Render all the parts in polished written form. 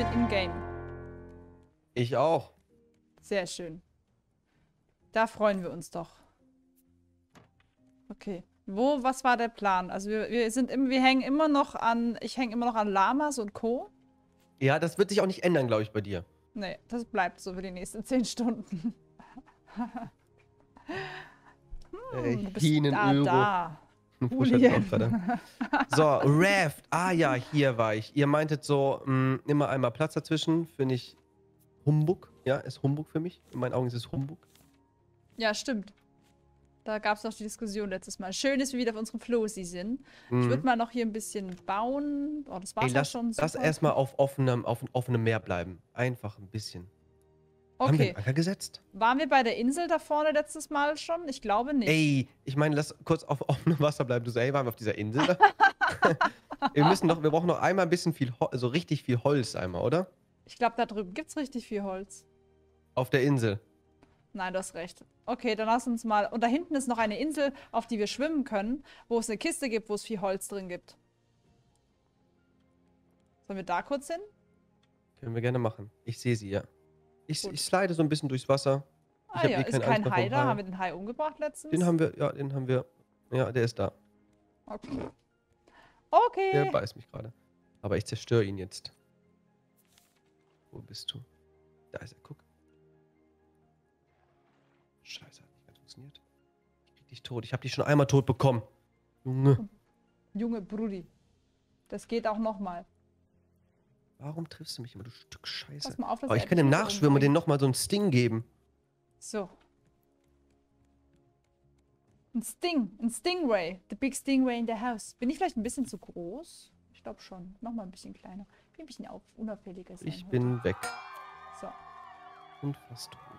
im Game. Ich auch. Sehr schön. Da freuen wir uns doch. Okay. Was war der Plan? Also wir hängen immer noch an, ich hänge immer noch an Lamas und Co. Ja, das wird sich auch nicht ändern, glaube ich, bei dir. Nee, das bleibt so für die nächsten 10 Stunden. Du bist Euro. da. So, Raft. Ah ja, hier war ich. Ihr meintet so, immer einmal Platz dazwischen. Finde ich Humbug. Ja, ist Humbug für mich. In meinen Augen ist es Humbug. Ja, stimmt. Da gab es auch die Diskussion letztes Mal. Schön ist, wie wir wieder auf unserem Flosi sind. Ich würde mal noch hier ein bisschen bauen. Oh, das war's auch schon. Lass erstmal auf offenem Meer bleiben. Einfach ein bisschen. Okay. Haben wir einen Anker gesetzt? Waren wir bei der Insel da vorne letztes Mal schon? Ich glaube nicht. Ey, ich meine, lass kurz auf offenem Wasser bleiben. Du so, ey, waren wir auf dieser Insel? wir brauchen noch einmal ein bisschen so richtig viel Holz einmal, oder? Ich glaube, da drüben gibt es richtig viel Holz. Auf der Insel. Nein, du hast recht. Okay, dann lass uns mal... Und da hinten ist noch eine Insel, auf die wir schwimmen können, wo es eine Kiste gibt, wo es viel Holz drin gibt. Sollen wir da kurz hin? Können wir gerne machen. Ich sehe sie, ja. Ich slide so ein bisschen durchs Wasser. Ah ja, ist kein Hai da? Haben wir den Hai umgebracht letztens? Den haben wir. Ja, der ist da. Okay. Okay. Der beißt mich gerade. Aber ich zerstöre ihn jetzt. Wo bist du? Da ist er, guck. Scheiße, hat nicht mehr funktioniert. Ich krieg dich tot. Ich habe dich schon einmal tot bekommen. Junge. Junge Brudi. Das geht auch nochmal. Warum triffst du mich immer, du Stück Scheiße? Pass mal auf, dass aber ich kann dem nachschwimmen und denen nochmal so einen Sting geben. So. Ein Stingray. The big Stingray in the house. Bin ich vielleicht ein bisschen zu groß? Ich glaube schon. Nochmal ein bisschen kleiner. Ich bin ein bisschen unauffälliger sein. Ich bin weg. So. Und fast tot.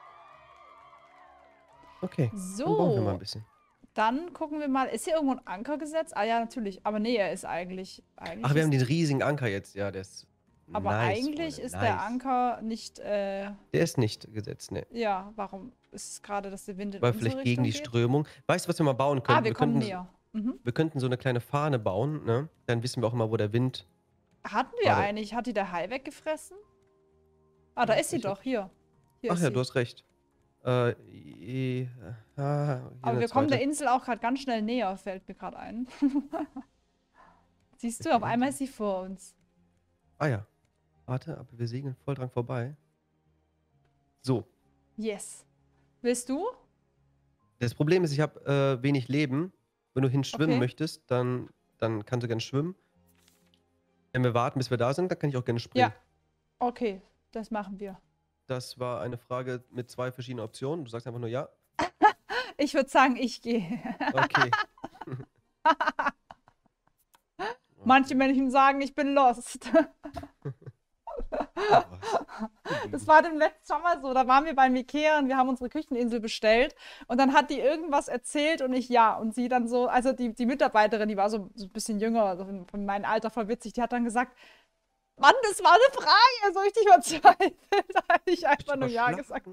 Okay. So. Dann bauen wir mal ein bisschen. Dann gucken wir mal. Ist hier irgendwo ein Anker gesetzt? Ah ja, natürlich. Aber nee, er ist eigentlich Ach, wir haben den riesigen Anker jetzt. Ja, der ist aber nice, eigentlich Freunde, ist der Anker nicht... Der ist nicht gesetzt, ne. Ja, warum ist es gerade, dass der Wind in weil unsere vielleicht gegen Richtung die geht? Strömung. Weißt du, was wir mal bauen können? Ah, wir kommen näher. Wir könnten so eine kleine Fahne bauen, ne? Dann wissen wir auch immer, wo der Wind... Hatten wir eigentlich. Hat die der Hai weggefressen? Ah, da ist sie doch. Hier. Ach ja, sie. du hast recht. Aber wir kommen der Insel auch gerade ganz schnell näher, fällt mir gerade ein. Siehst du, auf einmal ist sie vor uns. Ah ja. Warte, aber wir segeln voll dran vorbei. So. Yes. Willst du? Das Problem ist, ich habe wenig Leben. Wenn du hinschwimmen Okay. möchtest, dann kannst du gerne schwimmen. Wenn wir warten, bis wir da sind, dann kann ich auch gerne springen. Ja. Okay, das machen wir. Das war eine Frage mit 2 verschiedenen Optionen. Du sagst einfach nur ja. Ich würde sagen, ich gehe. Okay. Manche Menschen sagen, ich bin lost. Das war dem letzten schon mal so. Da waren wir beim Ikea und wir haben unsere Kücheninsel bestellt. Und dann hat die irgendwas erzählt und ich ja. Und sie dann so, also die Mitarbeiterin, die war so ein bisschen jünger, also von meinem Alter voll witzig, die hat dann gesagt, Mann, das war eine Frage, so richtig verzweifelt. Da hatte ich einfach nur ja gesagt.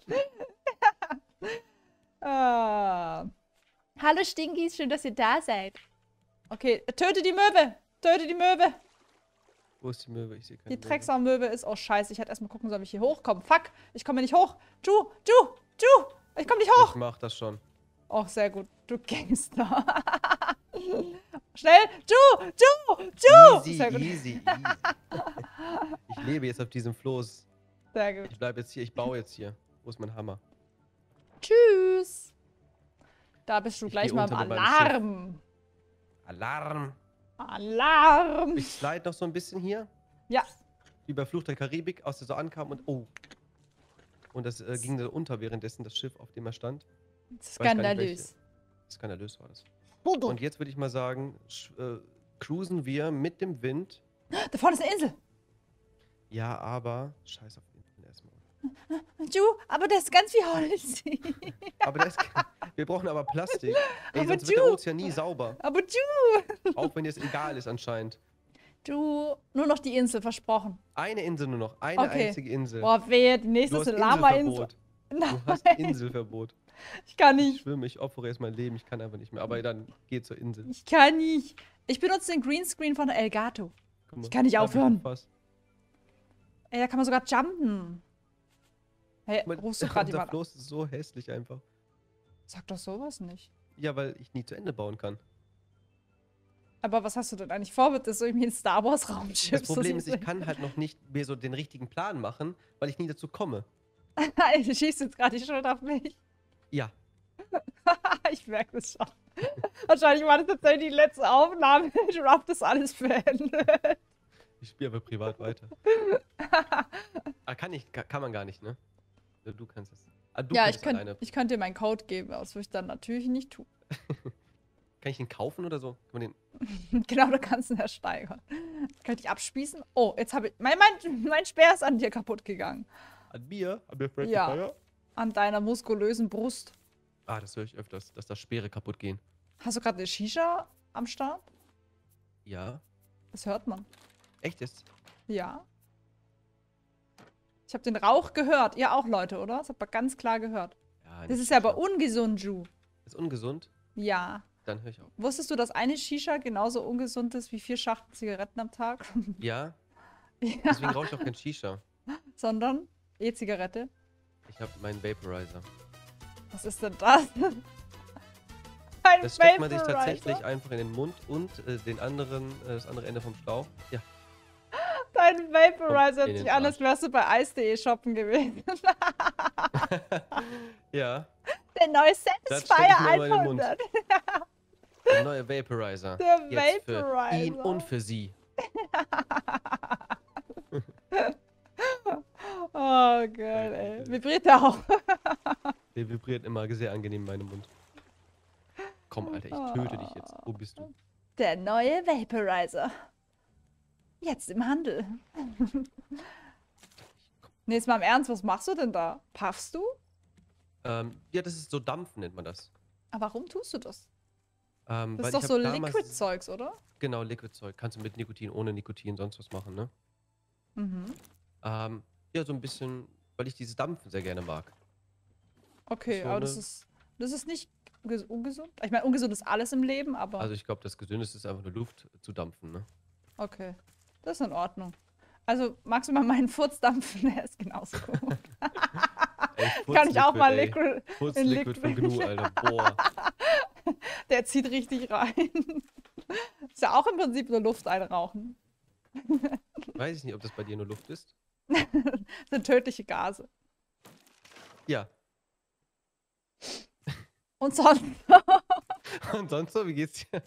Hallo Stinkies, schön, dass ihr da seid. Okay, töte die Möwe! Töte die Möwe! Wo ist die Möwe? Ich sehe keine Die Drecksau-Möwe ist auch scheiße. Ich hätte erstmal gucken sollen, ob ich hier hochkomme. Fuck, ich komme nicht hoch. Ju! Ich komme nicht hoch! Ich mach das schon. Oh, sehr gut. Du Gangster. Schnell! Ju! Easy, Sehr gut. easy. Ich lebe jetzt auf diesem Floß. Sehr gut. Ich bleibe jetzt hier, ich baue jetzt hier. Wo ist mein Hammer? Tschüss! Da bist du Ich gleich geh mal im unter mit meinem Alarm. Alarm! Alarm! Ich slide noch so ein bisschen hier. Ja. Wie bei Fluch der Karibik, aus der so ankam und oh. Und das ging dann unter währenddessen, das Schiff, auf dem er stand. Skandalös. Skandalös war das. Und jetzt würde ich mal sagen, cruisen wir mit dem Wind. Da vorne ist eine Insel. Ja, aber scheiß auf den erstmal. Ju, aber das ist ganz viel Holz. Aber wir brauchen aber Plastik. Ey, Aber sonst wird der Ozean nie sauber. Aber Ju! Auch wenn dir es egal ist anscheinend. Du, nur noch die Insel, versprochen. Eine Insel nur noch. Eine einzige Insel. Boah, wehe, die nächste Du ist hast eine Lama-Insel. Du hast Inselverbot. Ich kann Ich nicht. schwimme, ich opfere jetzt mein Leben. Ich kann einfach nicht mehr. Aber dann geh zur Insel. Ich kann nicht. Ich benutze den Greenscreen von Elgato. Guck mal, Ich kann nicht da hab aufhören. noch was. Ey, da kann man sogar jumpen. Hey, rufst du gerade Unser jemanden? Floß ist so hässlich einfach. Sag doch sowas nicht. Ja, weil ich nie zu Ende bauen kann. Aber was hast du denn eigentlich vor? Wird das so irgendwie ein Star Wars Raumschiff? Das Problem ist, ich kann halt noch nicht mehr so den richtigen Plan machen, weil ich nie dazu komme. Du schießt jetzt gerade die Schuld auf mich. Ja. Ich merke das schon. Wahrscheinlich war das tatsächlich die letzte Aufnahme. Ich hab das alles beendet. Ich spiele aber privat weiter. Ah, kann man gar nicht, ne? Du kannst es. Ah, du Ja, kannst alleine. ich könnte dir meinen Code geben, aber das würde ich dann natürlich nicht tun. Kann ich den kaufen oder so? Kann man den... Genau, du kannst ihn ersteigern. Könnte ich abspießen? Oh, jetzt habe ich. Mein Speer ist an dir kaputt gegangen. An mir? An mir Friendly Ja. Fire? An deiner muskulösen Brust. Ah, das höre ich öfters, dass da Speere kaputt gehen. Hast du gerade eine Shisha am Start? Ja. Das hört man. Echt jetzt? Ja. Ich habe den Rauch gehört. Ihr auch, Leute, oder? Das habt ihr ganz klar gehört. Ja, Das die ist ja aber Shisha. ungesund, Ju. Ist ungesund? Ja. Dann höre ich auf. Wusstest du, dass eine Shisha genauso ungesund ist wie 4 Schachteln Zigaretten am Tag? Ja, Ja. deswegen rauche ich auch kein Shisha. Sondern E-Zigarette. Ich habe meinen Vaporizer. Was ist denn das? Ein Das steckt man sich Vaporizer? tatsächlich einfach in den Mund und das andere Ende vom Schlauch. Ja. Dein Vaporizer hört in den sich an, als Arsch. wärst du bei Eis.de shoppen gewesen. Ja, Der neue Das steck ich Satisfyer mir immer in den Mund. 100. der neue Vaporizer. Der Jetzt für Vaporizer. ihn und für sie. Oh, geil, ey. Vibriert der auch? Der vibriert immer sehr angenehm in meinem Mund. Komm, Alter, ich töte dich jetzt. Wo bist du? Der neue Vaporizer. Jetzt im Handel. Nee, jetzt mal im Ernst, was machst du denn da? Puffst du? Ja, das ist so Dampfen, nennt man das. Aber warum tust du das? Weil Das ist ich doch hab so damals- Liquid-Zeugs, oder? Genau, Liquid-Zeug. Kannst du mit Nikotin, ohne Nikotin, sonst was machen, ne? Mhm. Ja, so ein bisschen, weil ich dieses Dampfen sehr gerne mag. Okay, So aber eine- das ist nicht ungesund. Ich meine, ungesund ist alles im Leben, aber Also ich glaube, das Gesündeste ist einfach nur Luft zu dampfen, ne? okay. Das ist in Ordnung. Also, magst du mal meinen Furz dampfen? Der ist genauso gut. Ey, Kann ich auch mal ey. Liquid. Furzliquid von Gnu, Alter. Boah. Der zieht richtig rein. Ist ja auch im Prinzip nur Luft einrauchen. Weiß ich nicht, ob das bei dir nur Luft ist. Das sind tödliche Gase. Ja. Und sonst. Und sonst so, wie geht's dir?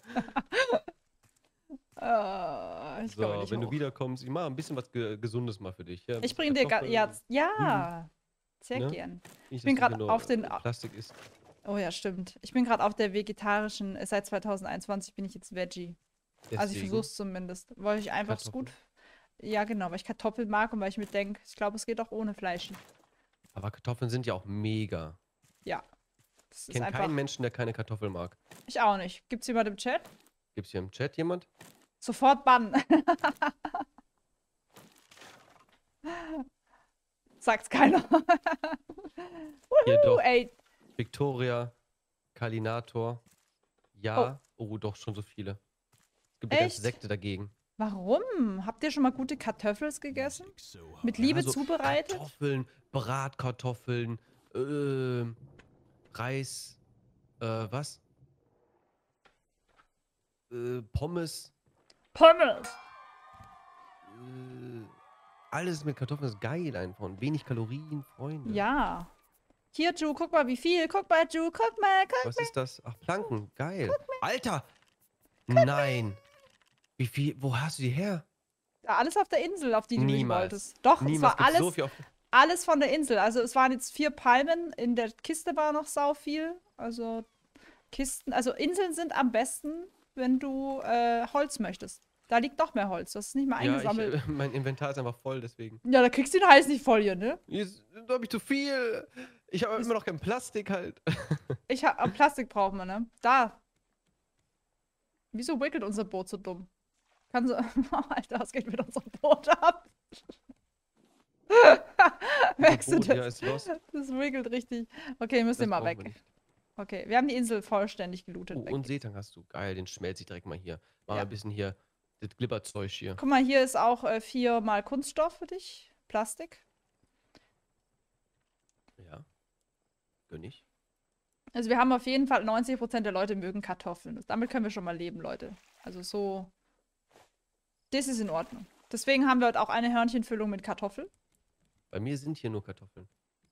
Ich komme So, nicht wenn hoch. du wiederkommst, ich mache ein bisschen was Gesundes mal für dich. Ja, Ich bringe dir Kartoffeln, ja, sehr Ne? gern. nicht, bin dass du grad hier nur, auf den- Plastik ist. Oh ja, stimmt. Ich bin gerade auf der vegetarischen, seit 2021 bin ich jetzt Veggie. Also ich Deswegen. versuch's zumindest, weil ich einfach es gut. Ja, genau, weil ich Kartoffeln mag und weil ich mir denke, ich glaube, es geht auch ohne Fleisch. Aber Kartoffeln sind ja auch mega. Ja. Das Ich ist kenne einfach. keinen Menschen, der keine Kartoffeln mag. Ich auch nicht. Gibt's jemand im Chat? Gibt es hier im Chat jemand? Sofort bannen. Sagt's keiner. Hier doch. Ey, Victoria, Kalinator. Ja. Oh, doch, schon so viele. Es gibt eine ganze Echt? Sekte dagegen. warum? Habt ihr schon mal gute Kartoffels gegessen? Mit Liebe Ja, so zubereitet? Kartoffeln, Bratkartoffeln, Reis, was? Pommes, Pommes. alles mit Kartoffeln ist geil einfach und wenig Kalorien, Freunde. Ja. Hier, Ju, guck mal, wie viel. Guck mal, Ju, guck mal. Was ist das? Ach, Planken, geil. Alter! Nein! Wie viel, wo hast du die her? Alles auf der Insel, auf die du nicht Niemals. wolltest. Doch, Niemals es war gibt's alles, so viel auf... alles von der Insel. Also es waren jetzt 4 Palmen. In der Kiste war noch sau viel. Also Kisten, also Inseln sind am besten, wenn du Holz möchtest. Da liegt noch mehr Holz. Das ist nicht mal Ja, eingesammelt. mein Inventar ist einfach voll, deswegen. Ja, da kriegst du den Hals nicht voll hier, ne? Jetzt habe ich zu viel. Ich habe immer noch kein Plastik halt. Plastik braucht man, ne? Da. Wieso wickelt unser Boot so dumm? Kann so. Alter, was geht mit unserem Boot ab? Merkst du Boot, ja, das? ist los. Das wickelt richtig. Okay, müsst ihr Das mal brauchen wir weg. nicht. Okay, wir haben die Insel vollständig gelootet. Oh, Weg. und Seetang hast du. Geil, den schmelze ich direkt mal hier. Mach Ja. ein bisschen hier das Glibberzeug hier. Guck mal, hier ist auch 4 mal Kunststoff für dich. Plastik. Ja, gönn ich. Also wir haben auf jeden Fall 90% der Leute mögen Kartoffeln. Damit können wir schon mal leben, Leute. Also so, das ist in Ordnung. Deswegen haben wir heute auch eine Hörnchenfüllung mit Kartoffeln. Bei mir sind hier nur Kartoffeln.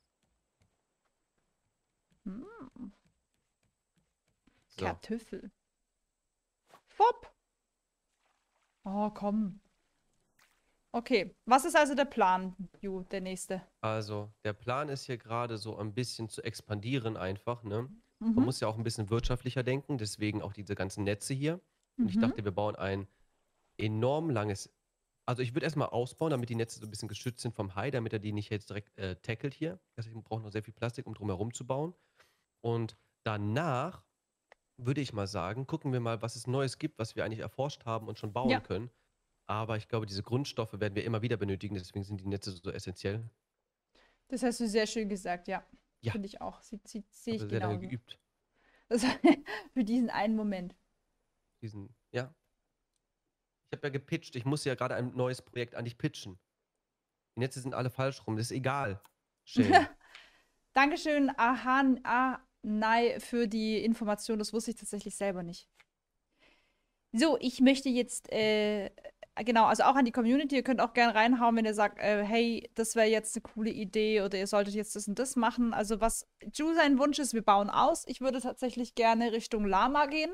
So. Kartoffel. Fopp. Oh, komm. Okay, was ist also der Plan, Ju, der nächste? Also, der Plan ist hier gerade so ein bisschen zu expandieren einfach, ne? Man Mhm. muss ja auch ein bisschen wirtschaftlicher denken, deswegen auch diese ganzen Netze hier. Und ich Mhm. dachte, wir bauen ein enorm langes. Also ich würde erstmal ausbauen, damit die Netze so ein bisschen geschützt sind vom Hai, damit er die nicht jetzt direkt tackelt hier. Deswegen braucht noch sehr viel Plastik, um drumherum zu bauen. Und danach würde ich mal sagen, gucken wir mal, was es Neues gibt, was wir eigentlich erforscht haben und schon bauen Ja, können. Aber ich glaube, diese Grundstoffe werden wir immer wieder benötigen, deswegen sind die Netze so essentiell. das hast du sehr schön gesagt, ja. Ja, Finde ich auch. Sehe ich habe sehr lange genauso. geübt. Das, für diesen einen Moment. Ja. Ich habe ja gepitcht. Ich muss ja gerade ein neues Projekt an dich pitchen. Die Netze sind alle falsch rum. Das ist egal. Shane. Dankeschön, Ahan, Nai, für die Information. Das wusste ich tatsächlich selber nicht. So, ich möchte jetzt, genau, also auch an die Community. Ihr könnt auch gerne reinhauen, wenn ihr sagt, hey, das wäre jetzt eine coole Idee oder ihr solltet jetzt das und das machen. Also was Ju sein Wunsch ist, wir bauen aus. Ich würde tatsächlich gerne Richtung Lama gehen.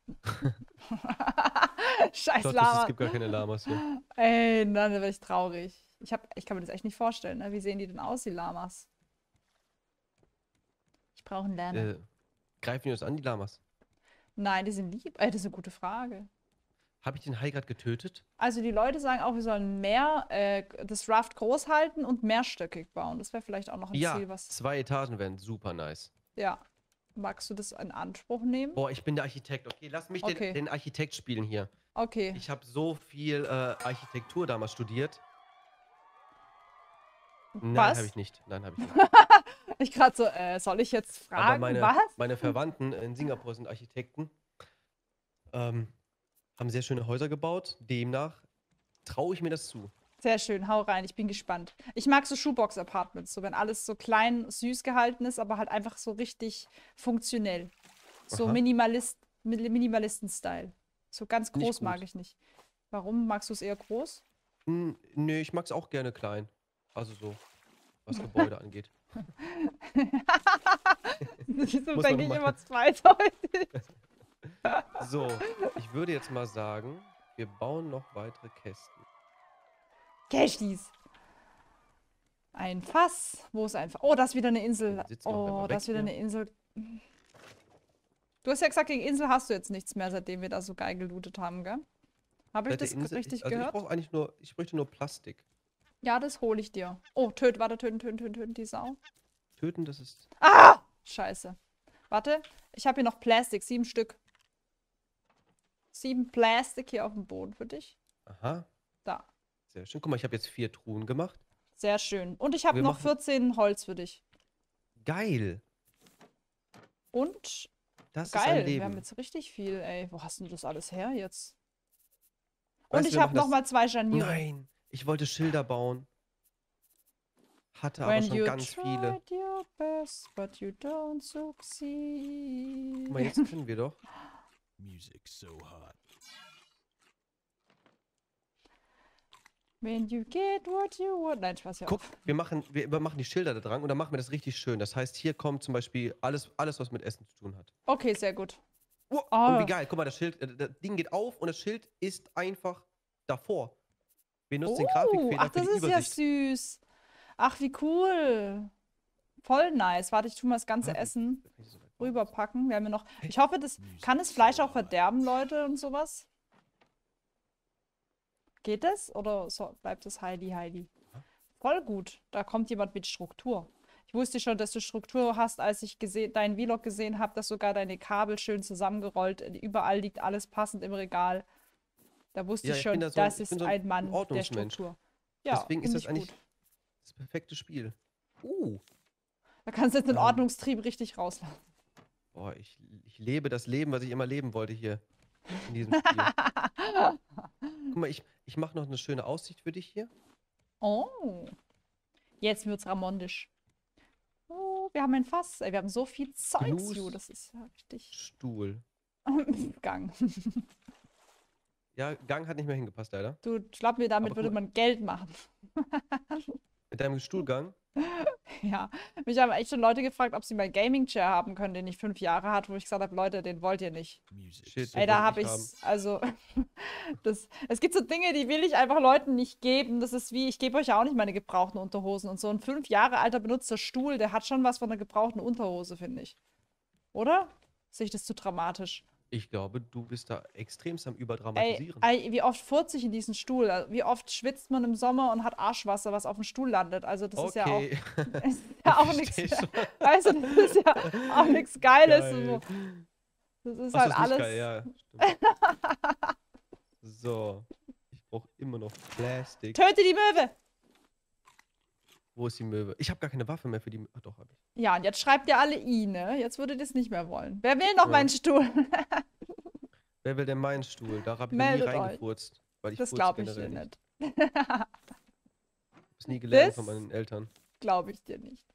Scheiß Plot Twist, es Lama. gibt gar keine Lamas hier. Ey, dann wäre ich traurig. Ich kann mir das echt nicht vorstellen. Ne? Wie sehen die denn aus, die Lamas? Ich brauche einen Lerner. Greifen die uns an, die Lamas? Nein, die sind lieb. Das ist eine gute Frage. Habe ich den Hai gerade getötet? Also die Leute sagen auch, wir sollen mehr das Raft groß halten und mehrstöckig bauen. Das wäre vielleicht auch noch ein Ja, Ziel, was. 2 Etagen wären super nice. Ja. Magst du das in Anspruch nehmen? Boah, ich bin der Architekt. Okay, lass mich Okay. den Architekt spielen hier. Okay. Ich habe so viel Architektur damals studiert. Nein, Was? habe ich nicht. Nein, habe ich nicht. Ich gerade so, soll ich jetzt Aber fragen, was? meine Verwandten in Singapur sind Architekten. Haben sehr schöne Häuser gebaut. Demnach traue ich mir das zu. Sehr schön, hau rein, ich bin gespannt. Ich mag so Shoebox-Apartments, so wenn alles so klein, süß gehalten ist, aber halt einfach so richtig funktionell. So Aha. Minimalisten-Style. So ganz Nicht groß mag gut. ich nicht. Warum magst du es eher groß? Nö, ich mag es auch gerne klein. Also so, was Gebäude angeht. Wieso Muss man denke doch ich mal. immer zweideutig? So, ich würde jetzt mal sagen, wir bauen noch weitere Kästen. Cashies. Ein Fass. Wo ist ein Fass? Oh, da ist wieder eine Insel. Den sitzen noch Oh, einmal da weg ist wieder hier. eine Insel. Du hast ja gesagt, gegen Insel hast du jetzt nichts mehr, seitdem wir da so geil gelootet haben, gell? Habe ich Seit der das Insel, richtig also ich gehört? brauche eigentlich nur, ich bräuchte nur Plastik. Ja, das hole ich dir. Oh, warte, töten, die Sau. Töten, das ist. Ah! Scheiße. Warte, ich habe hier noch Plastik, 7 Stück. 7 Plastik hier auf dem Boden für dich. Aha, Da. sehr schön. Guck mal, ich habe jetzt 4 Truhen gemacht. Sehr schön. Und ich habe Wir noch machen- 14 Holz für dich. Geil. Und Das ist geil, ein wir haben Leben. jetzt richtig viel, ey. Wo hast du das alles her jetzt? Weißt Und du, ich wir habe machen das- noch mal 2 Scharniere. Nein, ich wollte Schilder bauen. Hatte aber When schon you ganz viele. tried your best, but you don't succeed. Guck mal, jetzt können wir doch. Music so hot. When you get what you want. Nein, Spaß, ja. Guck, wir machen die Schilder da dran und dann machen wir das richtig schön. Das heißt, hier kommt zum Beispiel alles, was mit Essen zu tun hat. Okay, sehr gut. Oh, Ah. Und wie geil, guck mal, das Schild, das Ding geht auf und das Schild ist einfach davor. Wir nutzen den Grafikfehler ach, für das die ist ja Übersicht. süß. Ach, wie cool. Voll nice. Warte, ich tue mal das ganze Ah, Essen da kann ich so weit bauen. rüberpacken. Wir haben ja noch. Ich hoffe, das kann das Fleisch auch verderben, Leute, und sowas. Geht das? Oder bleibt es Heidi? Voll gut. Da kommt jemand mit Struktur. Ich wusste schon, dass du Struktur hast, als ich deinen Vlog gesehen habe, dass sogar deine Kabel schön zusammengerollt, überall liegt alles passend im Regal. Da wusste Ja, ich ich schon, bin da so- das ich ist bin so ein ein Mann der Ordnungsmensch. Struktur. Ja, Deswegen ist find das ich eigentlich gut. das perfekte Spiel. Da kannst du jetzt den Ähm. Ordnungstrieb richtig rauslassen. Boah, ich lebe das Leben, was ich immer leben wollte hier in diesem Spiel. Guck mal, ich mache noch eine schöne Aussicht für dich hier. Oh. Jetzt wird's ramondisch. Oh, wir haben ein Fass. Ey, wir haben so viel Zeugs, Ju. Das ist ja richtig. Stuhl. Gang. Ja, Gang hat nicht mehr hingepasst, leider. Du, glaub mir, damit Aber würde guck mal. man Geld machen. Mit deinem Stuhlgang? Ja, mich haben echt schon Leute gefragt, ob sie meinen Gaming-Chair haben können, den ich 5 Jahre hatte, wo ich gesagt habe, Leute, den wollt ihr nicht. Music. Shit, Ey, den da wollte habe ich ich's, also, es gibt so Dinge, die will ich einfach Leuten nicht geben. Das ist wie, ich gebe euch ja auch nicht meine gebrauchten Unterhosen. Und so ein 5 Jahre alter benutzter Stuhl, der hat schon was von einer gebrauchten Unterhose, finde ich. Oder? Sehe ich das zu dramatisch? Ich glaube, du bist da extremst am Ey, Überdramatisieren. wie oft furze ich in diesen Stuhl? Also, wie oft schwitzt man im Sommer und hat Arschwasser, was auf dem Stuhl landet? Also, das ist ja auch, Okay. ist ja auch Ich nichts. versteh schon. Weißt du, das ist ja auch nichts Geiles. Geil. So. Das ist Ach, halt das ist nicht alles. geil, ja. Stimmt. So. Ich brauche immer noch Plastik. Töte die Möwe! Wo ist die Möwe? Ich habe gar keine Waffe mehr für die Möwe. Ach, doch, habe ich. Ja, und jetzt schreibt ihr alle I, ne? Jetzt würdet ihr es nicht mehr wollen. Wer will noch Ja. meinen Stuhl? Wer will denn meinen Stuhl? Da habe ich noch nie Meldet euch. reingefurzt. Weil ich Das furze glaube ich dir generell nicht. Das nie gelernt von Das- meinen Eltern. Glaube ich dir nicht.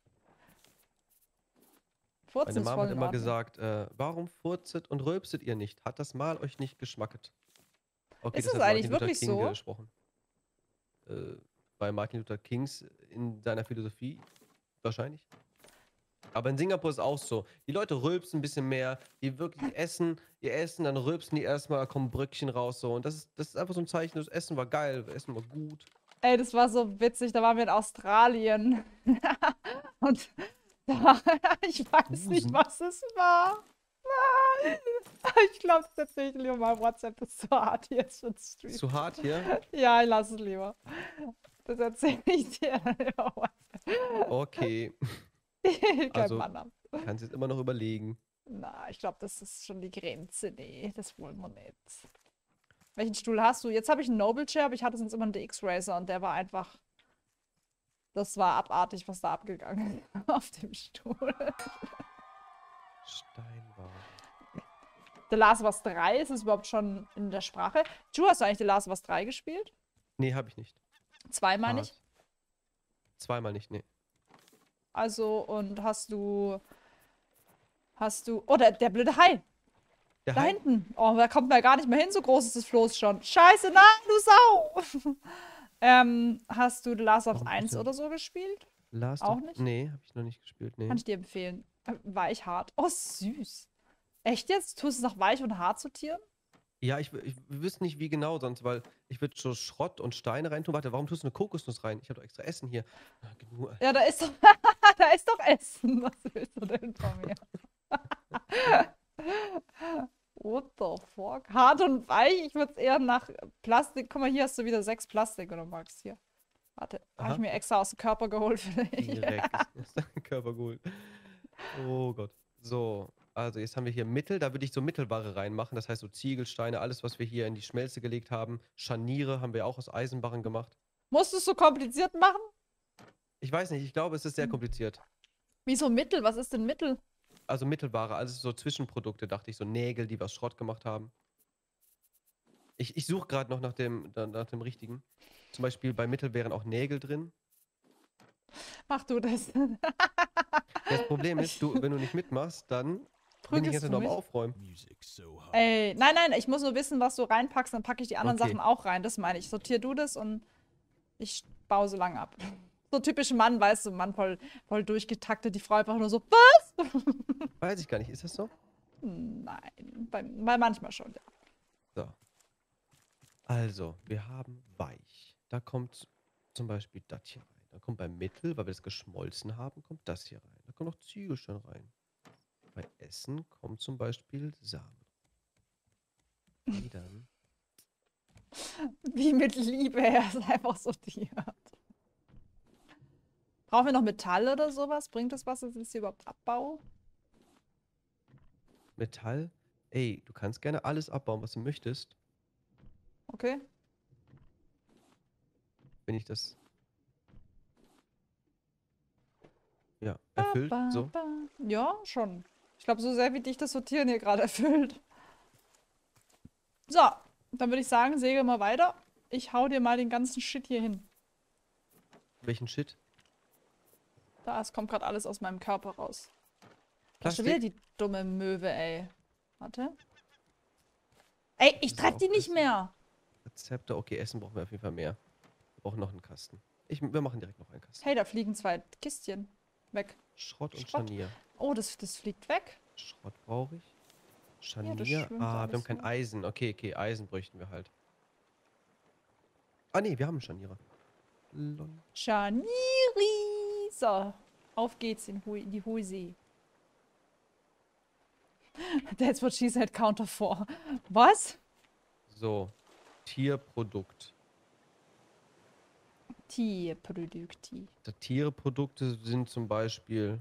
Furzen Meine ist Mama voll hat in immer Ordnung. gesagt, warum furzet und rülpset ihr nicht? Hat das Mal euch nicht geschmacket? Okay, Ist das es hat eigentlich Martin Luther wirklich King so? gesprochen. Bei Martin Luther Kings in seiner Philosophie wahrscheinlich. Aber in Singapur ist auch so. Die Leute rülpsen ein bisschen mehr, die wirklich essen, ihr Essen, dann rülpsen die erstmal, da kommen Bröckchen raus so. Und das ist einfach so ein Zeichen, das Essen war geil, das Essen war gut. Ey, das war so witzig. Da waren wir in Australien. Und da, ich weiß nicht, Busen? was es war. Ich glaube, das erzähle ich lieber mal. WhatsApp ist zu hart jetzt für den Ist Stream. zu hart hier? Ja, ich lasse es lieber. Das erzähle ich dir dann über WhatsApp. Okay. Kein Also, Mann ab. kannst jetzt immer noch überlegen. Na, ich glaube, das ist schon die Grenze. Nee, das wollen wir nicht. Welchen Stuhl hast du? Jetzt habe ich einen Noble Chair, aber ich hatte sonst immer einen DX Racer und der war einfach. Das war abartig, was da abgegangen ist auf dem Stuhl. Steinbau. The Last of Us 3, ist es überhaupt schon in der Sprache? Ju, hast du eigentlich The Last of Us 3 gespielt? Nee, hab ich nicht. 2 meine ich. Hart. Zweimal nicht, nee. Also, und hast du. Oh, der blöde Hai. Der Da Hai? hinten. Oh, da kommt man ja gar nicht mehr hin, so groß ist das Floß schon. Scheiße, nein, du Sau! Hast du The Last of Us Warum 1 bitte? oder so gespielt? Last Auch of... nicht? Nee, hab ich noch nicht gespielt, nee. Kann ich dir empfehlen. War ich hart. Oh, süß. Echt jetzt? Tust du es noch weich und hart sortieren? Ja, ich wüsste nicht, wie genau sonst, weil ich würde so Schrott und Steine reintun. Warte, warum tust du eine Kokosnuss rein? Ich habe doch extra Essen hier. Ah, genug. Ja, da ist doch, da ist doch Essen. Was willst du denn von mir? What the fuck? Hart und weich? Ich würde es eher nach Plastik. Guck mal, hier hast du wieder 6 Plastik, oder Max? Hier. Warte, habe ich Aha. mir extra aus dem Körper geholt für dich. Direkt ist dein Körper gut. Oh Gott. So, also jetzt haben wir hier Mittel. Da würde ich so Mittelware reinmachen. Das heißt so Ziegelsteine, alles, was wir hier in die Schmelze gelegt haben. Scharniere haben wir auch aus Eisenbarren gemacht. Musst du es so kompliziert machen? Ich weiß nicht, ich glaube, es ist sehr kompliziert. Wieso Mittel? Was ist denn Mittel? Also Mittelware, alles so Zwischenprodukte, dachte ich. So Nägel, die was Schrott gemacht haben. Ich suche gerade noch nach dem richtigen. Zum Beispiel bei Mittel wären auch Nägel drin. Mach du das. Das Problem ist, wenn du nicht mitmachst, dann bin ich Prügelst jetzt du noch am mich? Aufräumen. Music so hot. Ey, nein, ich muss nur wissen, was du reinpackst, dann packe ich die anderen Okay. Sachen auch rein. Das meine ich. Sortier du das und ich baue so lange ab. So typisch Mann, weißt du, Mann voll durchgetaktet, die Frau einfach nur so, was? Weiß ich gar nicht, ist das so? Nein, bei manchmal schon, ja. So. Also, wir haben weich. Da kommt zum Beispiel das hier rein. Da kommt beim Mittel, weil wir das geschmolzen haben, kommt das hier rein. Da kommt noch Ziegelstein rein. Bei Essen kommt zum Beispiel Samen. Die dann. Wie mit Liebe, er ist einfach sortiert. Brauchen wir noch Metall oder sowas? Bringt das was, dass ich das hier überhaupt abbaue? Metall. Ey, du kannst gerne alles abbauen, was du möchtest. Okay. Wenn ich das. Ja, erfüllt. So. Ja, schon. Ich glaube, so sehr wie dich das Sortieren hier gerade erfüllt. So, dann würde ich sagen, segel mal weiter. Ich hau dir mal den ganzen Shit hier hin. Welchen Shit? Da, es kommt gerade alles aus meinem Körper raus. Da ist schon Plastik. wieder die dumme Möwe, ey. Warte. Ey, ich ist treffe die auch nicht Essen. mehr. Rezepte. Okay, Essen brauchen wir auf jeden Fall mehr. Wir brauchen noch einen Kasten. Wir machen direkt noch einen Kasten. Hey, da fliegen 2 Kistchen weg. Schrott und Schrott. Scharnier. Oh, das fliegt weg. Schrott brauche ich. Scharnier. das schwimmt Wir haben alles kein weg. Eisen. Okay, Eisen bräuchten wir halt. Ah, nee, wir haben einen Scharnierer. Lol. Scharnieri. So, auf geht's in die hohe See. That's what she said, Counter 4. Was? So. Tierprodukt. Tierprodukti. Tierprodukte sind zum Beispiel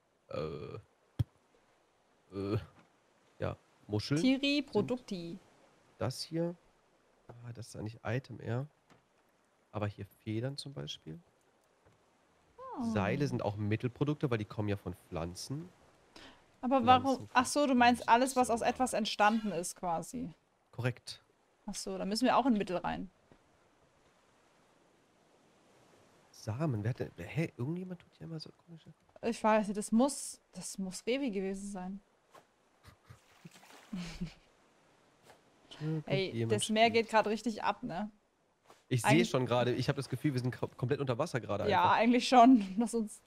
ja, Muscheln. Tiri Produkti. Das hier. Das ist eigentlich Item eher. Aber hier Federn zum Beispiel. Seile sind auch Mittelprodukte, weil die kommen ja von Pflanzen. Aber warum? Pflanzen. Ach so, du meinst alles, was aus etwas entstanden ist, quasi. Korrekt. Ach so, da müssen wir auch in Mittel rein. Samen. Wer hat denn, hä, irgendjemand tut hier immer so komische. Ich weiß nicht, das muss Revi gewesen sein. Ey, das Meer geht gerade richtig ab, ne? Ich sehe eigentlich- schon gerade, ich habe das Gefühl, wir sind komplett unter Wasser gerade Ja, einfach. eigentlich schon. Lass uns.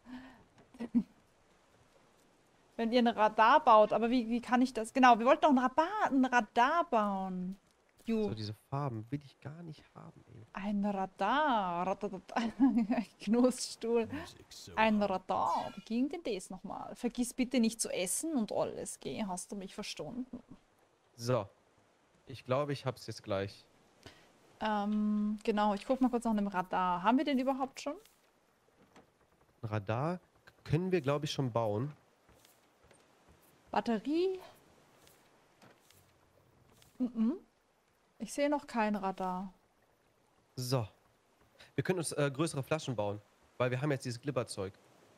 Wenn ihr ein Radar baut, aber wie kann ich das? Genau, wir wollten doch ein Radar bauen. So, diese Farben will ich gar nicht haben, ey. Ein Radar. Knussstuhl. Music so Ein hot. Radar. Wie ging denn das nochmal? Vergiss bitte nicht zu essen und alles, gell? Hast du mich verstanden? So. Ich glaube, ich hab's jetzt gleich. Genau, ich guck mal kurz nach einem Radar. Haben wir den überhaupt schon? Ein Radar können wir, glaube ich, schon bauen. Batterie? Mhm. Ich sehe noch kein Radar. So. Wir können uns größere Flaschen bauen, weil wir haben jetzt dieses Glibberzeug.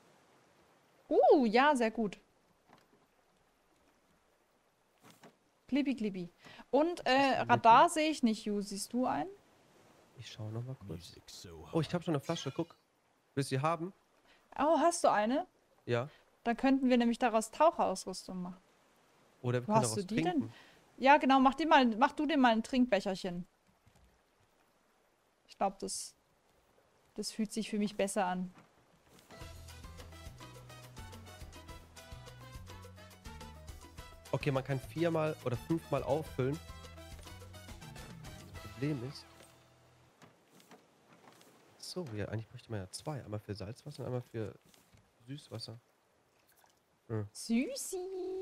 Ja, sehr gut. Glibbi, glibbi. Und ist denn Radar sehe ich nicht, Ju. Siehst du einen? Ich schaue noch mal kurz. Music so hot. Oh, ich habe schon eine Flasche. Guck. Willst du sie haben? Oh, hast du eine? Ja. Dann könnten wir nämlich daraus Taucherausrüstung machen. Oder wir Wo können hast du daraus die denn? trinken. Ja, genau. Mach du dir mal ein Trinkbecherchen. Ich glaube, das fühlt sich für mich besser an. Okay, man kann 4-mal oder 5-mal auffüllen. Das Problem ist... So, ja, eigentlich bräuchte man ja 2. Einmal für Salzwasser und einmal für Süßwasser. Süßi.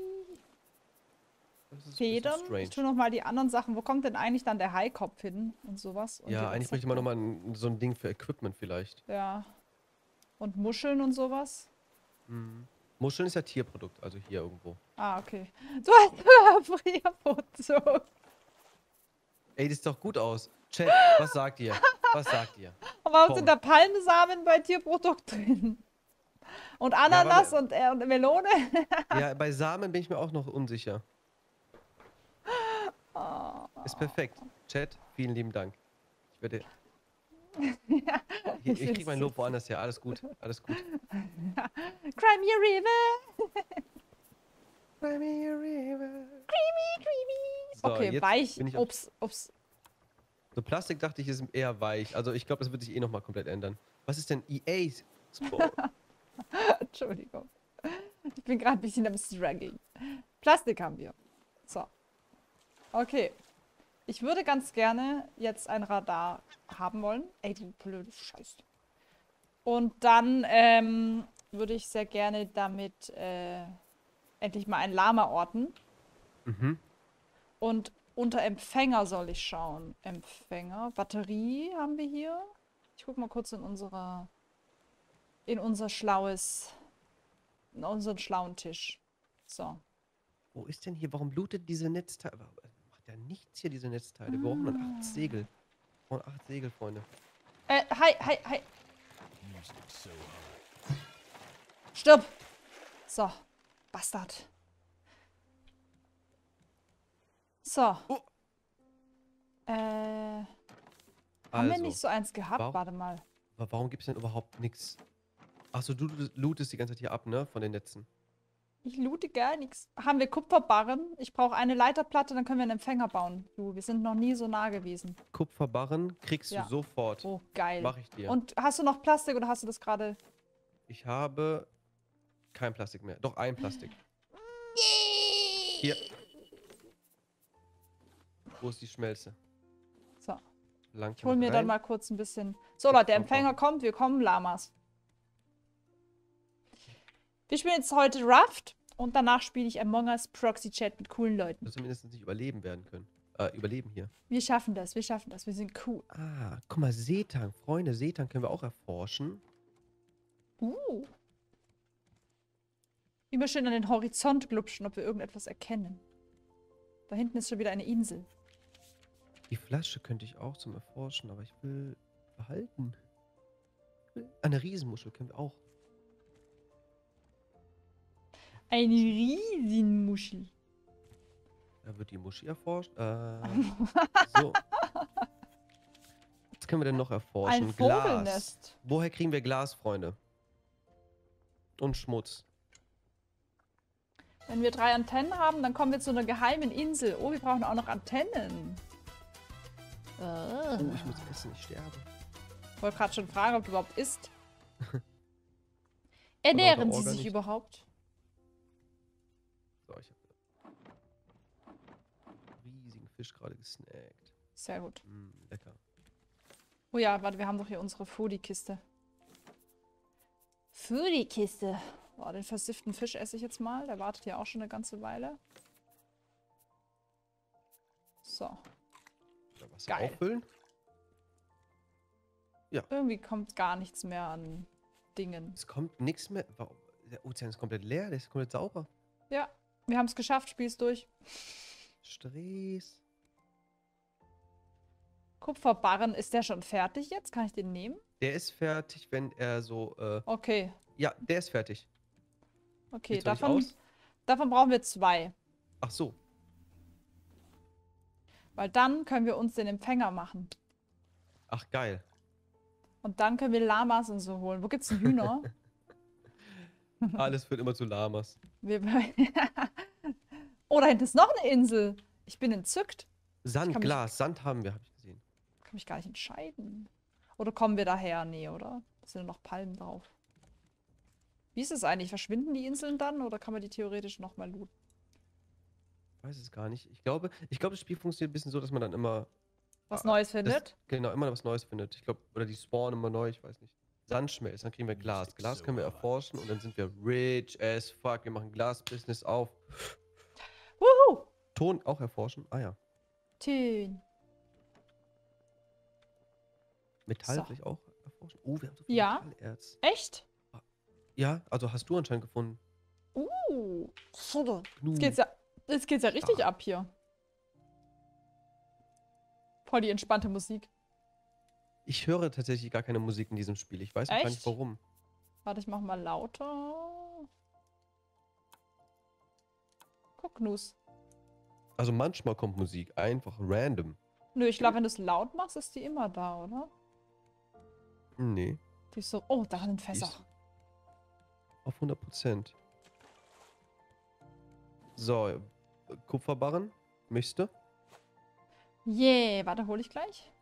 Das ist ein bisschen Federn. strange. Ich tue noch mal die anderen Sachen. Wo kommt denn eigentlich dann der Haikopf hin und sowas? Und die Ja, eigentlich bräuchte man nochmal so ein Ding für Equipment vielleicht. Ja. Und Muscheln und sowas? Muscheln ist ja Tierprodukt, also hier irgendwo. Ah, okay. Du hast ein Frierfoto. Ey, das sieht doch gut aus. Chat, was sagt ihr? Was sagt ihr? Warum Komm. sind da Palmsamen bei Tierprodukt drin? Und Ananas und Melone? Ja, bei Samen bin ich mir auch noch unsicher. Ist perfekt. Chat, vielen lieben Dank. Ich werde... Ich krieg mein Lob woanders her. Alles gut, alles gut. Crimea River. So, Okay, jetzt weich. bin ich auf- Ups. So Plastik dachte ich, ist eher weich. Also ich glaube, das wird sich eh nochmal komplett ändern. Was ist denn EA Sport? Entschuldigung. Ich bin gerade ein bisschen am Struggling. Plastik haben wir. So. Okay. Ich würde ganz gerne jetzt ein Radar haben wollen. Ey, du blöde Scheiße. Und dann würde ich sehr gerne damit endlich mal ein Lama orten. Mhm. Und unter Empfänger soll ich schauen. Empfänger. Batterie haben wir hier. Ich gucke mal kurz in unseren schlauen Tisch. So. Wo ist denn hier? Warum blutet diese Netzteile? Macht ja nichts hier, diese Netzteile. Wir brauchen nur 8 Segel. Wir brauchen 8 Segel, Freunde. Hi. Music so hot. Stirb! So. Bastard. So. Oh. Haben wir Also, nicht so eins gehabt? warum- Warte mal. aber warum gibt es denn überhaupt nichts? Achso, du lootest die ganze Zeit hier ab, ne? Von den Netzen. Ich loote gar nichts. Haben wir Kupferbarren? Ich brauche eine Leiterplatte, dann können wir einen Empfänger bauen. Du, wir sind noch nie so nah gewesen. Kupferbarren kriegst du Ja. sofort. Oh, geil. Mach ich dir. Und hast du noch Plastik oder hast du das gerade? Ich habe kein Plastik mehr. Doch, ein Plastik. Hier. Wo ist die Schmelze? So. Lang Ich hole mir dann mal kurz ein bisschen. So, Leute, der Empfänger kommt. Wir kommen, Lamas. Wir spielen jetzt heute Raft und danach spiele ich Among Us Proxy Chat mit coolen Leuten. Dass wir mindestens nicht überleben werden können. Überleben hier. Wir schaffen das, wir schaffen das. Wir sind cool. Ah, guck mal, Seetang. Freunde, Seetang können wir auch erforschen. Immer schön an den Horizont glupschen, ob wir irgendetwas erkennen. Da hinten ist schon wieder eine Insel. Die Flasche könnte ich auch zum Erforschen, aber ich will behalten. Eine Riesenmuschel können wir auch. Eine Riesenmuschel. Da wird die Muschi erforscht. So. Was können wir denn noch erforschen? Ein Vogelnest. Woher kriegen wir Glas, Freunde? Und Schmutz. Wenn wir 3 Antennen haben, dann kommen wir zu einer geheimen Insel. Oh, wir brauchen auch noch Antennen. Oh, ich muss essen, ich sterbe. Ich wollte gerade schon fragen, ob du überhaupt isst. Ernähren sie Orga sich nicht. überhaupt? So, ich habe riesigen Fisch gerade gesnackt. Sehr gut. Lecker. Oh ja, warte, wir haben doch hier unsere Foodie-Kiste. Foodie-Kiste. Boah, den versifften Fisch esse ich jetzt mal. Der wartet ja auch schon eine ganze Weile. So. Oder Wasser Geil. auffüllen? Irgendwie kommt gar nichts mehr an Dingen. Es kommt nichts mehr. Warum? Der Ozean ist komplett leer, der ist komplett sauber. Ja, wir haben es geschafft. Spiel's durch. Stress. Kupferbarren, ist der schon fertig jetzt? Kann ich den nehmen? Der ist fertig, wenn er so. Okay. Ja, der ist fertig. Okay, Sieht's noch nicht davon, aus? davon brauchen wir 2. Ach so. Weil dann können wir uns den Empfänger machen. Ach, geil. Und dann können wir Lamas und so holen. Wo gibt's denn Hühner? Alles führt immer zu Lamas. wir oh, da hinten ist noch eine Insel. Ich bin entzückt. Sand, kann mich- Glas, Sand haben wir, habe ich gesehen. Kann mich gar nicht entscheiden. Oder kommen wir daher? Nee, oder? Da sind noch Palmen drauf. Wie ist es eigentlich? Verschwinden die Inseln dann? Oder kann man die theoretisch nochmal looten? Ich weiß es gar nicht. Ich glaube, das Spiel funktioniert ein bisschen so, dass man dann immer. Was Neues Das, findet? genau, immer was Neues findet. Ich glaube, oder die spawnen immer neu, ich weiß nicht. Sand schmelzt, dann kriegen wir Glas. Glas können wir erforschen und dann sind wir rich as fuck. Wir machen Glas-Business auf. Wuhu! Ton auch erforschen? Ah ja. Tön. Metall So. vielleicht auch erforschen? Oh, wir haben so viel Ja. Metallerz. Echt? Ja, also hast du anscheinend gefunden. Schade. Gnu. Jetzt geht's ja richtig Stark. ab hier. Voll die entspannte Musik. Ich höre tatsächlich gar keine Musik in diesem Spiel. Ich weiß auch gar nicht Echt? warum. Warte, ich mach mal lauter. Guck, Nus. Also manchmal kommt Musik, einfach random. Nö, ich glaube, wenn du es laut machst, ist die immer da, oder? Nee, Die ist so. Oh, da sind die Fässer. ist auf 100%. So, Kupferbarren, möchtest du? Yeah, warte, hole ich gleich.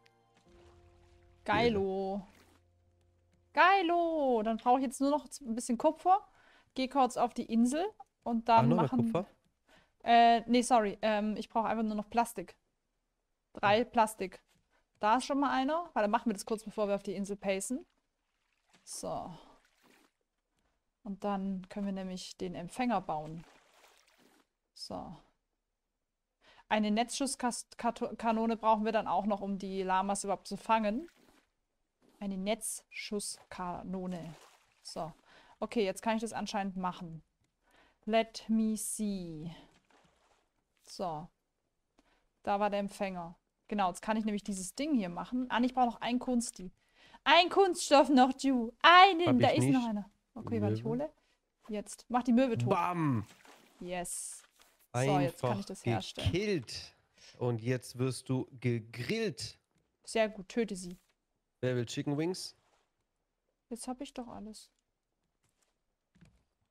Geilo. Geilo. Dann brauche ich jetzt nur noch ein bisschen Kupfer. Geh kurz auf die Insel und dann noch mehr machen. Kupfer? Nee, sorry. Ich brauche einfach nur noch Plastik. 3 Plastik. Da ist schon mal einer. Warte, machen wir das kurz, bevor wir auf die Insel pacen. So. Und dann können wir nämlich den Empfänger bauen. So. Eine Netzschusskanone brauchen wir dann auch noch, um die Lamas überhaupt zu fangen. Eine Netzschusskanone. So. Okay, jetzt kann ich das anscheinend machen. Let me see. So. Da war der Empfänger. Genau, jetzt kann ich nämlich dieses Ding hier machen. Ah, ich brauche noch einen Kunststoff. Ein Kunststoff noch, Ju. Einen, Hab da ich ist noch nicht. einer. Okay, warte, ich Möwe. hole. Jetzt. Mach die Möwe tot. Bam! Yes. So, Einfach jetzt kann ich das herstellen. gekillt. Und jetzt wirst du gegrillt. Sehr gut, töte sie. Wer will Chicken Wings? Jetzt habe ich doch alles.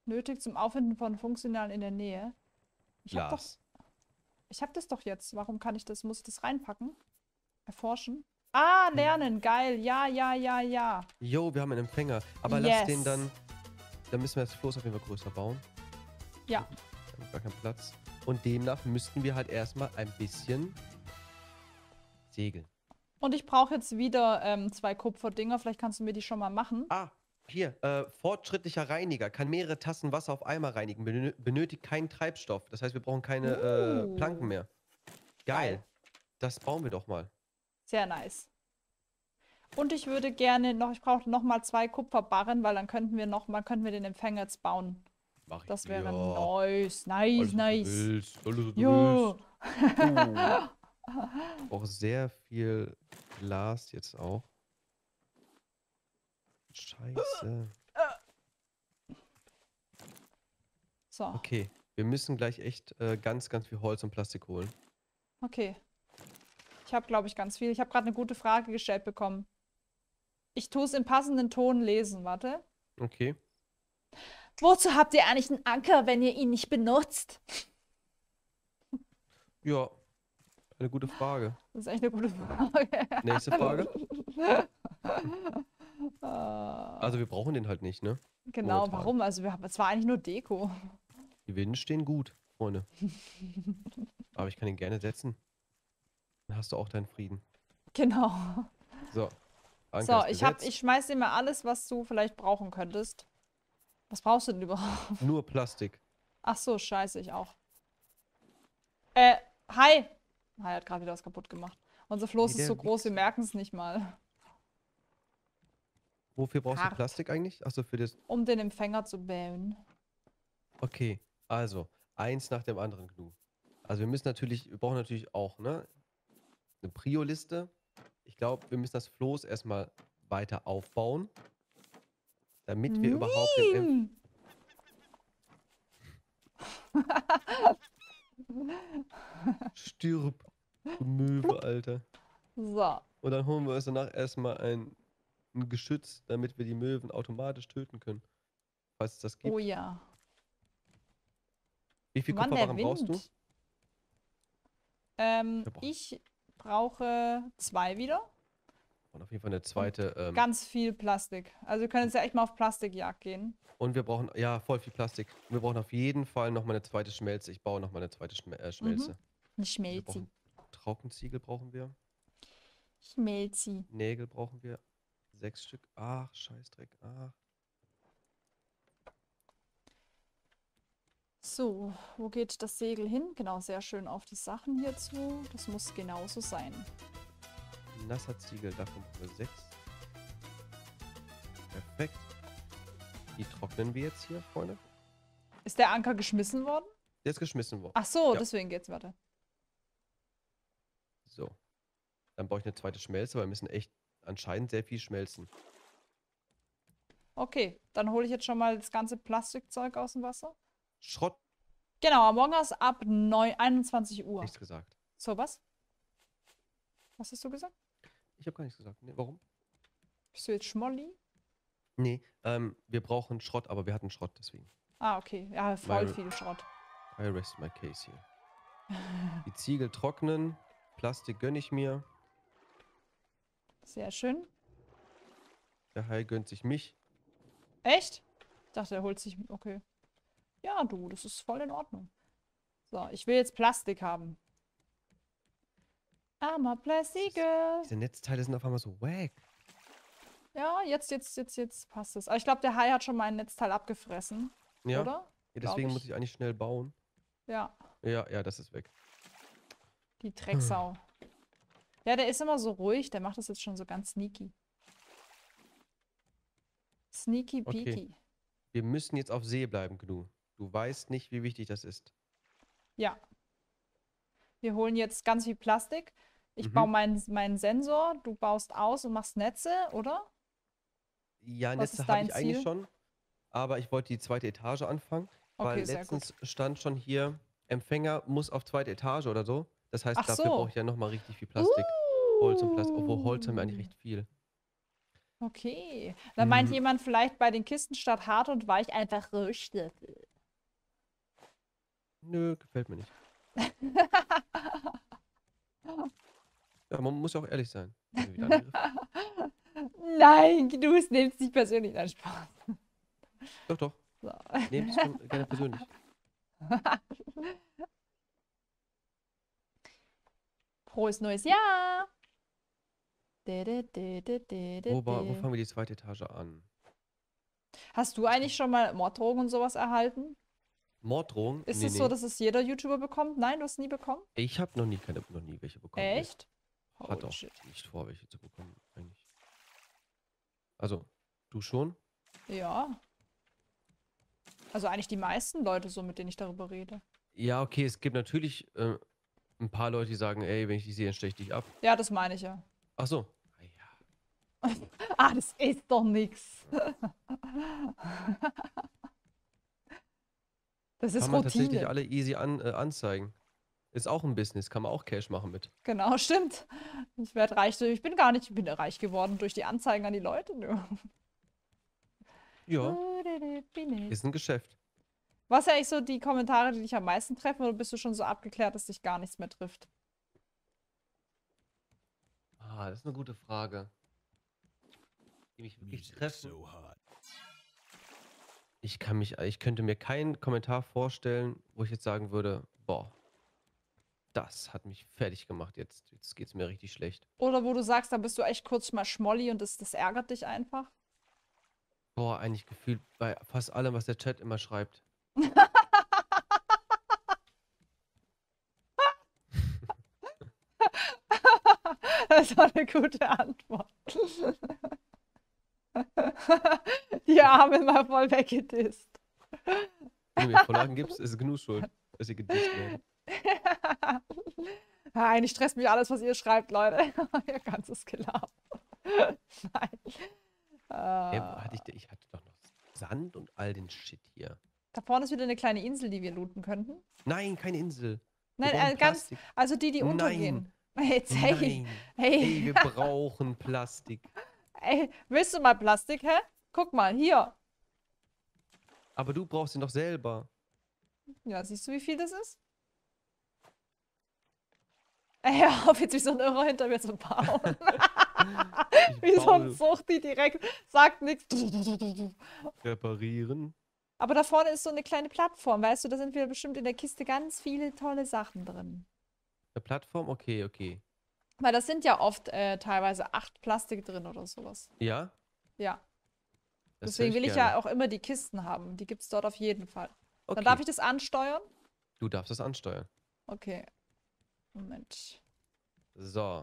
Nötig zum Auffinden von Funktionalen in der Nähe. Glas. Ich hab das doch jetzt. Warum kann ich das? Muss ich das reinpacken? Erforschen? Ah, lernen. Geil. Ja, ja, ja, ja. Jo, wir haben einen Empfänger. Aber lass den dann... Dann müssen wir das Floß auf jeden Fall größer bauen. Ja. Wir haben gar keinen Platz. Und demnach müssten wir halt erstmal ein bisschen segeln. Und ich brauche jetzt wieder 2 Kupferdinger. Vielleicht kannst du mir die schon mal machen. Ah, hier. Fortschrittlicher Reiniger. Kann mehrere Tassen Wasser auf einmal reinigen. Benötigt keinen Treibstoff. Das heißt, wir brauchen keine Planken mehr. Geil. Das bauen wir doch mal. Sehr nice. Und ich würde gerne noch, ich brauche noch mal 2 Kupferbarren, weil dann könnten wir den Empfänger jetzt bauen. Mach ich. Das wäre Ja. nice, Alles, nice. was du willst. Alles, was du Jo. willst. Ich brauche sehr viel Glas jetzt auch. Scheiße. So, Okay, wir müssen gleich echt ganz, ganz viel Holz und Plastik holen. okay. Ich habe, glaube ich, ganz viel. Ich habe gerade eine gute Frage gestellt bekommen. Ich tue es im passenden Ton lesen, warte. Okay. Wozu habt ihr eigentlich einen Anker, wenn ihr ihn nicht benutzt? Ja, eine gute Frage. Das ist echt eine gute Frage. Nächste Frage. Ah, Also wir brauchen den halt nicht, ne? genau, momentan. warum? Also es war eigentlich nur Deko. Die Winden stehen gut, Freunde. Aber ich kann ihn gerne setzen. Dann hast du auch deinen Frieden. Genau. So. So, Anker ist gesetzt. ich schmeiß dir mal alles, was du vielleicht brauchen könntest. Was brauchst du denn überhaupt? Nur Plastik. Ach so, scheiße, ich auch. Hi. Hi hat gerade wieder was kaputt gemacht. Unser Floß Nee, ist so der groß, wir Wichser. merken es nicht mal. Wofür brauchst Hart. du Plastik eigentlich? Achso, für das... Um den Empfänger zu bauen. Okay, also, eins nach dem anderen, Gnu. Also wir brauchen natürlich auch, ne? Eine Prio-Liste. Ich glaube, wir müssen das Floß erstmal weiter aufbauen, damit wir überhaupt den Stirb, du Möwe, Alter. So, Und dann holen wir uns danach erstmal ein Geschütz, damit wir die Möwen automatisch töten können. Falls es das gibt. oh ja. Wie viel Mann, der Kupferbarren brauchst du? Wind. brauche- Ich brauche 2 wieder. Und auf jeden Fall eine zweite. Ganz viel Plastik. Also wir können jetzt ja echt mal auf Plastikjagd gehen. Und wir brauchen, ja, voll viel Plastik. Und wir brauchen auf jeden Fall nochmal eine zweite Schmelze. Ich baue nochmal eine zweite Schmelze. Eine Wir Schmelzi. brauchen Trockenziegel brauchen wir. Schmelzi. Nägel brauchen wir. 6 Stück. Ach, Scheißdreck. Ach. So, wo geht das Segel hin? Genau, sehr schön auf die Sachen hierzu. Das muss genauso sein. Nasser Ziegel, davon brauchen wir 6. Perfekt. Die trocknen wir jetzt hier, Freunde. Ist der Anker geschmissen worden? Der ist geschmissen worden. Ach so, Ja. deswegen geht's weiter. So. Dann brauche ich eine zweite Schmelze, weil wir müssen echt anscheinend sehr viel schmelzen. Okay, dann hole ich jetzt schon mal das ganze Plastikzeug aus dem Wasser. Schrott, Genau, Among Us ab 21 Uhr. nichts gesagt. So, was? Was hast du gesagt? Ich habe gar nichts gesagt. Nee, warum? Bist du jetzt Schmolli? Nee, wir brauchen Schrott, aber wir hatten Schrott, deswegen. Ah, okay. Ja, voll Weil- viel Schrott. I rest my case hier. Die Ziegel trocknen. Plastik gönne ich mir. Sehr schön. Der Hai gönnt sich mich. Echt? Ich dachte, er holt sich. Okay. Ja, du, das ist voll in Ordnung. So, ich will jetzt Plastik haben. I'm a Plastic Girl. Diese Netzteile sind auf einmal so wack. Ja, jetzt passt es. Aber ich glaube, der Hai hat schon mal ein Netzteil abgefressen. Ja, Oder? ja Glaub deswegen ich. muss ich eigentlich schnell bauen. Ja, Ja, das ist weg. die Drecksau. Ja, der ist immer so ruhig. Der macht das jetzt schon so ganz sneaky. Sneaky Okay. peaky. Wir müssen jetzt auf See bleiben, Gnu. Du weißt nicht, wie wichtig das ist. Ja. Wir holen jetzt ganz viel Plastik. Ich Mhm. baue meinen Sensor. Du baust aus und machst Netze, oder? Ja, Was Netze ist habe dein ich eigentlich Ziel? schon. Aber ich wollte die zweite Etage anfangen. Weil Okay, sehr letztens stand schon hier, Empfänger muss auf zweite Etage oder so. Das heißt, Ach dafür so. brauche ich ja nochmal richtig viel Plastik. Holz und Plastik. Obwohl Holz haben wir eigentlich Uh. recht viel. Okay. Dann meint Mhm. jemand vielleicht bei den Kisten statt hart und weich einfach Rohstöpsel. Nö, gefällt mir nicht. Ja, man muss ja auch ehrlich sein. Haben wir wieder angegriffen? Nein, du nimmst nicht persönlich. Nein, Spaß. Doch, doch. So. Nehmt es schon gerne persönlich. Frohes neues Jahr! Wo fangen wir die zweite Etage an? Hast du eigentlich schon mal Morddrohungen und sowas erhalten? Morddrohung? Ist Nee, es so, nee. dass es jeder YouTuber bekommt? Nein, du hast nie bekommen? Ich habe noch nie welche bekommen. Nee. Echt? Hat Holy auch shit. nicht vor, welche zu bekommen, eigentlich. Also, du schon? Ja. Also eigentlich die meisten Leute so, mit denen ich darüber rede. Ja, okay, es gibt natürlich ein paar Leute, die sagen, ey, wenn ich dich sehe, dann stech dich ab. Ja, das meine ich ja. Ach so. Ah, ja. Ah, das ist doch nix. Das ist Kann man tatsächlich Routine. alle easy anzeigen. Ist auch ein Business, kann man auch Cash machen mit. Genau, stimmt. Ich werde reich. Ich bin gar nicht, ich bin reich geworden durch die Anzeigen an die Leute. Nö. Ja, ist ein Geschäft. Was ja eigentlich so die Kommentare, die dich am meisten treffen, oder bist du schon so abgeklärt, dass dich gar nichts mehr trifft? Ah, das ist eine gute Frage. Die mich wirklich Music treffen. so hot. Ich könnte mir keinen Kommentar vorstellen, wo ich jetzt sagen würde, boah, das hat mich fertig gemacht, jetzt geht's mir richtig schlecht. Oder wo du sagst, da bist du echt kurz mal schmolli und das ärgert dich einfach? Boah, eigentlich gefühlt bei fast allem, was der Chat immer schreibt. Das war eine gute Antwort. Die Arme mal voll weggedisst. Wenn du mir Vorlagen gibst, ist es genug schuld, dass sie gedisst werden. Ja, eigentlich stresst mich alles, was ihr schreibt, Leute. Ihr ganzes Gelaber. Nein. Ich hatte doch noch Sand und all den Shit hier. Da vorne ist wieder eine kleine Insel, die wir looten könnten. Nein, keine Insel. Wir Nein, brauchen ganz, Plastik. also die Nein. untergehen. Jetzt, hey, Nein. hey, Ey, wir brauchen Plastik. ey, willst du mal Plastik, hä? Guck mal, hier. Aber du brauchst ihn doch selber. Ja, siehst du, wie viel das ist? Ey, hör auf, jetzt wie so ein Irrer hinter mir zu bauen. Ich Wie so ein baue, Sucht, die direkt sagt nichts. reparieren. Aber da vorne ist so eine kleine Plattform, weißt du, da sind wir bestimmt in der Kiste ganz viele tolle Sachen drin. Eine Plattform? Okay, okay. Weil das sind ja oft teilweise 8 Plastik drin oder sowas. Ja? Ja. Das Deswegen höre will ich gerne. ja auch immer die Kisten haben. Die gibt es dort auf jeden Fall. Okay. Dann darf ich das ansteuern? Du darfst das ansteuern. Okay. Moment. So.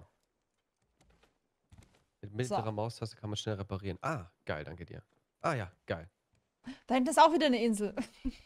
Mit mittlerer Maustaste kann man schnell reparieren. Ah, geil, danke dir. Ah ja, geil. Da hinten ist auch wieder eine Insel.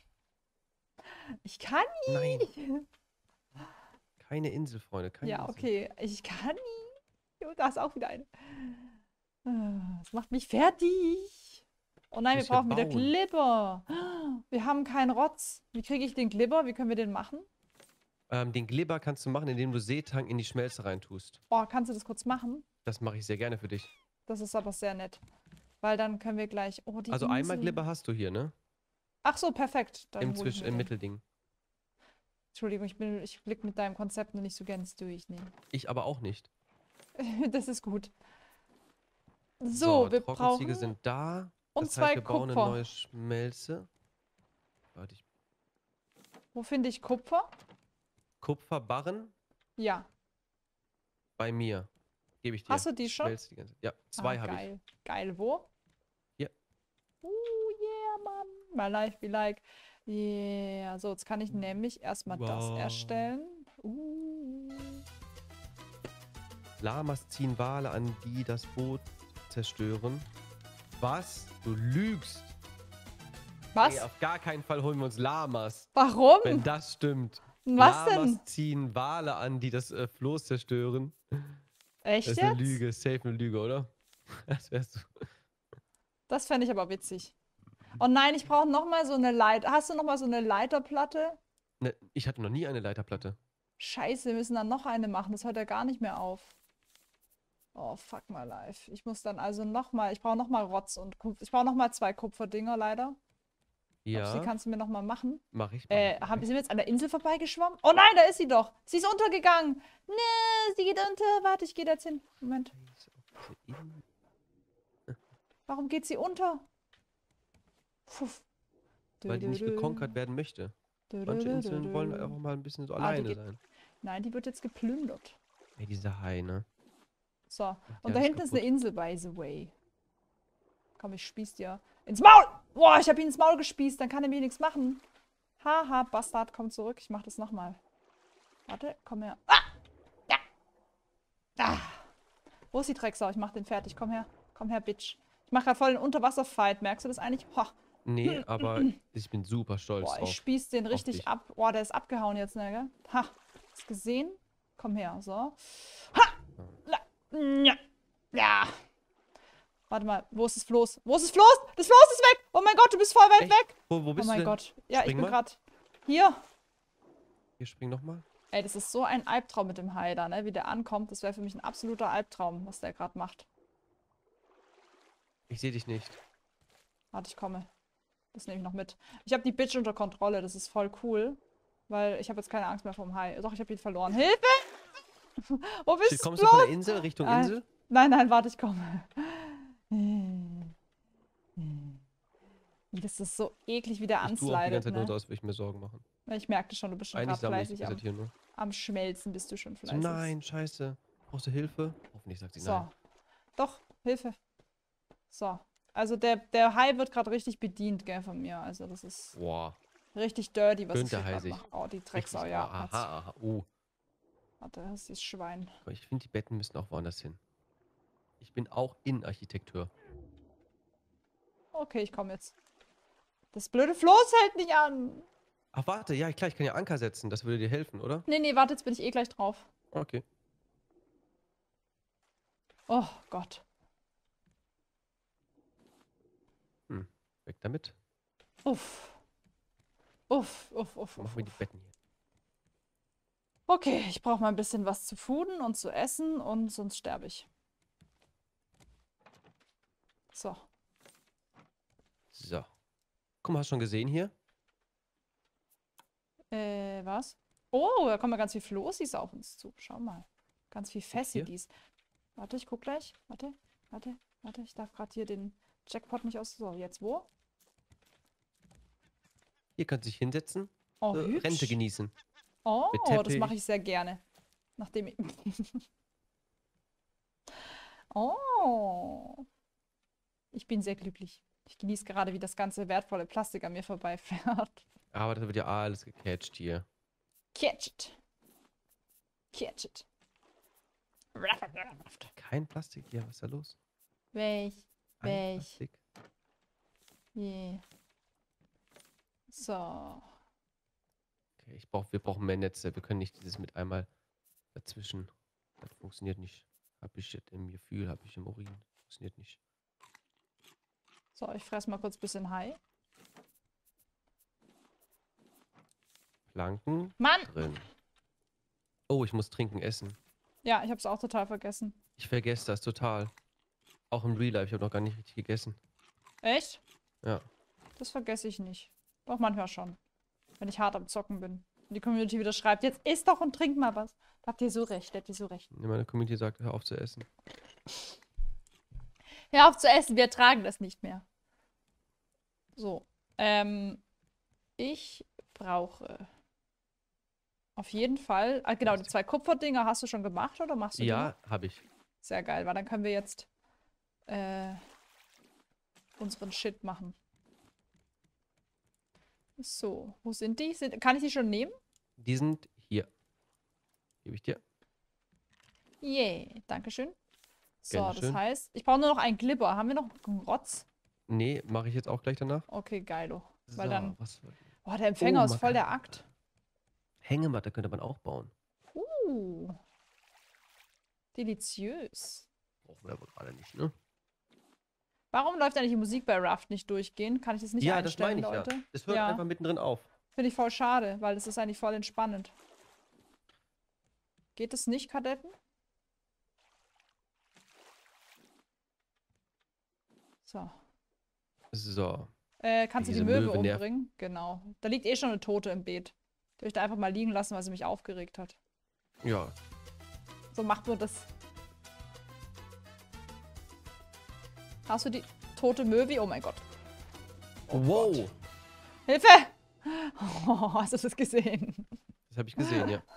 Ich kann Nein, nicht. keine Insel, Freunde. Keine Ja, Insel. okay. Ich kann nicht. Und da ist auch wieder eine. Das macht mich fertig. Oh nein, wir Muss ja brauchen wieder bauen. Glibber. Wir haben keinen Rotz. Wie kriege ich den Glibber? Wie können wir den machen? Den Glibber kannst du machen, indem du Seetang in die Schmelze reintust. Oh, kannst du das kurz machen? Das mache ich sehr gerne für dich. Das ist aber sehr nett. Weil dann können wir gleich. Oh, die Also einmal Insel. Glibber hast du hier, ne? Ach so, perfekt. Dann hol ich mir Im den. Mittelding. Entschuldigung, ich blick mit deinem Konzept noch nicht so ganz durch. Nee. Ich aber auch nicht. Das ist gut. So, wir Trockenziegel brauchen. sind da. Und Das heißt, zwei wir bauen eine Kupfer. neue Schmelze. Warte, Wo finde ich Kupfer? Kupferbarren Ja. bei mir. Gebe ich dir. Hast du die schon? Schmelze die ganze Ja, 2 habe ich. Geil. Geil, wo? Hier. Yeah, Mann. My life be like. Yeah. So, jetzt kann ich nämlich erstmal das Wow. erstellen. Lamas ziehen Wale an, die das Boot zerstören. Was? Du lügst. Was? Ey, auf gar keinen Fall holen wir uns Lamas. Warum? Wenn das stimmt. Was Lamas denn? ziehen Wale an, die das Floß zerstören. Echt Das ist jetzt? eine Lüge. Safe eine Lüge, oder? Das wärst du. Das fände ich aber witzig. Oh nein, ich brauche nochmal so eine Leiter. Hast du nochmal so eine Leiterplatte? Ne, ich hatte noch nie eine Leiterplatte. Scheiße, wir müssen dann noch eine machen. Das hört ja gar nicht mehr auf. Oh, fuck my life. Ich muss dann also nochmal, ich brauche nochmal Rotz und Kupfer. Ich brauche nochmal 2 Kupferdinger, leider. Glaubst du, die Ja, kannst du mir nochmal machen? mach ich. Sind wir jetzt an der Insel vorbeigeschwommen? Oh nein, da ist sie doch. Sie ist untergegangen. Nee, sie geht unter. Warte, ich gehe da jetzt hin. Moment. Warum geht sie unter? Puff. Weil die nicht gekonkert werden möchte. Manche Inseln wollen einfach mal ein bisschen so alleine sein. Nein, die wird jetzt geplündert. Ey, diese Hai, ne? So, ja und da alles hinten ist eine kaputt. Insel, by the way. Komm, ich spieß dir ins Maul. Boah, ich habe ihn ins Maul gespießt, dann kann er mir nichts machen. Haha, Bastard, komm zurück. Ich mach das nochmal. Warte, komm her. Ah! Ja! Ah! Wo ist die Drecksau? Ich mach den fertig. Komm her. Komm her, Bitch. Ich mach gerade voll den Unterwasserfight. Merkst du das eigentlich? Ho. Nee, aber ich bin super stolz Boah, ich drauf. spieß den richtig dich. ab. Boah, der ist abgehauen jetzt, ne, gell? Ha! Hast du gesehen? Komm her, so. Ha! La. Ja. Ja. Warte mal, wo ist das Floß? Wo ist das Floß? Das Floß ist weg! Oh mein Gott, du bist voll weit Echt? weg! Wo Oh bist du mein denn? Gott. Ja, ich Spring bin mal. gerade hier. Hier, spring nochmal. Ey, das ist so ein Albtraum mit dem Hai da, ne? Wie der ankommt. Das wäre für mich ein absoluter Albtraum, was der gerade macht. Ich sehe dich nicht. Warte, ich komme. Das nehme ich noch mit. Ich habe die Bitch unter Kontrolle. Das ist voll cool. Weil ich habe jetzt keine Angst mehr vom Hai. Doch, ich habe ihn verloren. Hilfe! Wo bist du Kommst du von der bloß? Insel Richtung Ah, Insel? Nein, nein, warte, ich komme. Das ist so eklig, wie der Ich tue auch die anslidet, ganze Zeit nur so, ne? als würde ich mir Sorgen machen. Ich merkte schon, du bist schon Eigentlich gerade sammle ich die fleißig ganze Zeit hier nur. am Schmelzen bist du schon So, fleißig. nein, scheiße. Brauchst du Hilfe? Hoffentlich sagt sie So. nein. Doch, Hilfe. So. Also der Hai wird gerade richtig bedient, gell, von mir. Also das ist Boah. richtig dirty, was Gönnt ich der hier Hai gerade sich. mache. Oh, die Richtig. Drecksau, Oh, ja. aha, aha. Oh. Warte, das ist das Schwein. Aber ich finde, die Betten müssen auch woanders hin. Ich bin auch Innenarchitektur. Okay, ich komme jetzt. Das blöde Floß hält nicht an. Ach, warte. Ja, klar, ich kann ja Anker setzen. Das würde dir helfen, oder? Nee, nee, warte, jetzt bin ich eh gleich drauf. Okay. Oh Gott. Weg damit. Uff. Uff, uff, uff, Machen uff. wir die uff. Betten hier. Okay, ich brauche mal ein bisschen was zu fooden und zu essen und sonst sterbe ich. So. So. Guck mal, hast du schon gesehen hier? Was? Oh, da kommen ja ganz viel Flossis auf uns zu. Schau mal. Ganz viel Fessidis. Warte, ich guck gleich. Warte, warte, warte. Ich darf gerade hier den Jackpot nicht aus. So, jetzt wo? Hier kannst du dich hinsetzen. Oh, Rente hübsch. genießen. Oh, Mit das Teppich. mache ich sehr gerne. Nachdem ich... Oh. Ich bin sehr glücklich. Ich genieße gerade, wie das ganze wertvolle Plastik an mir vorbeifährt. Aber das wird ja alles gecatcht hier. Catch it. Catch it. Kein Plastik hier. Was ist da los? Welch? Ein Welch? Plastik. Yeah. So. Okay, wir brauchen mehr Netze. Wir können nicht dieses mit einmal dazwischen. Das funktioniert nicht. Hab ich jetzt im Gefühl, hab ich im Urin. Funktioniert nicht. So, ich fresse mal kurz ein bisschen Hai. Planken Mann! drin. Oh, ich muss trinken, essen. Ja, ich habe es auch total vergessen. Ich vergesse das total. Auch im Real Life. Ich habe noch gar nicht richtig gegessen. Echt? Ja. Das vergesse ich nicht. Doch manchmal schon. Wenn ich hart am Zocken bin. Und die Community wieder schreibt, jetzt isst doch und trink mal was. Da habt ihr so recht, da habt ihr so recht. Meine Community sagt, hör auf zu essen. Hör auf zu essen, wir ertragen das nicht mehr. So. Ich brauche auf jeden Fall. Ah, genau, die 2 Kupferdinger hast du schon gemacht oder machst du die noch? Ja, habe ich. Sehr geil, weil dann können wir jetzt unseren Shit machen. So, wo sind die? Kann ich die schon nehmen? Die sind hier. Gebe ich dir. Yeah, dankeschön. So, Gerne das schön. heißt, ich brauche nur noch einen Glibber. Haben wir noch einen Rotz? Nee, mache ich jetzt auch gleich danach. Okay, geilo. Weil So, dann. was? Boah, der Empfänger ist man voll kann- der Akt. Hängematte könnte man auch bauen. Deliziös. Brauchen wir aber gerade nicht, ne? Warum läuft eigentlich die Musik bei Raft nicht durchgehend? Kann ich das nicht Ja, das einstellen, meine ich Leute? ja. Es hört Ja. einfach mittendrin auf. Finde ich voll schade, weil das ist eigentlich voll entspannend. Geht es nicht, Kadetten? So. So. Kannst du die Diese Möwe Möwe nervt. umbringen? Genau. Da liegt eh schon eine Tote im Beet. Die habe ich da einfach mal liegen lassen, weil sie mich aufgeregt hat. Ja. So macht man das. Hast du die tote Möwe? Oh mein Gott. Wow. Hilfe! Oh, hast du das gesehen? Das habe ich gesehen, ja.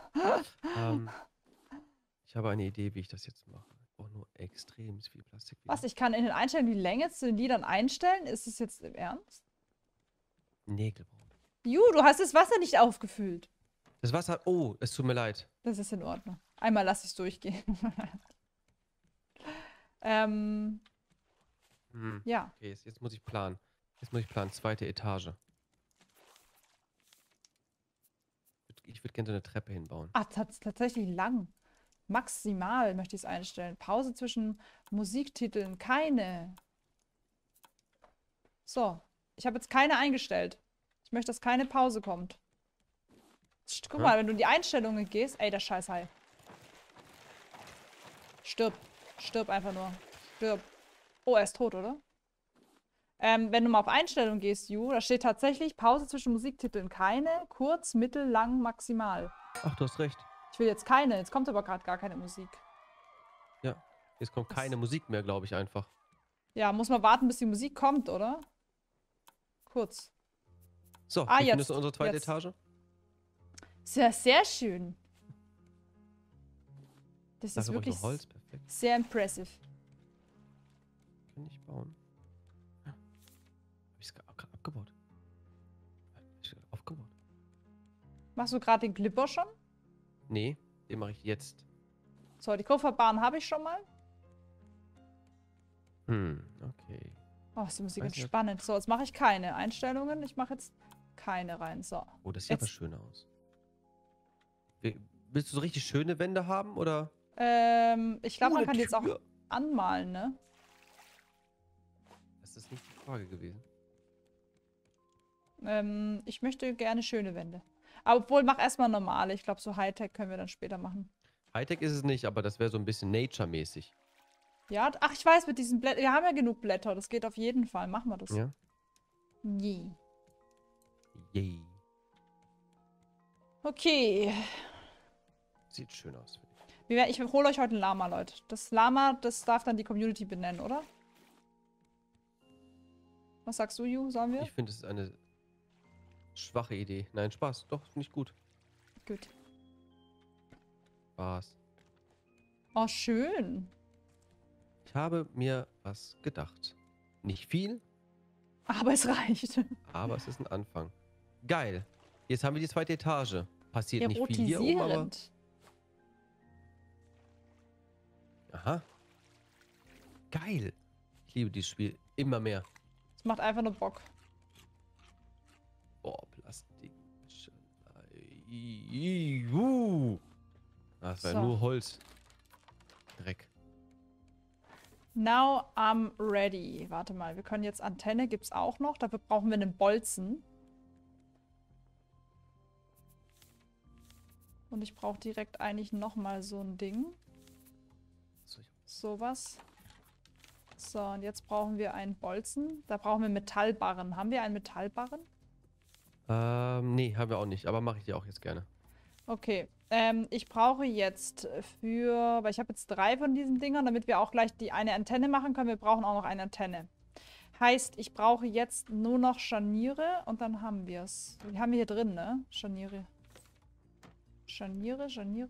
Ich habe eine Idee, wie ich das jetzt mache. Ich brauche nur extrem viel Plastik. Wieder. Was? Ich kann in den Einstellungen die Länge zu den Liedern einstellen? Ist es jetzt im Ernst? Nägel brauchen. Ju, du hast das Wasser nicht aufgefüllt. Das Wasser. Oh, es tut mir leid. Das ist in Ordnung. Einmal lasse ich es durchgehen. Ja. Okay, jetzt muss ich planen. Jetzt muss ich planen. Zweite Etage. Ich würde gerne so eine Treppe hinbauen. Ach, tatsächlich lang. Maximal möchte ich es einstellen. Pause zwischen Musiktiteln. Keine. So. Ich habe jetzt keine eingestellt. Ich möchte, dass keine Pause kommt. Guck mal, wenn du in die Einstellungen gehst. Ey, der Scheißhai. Stirb. Stirb einfach nur. Stirb. Oh, er ist tot, oder? Wenn du mal auf Einstellungen gehst, Ju, da steht tatsächlich Pause zwischen Musiktiteln. Keine, kurz, mittel, lang, maximal. Ach, du hast recht. Ich will jetzt keine. Jetzt kommt aber gerade gar keine Musik. Ja. Jetzt kommt keine Musik mehr, glaube ich einfach. Ja, muss man warten, bis die Musik kommt, oder? Kurz. So, Ah, wie findest jetzt. du unsere zweite Jetzt. Etage? Sehr, sehr schön. Das ist Dafür brauche ich wirklich noch Holz. Perfekt. sehr impressive. Kann ich bauen. Ja. Habe ich es gerade abgebaut? Hab ich aufgebaut? Machst du gerade den Clipper schon? Nee, den mache ich jetzt. So, die Kupferbahn habe ich schon mal. Okay. Oh, ist die Musik Weiß nicht, entspannend. So, jetzt mache ich keine Einstellungen. Ich mache jetzt keine rein. So. Oh, das sieht aber Jetzt- schön aus. Willst du so richtig schöne Wände haben, oder? Ich glaube, man Ohne kann die jetzt auch Tür. anmalen, ne? Das ist nicht die Frage gewesen. Ich möchte gerne schöne Wände. Aber obwohl, mach erstmal normale. Ich glaube, so Hightech können wir dann später machen. Hightech ist es nicht, aber das wäre so ein bisschen Nature-mäßig. Ja, ach, ich weiß, mit diesen Blättern. Wir haben ja genug Blätter. Das geht auf jeden Fall. Machen wir das. Ja? Nee. Yay. Okay. Sieht schön aus. Finde ich. Ich hole euch heute ein Lama, Leute. Das Lama, das darf dann die Community benennen, oder? Was sagst du, Ju? Sollen wir? Ich finde, es ist eine schwache Idee. Nein, Spaß. Doch, finde ich gut. Gut. Spaß. Oh, schön. Ich habe mir was gedacht. Nicht viel, Aber es reicht. aber es ist ein Anfang. Geil. Jetzt haben wir die zweite Etage. Passiert nicht viel hier oben, aber... Erotisierend. Aha. Geil. Ich liebe dieses Spiel immer mehr. Es macht einfach nur Bock. Boah, Plastik. Das war So. nur Holz. Dreck. Now I'm ready. Warte mal, wir können jetzt Antenne, gibt's auch noch. Dafür brauchen wir einen Bolzen. Und ich brauche direkt eigentlich nochmal so ein Ding. Sowas. So, und jetzt brauchen wir einen Bolzen. Da brauchen wir Metallbarren. Haben wir einen Metallbarren? Nee, haben wir auch nicht. Aber mache ich dir auch jetzt gerne. Okay. Ich brauche jetzt für... Weil ich habe jetzt 3 von diesen Dingern, damit wir auch gleich die eine Antenne machen können. Wir brauchen auch noch eine Antenne. Heißt, ich brauche jetzt nur noch Scharniere und dann haben wir es. Die haben wir hier drin, ne? Scharniere. Scharniere.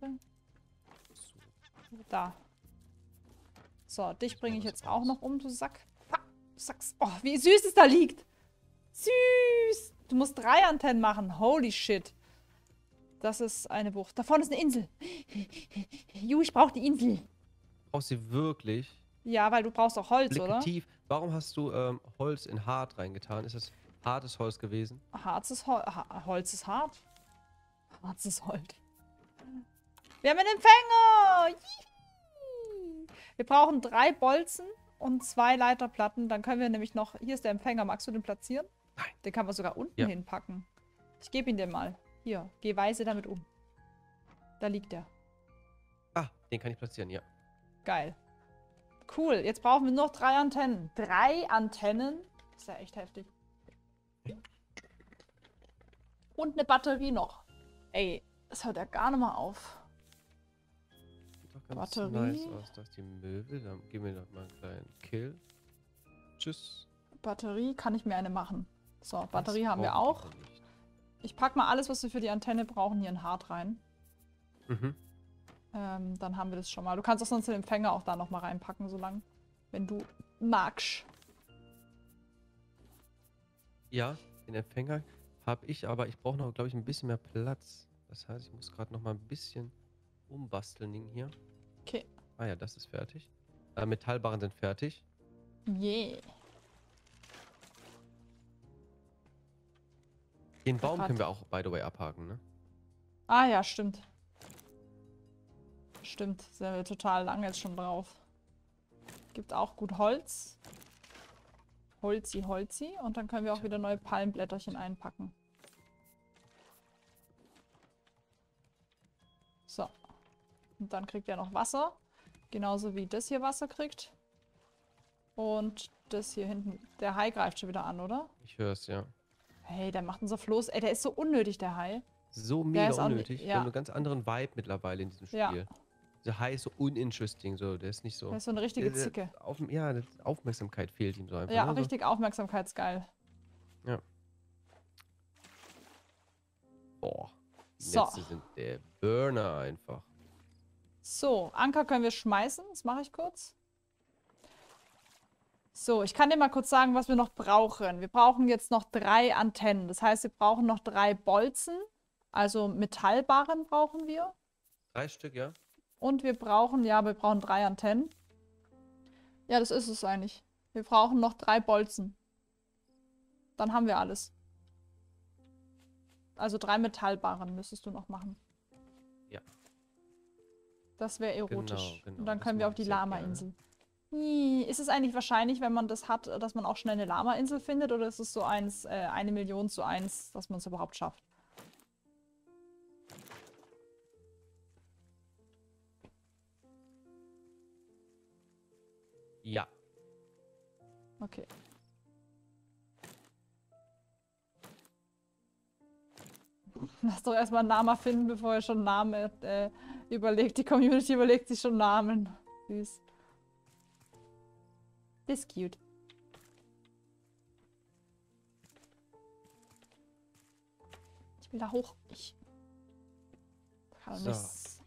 Da. So, dich bringe ich jetzt auch noch um, du Sack. Ah, du Sacks. Oh, wie süß es da liegt. Süß. Du musst 3 Antennen machen. Holy shit. Das ist eine Bucht. Da vorne ist eine Insel. Ju, ich brauche die Insel. Brauchst du wirklich? Ja, weil du brauchst auch Holz, Blicke oder? tief. Warum hast du Holz in hart reingetan? Ist das hartes Holz gewesen? Holz ist hart. Harz ist Holz. Wir haben einen Empfänger! Juhu! Wir brauchen 3 Bolzen und 2 Leiterplatten. Dann können wir nämlich noch... Hier ist der Empfänger. Magst du den platzieren? Nein. Den kann man sogar unten Ja. hinpacken. Ich gebe ihn dir mal. Hier, geh weise damit um. Da liegt er. Ah, den kann ich platzieren, ja. Geil. Cool. Jetzt brauchen wir noch 3 Antennen. 3 Antennen? Das ist ja echt heftig. Und eine Batterie noch. Ey, das hört ja gar nicht mal auf. Sieht doch ganz Batterie. nice aus. Da ist die Möwe. Dann geben wir noch mal einen kleinen Kill. Tschüss. Batterie kann ich mir eine machen. So, Batterie Das haben wir brauchen auch. wir nicht. Ich pack mal alles, was wir für die Antenne brauchen, hier in Hart rein. Mhm. Dann haben wir das schon mal. Du kannst auch sonst den Empfänger auch da nochmal reinpacken, solange. Wenn du magst. Ja, den Empfänger habe ich, aber ich brauche noch, glaube ich, ein bisschen mehr Platz. Das heißt, ich muss gerade noch mal ein bisschen umbasteln hier. Okay. Ah ja, das ist fertig. Metallbarren sind fertig. Yeah. Den Baum grad- können wir auch, by the way, abhaken, ne? Ah ja, stimmt. Stimmt, sind wir total lange jetzt schon drauf. Gibt auch gut Holz. Holzi, Holzi. Und dann können wir auch wieder neue Palmblätterchen einpacken. So. Und dann kriegt er noch Wasser. Genauso wie das hier Wasser kriegt. Und das hier hinten. Der Hai greift schon wieder an, oder? Ich höre es, ja. Hey, der macht unser Floß. Ey, der ist so unnötig, der Hai. So Der mega ist auch nicht- unnötig. ja. Wir haben einen ganz anderen Vibe mittlerweile in diesem Spiel. Ja. Der Hai ist so uninteresting, so. Der ist nicht so. Der ist so eine richtige Der- Zicke. Ja, die Aufmerksamkeit fehlt ihm so einfach. Ja, ne? So. richtig aufmerksamkeitsgeil. Boah. Die So. Netze sind der Burner einfach. So, Anker können wir schmeißen. Das mache ich kurz. So, ich kann dir mal kurz sagen, was wir noch brauchen. Wir brauchen jetzt noch 3 Antennen. Das heißt, wir brauchen noch 3 Bolzen. Also Metallbarren brauchen wir. 3 Stück, ja? Und wir brauchen 3 Antennen. Ja, das ist es eigentlich. Wir brauchen noch 3 Bolzen. Dann haben wir alles. Also 3 Metallbarren müsstest du noch machen. Ja. Das wäre erotisch. Genau, Und dann das können wir mag auf die ich sehr Lama-Insel. Ist es eigentlich wahrscheinlich, wenn man das hat, dass man auch schnell eine Lama-Insel findet? Oder ist es so 1.000.000:1, dass man es überhaupt schafft? Ja. Okay. Lass doch erstmal einen Namen finden, bevor ihr schon einen Namen überlegt. Die Community überlegt sich schon Namen. Süß. Das ist cute. Ich will da hoch. Ich kann So. nicht.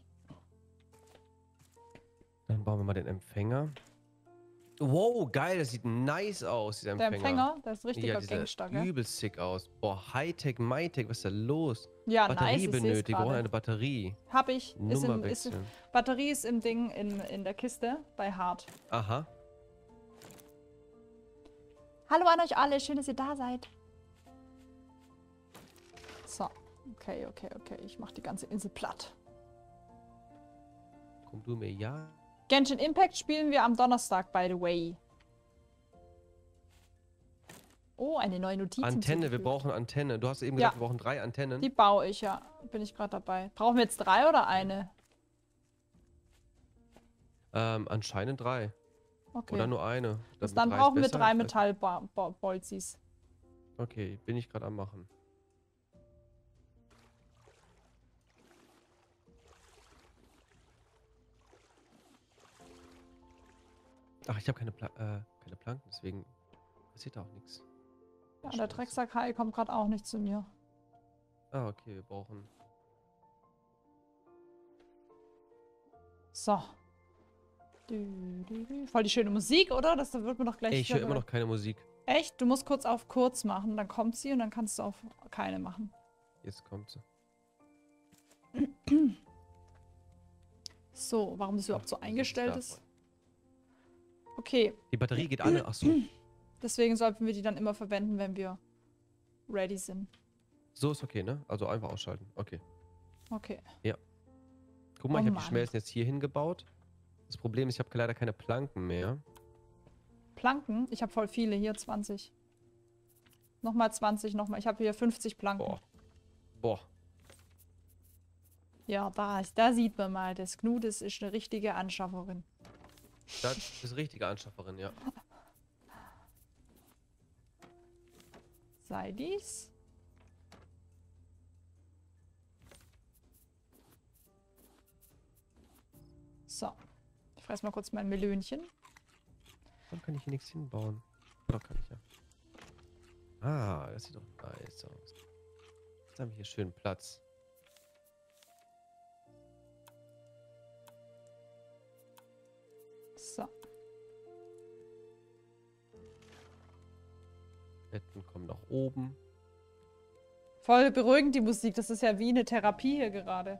Dann bauen wir mal den Empfänger. Wow, geil, das sieht nice aus, dieser Der Empfänger. Empfänger, der ist richtiger Ja, dieser Gangster, gell? übel sick aus. Boah, Hightech, Mytech, was ist da los? Ja, Batterie nice, ich seh's benötigt, wir brauchen gerade. eine Batterie. Hab ich. Nummer wechseln. Batterie ist im Ding, in der Kiste bei Hart. Aha. Hallo an euch alle, schön, dass ihr da seid. So, okay. Ich mach die ganze Insel platt. Komm du mir, ja? Genshin Impact spielen wir am Donnerstag, by the way. Oh, eine neue Notiz. Antenne, wir hinzugefügt. brauchen Antenne. Du hast eben Ja. gesagt, wir brauchen 3 Antennen. Die baue ich, ja. Bin ich gerade dabei. Brauchen wir jetzt 3 oder eine? Anscheinend 3. Okay. Oder nur eine. Dann brauchen wir 3 Metallbolzis. Okay, bin ich gerade am machen. Ach, ich habe keine Planken, deswegen passiert da auch nichts. Ja, der Drecksack Hai kommt gerade auch nicht zu mir. Ah, okay, wir brauchen... So. Voll die schöne Musik, oder? Das wird mir doch gleich... Ey, ich höre immer noch keine Musik. Echt? Du musst kurz auf kurz machen, dann kommt sie und dann kannst du auf keine machen. Jetzt kommt sie. So, warum das überhaupt so Ach, eingestellt das ist ist? Okay, Die Batterie geht an. Ach so. deswegen sollten wir die dann immer verwenden, wenn wir ready sind. So ist okay, ne? Also einfach ausschalten. Okay. Okay. Guck mal, Oh ich habe Mann. die Schmelzen jetzt hier hingebaut. Das Problem ist, ich habe leider keine Planken mehr. Planken? Ich habe voll viele. Hier 20. Nochmal 20, nochmal. Ich habe hier 50 Planken. Boah. Boah. Ja, da sieht man mal, das Knut ist eine richtige Anschafferin. Das ist richtige Anschafferin, ja. Sei dies. So. Ich fresse mal kurz mein Melönchen. Warum kann ich hier nichts hinbauen? Doch, kann ich ja. Ah, das sieht doch nice aus. Jetzt haben wir hier schön Platz. So. Betten kommen nach oben. Voll beruhigend die Musik. Das ist ja wie eine Therapie hier gerade.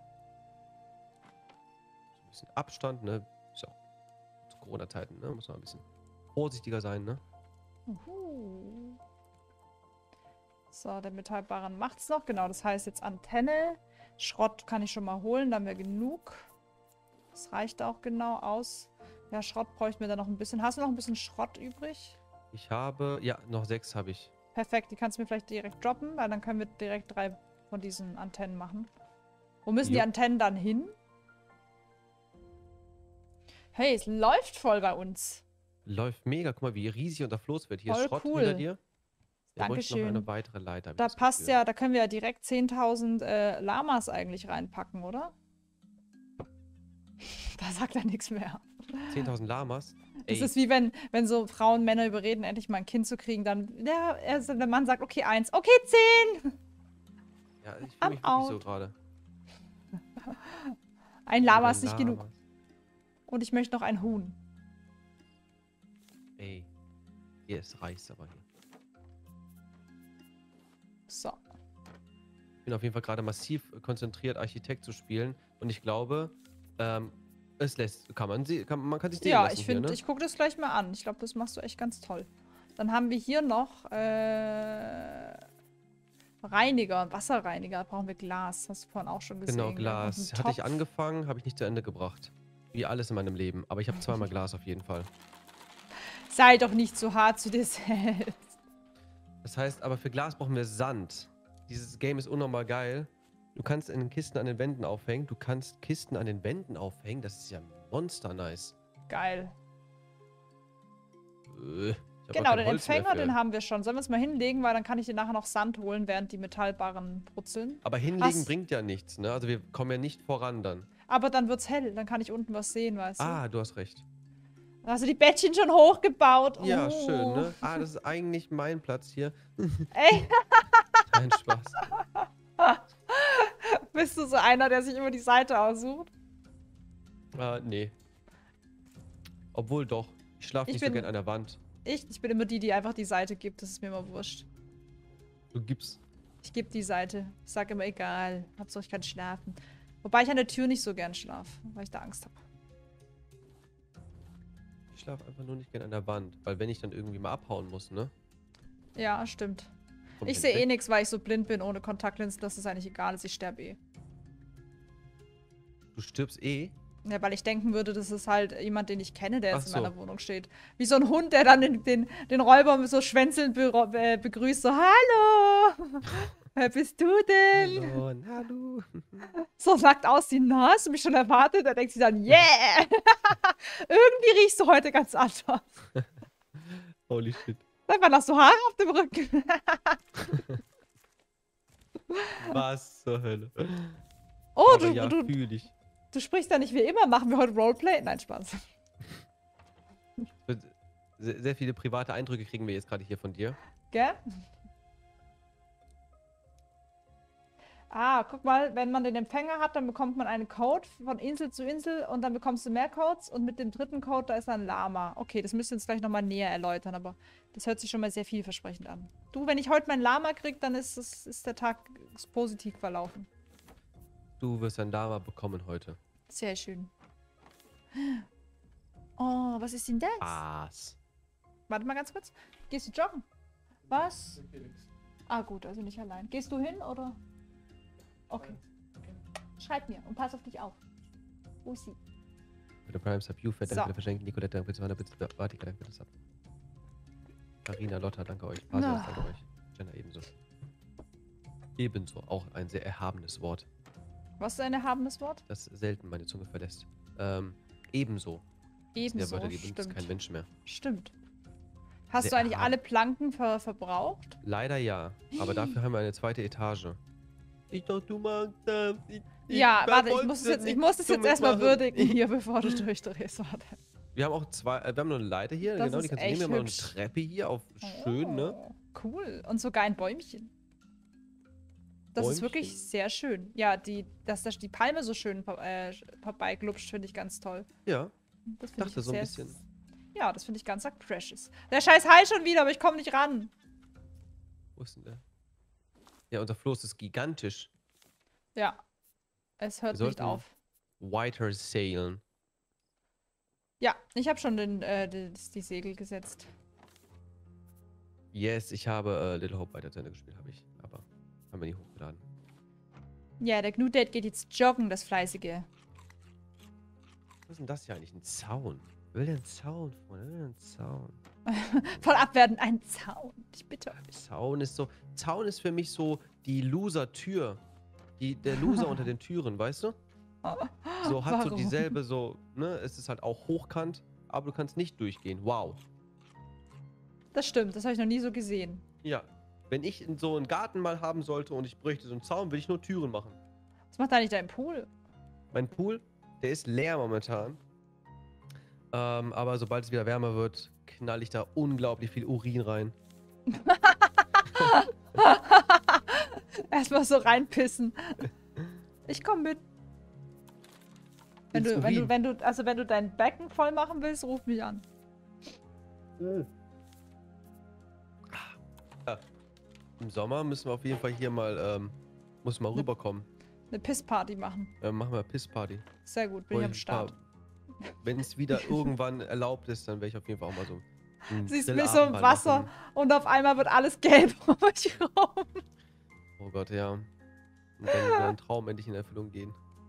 So ein bisschen Abstand, ne? Ist ja auch zu Corona-Zeiten, ne? Muss man ein bisschen vorsichtiger sein, ne? Uhu. So, der Metallbarren macht's noch. Genau, das heißt jetzt Antenne. Schrott kann ich schon mal holen, da haben wir genug. Das reicht auch genau aus. Ja, Schrott bräuchten wir da noch ein bisschen. Hast du noch ein bisschen Schrott übrig? Ich habe, ja, noch 6 habe ich. Perfekt, die kannst du mir vielleicht direkt droppen, weil dann können wir direkt 3 von diesen Antennen machen. Wo müssen die Jo. Antennen dann hin? Hey, es läuft voll bei uns. Läuft mega. Guck mal, wie riesig unser Floß wird. Hier Voll ist Schrott cool. hinter dir. Wir bräuchten noch Dankeschön. eine weitere Leiter. hab ich Da das passt Gefühl. ja, da können wir ja direkt 10.000 Lamas eigentlich reinpacken, oder? Da sagt er nichts mehr. 10.000 Lamas. Das Ey, ist wie wenn so Frauen Männer überreden, endlich mal ein Kind zu kriegen, dann der Mann sagt, okay, 1, okay, 10. ja, ich fühle I'm mich wirklich so out. gerade. Ein Lama ist Wieder nicht genug. Lamas. Und ich möchte noch ein Huhn. Ey, hier ist Reis aber hier. So. Ich bin auf jeden Fall gerade massiv konzentriert, Architekt zu spielen. Und ich glaube, es lässt, man kann sich sehen Ja, lassen ich hier, finde, ne? ich gucke das gleich mal an. Ich glaube, das machst du echt ganz toll. Dann haben wir hier noch Reiniger, Wasserreiniger. Da brauchen wir Glas. Hast du vorhin auch schon gesehen. Genau, gell? Und Glas. einen Hatte ich Topf. angefangen, habe ich nicht zu Ende gebracht. Wie alles in meinem Leben. Aber ich habe zweimal Glas auf jeden Fall. Sei doch nicht so hart zu dir selbst. Das heißt, aber für Glas brauchen wir Sand. Dieses Game ist unnormal geil. Du kannst in den Kisten an den Wänden aufhängen. Du kannst Kisten an den Wänden aufhängen. Das ist ja monster nice. Geil. Ich hab Genau, auch kein den Holz mehr Empfänger, für. den haben wir schon. Sollen wir es mal hinlegen, weil dann kann ich dir nachher noch Sand holen, während die Metallbarren brutzeln. Aber hinlegen Hast- bringt ja nichts, ne? Also wir kommen ja nicht voran dann. Aber dann wird's hell, dann kann ich unten was sehen, weißt du? Ah, du hast recht. Hast du die Bettchen schon hochgebaut? Ja, Oh. schön, ne? Ah, das ist eigentlich mein Platz hier. Ey, Kein Spaß. bist du so einer, der sich immer die Seite aussucht? Nee. Obwohl doch. Ich schlafe Ich nicht so bin- gern an der Wand. Ich bin immer die, die einfach die Seite gibt. Das ist mir immer wurscht. Du gibst. Ich gebe die Seite. Ich sage immer, egal. Hauptsache ich kann schlafen. Wobei ich an der Tür nicht so gern schlafe, weil ich da Angst habe. Ich schlafe einfach nur nicht gern an der Wand. Weil wenn ich dann irgendwie mal abhauen muss, ne? Ja, stimmt. komm Ich nicht sehe eh weg. nichts, weil ich so blind bin ohne Kontaktlinsen, dass es eigentlich egal ist. Ich sterbe eh. Du stirbst eh. Ja, weil ich denken würde, das ist halt jemand, den ich kenne, der jetzt Ach in so. meiner Wohnung steht. Wie so ein Hund, der dann den Räuber mit so schwänzelnd begrüßt. So, hallo! Wer bist du denn? Hallo, hallo. So nackt aussehen. Na, hast du mich schon erwartet? Da denkt sie dann, yeah! Irgendwie riechst du heute ganz anders. Holy shit. Sag mal, hast du Haare auf dem Rücken? Was zur Hölle. Oh, Aber ja, du fühl ich. sprichst da nicht wie immer. Machen wir heute Roleplay? Nein, Spaß. Sehr, sehr viele private Eindrücke kriegen wir jetzt gerade hier von dir. Gell? Ah, guck mal, wenn man den Empfänger hat, dann bekommt man einen Code von Insel zu Insel und dann bekommst du mehr Codes und mit dem dritten Code, da ist dann Lama. Okay, das müsst ihr uns gleich nochmal näher erläutern, aber das hört sich schon mal sehr vielversprechend an. Du, wenn ich heute mein Lama krieg, dann ist der Tag positiv verlaufen. Du wirst ein Lama bekommen heute. Sehr schön. Oh, was ist denn das? Was? Warte mal ganz kurz. Gehst du joggen? Was? Ah, gut, also nicht allein. Gehst du hin oder? Okay. Schreib mir und pass auf dich auf. Bussi. Für den Prime Sub, Fett, So. danke für das Verschenken, Nicolette, danke für 200 Bits, Vatika, danke für das Sub. Carina, Lotta, danke euch. Na. Pasias, danke euch. Jenna, ebenso. Ebenso, auch ein sehr erhabenes Wort, Was ist ein erhabenes Wort? das selten meine Zunge verlässt. Ebenso. Ebenso, Wörter gibt es kein stimmt. Mensch mehr. Stimmt. Hast du Sehr eigentlich hart. alle Planken verbraucht? Leider ja, aber dafür haben wir eine zweite Etage. Ich doch, du magst das. Ja, warte, ich muss es jetzt erstmal würdigen hier, bevor du durchdrehst. Warte. Wir haben auch wir haben noch eine Leiter hier, Das genau, die ist kannst du nehmen. Wir echt haben noch eine hübsch. Treppe hier auf schön, ne? Oh, cool. Und sogar ein Bäumchen. Das ist wirklich Bäumchen? sehr schön. Ja, dass die Palme so schön vorbeiglupscht, finde ich ganz toll. Ja, Das finde dachte ich so ein sehr. bisschen. Ja, das finde ich ganz arg precious. Der scheiß Hai schon wieder, aber ich komme nicht ran. Wo ist denn der? Ja, unser Floß ist gigantisch. Ja. Es hört Wir nicht sollten auf. Weiter sailen. Ja, ich habe schon die Segel gesetzt. Yes, ich habe Little Hope weiter zu Ende gespielt, habe ich. Aber haben wir nie hochgeladen. Ja, der Gnu-Date geht jetzt joggen, das Fleißige. Was ist denn das hier eigentlich? Ein Zaun. Wer will denn einen Zaun, Freunde? Wer will denn einen Zaun? Voll abwertend, ein Zaun. Ich bitte euch. Zaun ist so. Zaun ist für mich so die Loser-Tür. Der Loser unter den Türen, weißt du? So hat so Warum? dieselbe, so, ne? Es ist halt auch hochkant, aber du kannst nicht durchgehen. Wow. Das stimmt, das habe ich noch nie so gesehen. Ja. Wenn ich so einen Garten mal haben sollte und ich bräuchte so einen Zaun, würde ich nur Türen machen. Was macht eigentlich dein Pool? Mein Pool, der ist leer momentan. Aber sobald es wieder wärmer wird, knall ich da unglaublich viel Urin rein. Erstmal so reinpissen. Ich komme mit. Ins Urin. Wenn du dein Becken voll machen willst, ruf mich an. Ja. Im Sommer müssen wir auf jeden Fall hier mal, muss mal rüberkommen. Eine Pissparty machen. Machen wir Pissparty. Sehr gut, bin ich am Start. Wenn es wieder irgendwann erlaubt ist, dann werde ich auf jeden Fall auch mal so einen Siehst mich Grillabend so im mal Wasser machen. und auf einmal wird alles gelb um mich rum. Oh Gott, ja. Und dann wird ein Traum endlich in Erfüllung gehen.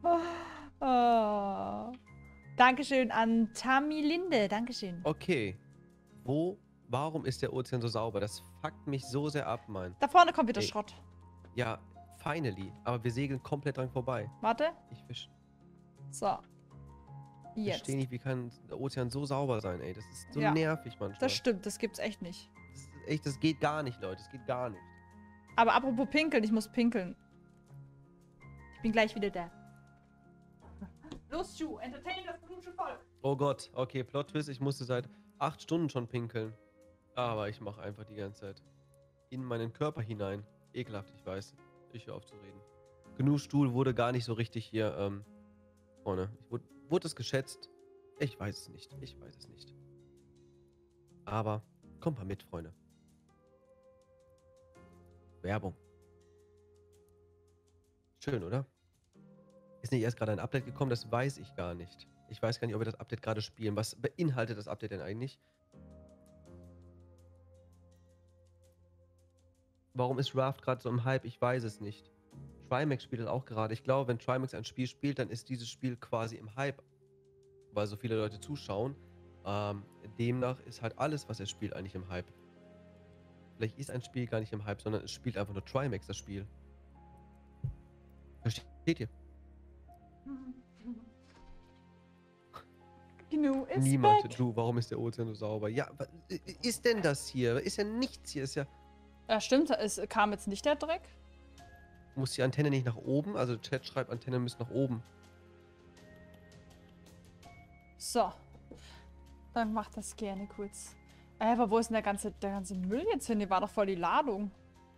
Oh. Dankeschön an Tami Linde. Dankeschön. Okay. Warum ist der Ozean so sauber? Das fuckt mich so sehr ab, Mann. Da vorne kommt wieder Ey. Schrott. Ja, finally. Aber wir segeln komplett dran vorbei. Warte. Ich So. Jetzt. verstehe nicht, wie kann der Ozean so sauber sein, ey. Das ist so Ja, nervig manchmal. Das stimmt, das gibt's echt nicht. Das ist echt, das geht gar nicht, Leute. Das geht gar nicht. Aber apropos pinkeln, ich muss pinkeln. Ich bin gleich wieder da. Los, Schuh, entertain das gute Volk. Oh Gott, okay, Plot Twist. Ich musste seit 8 Stunden schon pinkeln. Aber ich mache einfach die ganze Zeit in meinen Körper hinein. Ekelhaft, ich weiß. Ich höre auf zu reden. Genug Stuhl wurde gar nicht so richtig hier, vorne. Wurde es geschätzt? Ich weiß es nicht. Ich weiß es nicht. Aber kommt mal mit, Freunde. Werbung. Schön, oder? Ist nicht erst gerade ein Update gekommen? Das weiß ich gar nicht. Ich weiß gar nicht, ob wir das Update gerade spielen. Was beinhaltet das Update denn eigentlich? Warum ist Raft gerade so im Hype? Ich weiß es nicht. Trimax spielt das auch gerade. Ich glaube, wenn Trimax ein Spiel spielt, dann ist dieses Spiel quasi im Hype. Weil so viele Leute zuschauen. Demnach ist halt alles, was er spielt, eigentlich im Hype. Vielleicht ist ein Spiel gar nicht im Hype, sondern es spielt einfach nur Trimax, das Spiel. Versteht ihr? Gnu ist Niemand. back. Du, warum ist der Ozean so sauber? Ja, was ist denn das hier? Ist ja nichts hier. Ist ja. Ja, stimmt, es kam jetzt nicht der Dreck. Muss die Antenne nicht nach oben? Also Chat schreibt, Antenne müsste nach oben. So. Dann mach das gerne kurz. Aber wo ist denn der ganze Müll jetzt hin? Hier war doch voll die Ladung.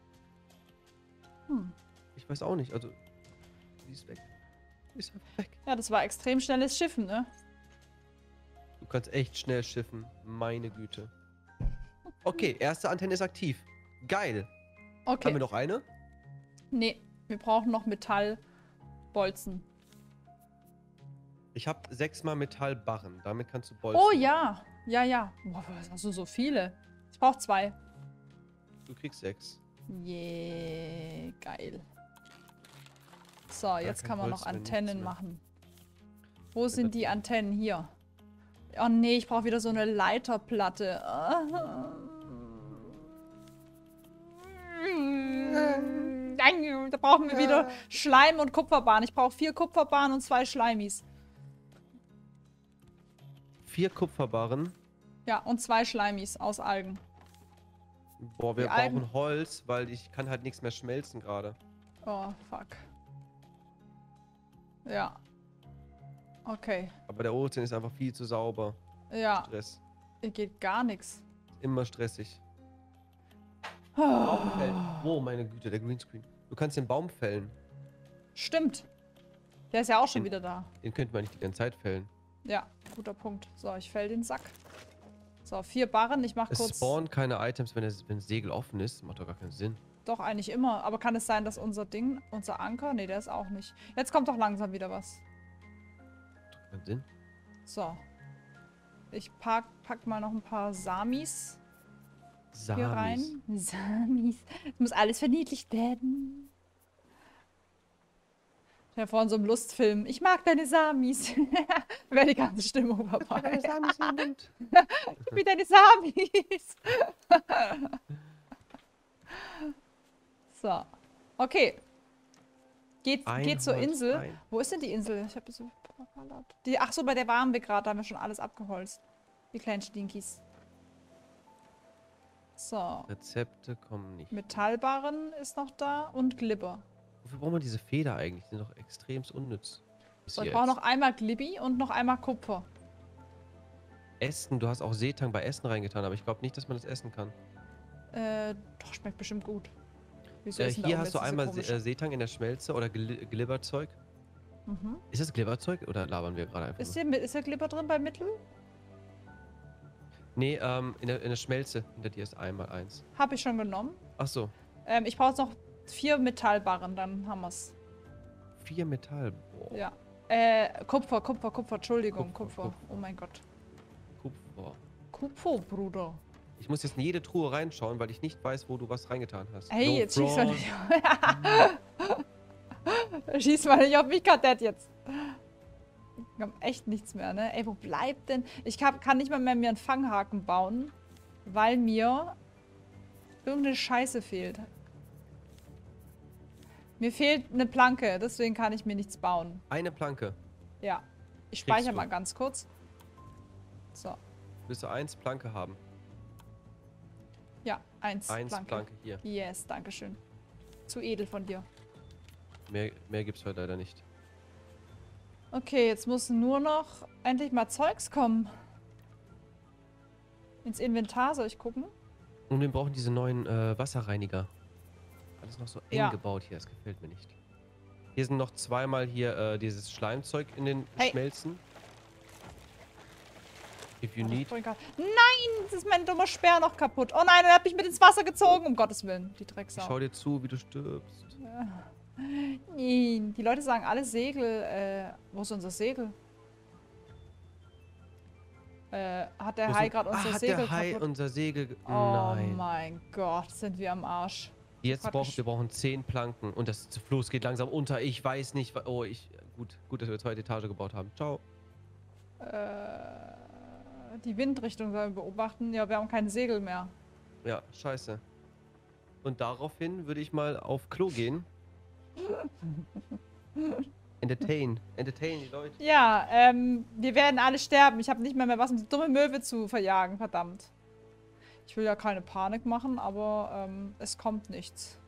Ich weiß auch nicht. Also, die ist weg. Die ist einfach weg. Ja, das war extrem schnelles Schiffen, ne? Du kannst echt schnell schiffen. Meine Güte. Okay, erste Antenne ist aktiv. Geil. Okay. Haben wir noch eine? Nee, wir brauchen noch Metallbolzen. Ich habe 6-mal Metallbarren. Damit kannst du bolzen. Oh ja. Ja, ja. Boah, was hast du so viele? Ich brauche 2. Du kriegst 6. Yeah, geil. So, jetzt kein kann man Holz noch mehr, nichts Antennen mehr. machen. Wo sind die Antennen? Hier. Oh nee, ich brauche wieder so eine Leiterplatte. Nein, da brauchen wir wieder Schleim und Kupferbahn. Ich brauche 4 Kupferbahnen und 2 Schleimis. 4 Kupferbarren. Ja, und 2 Schleimis aus Algen. Boah, wir Die Algen- brauchen Holz, weil ich kann halt nichts mehr schmelzen gerade. Oh, fuck. Ja. Okay. Aber der Ozean ist einfach viel zu sauber. Ja, Stress. hier geht gar nichts. Immer stressig. Baum fällen. Oh, meine Güte, der Greenscreen. Du kannst den Baum fällen. Stimmt. Der ist ja auch schon Den- wieder da. Den könnte man nicht die ganze Zeit fällen. Ja, guter Punkt. So, ich fäll den Sack. So, 4 Barren. Ich mach Es kurz... spawnen keine Items, wenn das Segel offen ist. Macht doch gar keinen Sinn. Doch, eigentlich immer. Aber kann es sein, dass unser Ding, unser Anker... Nee, der ist auch nicht. Jetzt kommt doch langsam wieder was. Macht doch keinen Sinn. So. Ich pack mal noch ein paar Samis hier rein. Samis. Es muss alles verniedlicht werden. Ich war vorhin so im Lustfilm. Ich mag deine Samis. Wäre die ganze Stimmung vorbei. Samis im Mund. Ich will deine Samis. So. Okay. Geht zur Holz Insel. rein. Wo ist denn die Insel? Ich habe so verballert. Ach so, bei der waren wir gerade. Da haben wir schon alles abgeholzt. Die kleinen Stinkies. So. Rezepte kommen nicht. Metallbarren ist noch da und Glibber. Wofür braucht man diese Feder eigentlich? Die sind doch extremst unnütz. Bis So, ich jetzt. brauche noch einmal Glibbi und noch einmal Kupfer. Essen, du hast auch Seetang bei Essen reingetan, aber ich glaube nicht, dass man das essen kann. Doch, schmeckt bestimmt gut. Wieso ist denn da Hier oben hast du jetzt diese einmal komische- Seetang in der Schmelze oder Glibberzeug. Mhm. Ist das Glibberzeug oder labern wir gerade einfach Ist nur? hier Glibber drin bei Mittel? Nee, in der Schmelze hinter dir ist einmal eins. Habe ich schon genommen. Ach so, Ich brauche jetzt noch 4 Metallbarren, dann haben wir's. 4 Metall. Boah, Ja. Kupfer, Entschuldigung, Kupfer, Kupfer. Kupfer. Oh mein Gott. Kupfer. Kupfer, Bruder. Ich muss jetzt in jede Truhe reinschauen, weil ich nicht weiß, wo du was reingetan hast. Hey, No jetzt schieß mal fraud. nicht. Schieß mal nicht auf mich, Kadett jetzt. Wir haben echt nichts mehr, ne? Ey, wo bleibt denn? Ich kann nicht mal mehr mir einen Fanghaken bauen, weil mir irgendeine Scheiße fehlt. Mir fehlt eine Planke, deswegen kann ich mir nichts bauen. Eine Planke. Ja. Ich Kriegst speichere du. mal ganz kurz. So. Willst du 1 Planke haben? Ja, 1 1 Planke. Planke hier. Yes, dankeschön. Zu edel von dir. Mehr gibt's heute leider nicht. Okay, jetzt muss nur noch endlich mal Zeugs kommen. Ins Inventar soll ich gucken? Und wir brauchen diese neuen Wasserreiniger. Alles noch so eng Ja. gebaut hier, das gefällt mir nicht. Hier sind noch zweimal hier dieses Schleimzeug in den Hey. Schmelzen. If you Warte, ich need. bring grad- Nein, jetzt ist mein dummer Speer noch kaputt. Oh nein, er hat mich mit ins Wasser gezogen. Um Gottes Willen, die Ich Drecksau. schau dir zu, wie du stirbst. Nein, die Leute sagen alle Segel. Wo ist unser Segel? Hat der Wo Hai sind- gerade unser hat Segel der Hai kaputt? unser Segel. Oh Nein. mein Gott, sind wir am Arsch. Jetzt Praktisch. wir brauchen 10 Planken und das Floß geht langsam unter. Ich weiß nicht. Oh, gut, dass wir 2. Etage gebaut haben. Ciao. Die Windrichtung sollen wir beobachten. Ja, wir haben kein Segel mehr. Ja, scheiße. Und daraufhin würde ich mal auf Klo gehen. Entertain die Leute. Ja, wir werden alle sterben. Ich habe nicht mehr was, um die dumme Möwe zu verjagen, verdammt. Ich will ja keine Panik machen, aber es kommt nichts.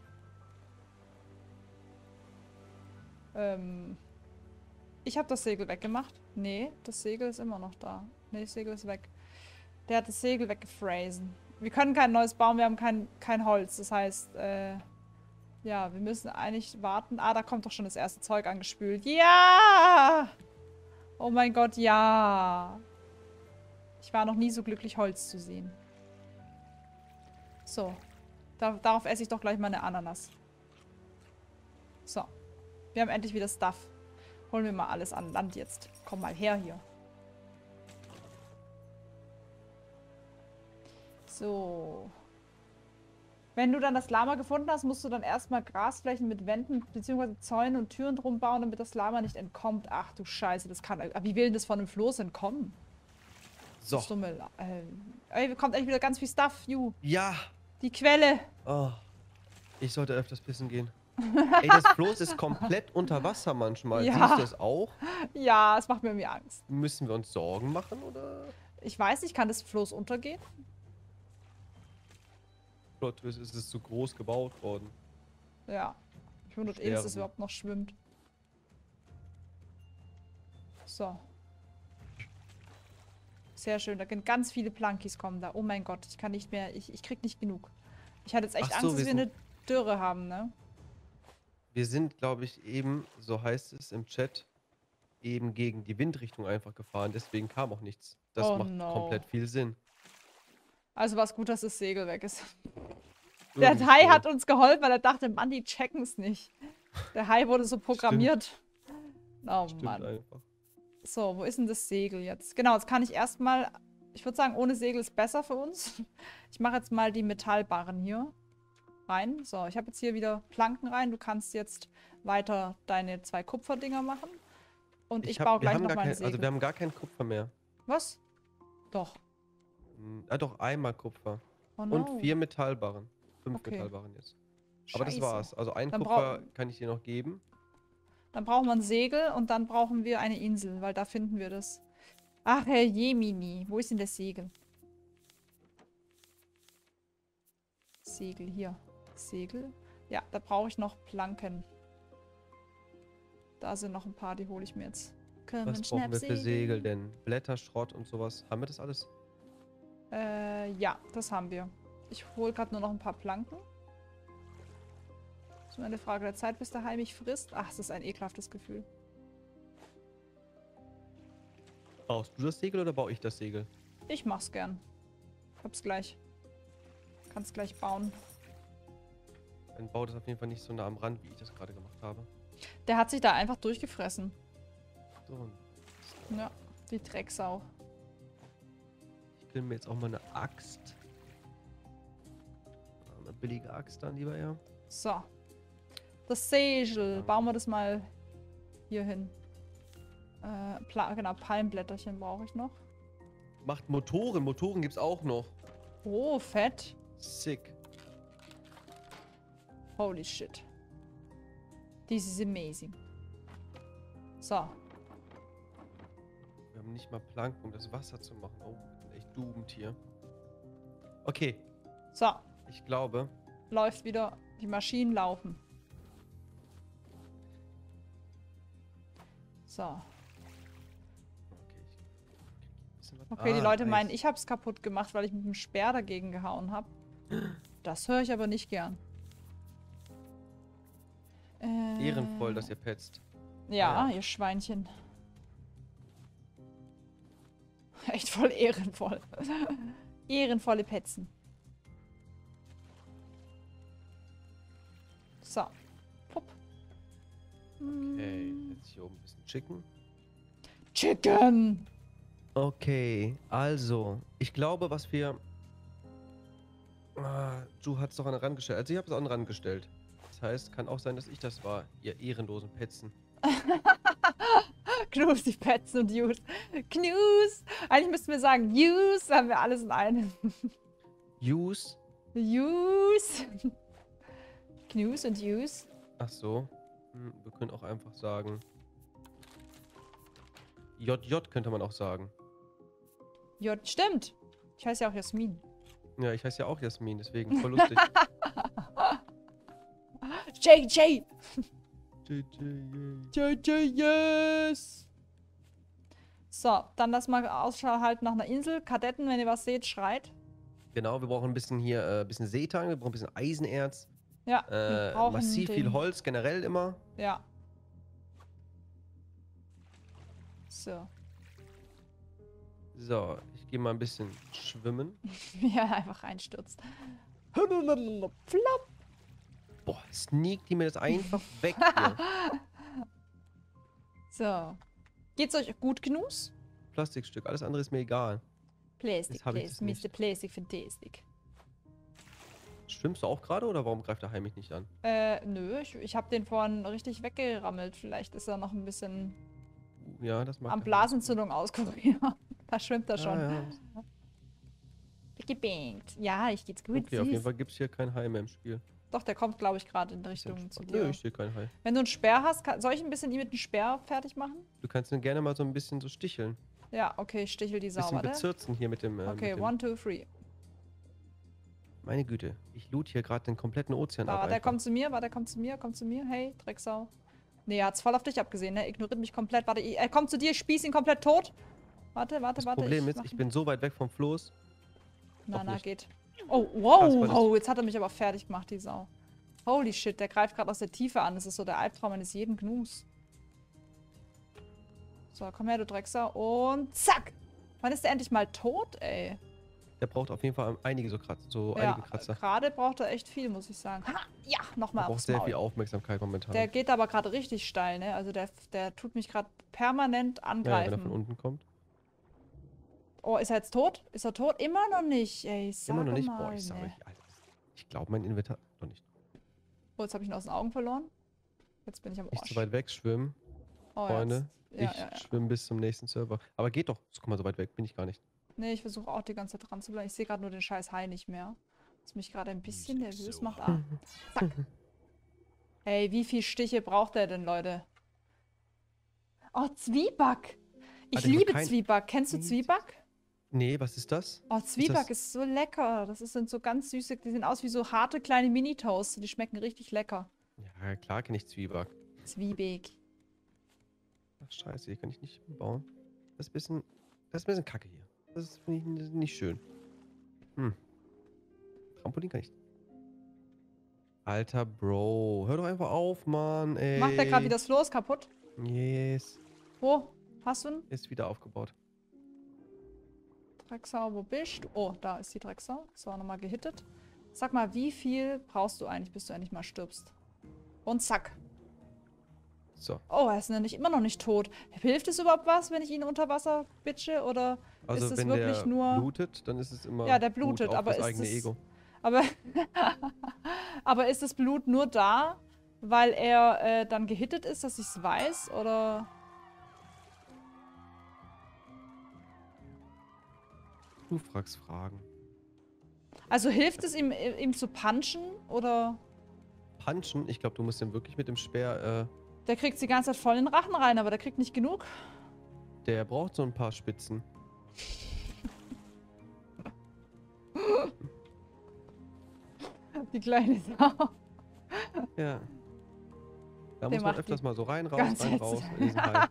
Ich habe das Segel weggemacht. Nee, das Segel ist immer noch da. Nee, das Segel ist weg. Der hat das Segel weggefräsen. Wir können kein neues bauen, wir haben kein Holz. Das heißt, ja, wir müssen eigentlich warten. Ah, da kommt doch schon das erste Zeug angespült. Ja! Oh mein Gott, ja. Ich war noch nie so glücklich, Holz zu sehen. So. Darauf esse ich doch gleich mal eine Ananas. So. Wir haben endlich wieder Stuff. Holen wir mal alles an Land jetzt. Komm mal her hier. So. Wenn du dann das Lama gefunden hast, musst du dann erstmal Grasflächen mit Wänden bzw. Zäunen und Türen drum bauen, damit das Lama nicht entkommt. Ach du Scheiße, das kann... Wie will denn das von einem Floß entkommen? So. Das dumme ey, kommt echt wieder ganz viel Stuff, ju. Ja. Die Quelle. Oh. Ich sollte öfters pissen gehen. Ey, das Floß ist komplett unter Wasser manchmal. Ja. Siehst du das auch? Ja, es macht mir irgendwie Angst. Müssen wir uns Sorgen machen, oder? Ich weiß nicht, kann das Floß untergehen? Plot Twist, ist es zu groß gebaut worden. Ja. Ich wundere eh, dass es Sterben. überhaupt noch schwimmt. So. Sehr schön. Da können ganz viele Plankis kommen da. Oh mein Gott, ich kann nicht mehr. Ich krieg nicht genug. Ich hatte jetzt echt Ach so, Angst, dass wir wir eine Dürre haben, ne? Wir sind, glaube ich, eben, so heißt es im Chat, eben gegen die Windrichtung einfach gefahren. Deswegen kam auch nichts. Das Oh macht no. komplett viel Sinn. Also war es gut, dass das Segel weg ist. Der Irgendwie Hai so. hat uns geholfen, weil er dachte, Mann, die checken es nicht. Der Hai wurde so programmiert. Oh Stimmt Mann. einfach. So, wo ist denn das Segel jetzt? Genau, jetzt kann ich erstmal. Ich würde sagen, ohne Segel ist besser für uns. Ich mache jetzt mal die Metallbarren hier rein. So, ich habe jetzt hier wieder Planken rein. Du kannst jetzt weiter deine 2 Kupferdinger machen. Und ich baue gleich noch meine Segel. Also wir haben gar kein Kupfer mehr. Was? Doch. Doch, einmal Kupfer. Oh no. Und 4 Metallbarren. 5 Okay. Metallbarren jetzt. Aber das Scheiße. war's. Also ein Dann Kupfer kann ich dir noch geben. Dann brauchen wir ein Segel und dann brauchen wir eine Insel, weil da finden wir das. Ach, Herr Jemini. Wo ist denn das Segel? Segel, hier. Segel. Ja, da brauche ich noch Planken. Da sind noch ein paar, die hole ich mir jetzt. Was brauchen wir für Segel denn? Blätter, Schrott und sowas. Haben wir das alles? Ja, das haben wir. Ich hole gerade nur noch ein paar Planken. Das ist nur eine Frage der Zeit, bis der Hai mich frisst. Ach, es ist ein ekelhaftes Gefühl. Baust du das Segel oder baue ich das Segel? Ich mach's gern. Hab's gleich. Kann's gleich bauen. Dann bau das auf jeden Fall nicht so nah am Rand, wie ich das gerade gemacht habe. Der hat sich da einfach durchgefressen. So, Ja, die Drecksau. ich will mir jetzt auch mal eine Axt. Eine billige Axt dann lieber, ja. So. Das Segel. Bauen wir das mal hier hin. Genau, Palmblätterchen brauche ich noch. Macht Motoren. Motoren gibt's auch noch. Oh, fett. Sick. Holy shit. This is amazing. So. Wir haben nicht mal Planken, um das Wasser zu machen. Oh, ich bin echt doomed hier. Okay, So. ich glaube, Läuft wieder. Die Maschinen laufen. So. okay, bisschen was- Okay, die Leute nice. meinen, ich hab's kaputt gemacht, weil ich mit dem Speer dagegen gehauen habe. Das höre ich aber nicht gern. Ehrenvoll, dass ihr petzt. Ja, Ja. ihr Schweinchen. Echt voll ehrenvoll. Ehrenvolle Petzen. So. Pupp. Okay, jetzt hier oben ein bisschen Chicken. Chicken! Okay, also, ich glaube, was wir... Ju hat es doch an den Rand gestellt. Also ich habe es an den Rand gestellt. Das heißt, kann auch sein, dass ich das war, ihr ehrenlosen Petzen. Knus, die Petzen und Use. Knus! Eigentlich müssten wir sagen, Use, haben wir alles in einem. Use? Use! Knus und Use. Ach so. Wir können auch einfach sagen... JJ könnte man auch sagen. Ja, stimmt. Ich heiße ja auch Jasmin. Ja, ich heiße ja auch Jasmin, deswegen voll lustig. JJ! JJ, JJ, yes! So, dann lass mal Ausschau halten nach einer Insel. Kadetten, wenn ihr was seht, schreit. Genau, wir brauchen ein bisschen hier, ein bisschen Seetang, wir brauchen ein bisschen Eisenerz. Ja, wir brauchen Massiv viel den- Holz, generell immer. Ja. So. So, ich gehe mal ein bisschen schwimmen. Wie er einfach reinstürzt. Flop! Boah, sneakt die mir das einfach weg hier. So. Geht's euch gut, Gnus? Plastikstück, alles andere ist mir egal. Plastik, Jetzt hab ich das nicht. Mr. Plastik, fantastic. Schwimmst du auch gerade oder warum greift der Hai mich nicht an? Nö, ich hab den vorhin richtig weggerammelt. Vielleicht ist er noch ein bisschen Ja, das mag am der Hai. Blasenentzündung auskuriert. Da schwimmt er schon. Ja. Gebänkt. Ja, ich geht's gut. Okay, auf jeden süß. Fall gibt es hier kein Hai mehr im Spiel. Doch, der kommt, glaube ich, gerade in Ist ja Richtung zu entspannt. dir. Nö, ich sehe keinen Hai. Wenn du einen Speer hast, soll ich ein bisschen ihn mit dem Speer fertig machen? Du kannst ihn gerne mal so ein bisschen so sticheln. Ja, okay, ich stichel die Sau, Bisschen warte. bezirzen hier mit dem. Okay, mit dem 1, 2, 3. Meine Güte, ich loot hier gerade den kompletten Ozean ab. Warte, der einfach. kommt zu mir, kommt zu mir. Hey, Drecksau. Nee, er hat's voll auf dich abgesehen, ne? Ignoriert mich komplett. Warte, er kommt zu dir, ich spieß ihn komplett tot. Warte. Das Problem ist, ich bin so weit weg vom Floß. Na, Doch na, nicht. geht. Oh, Krass, wow, weil das- wow, jetzt hat er mich aber fertig gemacht, die Sau. Holy shit, der greift gerade aus der Tiefe an. Das ist so der Albtraum eines jeden Gnus. So, komm her, du Drecksau. Und zack! Wann ist der endlich mal tot, ey? Der braucht auf jeden Fall einige so Kratzer. Ja, Einige Kratzer. gerade braucht er echt viel, muss ich sagen. Ha, ja, Der nochmal braucht aufs sehr viel Maul. Aufmerksamkeit momentan. Der geht aber gerade richtig steil, ne? Also der tut mich gerade permanent ja, wenn er angreifen. von unten kommt. Oh, ist er jetzt tot? Ist er tot? Immer noch nicht, ey. Immer noch nicht. Mal, Boah, ich sage ne. euch, Alter. Ich glaube, mein Inventar. Noch nicht. Oh, jetzt habe ich ihn aus den Augen verloren. Jetzt bin ich am Nicht Arsch. zu weit weg schwimmen, Oh, Freunde. Ja, Ich ja. schwimme bis zum nächsten Server. Aber geht doch. Guck mal, so weit weg bin ich gar nicht. Nee, ich versuche auch die ganze Zeit dran zu bleiben. Ich sehe gerade nur den scheiß Hai nicht mehr. Was mich gerade ein bisschen Music nervös so macht. Ah, zack. Ey, wie viele Stiche braucht der denn, Leute? Oh, Zwieback. Ich Alter, ich hab liebe kein- Zwieback. Kennst du Zwieback? Nee, was ist das? Oh, Zwieback das- ist so lecker. Sind so ganz süße, die sehen aus wie so harte kleine Mini-Toasts. Die schmecken richtig lecker. Ja, klar kenne ich Zwieback. Zwiebeck. Ach, scheiße, hier kann ich nicht bauen. Das ist ein bisschen kacke hier. Das finde ich nicht schön. Trampolin kann ich. Alter Bro, hör doch einfach auf, Mann, ey. Macht der gerade wieder das Floß kaputt? Yes. Wo? Hast du ihn? Ist wieder aufgebaut. Drecksau, wo bist du? Oh, da ist die Drecksau. So, nochmal gehittet. Sag mal, wie viel brauchst du eigentlich, bis du endlich mal stirbst? Und zack. So. Oh, er ist immer noch nicht tot. Hilft es überhaupt was, wenn ich ihn unter Wasser bitche? Oder Also ist es wenn wirklich der nur... blutet, dann ist es immer Ja, der Blut blutet, auf aber das ist eigene es- Ego. Aber, aber ist das Blut nur da, weil er dann gehittet ist, dass ich es weiß? Oder... Du fragst Fragen. Also hilft es ihm zu punchen? Oder... Punchen? Ich glaube, du musst den wirklich mit dem Speer, Der kriegt die ganze Zeit voll in den Rachen rein, aber der kriegt nicht genug. der braucht so ein paar Spitzen. Die kleine Sau. Ja. Da Der muss man macht öfters die mal so rein, raus, ganze rein, Zeit raus. so. In diesen Hai.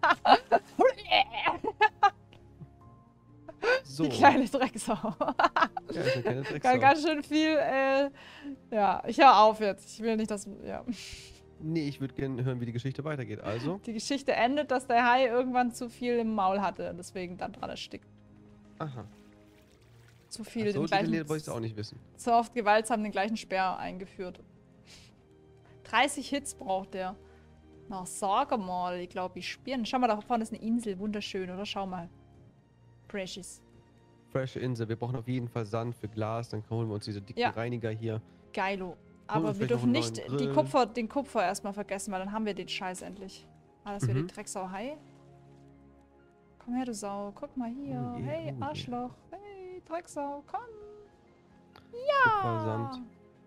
So. Die kleine Drecksau. Ja, ist eine kleine Ganz, Drecksau. ganz schön viel, ja, ich höre auf jetzt. Ich will nicht, dass, ja. Nee, ich würde gerne hören, wie die Geschichte weitergeht. Also, Die Geschichte endet, dass der Hai irgendwann zu viel im Maul hatte und deswegen dann dran erstickt. aha. Zu viel, So den gleichen, detailliert wollte ich es auch nicht wissen. zu oft gewaltsam den gleichen Speer eingeführt. 30 Hits braucht der. Na, sag mal, ich glaube, ich spielen. Schau mal, da vorne ist eine Insel, wunderschön, oder? Schau mal. Precious. Frische Insel. Wir brauchen auf jeden Fall Sand für Glas. Dann holen wir uns diese dicken Ja. Reiniger hier. Geilo. wir Aber wir vielleicht noch dürfen einen nicht neuen die Grill. den Kupfer erstmal vergessen, weil dann haben wir den Scheiß endlich. Ah, das wäre die Drecksau Hai. Komm her, du Sau. Guck mal hier. Oh je, Hey, oh je. Arschloch. Hey, Drecksau, komm. Kupfer, Sand.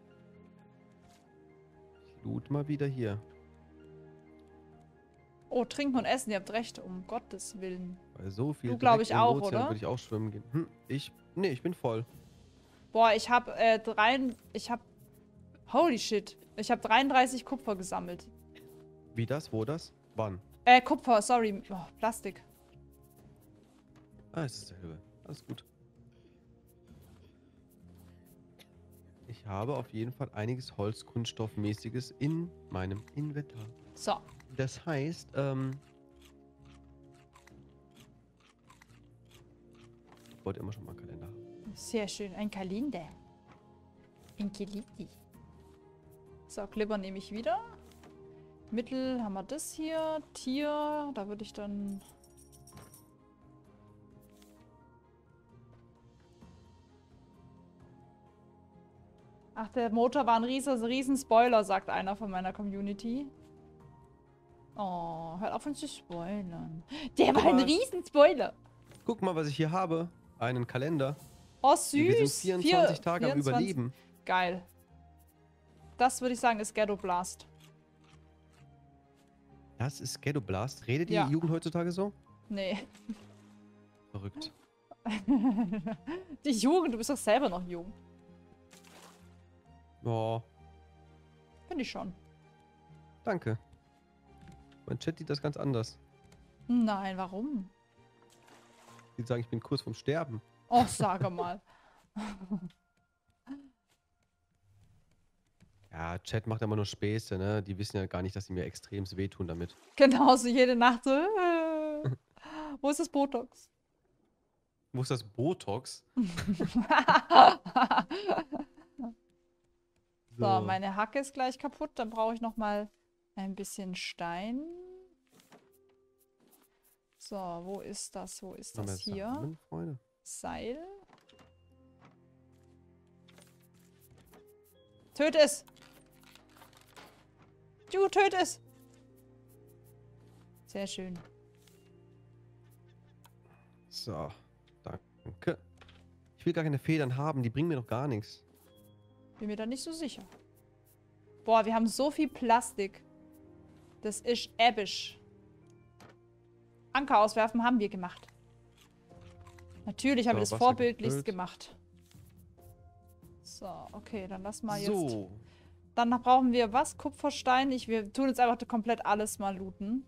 Ich loot mal wieder hier. Oh, trinken und essen, ihr habt recht, um Gottes Willen. Weil so viel Du, glaub Dreck ich, im auch, Ozean oder? würde ich auch schwimmen gehen. Nee, ich bin voll. Boah, ich hab holy shit. Ich hab 33 Kupfer gesammelt. Wie das? Wo das? Wann? Kupfer, sorry. Oh, Plastik. Ah, es ist dasselbe. Alles gut. Ich habe auf jeden Fall einiges Holzkunststoffmäßiges in meinem Inventar. So. Das heißt, ich wollte immer schon mal einen Kalender haben. Sehr schön. Ein Kalender. Ein Kaliti. So, Clipper nehme ich wieder. Mittel haben wir das hier. Tier, da würde ich dann... Ach, der Motor war ein riesen Spoiler, sagt einer von meiner Community. Oh, hört auf uns zu spoilern. Der war ein mal. riesen Spoiler. Guck mal, was ich hier habe. Einen Kalender. Oh, süß. Wir sind 24 Tage am 24. Überleben. Geil. Das würde ich sagen, ist Ghetto Blast. Das ist Ghetto Blast. Redet die Ja. Jugend heutzutage so? Nee. Verrückt. Die Jugend, du bist doch selber noch jung. Oh, Finde ich schon. danke. Mein Chat sieht das ganz anders. Nein, warum? Die sagen, ich bin kurz vorm Sterben. Och, sage mal. Ja, Chat macht immer nur Späße, ne? Die wissen ja gar nicht, dass sie mir extremst wehtun damit. Genauso jede Nacht so. Wo ist das Botox? Wo ist das Botox? So, meine Hacke ist gleich kaputt. Dann brauche ich noch mal ein bisschen Stein. So, wo ist das? Wo ist Haben wir das hier? Samen, Freunde? Seil. Töte es! Du, töte es! Sehr schön. So, danke. Ich will gar keine Federn haben, die bringen mir doch gar nichts. Bin mir da nicht so sicher. Boah, wir haben so viel Plastik. Das ist episch. Anker auswerfen haben wir gemacht. Natürlich haben wir das Wasser vorbildlichst gefüllt. gemacht. So, okay, dann lass mal jetzt. So, Dann brauchen wir was? Kupferstein? Wir tun jetzt einfach komplett alles mal looten.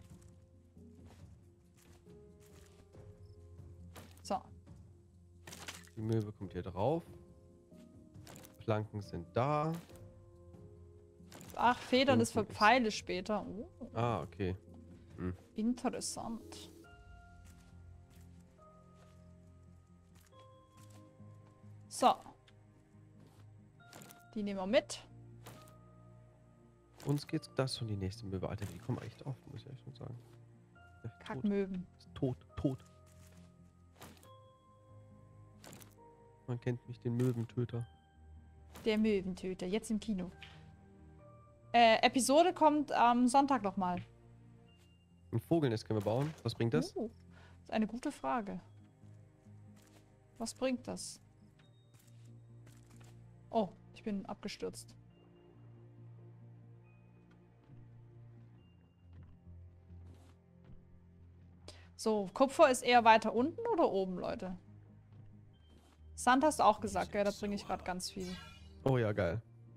So. die Möwe kommt hier drauf. Planken sind da. Ach, Federn ist für Unten ist- Pfeile später. Oh, Ah, okay. interessant. So. Die nehmen wir mit. Uns geht's das schon die nächste Möwe. Alter, die kommen echt oft, muss ich echt schon sagen. Echt tot. Kackmöwen. Ist tot, tot. Man kennt mich, den Möwentöter. Der Möwentöter. Jetzt im Kino. Episode kommt am Sonntag nochmal. Ein Vogelnest können wir bauen. Was bringt das? Das ist eine gute Frage. Was bringt das? Oh, ich bin abgestürzt. So, Kupfer ist eher weiter unten oder oben, Leute? Sand hast du auch gesagt, gell? Da bringe ich gerade ganz viel. Oh ja, geil.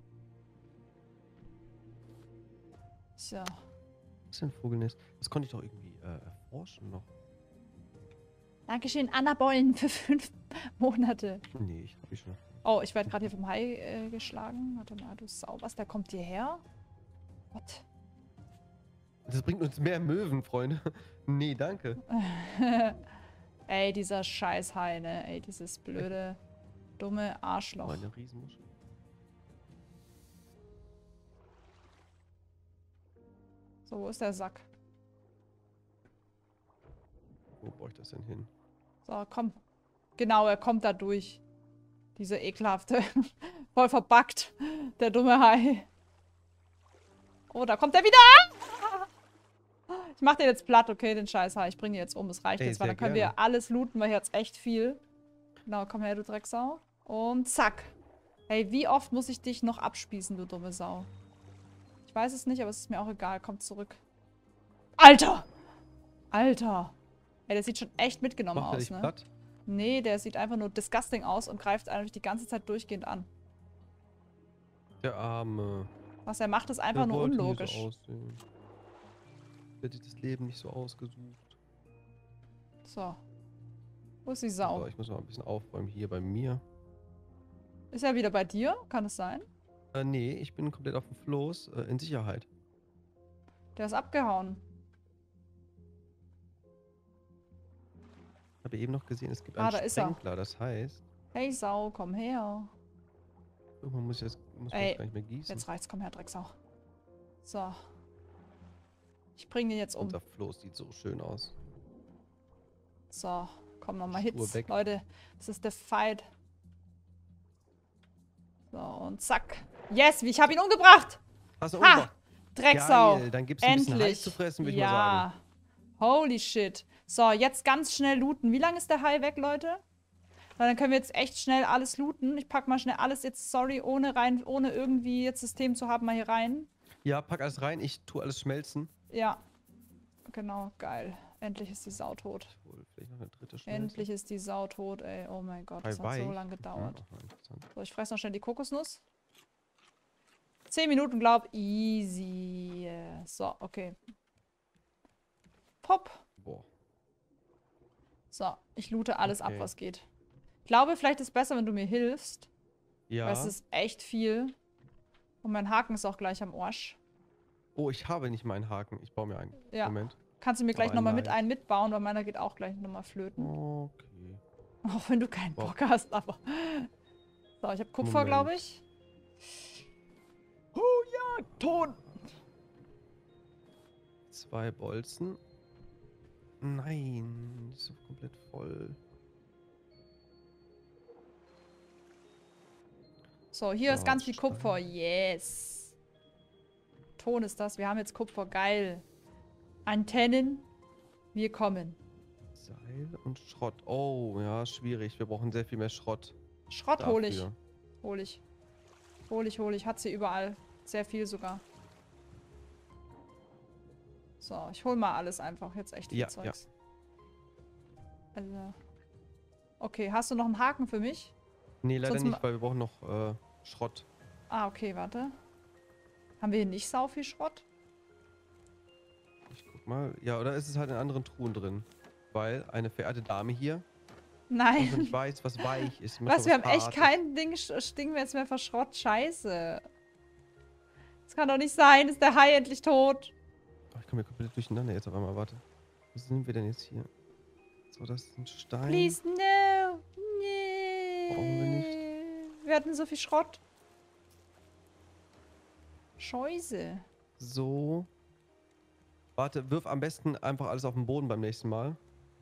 So. Was ist denn ein Vogelnest? Das konnte ich doch irgendwie erforschen noch. Dankeschön, Anna-Bollen für 5 Monate. Nee, ich hab ich schon. Oh, ich werde gerade hier vom Hai geschlagen. Warte mal, du Sau. Was, der kommt hierher? What? Das bringt uns mehr Möwen, Freunde. Nee, danke. Ey, dieser Scheiß-Hai, ne? Ey, dieses blöde, dumme Arschloch. Oh, eine Riesenmuschel. So, wo ist der Sack? Wo brauche ich das denn hin? So, komm. Genau, er kommt da durch. Diese ekelhafte. Voll verbuggt. Der dumme Hai. Oh, da kommt er wieder! Ich mach den jetzt platt, okay, den Scheiß-Hai. Ich bringe ihn jetzt um. Es reicht Ey, jetzt, weil sehr dann können gerne. wir alles looten, weil hier jetzt echt viel. Genau, komm her, du Drecksau. Und zack. Hey, wie oft muss ich dich noch abspießen, du dumme Sau? Ich weiß es nicht, aber es ist mir auch egal. Komm zurück. Alter! Alter! Ey, der sieht schon echt mitgenommen Macht er aus, dich ne? platt? Nee, der sieht einfach nur disgusting aus und greift eigentlich die ganze Zeit durchgehend an. Der Arme. Was er macht, ist einfach Der nur wollte nie unlogisch. So aussehen. Der hat sich das Leben nicht so ausgesucht. So. Wo ist die Sau? So, ich muss mal ein bisschen aufräumen hier bei mir. Ist er wieder bei dir? Kann es sein? Nee, ich bin komplett auf dem Floß in Sicherheit. Der ist abgehauen. Ich habe eben noch gesehen, es gibt Ah, einen da ist er. Sprenkler, das heißt, Hey Sau, komm her. irgendwann muss man Ey, das gar nicht mehr gießen. Jetzt reicht's, komm her, Drecksau. So. Ich bring den jetzt um. Unser Floß sieht so schön aus. So, komm nochmal Spur Hits. weg. Leute, das ist der Fight. So, und zack. Yes, ich habe ihn umgebracht. Hast du Ha! umgebracht? Drecksau. Geil, dann gibt's ein bisschen Hai Endlich. zu fressen, würde ich mal sagen. Ja. Holy shit. So, jetzt ganz schnell looten. Wie lange ist der Hai weg, Leute? Weil dann können wir jetzt echt schnell alles looten. Ich pack mal schnell alles jetzt, sorry, ohne irgendwie jetzt System zu haben, mal hier rein. Ja, pack alles rein. Ich tue alles schmelzen. Ja. Genau, geil. Endlich ist die Sau tot. Ich hol vielleicht noch eine dritte Schmelze. Endlich ist die Sau tot, ey. Oh mein Gott, das hat Weich. so lange gedauert. Ja, interessant. So, ich fresse noch schnell die Kokosnuss. 10 Minuten, glaub. Easy. So, okay. Pop. Boah. So, ich loote alles ab, Okay. was geht. Ich glaube, vielleicht ist es besser, wenn du mir hilfst. Ja. Weil es ist echt viel. Und mein Haken ist auch gleich am Arsch. Oh, ich habe nicht meinen Haken. Ich baue mir einen. Ja. Moment. Kannst du mir gleich Aber nochmal nice. einen mitbauen, weil meiner geht auch gleich nochmal flöten. Okay. Auch wenn du keinen Wow. Bock hast, aber. So, ich habe Kupfer, Moment. glaube ich. Oh ja, Ton! 2 Bolzen. Nein, die ist so komplett voll. So, hier ist So, ganz viel Stein. Kupfer. Yes. Ton ist das. Wir haben jetzt Kupfer. Geil. Antennen. Wir kommen. Seil und Schrott. Oh, ja, schwierig. Wir brauchen sehr viel mehr Schrott. Schrott hole ich. dafür. Hol ich. Hol ich. Hat sie überall. Sehr viel sogar. So, ich hol mal alles einfach. Jetzt echt viel Ja, Zeugs. Also. Okay, hast du noch einen Haken für mich? Nee, leider Sonst nicht, weil wir brauchen noch Schrott. Ah, okay, warte. Haben wir hier nicht sau viel Schrott? Ich guck mal. Ja, oder ist es halt in anderen Truhen drin? Weil eine verehrte Dame hier, Nein. und ich weiß, was weich ist. Was, wir haben echt Hartes. kein Ding mehr, jetzt mehr für Schrott. Scheiße. Das kann doch nicht sein. Ist der Hai endlich tot? Oh, ich komme hier komplett durcheinander jetzt auf einmal. Warte. Wo sind wir denn jetzt hier? So, das ist ein Stein. Please, no. Nee. Brauchen wir nicht. Wir hatten so viel Schrott. Scheiße. So. Warte, wirf am besten einfach alles auf den Boden beim nächsten Mal.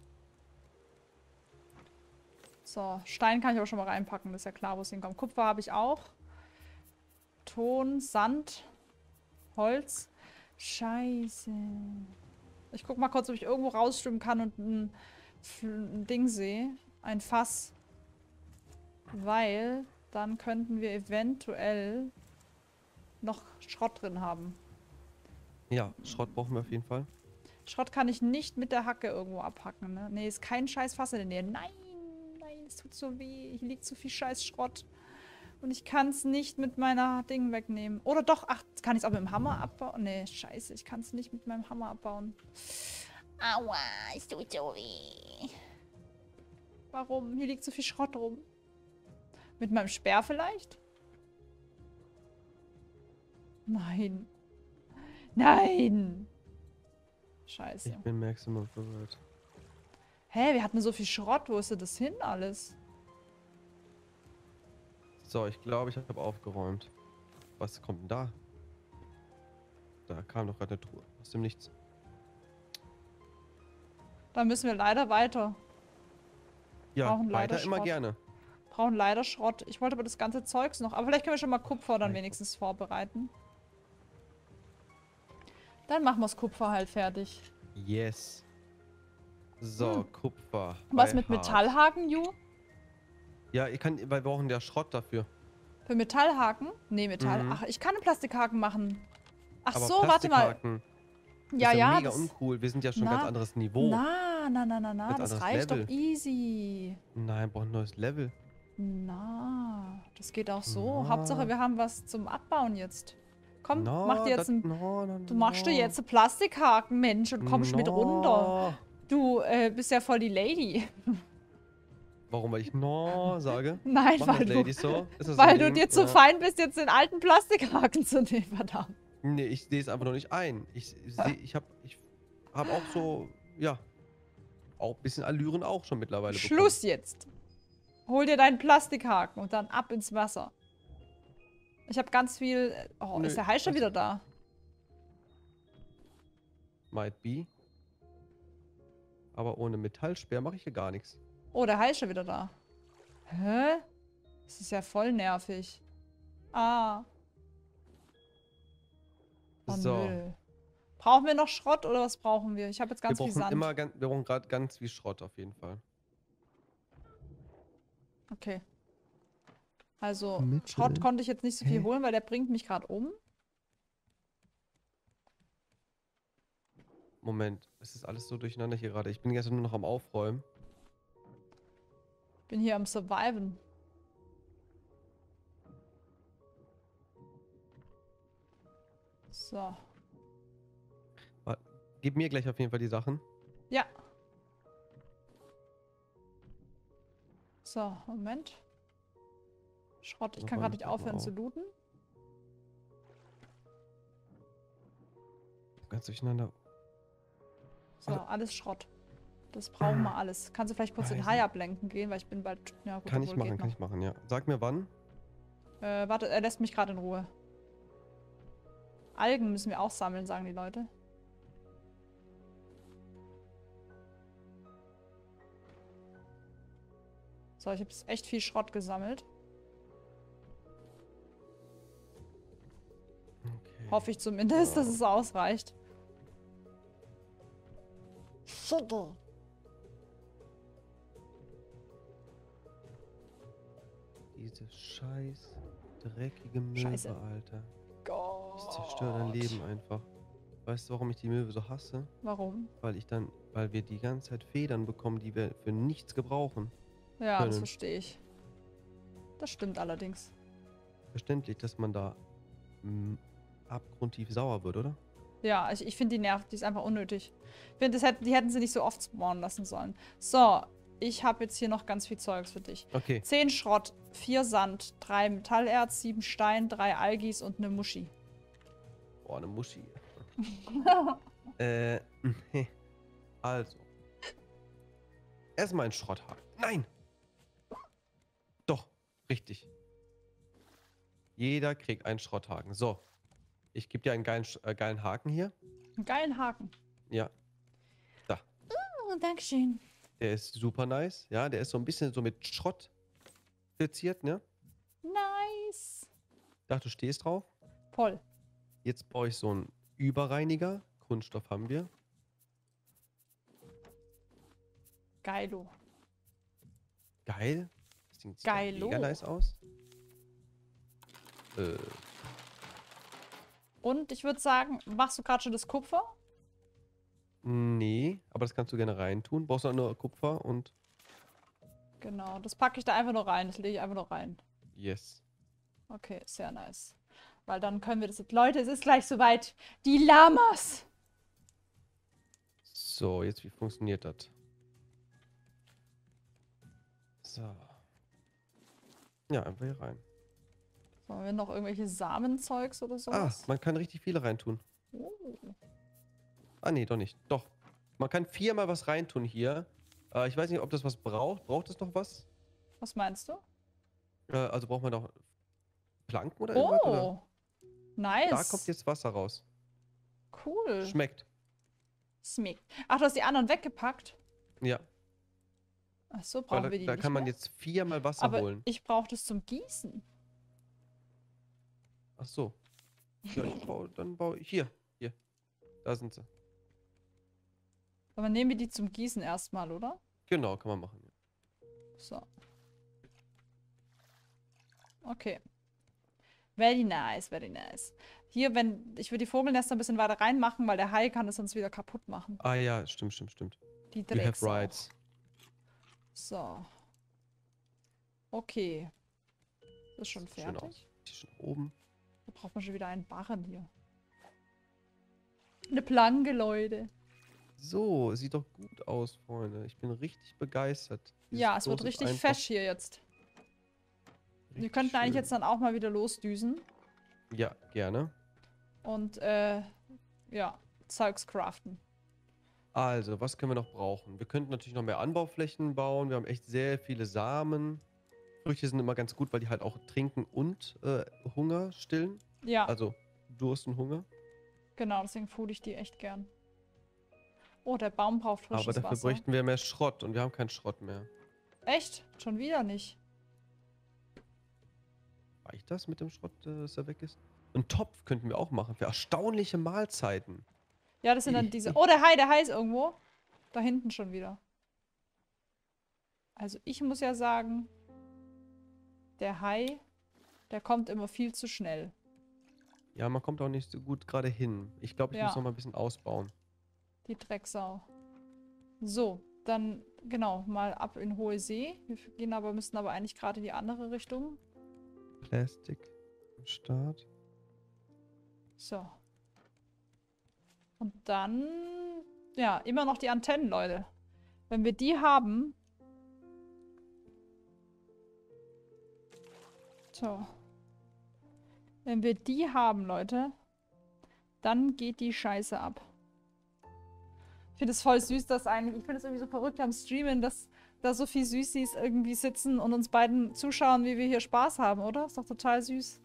So, Stein kann ich auch schon mal reinpacken. Das ist ja klar, wo es hinkommt. Kupfer habe ich auch. Ton, Sand, Holz. Scheiße. Ich guck mal kurz, ob ich irgendwo rausschwimmen kann und ein Ding sehe. Ein Fass. Weil dann könnten wir eventuell noch Schrott drin haben. Ja, Schrott brauchen wir auf jeden Fall. Schrott kann ich nicht mit der Hacke irgendwo abhacken, ne? Nee, ist kein scheiß Fass in der Nähe. Nein, nein, es tut so weh. Hier liegt so viel scheiß Schrott. Und ich kann es nicht mit meiner Ding wegnehmen. Oder doch, ach, kann ich es auch mit dem Hammer abbauen? Nee, scheiße, ich kann es nicht mit meinem Hammer abbauen. Aua, es tut so weh. Warum? Hier liegt so viel Schrott rum. Mit meinem Speer vielleicht? Nein. Nein! Scheiße. Ich bin maximum verwirrt. Hä, wir hatten so viel Schrott. Wo ist denn das hin alles? So, ich glaube, ich habe aufgeräumt. Was kommt denn da? Da kam doch gerade eine Truhe. Aus dem Nichts. Da müssen wir leider weiter. Ja, Brauchen leider weiter immer Schrott. gerne. Brauchen leider Schrott. Ich wollte aber das ganze Zeugs noch. Aber vielleicht können wir schon mal Kupfer dann Nein. wenigstens vorbereiten. Dann machen wir das Kupfer halt fertig. Yes. So, Kupfer. Was bei mit Hart. Metallhaken, Ju? Ja, weil wir brauchen ja Schrott dafür. Für Metallhaken? Nee, Metall. Mhm. Ach, ich kann einen Plastikhaken machen. Ach Aber so, warte mal. Plastikhaken Ja, ist ja. mega uncool. Wir sind ja schon ein ganz Na, anderes Niveau. Na. Ganz Das anderes reicht doch Level. easy. Nein, brauchen ein neues Level. Na, das geht auch so. Na. Hauptsache, wir haben was zum Abbauen jetzt. Komm, No, mach dir jetzt ein. Du machst dir jetzt einen Plastikhaken, Mensch, und kommst mit runter. Du bist ja voll die Lady. Warum? Weil ich no sage? Nein, Machen weil das du, Ladies so? Ist das so weil ein du Ding? dir zu Ja. fein bist, jetzt den alten Plastikhaken zu nehmen, verdammt. Nee, ich sehe es einfach noch nicht ein. Ich hab auch so, ja, auch ein bisschen Allüren auch schon mittlerweile bekommen. Schluss jetzt. Hol dir deinen Plastikhaken und dann ab ins Wasser. Ich habe ganz viel. Oh, Nö, ist der Hai schon das- wieder da? Might be. Aber ohne Metallspeer mache ich hier gar nichts. Oh, der Hai ist schon wieder da. Hä? Das ist ja voll nervig. Ah. Oh, So. nö. Brauchen wir noch Schrott oder was brauchen wir? Ich habe jetzt ganz wir viel brauchen Sand. wir brauchen gerade ganz viel Schrott auf jeden Fall. Okay. Also, Mitte. Schrott konnte ich jetzt nicht so viel Hä? holen, weil der bringt mich gerade um. Moment, es ist alles so durcheinander hier gerade. Ich bin jetzt nur noch am Aufräumen. Bin hier am Surviven. So. Gib mir gleich auf jeden Fall die Sachen. Ja. So, Moment. Schrott, ich So, kann räum gerade ich nicht gleich mal aufhören zu auf. looten. Ganz durcheinander. So, Warte. alles Schrott. Das brauchen wir alles. Kannst du vielleicht kurz den Eisen. Hai ablenken gehen, weil ich bin bald... Ja, gut, Kann ich obwohl, machen, geht kann noch. ich machen, ja. Sag mir wann. Warte, er lässt mich gerade in Ruhe. Algen müssen wir auch sammeln, sagen die Leute. So, ich habe jetzt echt viel Schrott gesammelt. Okay. Hoffe ich zumindest, dass es ausreicht. Schicke. Diese scheiß dreckige Möwe, Scheiße. Alter. Gott. Ich zerstöre dein Leben einfach. Weißt du, warum ich die Möwe so hasse? Warum? Weil wir die ganze Zeit Federn bekommen, die wir für nichts gebrauchen. Ja, das Können. verstehe ich. Das stimmt allerdings. Verständlich, dass man da abgrundtief sauer wird, oder? Ja, ich finde die nervt. Die ist einfach unnötig. Ich finde, die hätten sie nicht so oft spawnen lassen sollen. So, ich habe jetzt hier noch ganz viel Zeugs für dich. Okay. 10 Schrott, 4 Sand, 3 Metallerz, 7 Stein, 3 Algis und eine Muschi. Boah, eine Muschi. Also. Erstmal ein Schrotthaken. Nein! Doch, richtig. Jeder kriegt einen Schrotthaken. So. Ich gebe dir einen geilen Haken hier. Einen geilen Haken. Ja. Oh, Dankeschön. Der ist super nice. Ja, der ist so ein bisschen so mit Schrott verziert, ne? Nice. Ich dachte, du stehst drauf. Voll. Jetzt brauche ich so einen Überreiniger. Kunststoff haben wir. Geilo. Geil. Das Ding sieht Geilo. mega nice aus. Und ich würde sagen, machst du gerade schon das Kupfer? Nee, aber das kannst du gerne reintun. Brauchst du nur Kupfer und Genau, das packe ich da einfach nur rein. Das lege ich einfach nur rein. yes. Okay, sehr nice. Weil dann können wir das jetzt... Leute, es ist gleich soweit. Die Lamas. So, jetzt wie funktioniert das? So. Ja, einfach hier rein. Sollen wir noch irgendwelche Samenzeugs oder Ah, sowas? man kann richtig viele reintun. Oh. Ah, nee, doch nicht. Doch. Man kann 4-mal was reintun hier. Ich weiß nicht, ob das was braucht. Braucht es noch was? Was meinst du? Also braucht man noch Planken oder irgendwas? Oder? Oh. Nice. Da kommt jetzt Wasser raus. Cool. Schmeckt. Schmeckt. Ach, du hast die anderen weggepackt? Ja. Ach so, Weil brauchen wir die da nicht kann man mehr? jetzt 4-mal Wasser Aber holen. ich brauche das zum Gießen. Ach so. Ja, dann baue ich. Hier. Da sind sie. Aber nehmen wir die zum Gießen erstmal, oder? Genau, kann man machen. So. Okay. Very nice, very nice. Hier, ich würde die Vogelnester ein bisschen weiter reinmachen, weil der Hai kann das sonst wieder kaputt machen. Ah ja, stimmt. Die You have Drecksau. rights. So. Okay. Ist schon Sieht schön fertig. aus. Hier schon oben. Da braucht man schon wieder einen Barren hier. Eine Planke, Leute. So, sieht doch gut aus, Freunde. Ich bin richtig begeistert. Dieses Ja, es wird Floß ist richtig einfach fesch hier jetzt. Wir richtig könnten eigentlich schön. jetzt dann auch mal wieder losdüsen. Ja, gerne. Und, ja, Zeugs craften. Also, was können wir noch brauchen? Wir könnten natürlich noch mehr Anbauflächen bauen. Wir haben echt sehr viele Samen. Früchte sind immer ganz gut, weil die halt auch trinken und Hunger stillen. Ja, Also Durst und Hunger. genau, deswegen food ich die echt gern. Oh, der Baum braucht frisches Aber dafür Wasser. bräuchten wir mehr Schrott und wir haben keinen Schrott mehr. Echt? Schon wieder nicht. Reicht das mit dem Schrott, dass er weg ist? Einen Topf könnten wir auch machen für erstaunliche Mahlzeiten. Ja, das sind dann diese... Oh, der Hai ist irgendwo. Da hinten schon wieder. Also ich muss ja sagen, Der Hai, der kommt immer viel zu schnell. Ja, man kommt auch nicht so gut gerade hin. Ich glaube, ich Ja. muss noch mal ein bisschen ausbauen. Die Drecksau. So, dann genau, mal ab in hohe See. Wir gehen aber, müssen aber eigentlich gerade in die andere Richtung. Plastik am Start. So. Und dann, ja, immer noch die Antennen, Leute. Wenn wir die haben. So. Wenn wir die haben, Leute, dann geht die Scheiße ab. Ich finde es voll süß, dass eigentlich, ich finde es irgendwie so verrückt am Streamen, dass da so viel Süßis irgendwie sitzen und uns beiden zuschauen, wie wir hier Spaß haben, oder? Ist doch total süß.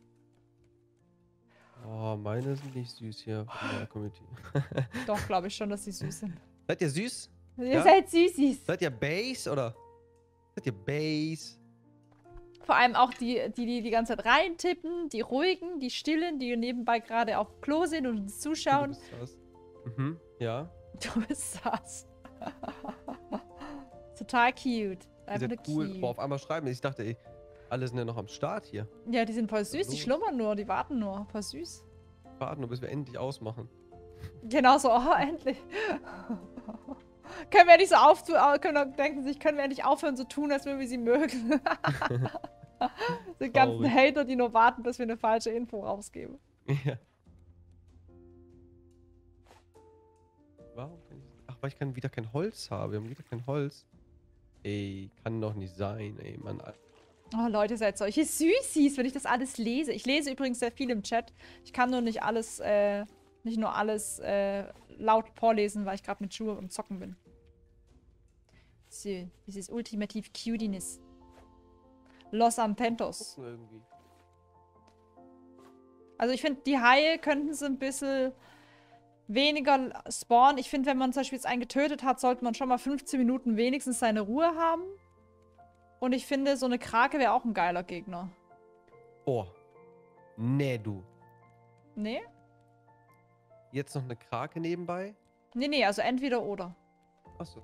Oh, meine sind nicht süß hier von der Community. Doch, glaube ich schon, dass sie süß sind. Seid ihr süß? Ihr Ja? seid Süßis. Seid ihr Base oder? Seid ihr Base? Vor allem auch die ganze Zeit reintippen, die ruhigen, die stillen, die nebenbei gerade auf Klo sind und uns zuschauen. Du bist das. Mhm, ja. Du bist das. Total cute. Ihr Einfach nur seid cool. cute. Boah, auf einmal schreiben. Ich dachte, ey, alle sind ja noch am Start hier. Ja, die sind voll süß, die Hallo. schlummern nur, die warten nur. Voll süß. Warten, nur bis wir endlich ausmachen. Genau so, oh, endlich. Können wir nicht so auftun, denken sich, können wir endlich aufhören zu tun, als würden wir sie mögen. Die ganzen Traurig. Hater, die nur warten, bis wir eine falsche Info rausgeben. Ja. Warum kann ich... Ach, weil ich wieder kein Holz habe. Wir haben wieder kein Holz. Ey, kann doch nicht sein, ey, Mann. Oh, Leute, seid solche Süßis, wenn ich das alles lese. Ich lese übrigens sehr viel im Chat. Ich kann nur nicht alles, nicht nur alles laut vorlesen, weil ich gerade mit Schuhe und Zocken bin. So, dieses ultimativ Cutiness. Los Antentos. Gucken irgendwie. Also ich finde, die Haie könnten sie ein bisschen weniger spawnen. Ich finde, wenn man zum Beispiel jetzt einen getötet hat, sollte man schon mal 15 Minuten wenigstens seine Ruhe haben. Und ich finde, so eine Krake wäre auch ein geiler Gegner. Oh. Nee, du. Nee? Jetzt noch eine Krake nebenbei? Nee, also entweder oder. Achso.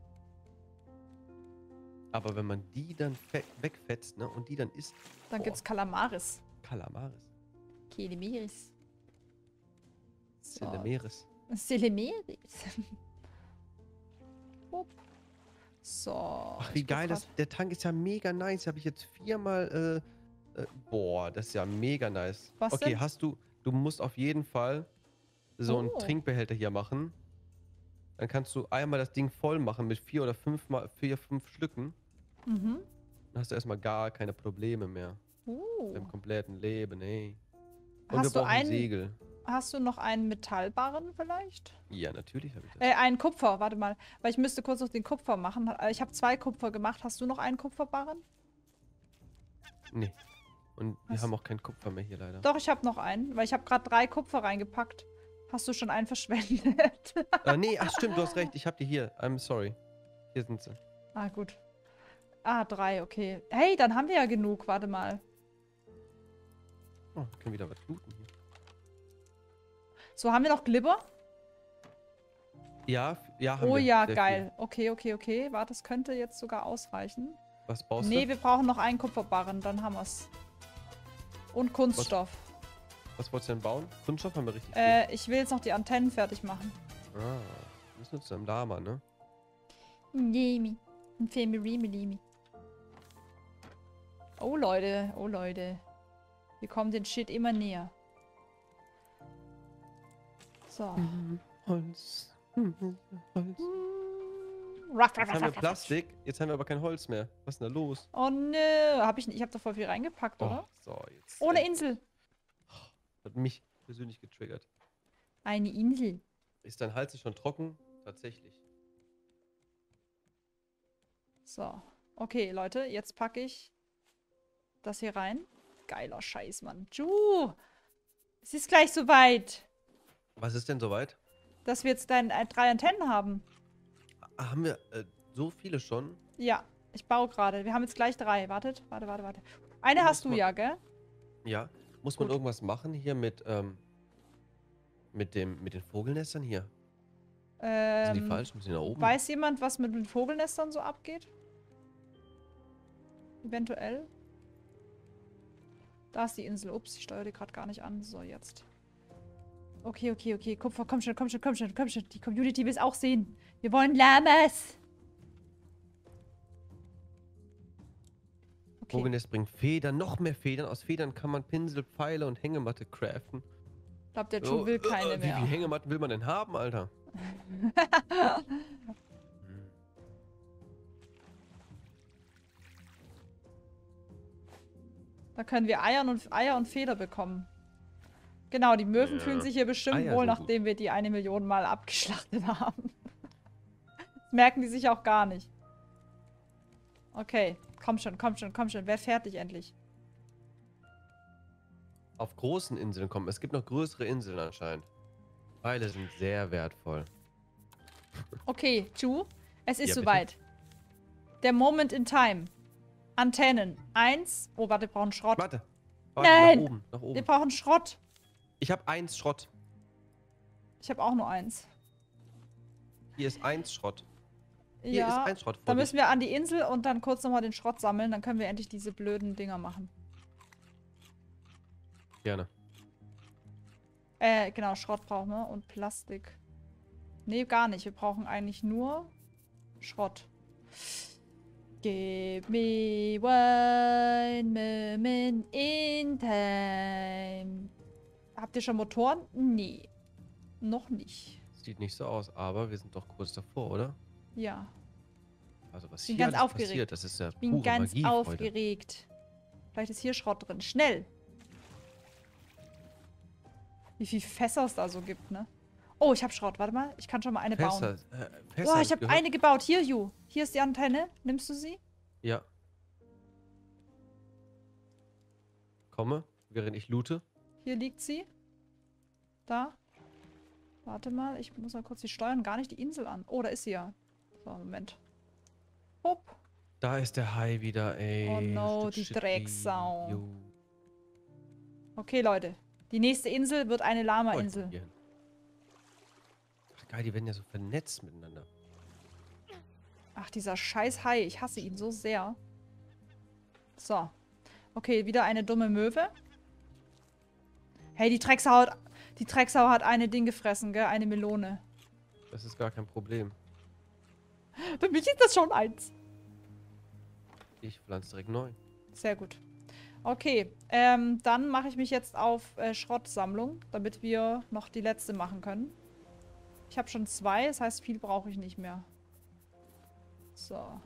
Aber wenn man die dann wegfetzt, ne, und die dann isst, Dann boah, gibt's Kalamaris. Kalamaris. Kelemiris. So. Telemeris. Selemeris. Hopp. So. Ach, wie ich guck geil, grad. der Tank ist ja mega nice. Habe ich jetzt 4-mal, boah, das ist ja mega nice. Was Okay, denn? du musst auf jeden Fall so einen Oh. Trinkbehälter hier machen. Dann kannst du einmal das Ding voll machen mit 4 oder 5 Schlücken. Mhm. Dann hast du erstmal gar keine Probleme mehr. Im kompletten Leben, ey. Und Hast wir du brauchen einen- Segel. Hast du noch einen Metallbarren vielleicht? Ja, natürlich habe ich das. Einen Kupfer, warte mal. Weil ich müsste kurz noch den Kupfer machen. Ich habe 2 Kupfer gemacht. Hast du noch einen Kupferbarren? Nee. Und wir Was? haben auch kein Kupfer mehr hier leider. Doch, ich habe noch einen. Weil ich habe gerade 3 Kupfer reingepackt. Hast du schon einen verschwendet? Nee, ach stimmt, du hast recht. Ich habe die hier. I'm sorry. Hier sind sie. Ah, gut. Ah, 3, okay. Hey, dann haben wir ja genug. Warte mal. Oh, wir können wieder was looten hier. So, haben wir noch Glibber? Ja, ja, haben Oh wir. ja, Sehr geil. Okay. Warte, das könnte jetzt sogar ausreichen. Viel. Was baust Nee, du? wir brauchen noch einen Kupferbarren, dann haben wir's. Und Kunststoff. Was wolltest du denn bauen? Kunststoff haben wir richtig viel. Ich will jetzt noch die Antennen fertig machen. Ah, wir müssen uns am Lama, ne? Nemi. Ein Femirimi. Oh Leute, oh Leute. Wir kommen den Shit immer näher. So. Holz. Holz. Ruff, Jetzt haben wir Plastik, jetzt haben wir aber kein Holz mehr. Was ist denn da los? Oh nö. Ich hab doch voll viel reingepackt, oder? so, jetzt. Ohne Insel. Hat mich persönlich getriggert. Eine Insel. Ist dein Hals schon trocken? Tatsächlich. So. Okay, Leute, jetzt packe ich das hier rein. Geiler Scheiß, Mann. Es ist gleich soweit, Was ist denn soweit? dass wir jetzt 3 Antennen haben. Haben wir so viele schon? Ja, ich baue gerade. Wir haben jetzt gleich 3. Warte. Eine Muss hast du man- ja, gell? Ja. Muss man Gut. irgendwas machen hier mit den Vogelnestern hier? Sind die falsch? Müssen die nach oben? Weiß jemand, was mit den Vogelnestern so abgeht? Eventuell? Da ist die Insel. Ups, ich steuere die gerade gar nicht an. So, jetzt. Okay, okay, okay. Kupfer, komm schon, komm schon, komm schon, komm schon. Die Community will es auch sehen. Wir wollen Lamas. Okay. Vogennest bringt Federn, noch mehr Federn. Aus Federn kann man Pinsel, Pfeile und Hängematte craften. Ich glaube, der Ju will keine Wie mehr. viele Hängematten will man denn haben, Alter? Da können wir Eier und Feder bekommen. Genau, die Möwen Ja. fühlen sich hier bestimmt Eier wohl, sind gut. nachdem wir die 1 Million Mal abgeschlachtet haben. Das merken die sich auch gar nicht. Okay, komm schon, komm schon, komm schon. Wer fertig endlich? Auf großen Inseln kommen. Es gibt noch größere Inseln anscheinend. Pfeile sind sehr wertvoll. Okay, Ju, es ist Ja, bitte? soweit. Der Moment in Time. Antennen. 1. Oh, warte, wir brauchen Schrott. Warte. Nein! Nach oben, nach Wir oben. brauchen Schrott. Ich habe 1 Schrott. Ich habe auch nur 1. Hier ist 1 Schrott. Hier ist Ja, 1 Schrott. dann müssen wir an die Insel und dann kurz nochmal den Schrott sammeln. Dann können wir endlich diese blöden Dinger machen. Gerne. Genau, Schrott brauchen wir und Plastik. Nee, gar nicht. Wir brauchen eigentlich nur Schrott. Give me one moment in time. Habt ihr schon Motoren? Nee. Noch nicht. Sieht nicht so aus, aber wir sind doch kurz davor, oder? Ja. Also was Bin hier ganz alles aufgeregt. passiert, das ist ja Ich bin pure ganz Magie, Freunde. aufgeregt. Vielleicht ist hier Schrott drin. Schnell! Wie viel Fässer es da so gibt, ne? Oh, ich habe Schrott. Warte mal. Ich kann schon mal eine bauen. Fässer Oh, ich habe gehört- eine gebaut. Hier, Ju. Hier ist die Antenne. Nimmst du sie? Ja. Komme, während ich loote. Hier liegt sie. Da. Warte mal. Ich muss mal kurz die steuern. Gar nicht die Insel an. Oh, da ist sie ja. So, Moment. Hopp. Da ist der Hai wieder, ey. Oh no, die Drecksau. Okay, Leute. Die nächste Insel wird eine Lama-Insel. Ach geil, die werden ja so vernetzt miteinander. Ach, dieser scheiß Hai. Ich hasse ihn so sehr. So. Okay, wieder eine dumme Möwe. Hey, die Drecksau hat eine Ding gefressen, gell? Eine Melone. Das ist gar kein Problem. Für mich ist das schon 1. Ich pflanze direkt neu. Sehr gut. Okay, dann mache ich mich jetzt auf Schrottsammlung, damit wir noch die letzte machen können. Ich habe schon 2, das heißt, viel brauche ich nicht mehr. So.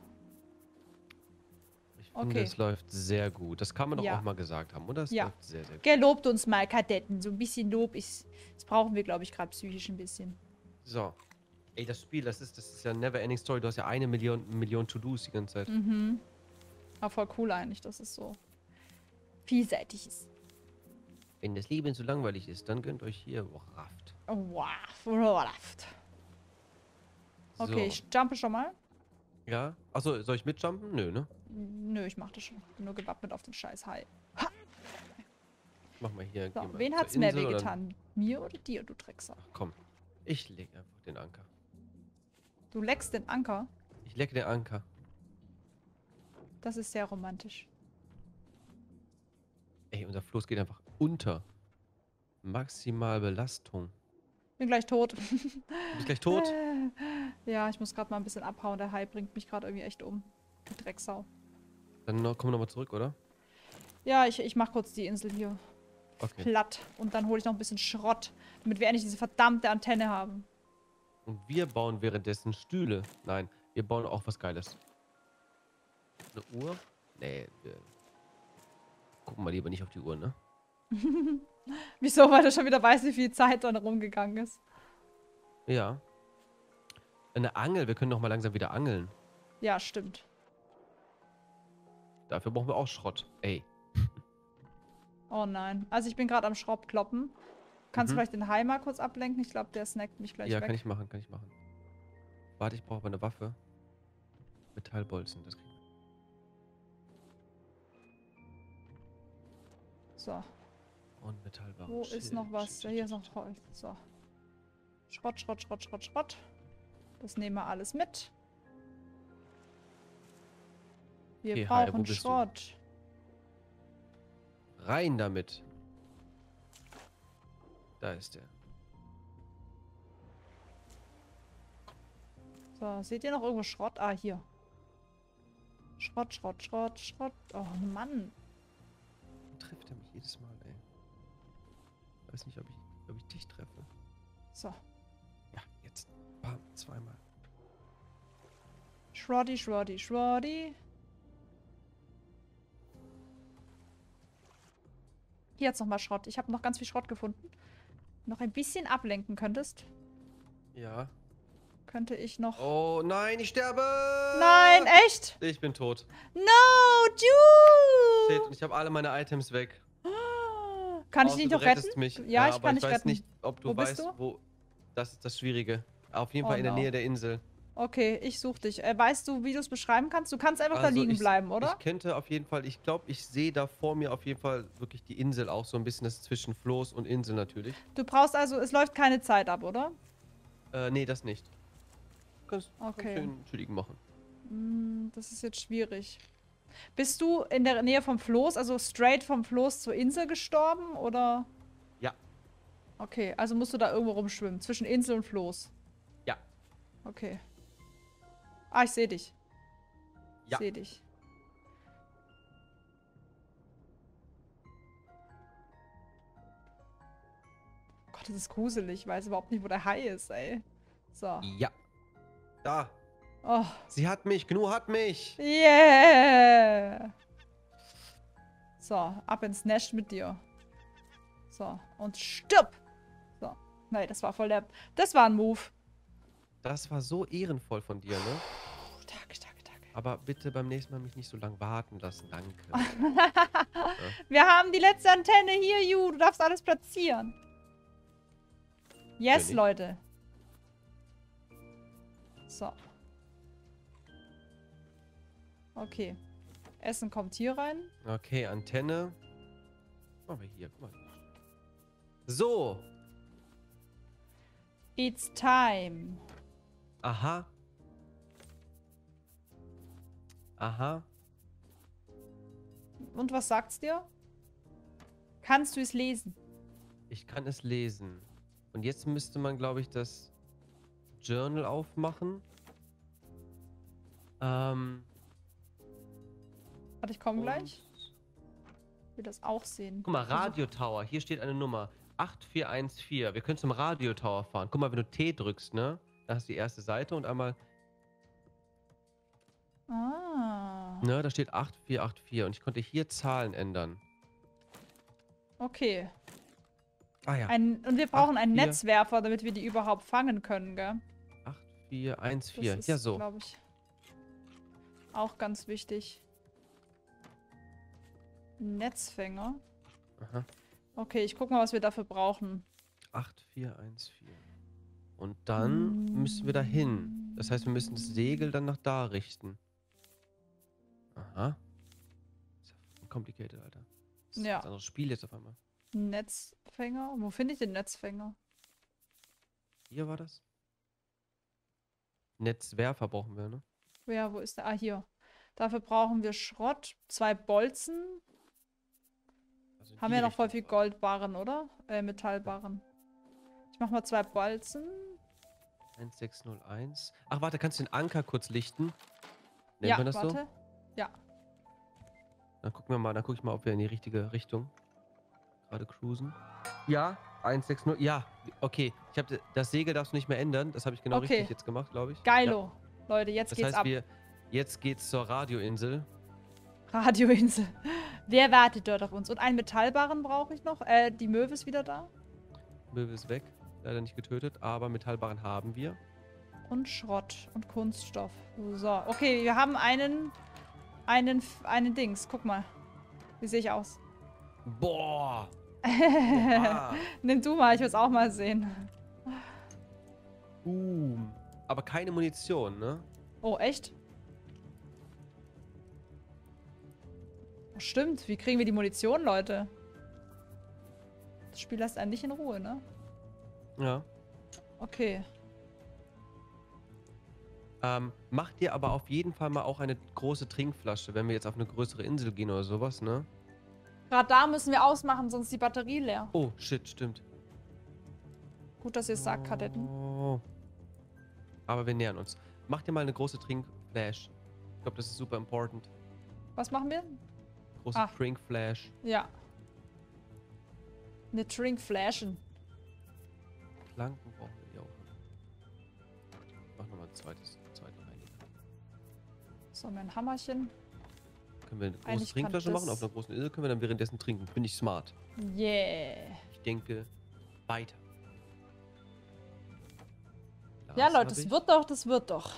Ich finde, Okay. es läuft sehr gut. Das kann man doch Ja. auch mal gesagt haben, oder? Es Ja. läuft sehr, sehr gut. Gelobt uns mal, Kadetten. So ein bisschen Lob ist. Das brauchen wir, glaube ich, gerade psychisch ein bisschen. So. Ey, das Spiel, das ist ja never ending story. Du hast ja 1 Million To-Dos die ganze Zeit. Mhm. Aber voll cool eigentlich, dass es so vielseitig ist. Wenn das Leben so langweilig ist, dann gönnt euch hier Raft. Oh, wow. Okay, So. ich jumpe schon mal. Ja? Achso, soll ich mitjumpen? Nö, ne? Nö, ich mach das schon. Bin nur gewappnet auf den scheiß Hai. Mach mal hier. So, geh mal wen zur hat's mehr Insel oder- wehgetan? Mir oder dir, du Drecksau? Ach komm. Ich leg einfach den Anker. Du leckst den Anker. Ich lecke den Anker. Das ist sehr romantisch. Ey, unser Floß geht einfach unter. Maximal Belastung. Bin gleich tot. Du bist gleich tot? Ja, ich muss gerade mal ein bisschen abhauen. Der Hai bringt mich gerade irgendwie echt um. Die Drecksau. Dann kommen wir nochmal zurück, oder? Ja, ich mach kurz die Insel hier Okay. platt. Und dann hole ich noch ein bisschen Schrott, damit wir endlich diese verdammte Antenne haben. Und wir bauen währenddessen Stühle. Nein, wir bauen auch was Geiles. Eine Uhr? Nee, wir gucken mal lieber nicht auf die Uhr, ne? Wieso? Weil du schon wieder weißt, wie viel Zeit dann rumgegangen ist. Ja. Eine Angel, wir können doch mal langsam wieder angeln. Ja, stimmt. Dafür brauchen wir auch Schrott. Ey. Oh nein. Also ich bin gerade am Schrott kloppen. Kannst du vielleicht den Hai mal kurz ablenken? Ich glaube, der snackt mich gleich Ja, weg. kann ich machen, kann ich machen. Warte, ich brauche aber eine Waffe. Metallbolzen, das kriegen wir. So. Und Metallwaffe. Wo ist noch was? Ja, hier ist noch Holz. So. Schrott, Schrott, Schrott, Schrott, Schrott. Das nehmen wir alles mit. Wir Okay, Hai, wo brauchen bist du? Schrott. Rein damit. Da ist er. So, seht ihr noch irgendwo Schrott? Ah, hier. Schrott, Schrott, Schrott, Schrott. Oh, Mann. Trifft er mich jedes Mal, ey. Ich weiß nicht, ob ich dich treffe. So. Ja, jetzt. Bam, zweimal. Schrotty, Schrotty, Schrotty. Hier jetzt nochmal Schrott. Ich habe noch ganz viel Schrott gefunden. Noch ein bisschen ablenken könntest. Ja. Könnte ich noch... Oh nein, ich sterbe! Nein, echt? Ich bin tot. No, Ju! Shit, und ich habe alle meine Items weg. Kann ich Außer dich du noch retten? rettest mich. Ja, ich aber kann dich weiß retten. nicht, ob du Wo bist weißt, du? wo... Das ist das Schwierige. Auf jeden Oh Fall in der no. Nähe der Insel. Okay, ich suche dich. Weißt du, wie du es beschreiben kannst? Du kannst einfach da Also liegen bleiben, oder? Ich könnte auf jeden Fall, ich glaube, ich sehe da vor mir auf jeden Fall wirklich die Insel auch so ein bisschen, das zwischen Floß und Insel natürlich. Du brauchst also, es läuft keine Zeit ab, oder? Nee, das nicht. Kannst Okay. schön chilligen machen. Das ist jetzt schwierig. Bist du in der Nähe vom Floß, also straight vom Floß zur Insel gestorben, oder? Ja. Okay, also musst du da irgendwo rumschwimmen, zwischen Insel und Floß. Ja. Okay. Ah, ich sehe dich. Ich Ja. sehe dich. Gott, das ist gruselig. Ich weiß überhaupt nicht, wo der Hai ist, ey. So. Ja. Da. Oh. Sie hat mich. Gnu hat mich. Yeah! So, ab ins Nest mit dir. So, und stirb! So. Nein, das war voll der... Das war ein Move. Das war so ehrenvoll von dir, ne? Danke, danke, danke. Aber bitte beim nächsten Mal mich nicht so lange warten lassen. Danke. Wir haben die letzte Antenne hier, Ju. Du darfst alles platzieren. Yes, Bin ich? Leute. So. Okay. Essen kommt hier rein. Okay, Antenne. Machen wir hier. Guck mal. So. It's time. Aha. Aha. Und was sagt's dir? Kannst du es lesen? Ich kann es lesen. Und jetzt müsste man, glaube ich, das Journal aufmachen. Warte, ich komme und- gleich. Ich will das auch sehen. Guck mal, Also- Radio Tower. Hier steht eine Nummer. 8414. Wir können zum Radio Tower fahren. Guck mal, wenn du T drückst, ne? Da hast du die erste Seite und einmal, Ah. ne? Da steht 8484. Und ich konnte hier Zahlen ändern. Okay. Ah ja. Und wir brauchen einen 8, 4. Netzwerfer, damit wir die überhaupt fangen können, gell? 8414. Das Ja, ist, so. glaube ich, auch ganz wichtig. Netzfänger. Aha. Okay, ich guck mal, was wir dafür brauchen. 8414. Und dann müssen wir da hin. Das heißt, wir müssen das Segel dann nach da richten. Aha. Ist ja complicated, Alter. Das ist Ja. ein anderes Spiel jetzt auf einmal. Netzfänger? Wo finde ich den Netzfänger? Hier war das? Netzwerfer brauchen wir, ne? Ja, wo ist der? Ah, hier. Dafür brauchen wir Schrott, 2 Bolzen. Also in Haben die wir noch voll Richtung. viel Goldbarren, oder? Metallbarren. Ich mach mal 2 Bolzen. 1601. Ach, warte, kannst du den Anker kurz lichten? Nennt Ja, man das warte. so? Ja. Dann gucken wir mal, dann gucke ich mal, ob wir in die richtige Richtung gerade cruisen. Ja, 160. Ja, okay. Ich habe das Segel darfst du nicht mehr ändern. Das habe ich genau Okay. richtig jetzt gemacht, glaube ich. Geilo. Leute, jetzt Das geht's heißt, ab. jetzt geht's zur Radioinsel. Radioinsel. Wer wartet dort auf uns? Und einen Metallbarren brauche ich noch. Die Möwe ist wieder da. Möwe ist weg. Leider nicht getötet, aber Metallbarren haben wir. Und Schrott und Kunststoff. So, okay, wir haben einen Dings. Guck mal. Wie sehe ich aus? Boah! Oha. Nimm du mal, ich will es auch mal sehen. Aber keine Munition, ne? Oh, echt? Oh, stimmt. Wie kriegen wir die Munition, Leute? Das Spiel lässt einen nicht in Ruhe, ne? Ja. Okay. Mach dir aber auf jeden Fall mal auch eine große Trinkflasche, wenn wir jetzt auf eine größere Insel gehen oder sowas, ne? Radar müssen wir ausmachen, sonst ist die Batterie leer. Oh, shit, stimmt. Gut, dass ihr es sagt, Kadetten. Oh. Aber wir nähern uns. Mach dir mal eine große Trinkflash. Ich glaube, das ist super important. Was machen wir? Große Trinkflash. Ja. Eine Trinkflashen. Planken brauchen wir hier auch. Ich mach nochmal ein zweites rein. So, mein Hammerchen. Können wir eine große Eigentlich Trinkflasche kann machen? das- Auf einer großen Insel können wir dann währenddessen trinken. Finde ich smart. Yeah. Ich denke weiter. Ja, Glas Leute, hab das ich. wird doch, das wird doch.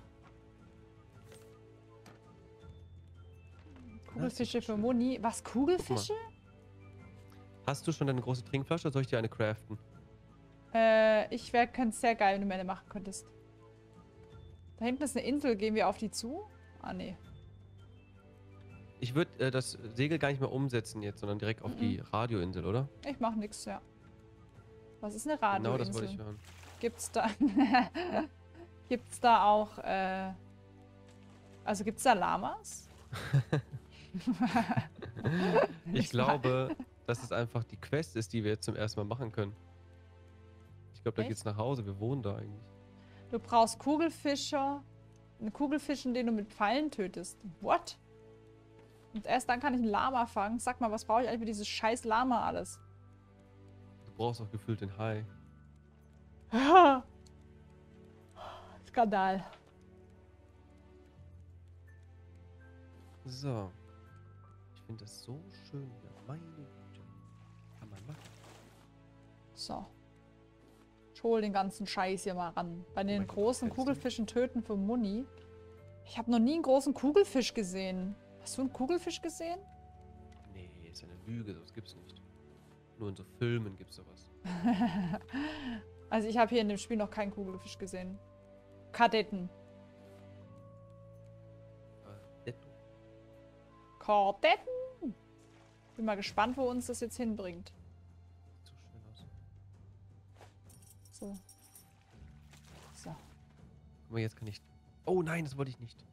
Kugelfische für Moni. Was, Kugelfische? Hast du schon deine große Trinkflasche oder soll ich dir eine craften? Ich könnte es sehr geil, wenn du mir eine machen könntest. Da hinten ist eine Insel. Gehen wir auf die zu? Ah, nee. Ich würde das Segel gar nicht mehr umsetzen jetzt, sondern direkt auf die Radioinsel, oder? Ich mach nix, ja. Was ist eine Genau das wollte Radioinsel? ich hören. Gibt's da... Gibt's da auch, also gibt's da Lamas? Ich glaube, dass es einfach die Quest ist, die wir jetzt zum ersten Mal machen können. Ich glaube, da Echt? geht's nach Hause. Wir wohnen da eigentlich. Du brauchst Kugelfischer. Einen Kugelfischen, den du mit Pfeilen tötest. What? Und erst dann kann ich einen Lama fangen. Sag mal, was brauche ich eigentlich für dieses scheiß Lama alles? Du brauchst auch gefühlt den Hai. Skandal. So. Ich finde das so schön hier. Meine Güte. Kann man machen. So. Ich hol den ganzen Scheiß hier mal ran. Bei den mein Gott, großen was ist Kugelfischen töten für Muni. Ich habe noch nie einen großen Kugelfisch gesehen. Hast du einen Kugelfisch gesehen? Nee, ist eine Lüge. Sowas gibt's nicht. Nur in so Filmen gibt's sowas. Also ich habe hier in dem Spiel noch keinen Kugelfisch gesehen. Kadetten. Netto. Kadetten. Bin mal gespannt, wo uns das jetzt hinbringt. Sieht so schön aus. So. So. Guck mal, jetzt kann ich... Oh nein, das wollte ich nicht.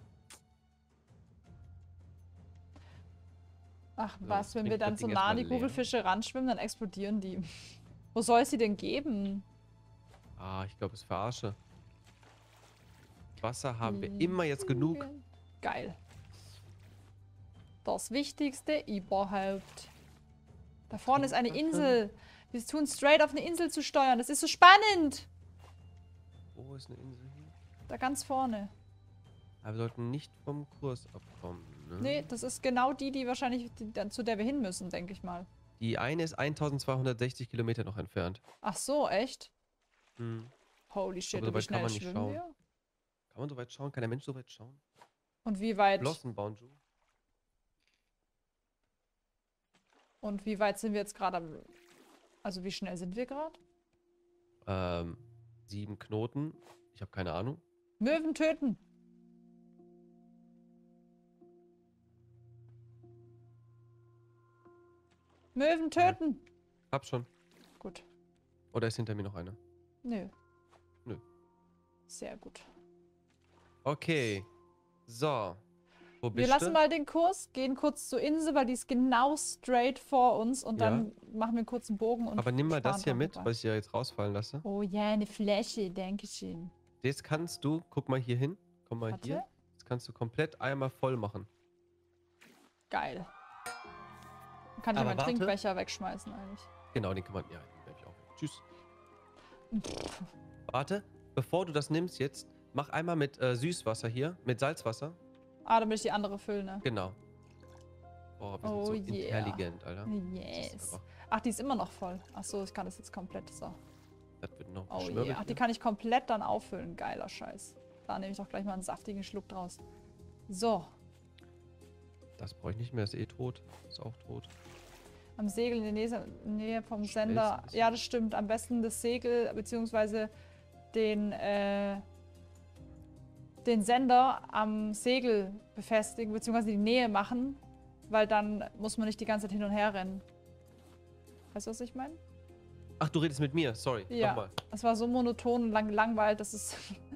Ach So, was, wenn wir trink dann das so Ding nah an die erstmal leer. Kugelfische ranschwimmen, dann explodieren die. Wo soll es sie denn geben? Ah, ich glaube, es ist Verarsche. Wasser haben wir immer jetzt genug. Geil. Das Wichtigste überhaupt. Da vorne ist eine Insel. Wir tun straight auf eine Insel zu steuern. Das ist so spannend. Wo ist eine Insel hier? Da ganz vorne. Aber wir sollten nicht vom Kurs abkommen, ne? Nee, das ist genau die wahrscheinlich, zu der wir hin müssen, denke ich mal. Die eine ist 1260 Kilometer noch entfernt. Ach so, echt? Hm. Holy shit, Aber so und wie weit kann schnell man nicht schwimmen schauen. wir? Kann man so weit schauen? Kann der Mensch so weit schauen? Und wie weit, Flossen bauen, Ju. und wie weit sind wir jetzt gerade am... Also wie schnell sind wir gerade? 7 Knoten. Ich habe keine Ahnung. Möwen töten. Möwen töten. Hab schon. Gut. Oder ist hinter mir noch eine? Nö. Nö. Sehr gut. Okay. So. Wo Wir bist lassen du? mal den Kurs, gehen kurz zur Insel, weil die ist genau straight vor uns und Ja. dann machen wir einen kurzen Bogen und Aber nimm mal das fahren hier dran mit, vorbei. was ich ja jetzt rausfallen lasse. Oh ja, eine Fläche, danke schön. Jetzt kannst du, guck mal hier hin. Komm mal Warte. hier. Jetzt kannst du komplett einmal voll machen. Geil. Dann kann ich Aber meinen warte. Trinkbecher wegschmeißen eigentlich. Genau, den kann man. Ja, den werf ich auch weg. Tschüss. Warte, bevor du das nimmst jetzt, mach einmal mit Süßwasser hier, mit Salzwasser. Ah, damit ich die andere fülle, ne? Genau. Boah, wir Oh sind so yeah. intelligent, Alter. Das ist Yes. einfach- Ach, die ist immer noch voll. Ach so, ich kann das jetzt komplett. So. Das wird noch Oh geschmürgelt yeah. Ach, die hier. kann ich komplett dann auffüllen. Geiler Scheiß. Da nehme ich doch gleich mal einen saftigen Schluck draus. So. Das brauche ich nicht mehr, ist eh tot. Ist auch tot. Am Segel in der Nähe vom Schnellst Sender. ein bisschen. Ja, das stimmt. Am besten das Segel, beziehungsweise den Sender am Segel befestigen, beziehungsweise die Nähe machen, weil dann muss man nicht die ganze Zeit hin und her rennen. Weißt du, was ich meine? Ach, du redest mit mir, sorry. Ja. Nochmal. Es war so monoton und langweilig, dass es...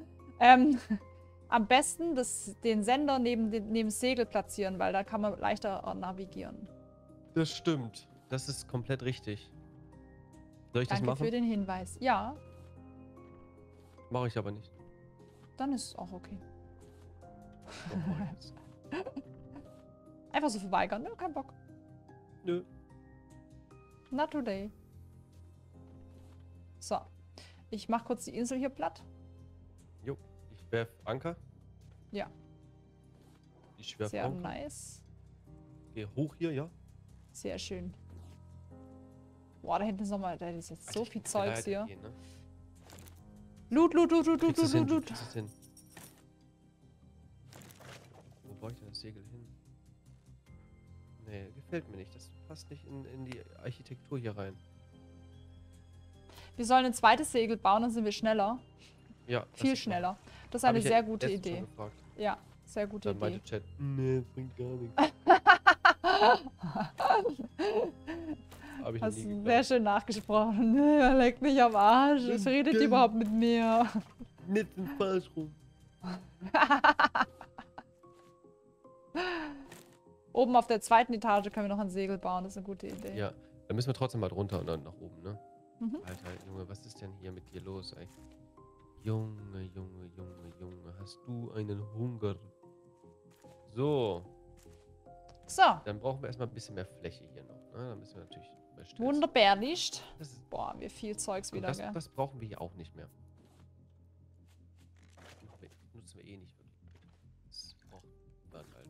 am besten den Sender neben das Segel platzieren, weil da kann man leichter navigieren. Das stimmt. Das ist komplett richtig. Soll ich das Danke für machen? den Hinweis. Ja, Mache ich aber nicht. dann ist es auch okay. Doch, mach ich jetzt. Einfach so verweigern. Nö, kein Bock. Nö. Not today. So. Ich mach kurz die Insel hier platt. Jo. Ich werf Anker. Ja. Ich werf Sehr Anker. nice. Geh hoch hier, ja. Sehr schön. Boah, da hinten ist nochmal, da ist jetzt so Alter, viel ich muss Zeugs leider hier. gehen, ne? Loot, Loot, Loot, Loot, Loot, Kriegst du es Loot, hin, Loot, du Loot. kriegst es hin. Wo baue ich denn das Segel hin? Nee, gefällt mir nicht. Das passt nicht in die Architektur hier rein. Wir sollen ein zweites Segel bauen, dann sind wir schneller. Ja. lass Viel ich machen. schneller. Das ist Hab eine ich ja sehr gute letztens Idee. schon gefragt. Ja, sehr gute Dann Idee. meinte Chat, nee, bringt gar nichts. Hab ich noch Hast nie du geglaubt. sehr schön nachgesprochen. Er leckt mich am Arsch. Was Mit redet ihr Geld. überhaupt mit mir? Nicht in falsch rum. Oben auf der zweiten Etage können wir noch ein Segel bauen. Das ist eine gute Idee. Ja, dann müssen wir trotzdem mal drunter und dann nach oben, ne? Mhm. Alter, Junge, was ist denn hier mit dir los, ey? Junge, Junge, Junge, Junge, hast du einen Hunger? So, So, dann brauchen wir erstmal ein bisschen mehr Fläche hier noch, ne? Dann müssen wir natürlich mehr Stelzen. wunderbar nicht. Das ist, Boah, wir viel Zeugs und wieder, das, gell? das brauchen wir hier auch nicht mehr. Nutzen wir eh nicht wirklich. Das braucht man, Alter.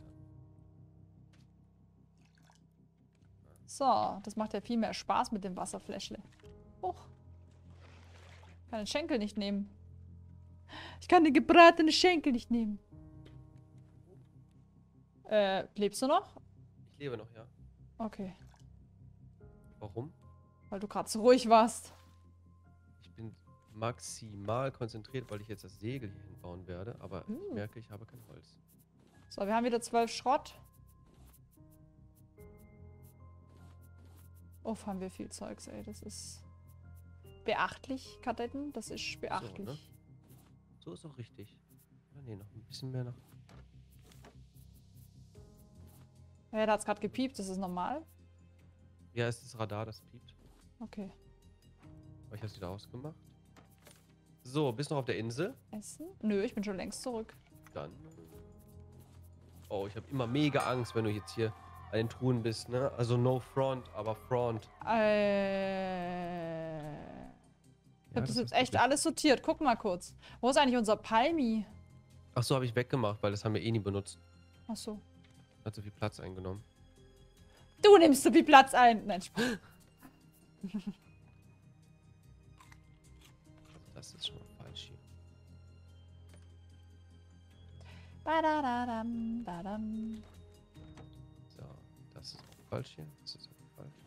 So, das macht ja viel mehr Spaß mit dem Wasserfläschle. Huch. Ich kann den Schenkel nicht nehmen. Ich kann den gebratenen Schenkel nicht nehmen. Lebst du noch? Ich lebe noch, ja. Okay. Warum? Weil du gerade so ruhig warst. Ich bin maximal konzentriert, weil ich jetzt das Segel hier hinbauen werde, aber ich merke, ich habe kein Holz. So, wir haben wieder 12 Schrott. Uff, haben wir viel Zeugs, ey. Das ist beachtlich, Kadetten. Das ist beachtlich. ne? So ist auch richtig. Oder nee, noch ein bisschen mehr nach. Ja, da hat es gerade gepiept. Das ist normal. Ja, ist das Radar, das piept. Okay. Aber ich habe es wieder ausgemacht. So, bist du noch auf der Insel? Essen? Nö, ich bin schon längst zurück. Dann. Oh, ich habe immer mega Angst, wenn du jetzt hier an den Truhen bist, ne? Also no front, aber front. Ich habe das jetzt echt wirklich- alles sortiert. Guck mal kurz. Wo ist eigentlich unser Palmi? Ach so, habe ich weggemacht, weil das haben wir eh nie benutzt. Ach so. Hat so viel Platz eingenommen. Du nimmst so viel Platz ein. Nein, Spaß. Das ist schon mal falsch hier. Badadadam, badam. So, das ist auch falsch hier. Das ist auch falsch.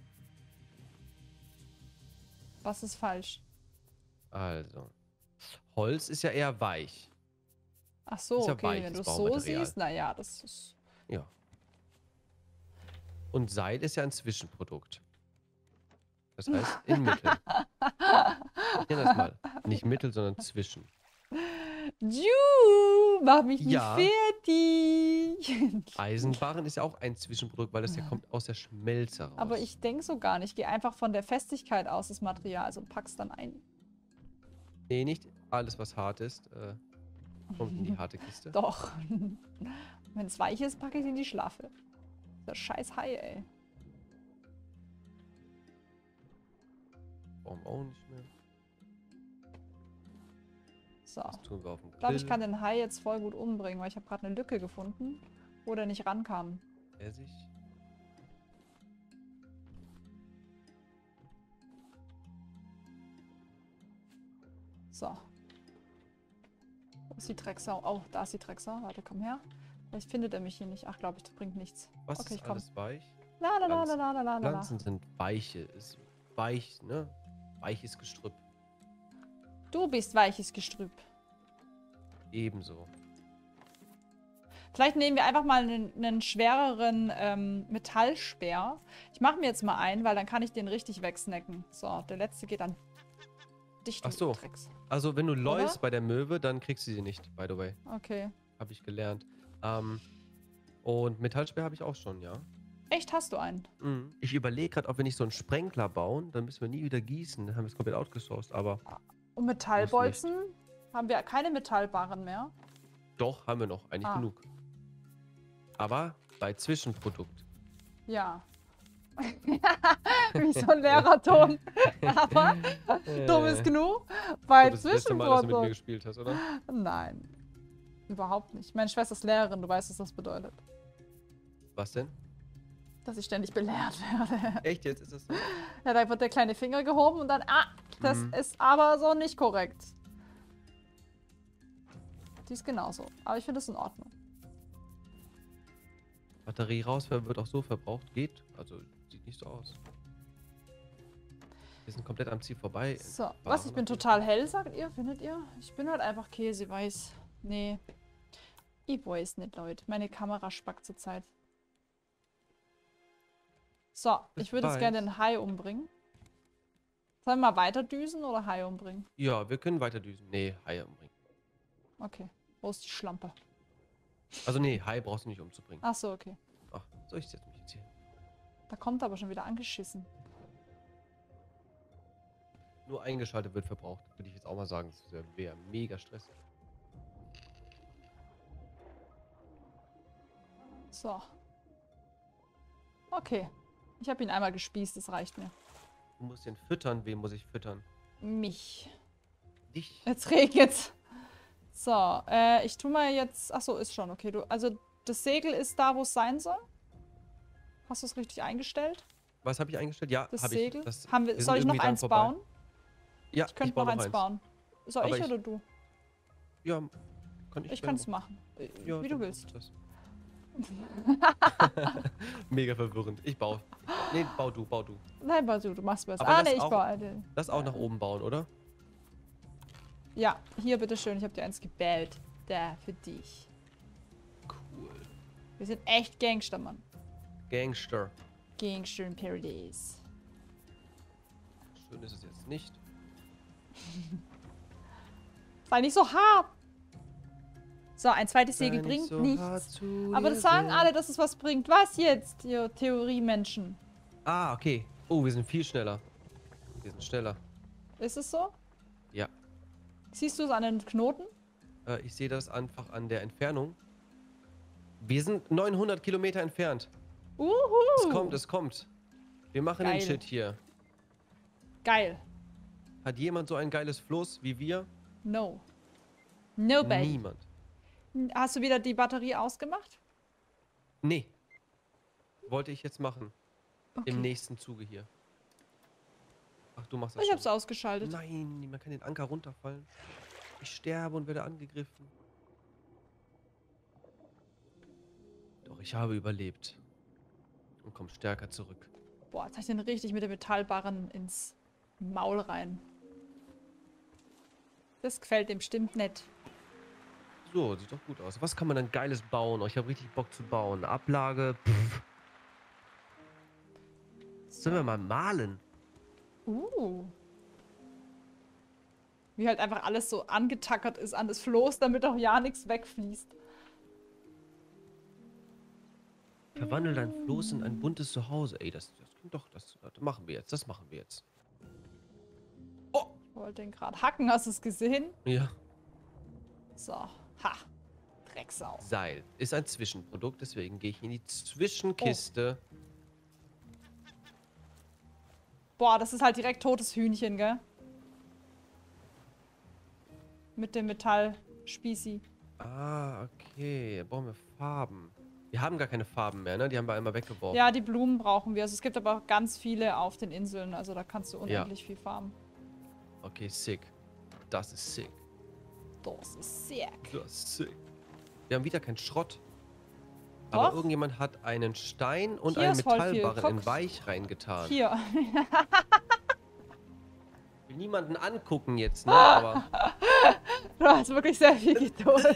Was ist falsch? Also. Holz ist ja eher weich. Ach so, Ist ja okay. weiches Wenn du es so Baumaterial. siehst, naja, das ist... Ja. Und Seil ist ja ein Zwischenprodukt. Das heißt, in Mittel. Ich nenne das mal. Nicht Mittel, sondern zwischen. Ju, mach mich nicht Ja. fertig. Eisenbarren ist ja auch ein Zwischenprodukt, weil das ja kommt aus der Schmelze raus. Aber ich denke so gar nicht. Ich gehe einfach von der Festigkeit aus des Materials und pack's dann ein. Nee, nicht alles, was hart ist, kommt in die harte Kiste. Doch. Wenn es weich ist, packe ich es in die Schlaffe. Das scheiß Hai, ey. Warum auch nicht mehr? So. Das tun wir auf dem Ich glaube, ich Grill. kann den Hai jetzt voll gut umbringen, weil ich habe gerade eine Lücke gefunden, wo der nicht rankam. Essig. So. Wo ist die Drecksau? Oh, da ist die Drecksau. Warte, komm her. Vielleicht findet er mich hier nicht. Ach, glaube ich, das bringt nichts. Was Okay, ist ich komm. alles weich? La la la la Pflanzen. la la la la. Pflanzen sind weiche. Ist weich, ne? Weiches Gestrüpp. Du bist weiches Gestrüpp. Ebenso. Vielleicht nehmen wir einfach mal einen schwereren Metallspeer. Ich mache mir jetzt mal einen, weil dann kann ich den richtig wegsnacken. So, der letzte geht dann dicht. Ach so. Drecks. Also, wenn du läufst Oder? bei der Möwe, dann kriegst du sie nicht, by the way. Okay. Habe ich gelernt. Und Metallsperr habe ich auch schon, ja. Echt, hast du einen? Mhm. Ich überlege gerade, ob wir nicht so einen Sprenkler bauen, dann müssen wir nie wieder gießen. Dann haben wir es komplett outgesourced, aber Und Metallbolzen? Haben wir keine Metallbarren mehr? doch, haben wir noch, eigentlich Ah. genug. Aber bei Zwischenprodukt. Ja. Wie so ein Lehrerton. Aber dumm ist genug. Bei Das letzte Mal, dass du mit mir Zwischenprodukt. gespielt hast, oder? Nein. Überhaupt nicht. Meine Schwester ist Lehrerin, du weißt, was das bedeutet. Was denn? Dass ich ständig belehrt werde. Echt jetzt? Ist das so? Ja, da wird der kleine Finger gehoben und dann, das Mhm. ist aber so nicht korrekt. Die ist genauso. Aber ich finde es in Ordnung. Batterie raus wird auch so verbraucht. Geht. Also sieht nicht so aus. Wir sind komplett am Ziel vorbei. So, was? Ich bin total hell, sagt ihr? Findet ihr? Ich bin halt einfach käseweiß. Nee. Ich weiß nicht, Leute. Meine Kamera spackt zurzeit. So, ich würde jetzt weiß. gerne den Hai umbringen. Sollen wir mal weiter düsen oder Hai umbringen? Ja, wir können weiter düsen. Nee, Hai umbringen. Okay. Wo ist die Schlampe? Also nee, Hai brauchst du nicht umzubringen. Ach so, okay. Ach, soll ich setze mich jetzt hier? Da kommt er aber schon wieder angeschissen. Nur eingeschaltet wird verbraucht. Würde ich jetzt auch mal sagen. Das wäre mega stressig. So. Okay. Ich habe ihn einmal gespießt, das reicht mir. Du musst den füttern. Wen muss ich füttern? Mich. Dich? Jetzt regnet's. So, ich tu mal jetzt... Achso, ist schon okay. Also, das Segel ist da, wo es sein soll? Hast du es richtig eingestellt? Was habe ich eingestellt? Ja, Das habe ich. Segel? Das, Soll sind ich noch irgendwie dran eins vorbei. bauen? Ja, Ich könnte baue noch eins bauen. Soll Aber ich ich- oder du? Ja, kann ich Ich gerne kann es machen. Ja, Wie du dann willst. mach das. Mega verwirrend. Ich baue. Nee, bau du. Nein, du machst besser. Aber Ah, das nee, ich auch- baue. Lass auch nach oben bauen, oder? Ja, hier, bitteschön. Ich habe dir eins gebellt. Da, für dich. Cool. Wir sind echt Gangster, Mann. Gangster. Gangster in Paradise. Schön ist es jetzt nicht. Sei nicht so hart. So, ein zweites Segel Sei bringt so nichts. hart zu Aber dir das sagen selbst. alle, dass es was bringt. Was jetzt, ihr Theoriemenschen? Ah, okay. Oh, wir sind viel schneller. Wir sind schneller. Ist es so? Ja. Siehst du es an den Knoten? Ich sehe das einfach an der Entfernung. Wir sind 900 Kilometer entfernt. Es kommt, es kommt. Wir machen den Geil. Shit hier. Geil. Hat jemand so ein geiles Floß wie wir? No. Nobody. Niemand. Hast du wieder die Batterie ausgemacht? Nee. Wollte ich jetzt machen. Okay. Im nächsten Zuge hier. Ach, du machst das Ich schon. hab's ausgeschaltet. Nein, man kann den Anker runterfallen. Ich sterbe und werde angegriffen. Doch, ich habe überlebt. Und komme stärker zurück. Boah, jetzt hab ich den richtig mit dem Metallbarren ins Maul rein. Das gefällt dem bestimmt nicht. So, sieht doch gut aus. Was kann man denn Geiles bauen? Oh, ich habe richtig Bock zu bauen. Ablage. Pff. Sollen wir mal malen? Wie halt einfach alles so angetackert ist an das Floß, damit auch ja nichts wegfließt. Verwandle dein Floß in ein buntes Zuhause. Ey, das klingt doch. Das machen wir jetzt. Das machen wir jetzt. Oh! Ich wollte den gerade hacken, hast du es gesehen? Ja. So. Ha. Drecksau. Seil ist ein Zwischenprodukt, deswegen gehe ich in die Zwischenkiste. Boah, das ist halt direkt totes Hühnchen, gell? Mit dem Metallspießi. Ah, okay. Brauchen wir Farben. Wir haben gar keine Farben mehr, ne? Die haben wir einmal weggeworfen. Ja, die Blumen brauchen wir. Also es gibt aber auch ganz viele auf den Inseln. Also da kannst du unendlich viel farmen. Okay, sick. Das ist sick. Das ist sick. Das ist sick. Wir haben wieder keinen Schrott. Doch. Aber irgendjemand hat einen Stein und Hier einen ist voll viel. Metallbarren in Guck. Weich reingetan. Hier. Ich will niemanden angucken jetzt, ne? Aber. Du hast wirklich sehr viel Geduld.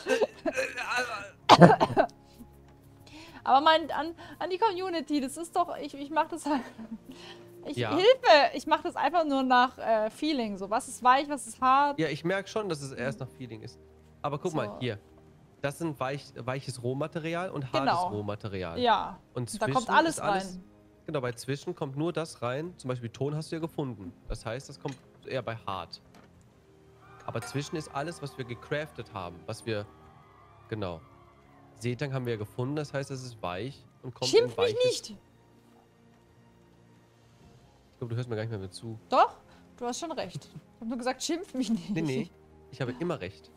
Aber an die Community, das ist doch, ich mach das halt. Ja. Hilfe! Ich mach das einfach nur nach Feeling. So, was ist weich, was ist hart. Ja, ich merke schon, dass es erst nach Feeling ist. Aber guck So. mal, hier. Das sind weiches Rohmaterial und hartes Genau. Rohmaterial. Ja. Und Da kommt zwischen alles ist rein. Genau, bei zwischen kommt nur das rein. Zum Beispiel Ton hast du ja gefunden. Das heißt, das kommt eher bei hart. Aber zwischen ist alles, was wir gecraftet haben. Was wir. Genau. Seetang haben wir ja gefunden, das heißt, es ist weich und kommt Schimpf in mich weiches. nicht! Ich glaube, du hörst mir gar nicht mehr mit zu. Doch, du hast schon recht. Ich hab nur gesagt, schimpf mich nicht. Nee. Ich habe immer recht.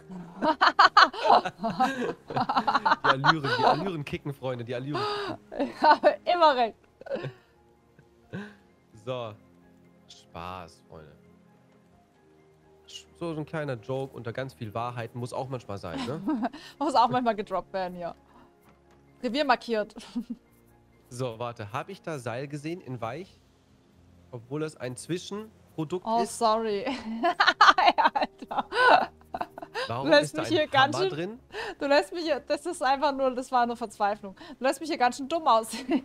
Die Allüren kicken, Freunde. Die Allüren kicken. Ich habe immer recht. So. Spaß, Freunde. So ein kleiner Joke unter ganz viel Wahrheit muss auch manchmal sein, ne? Muss auch manchmal gedroppt werden, ja. Revier markiert. So, warte. Habe ich da Seil gesehen in weich? Obwohl es ein Zwischenprodukt Oh, ist. sorry. Alter. Warum du lässt ist da mich ein hier ganz Hammer schön- drin? Du lässt mich hier, das ist einfach nur, das war nur Verzweiflung. Du lässt mich hier ganz schön dumm aussehen.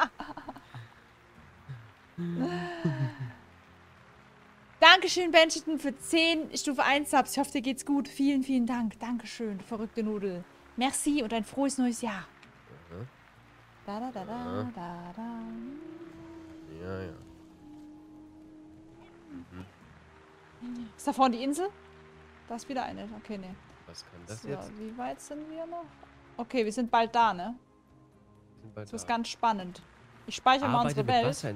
Dankeschön, Benjamin, für 10 Stufe 1 Subs. Ich hoffe, dir geht's gut. Vielen, vielen Dank. Dankeschön, du verrückte Nudel. Merci und ein frohes neues Jahr. Mhm. Da, da, da, da, Ja. da, da. Ja. Ist da vorne die Insel? Da ist wieder eine. Okay, nee. Was kann das So, jetzt? wie weit sind wir noch? Okay, wir sind bald da, ne? Sind bald Das ist da. ganz spannend. Ich speichere mal Arbeite unsere mit Welt. Wasser.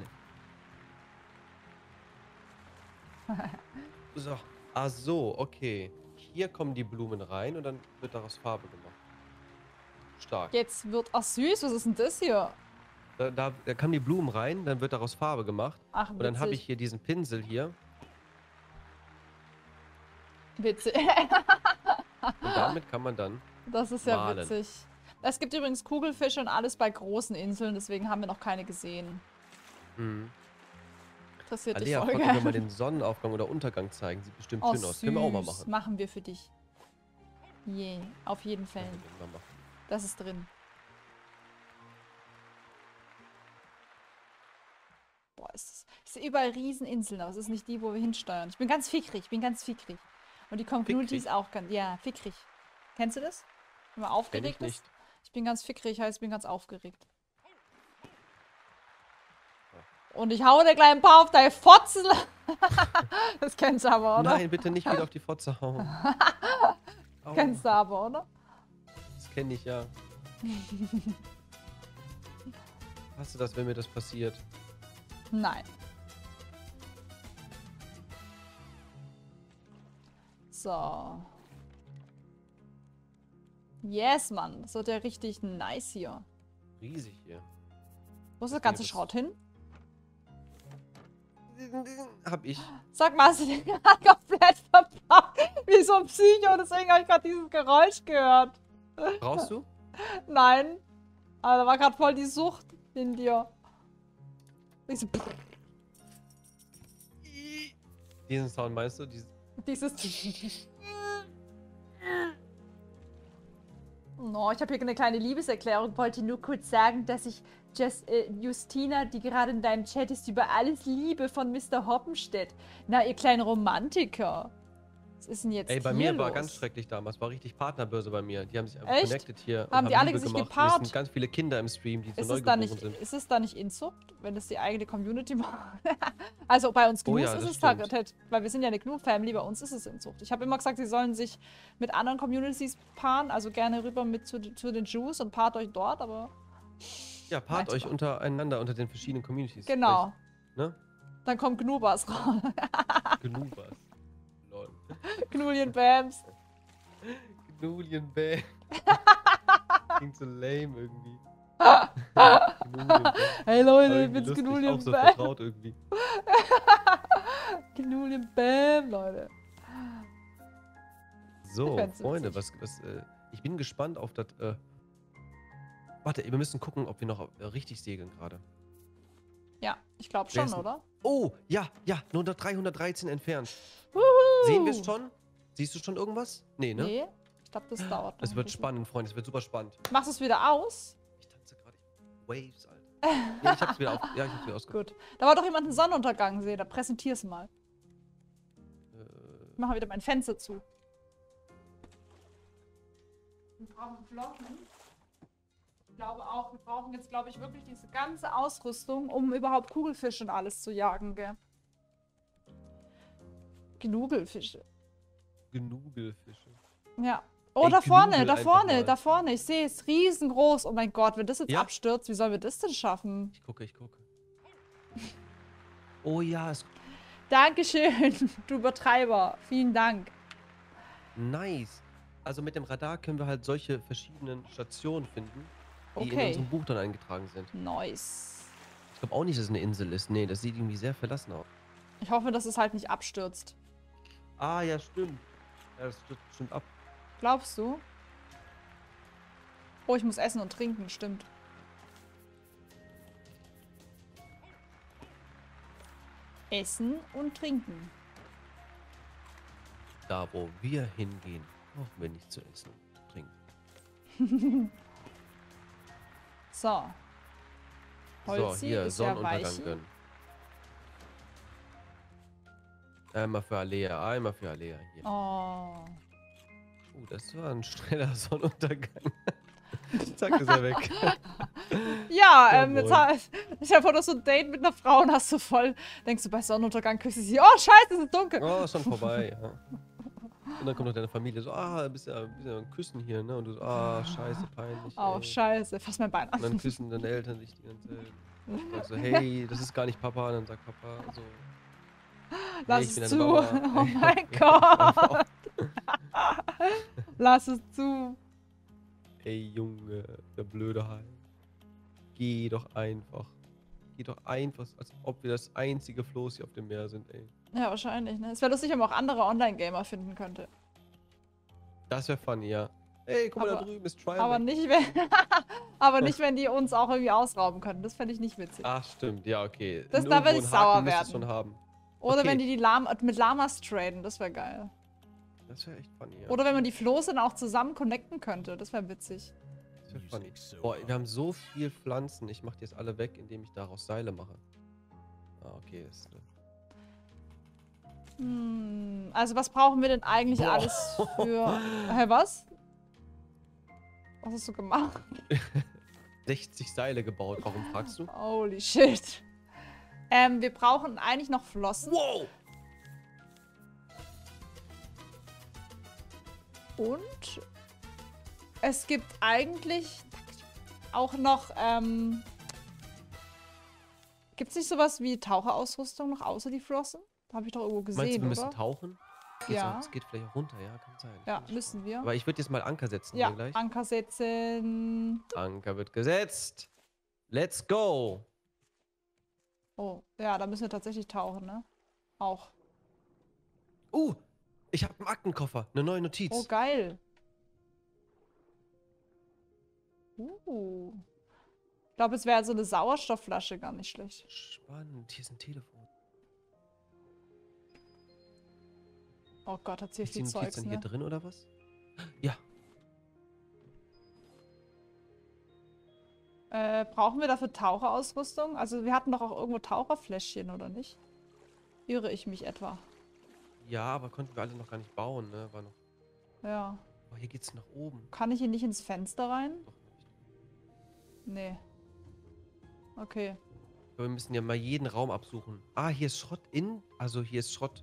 So. Ah so, okay. Hier kommen die Blumen rein und dann wird daraus Farbe gemacht. Stark. Jetzt wird... Ach süß, was ist denn das hier? Da kamen die Blumen rein, dann wird daraus Farbe gemacht. Ach, Und dann habe ich witzig. hier diesen Pinsel hier. Witzig. Und damit kann man dann... Das ist ja Malen. witzig. Es gibt übrigens Kugelfische und alles bei großen Inseln, deswegen haben wir noch keine gesehen. Mhm. Interessiert dich Alea, voll, konnten wir gell? mal den Sonnenaufgang oder Untergang zeigen. Sieht bestimmt Oh, schön aus. Können wir auch mal süß. machen. Machen wir für dich. Je, auf jeden Fall. Können wir mal machen. Das ist drin. Boah, ich sehe überall Rieseninseln, aber es ist nicht die, wo wir hinsteuern. Ich bin ganz fickrig, Und die Community Fickrig? ist auch ganz... Ja, fickrig. Kennst du das? Wenn man Kenn aufgeregt ich ist? nicht. Ich bin ganz fickrig, heißt, ich bin ganz aufgeregt. Und ich hau dir gleich ein paar auf deine Fotzen. Das kennst du aber, oder? Nein, bitte nicht wieder auf die Fotze hauen. Aua. Kennst du aber, oder? Das kenne ich ja. Hast du das, wenn mir das passiert? Nein. So. Yes, Mann. Das wird ja richtig nice hier. Riesig hier. Wo ist das ganze das- Schrott hin? Hab ich. Sag mal, hast du den gerade komplett verpackt? Wie so ein Psycho, deswegen habe ich gerade dieses Geräusch gehört. Brauchst du? Nein. Aber da war gerade voll die Sucht in dir. Ich so, Diesen Sound meinst du? dieses... No, ich habe hier eine kleine Liebeserklärung. Wollte nur kurz sagen, dass ich Justina, die gerade in deinem Chat ist, über alles liebe von Mr. Hoppenstedt. Na, ihr kleinen Romantiker. Was ist denn jetzt Ey, bei hier mir war los? ganz schrecklich damals. War richtig Partnerbörse bei mir. Die haben sich einfach Echt? connected hier. und Haben die alle Liebe sich gemacht. gepaart? Es sind ganz viele Kinder im Stream, die so Ist neu es, da geboren nicht, sind. ist es da nicht Inzucht, wenn das die eigene Community macht? Also bei uns Oh Gnus ja, ist das es stimmt. halt, weil wir sind ja eine Gnu-Family, bei uns ist es Inzucht. Ich habe immer gesagt, sie sollen sich mit anderen Communities paaren, also gerne rüber mit zu den Jews und paart euch dort, aber Ja, paart Meinst euch du? untereinander, unter den verschiedenen Communities. genau. Vielleicht, ne? Dann kommt Gnubas raus. Genug was. Lol. Gnulien Bams. Gnulien Bam. Klingt so lame irgendwie. Gnulien Bam. Hey Leute, Aber ich irgendwie bin's lustig, Gnulien auch so Bam. vertraut irgendwie. Gnulien Bam, Leute. So, Ich find's Freunde, witzig. ich bin gespannt auf das, Warte, wir müssen gucken, ob wir noch richtig segeln gerade. Ja, ich glaube Wer schon, ist denn- oder? Oh, ja, nur noch 313 entfernt. Wuhu. Sehen wir es schon? Siehst du schon irgendwas? Nee, ne? Nee, ich glaube, das dauert noch Es ein wird bisschen. spannend, Freunde, es wird super spannend. Machst du es wieder aus? Ich tanze gerade. Waves, Alter. Ja, ich hab's wieder auf. Ja, ich hab's wieder ausgemacht. Gut. Da war doch jemand einen Sonnenuntergang sehen. Da präsentier's mal. Ich mache wieder mein Fenster zu. Wir brauchen Flossen. Ich glaube auch, wir brauchen jetzt, glaube ich, wirklich diese ganze Ausrüstung, um überhaupt Kugelfische und alles zu jagen, gell? Genugelfische. Genugelfische. Ja. Oh, Ey, da vorne, Knudel da einfach vorne, mal. da vorne. Ich sehe es riesengroß. Oh mein Gott, wenn das jetzt Ja? abstürzt, wie sollen wir das denn schaffen? Ich gucke. Oh ja, ist Dankeschön, du Übertreiber. Vielen Dank. nice. Also mit dem Radar können wir halt solche verschiedenen Stationen finden, die in Okay. unserem Buch dann eingetragen sind. Nice. Ich glaube auch nicht, dass es eine Insel ist. Nee, das sieht irgendwie sehr verlassen aus. Ich hoffe, dass es halt nicht abstürzt. Ah, ja, stimmt. Ja, das stürzt bestimmt ab. Glaubst du? Oh, ich muss essen und trinken, stimmt. Essen und trinken. Da, wo wir hingehen, brauchen wir nicht zu essen und trinken. So. So, Holzi hier, ist ja Sonnenuntergang weich. gönnen. Einmal für Alea, einmal für Alea. Hier. Oh. Das war ein schneller Sonnenuntergang. Zack, ist er weg. Ja, Jawohl. jetzt ich habe doch so ein Date mit einer Frau und hast du voll, denkst du bei Sonnenuntergang, küsst du sie, oh scheiße, es ist dunkel. Oh, ist schon vorbei, ja. Und dann kommt noch deine Familie so, bist ja ein Küssen hier, ne? Und du so, scheiße, peinlich. Oh, ey. scheiße, fass mein Bein Und dann an. küssen deine Eltern dich die ganze Zeit. Und sagst so, hey, das ist gar nicht Papa. Und dann sagt Papa so, Lass ich bin es deine zu. Mama. Oh mein Gott. Lass es zu. Ey, Junge, der blöde Hai. Geh doch einfach. Geh doch einfach, als ob wir das einzige Floß hier auf dem Meer sind, ey. Ja, wahrscheinlich, ne? Es wäre lustig, wenn man auch andere Online-Gamer finden könnte. Das wäre funny, ja. Ey, guck mal, da Aber- drüben ist Trial. Aber nicht, wenn, aber nicht, wenn die uns auch irgendwie ausrauben könnten. Das fände ich nicht witzig. Ach, stimmt, ja, okay. Das- In da würd irgendwo ich einen Haken sauer müsste es werden. schon haben. Oder okay. wenn die mit Lamas traden, das wäre geil. Das wäre echt funny, ja. Oder wenn man die Floße dann auch zusammen connecten könnte, das wäre witzig. Das wäre funny. Music so Boah, hot. wir haben so viel Pflanzen. Ich mache die jetzt alle weg, indem ich daraus Seile mache. Ah, okay. Ist, Also was brauchen wir denn eigentlich Boah. alles für... Hä, was? Was hast du gemacht? 60 Seile gebaut. Warum fragst du? Holy shit. Wir brauchen eigentlich noch Flossen. Wow! Und es gibt eigentlich auch noch, gibt es nicht sowas wie Taucherausrüstung noch außer die Flossen? Habe ich doch irgendwo Meinst du, gesehen, wir müssen oder? tauchen? Ja. Es geht vielleicht auch runter, ja, kann sein. Ja, müssen wir. Aber ich würde jetzt mal Anker setzen Ja, hier gleich. Anker setzen. Anker wird gesetzt. Let's go! Oh, ja, da müssen wir tatsächlich tauchen, ne? Auch. Ich habe einen Aktenkoffer, eine neue Notiz. Oh, geil. Ich glaube, es wäre so eine Sauerstoffflasche gar nicht schlecht. Spannend, hier ist ein Telefon. Oh Gott, hat hier Ist die viel Notiz Zeugs, dann ne? hier drin oder was? Ja. Brauchen wir dafür Taucherausrüstung? Also wir hatten doch auch irgendwo Taucherfläschchen, oder nicht? Irre ich mich etwa? Ja, aber konnten wir alle noch gar nicht bauen, ne? War noch. Ja. Oh, hier geht's nach oben. Kann ich hier nicht ins Fenster rein? Doch nicht. Nee. Okay. Aber wir müssen ja mal jeden Raum absuchen. Ah, hier ist Schrott in. Also hier ist Schrott.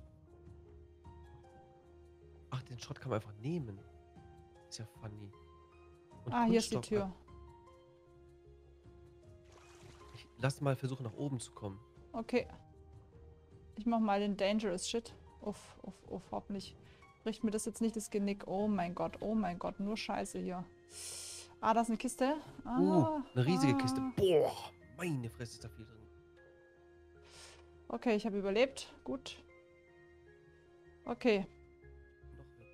Ach, den Schrott kann man einfach nehmen. Ist ja funny. Und Ah, hier ist die Kunststoff- Tür. Lass mal versuchen, nach oben zu kommen. Okay. Ich mach mal den Dangerous Shit. Uff, hoffentlich bricht mir das jetzt nicht das Genick. Oh mein Gott, nur Scheiße hier. Ah, da ist eine Kiste. Eine riesige Kiste. Boah, meine Fresse ist da viel drin. Okay, ich habe überlebt. Gut. Okay. Noch.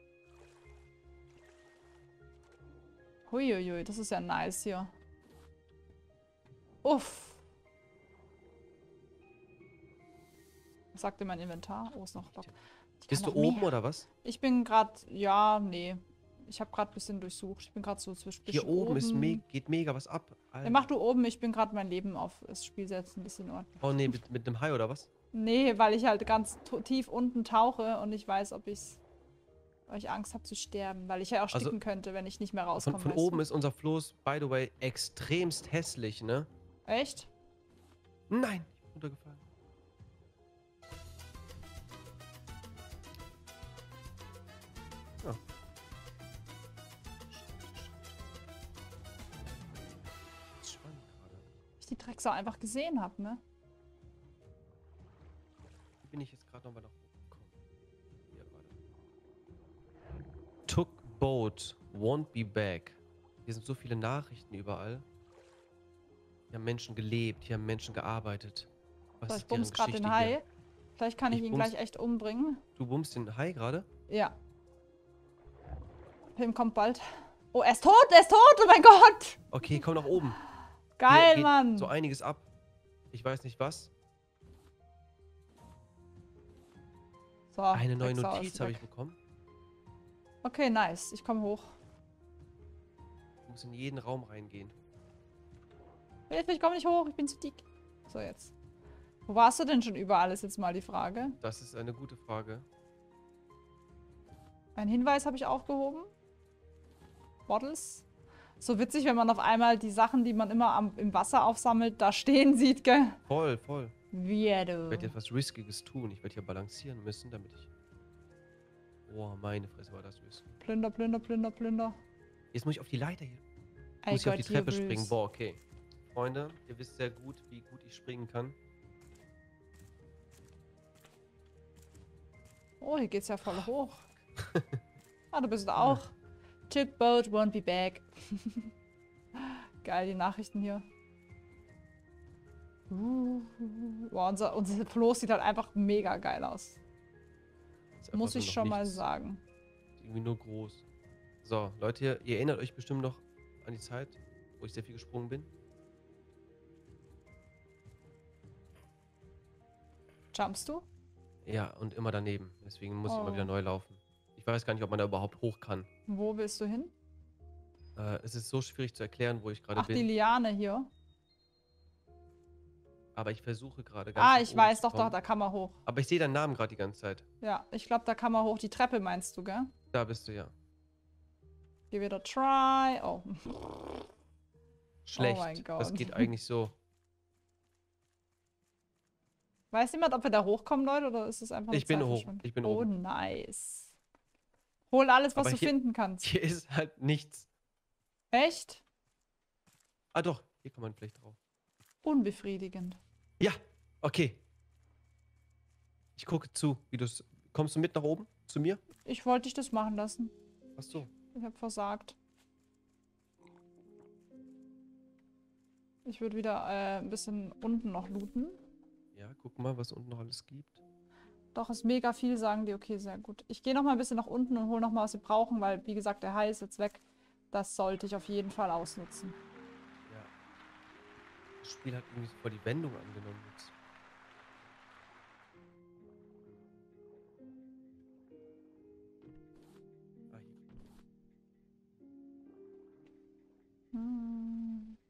Huiuiui, das ist ja nice hier. Uff. Was sagt denn mein Inventar? Oh, ist noch lock. Ich Bist du kann noch oben mehr. oder was? Ich bin gerade, ja, nee. Ich habe gerade ein bisschen durchsucht. Ich bin gerade so zwischen Hier oben ist geht mega was ab. Alter. Ja, mach du oben, ich bin gerade mein Leben auf das Spiel setzen, ein bisschen in Ordnung. Oh nee, mit einem Hai oder was? Nee, weil ich halt ganz tief unten tauche und ich weiß, ob ich's Weil ich Angst habe zu sterben, weil ich ja auch Also, sticken könnte, wenn ich nicht mehr rauskomme. Von weißt oben du? ist unser Floß, by the way, extremst hässlich, ne? Echt? Nein! Ich bin runtergefallen. Ja. Das ist spannend gerade. Ich die Drecksau einfach gesehen habe, ne? Wie bin ich jetzt gerade nochmal nach oben gekommen? Hier, warte. Took boat, won't be back. Hier sind so viele Nachrichten überall. Hier haben Menschen gelebt, hier haben Menschen gearbeitet. Was So, ich ist deren bums gerade den Geschichte hier? Hai. Vielleicht kann ich Ich ihn bums- gleich echt umbringen. Du bummst den Hai gerade? Ja. Film kommt bald. Oh, er ist tot! Er ist tot! Oh mein Gott! Okay, komm nach oben. Hier Geil, geht Mann! so einiges ab. Ich weiß nicht was. So, Eine neue Drecksau Notiz ist habe weg. ich bekommen. Okay, nice. Ich komme hoch. Du musst in jeden Raum reingehen. Hilfe, ich komme nicht hoch. Ich bin zu dick. So, jetzt. Wo warst du denn schon überall, ist jetzt mal die Frage. Das ist eine gute Frage. Ein Hinweis habe ich aufgehoben. Bottles. So witzig, wenn man auf einmal die Sachen, die man immer im Wasser aufsammelt, da stehen sieht, gell? Voll, voll. Weirdo. Ich werde etwas Riskiges tun. Ich werde hier balancieren müssen, damit ich... Boah, meine Fresse war das risky. Plünder, Plünder, Plünder, Plünder. Jetzt muss ich auf die Leiter hier. I Muss ich auf got die you, Treppe springen. Bruce. Boah, okay. Freunde, ihr wisst sehr gut, wie gut ich springen kann. Oh, hier geht's ja voll hoch. Ah, du bist auch. Took boat, won't be back. Geil, die Nachrichten hier. Boah, unser Floß sieht halt einfach mega geil aus. Ist einfach Muss nur ich noch schon mal nichts. sagen. Ist irgendwie nur groß. So, Leute, ihr erinnert euch bestimmt noch an die Zeit, wo ich sehr viel gesprungen bin. Jumpst du? Ja, und immer daneben. Deswegen muss ich immer Oh. wieder neu laufen. Ich weiß gar nicht, ob man da überhaupt hoch kann. Wo willst du hin? Es ist so schwierig zu erklären, wo ich gerade Ach, die bin. Liane hier. Aber ich versuche gerade ganz Ah, nach ich oben weiß, zu doch, doch, kommen. da kann man hoch. Aber ich sehe deinen Namen gerade die ganze Zeit. Ja, ich glaube, da kann man hoch. Die Treppe meinst du, gell? Da bist du ja. Give it a try. Oh. Schlecht. mein Das Gott. geht eigentlich so. Weiß jemand, ob wir da hochkommen, Leute, oder ist es einfach Ich bin hoch. Zeitverschwendung? Ich bin Oh, oben. nice. Hol alles, was Aber du hier- finden kannst. Hier ist halt nichts. Echt? Ah doch, hier kann man vielleicht drauf. Unbefriedigend. Ja, okay. Ich gucke zu, wie du es... Kommst du mit nach oben? Zu mir? Ich wollte dich das machen lassen. Ach so. Ich habe versagt. Ich würde wieder ein bisschen unten noch looten. Ja, guck mal, was unten noch alles gibt. Doch, ist mega viel, sagen die. Okay, sehr gut. Ich gehe noch mal ein bisschen nach unten und hole noch mal, was wir brauchen, weil, wie gesagt, der Hai ist jetzt weg. Das sollte ich auf jeden Fall ausnutzen. Ja. Das Spiel hat irgendwie voll die Wendung angenommen jetzt. Ah, hier. Hm.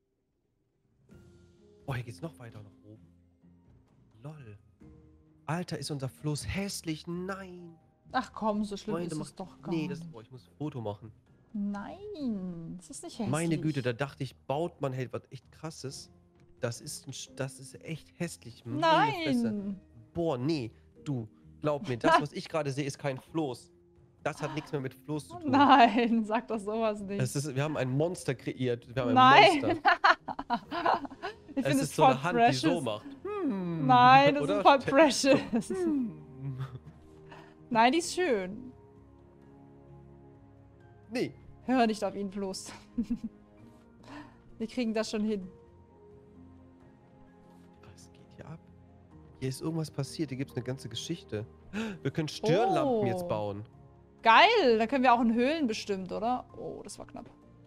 Oh, hier geht's noch weiter nach oben. Lol. Alter, ist unser Fluss hässlich. Nein. Ach komm, so schlimm Freunde, ist mach- es doch gar Nee, nicht. boah, ich muss ein Foto machen. Nein, das ist nicht hässlich. Meine Güte, da dachte ich, baut man halt was echt krasses. Das ist echt hässlich. Meine Fresse. Nein! Boah, nee, du, glaub mir, das, was ich gerade sehe, ist kein Floß. Das hat nichts mehr mit Floß zu tun. Nein, sag doch sowas nicht. Wir haben ein Monster kreiert. Wir haben ein Nein! Monster. Ich Es finde ist es so voll eine Hand, precious. die so macht. Nein, das Oder? ist voll precious. Hm. Nein, die ist schön. Nee. Hör nicht auf ihn bloß. Wir kriegen das schon hin. Was geht hier ab? Hier ist irgendwas passiert. Hier gibt es eine ganze Geschichte. Wir können Stirnlampen jetzt Oh. bauen. Geil, da können wir auch in Höhlen bestimmt, oder? Oh, das war knapp.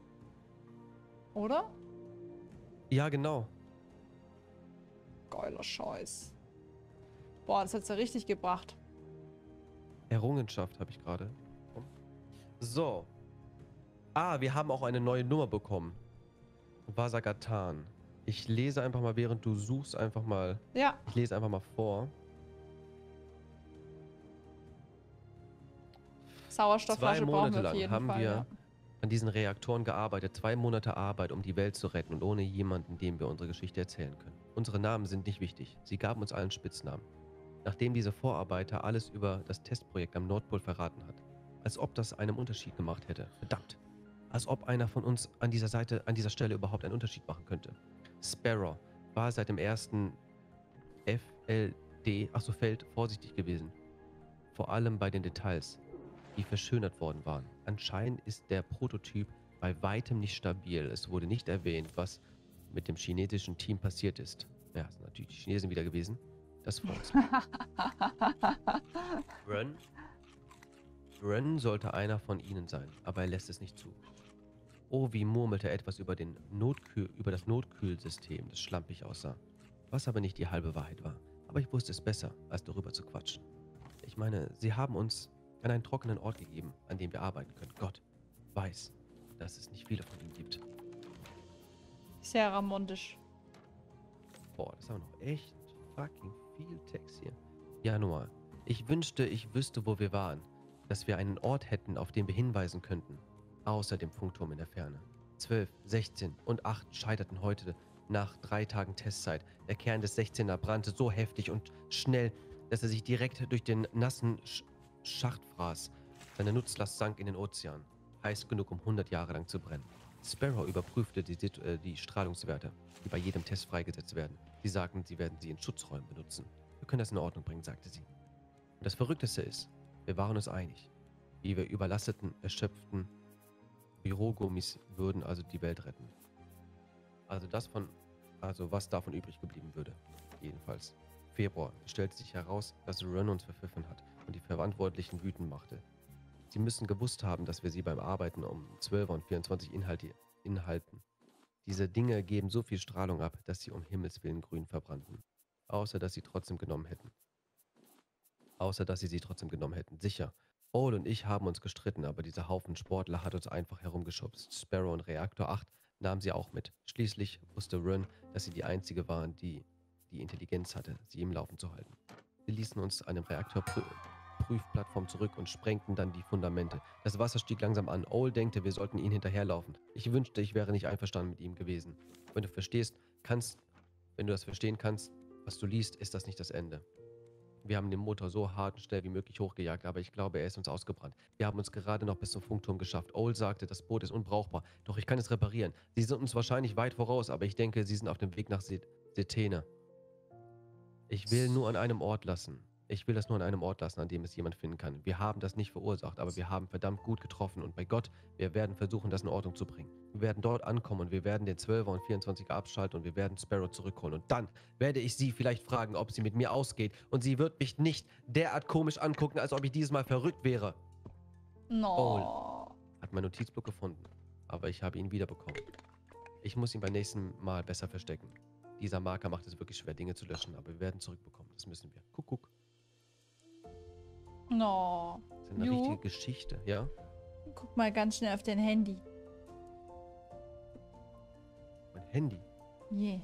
Oder? Ja, genau. Geiler Scheiß. Boah, das hat's ja richtig gebracht. Errungenschaft habe ich gerade. So. Ah, wir haben auch eine neue Nummer bekommen. Wasagatan. Ich lese einfach mal, während du suchst, einfach mal. Ja, Ich lese einfach mal vor. Sauerstoffflasche 2 brauchen Monate wir auf lang jeden haben Fall. wir Ja. an diesen Reaktoren gearbeitet. 2 Monate Arbeit, um die Welt zu retten und ohne jemanden, dem wir unsere Geschichte erzählen können. Unsere Namen sind nicht wichtig. Sie gaben uns allen Spitznamen. Nachdem diese Vorarbeiter alles über das Testprojekt am Nordpol verraten hat. Als ob das einen Unterschied gemacht hätte. Verdammt. Als ob einer von uns an dieser Stelle überhaupt einen Unterschied machen könnte. Sparrow war seit dem ersten Feld vorsichtig gewesen. Vor allem bei den Details, die verschönert worden waren. Anscheinend ist der Prototyp bei weitem nicht stabil. Es wurde nicht erwähnt, was mit dem chinesischen Team passiert ist. Ja, es sind natürlich die Chinesen wieder gewesen. Das Force. Ren sollte einer von ihnen sein, aber er lässt es nicht zu. Ovi murmelte etwas über das Notkühlsystem, das schlampig aussah. Was aber nicht die halbe Wahrheit war. Aber ich wusste es besser, als darüber zu quatschen. Ich meine, sie haben uns an einen trockenen Ort gegeben, an dem wir arbeiten können. Gott weiß, dass es nicht viele von ihnen gibt. Sehr ramontisch. Boah, das ist aber noch echt fucking viel Text hier. Januar. Ich wünschte, ich wüsste, wo wir waren. Dass wir einen Ort hätten, auf den wir hinweisen könnten. Außer dem Funkturm in der Ferne. 12, 16 und 8 scheiterten heute nach 3 Tagen Testzeit. Der Kern des 16er brannte so heftig und schnell, dass er sich direkt durch den nassen Schacht fraß. Seine Nutzlast sank in den Ozean. Heiß genug, um 100 Jahre lang zu brennen. Sparrow überprüfte die Strahlungswerte, die bei jedem Test freigesetzt werden. Sie sagten, sie werden sie in Schutzräumen benutzen. Wir können das in Ordnung bringen, sagte sie. Und das Verrückteste ist, wir waren uns einig. Wie wir überlasteten, erschöpften Bürogummis würden also die Welt retten. Also was davon übrig geblieben würde. Jedenfalls. Februar stellte sich heraus, dass Ren uns verpfiffen hat und die Verantwortlichen wütend machte. Sie müssen gewusst haben, dass wir sie beim Arbeiten um 12 und 24 inhalten. Diese Dinge geben so viel Strahlung ab, dass sie um Himmels Willen grün verbrannten. Außer dass sie sie trotzdem genommen hätten. Sicher. Ole und ich haben uns gestritten, aber dieser Haufen Sportler hat uns einfach herumgeschubst. Sparrow und Reaktor 8 nahmen sie auch mit. Schließlich wusste Ren, dass sie die einzige waren, die die Intelligenz hatte, sie im Laufen zu halten. Sie ließen uns an dem Reaktorprüfplattform zurück und sprengten dann die Fundamente. Das Wasser stieg langsam an. Ole denkte, wir sollten ihnen hinterherlaufen. Ich wünschte, ich wäre nicht einverstanden mit ihm gewesen. Wenn du das verstehen kannst, was du liest, ist das nicht das Ende. Wir haben den Motor so hart und schnell wie möglich hochgejagt, aber ich glaube, er ist uns ausgebrannt. Wir haben uns gerade noch bis zum Funkturm geschafft. Ole sagte, das Boot ist unbrauchbar, doch ich kann es reparieren. Sie sind uns wahrscheinlich weit voraus, aber ich denke, sie sind auf dem Weg nach Setene. Ich will das nur an einem Ort lassen, an dem es jemand finden kann. Wir haben das nicht verursacht, aber wir haben verdammt gut getroffen und bei Gott, wir werden versuchen, das in Ordnung zu bringen. Wir werden dort ankommen und wir werden den 12er und 24er abschalten und wir werden Sparrow zurückholen. Und dann werde ich sie vielleicht fragen, ob sie mit mir ausgeht und sie wird mich nicht derart komisch angucken, als ob ich dieses Mal verrückt wäre. No. Hat mein Notizblock gefunden, aber ich habe ihn wiederbekommen. Ich muss ihn beim nächsten Mal besser verstecken. Dieser Marker macht es wirklich schwer, Dinge zu löschen, aber wir werden zurückbekommen. Das müssen wir. Guck. No. Das ist eine richtige Geschichte, ja? Guck mal ganz schnell auf dein Handy. Mein Handy? Yeah.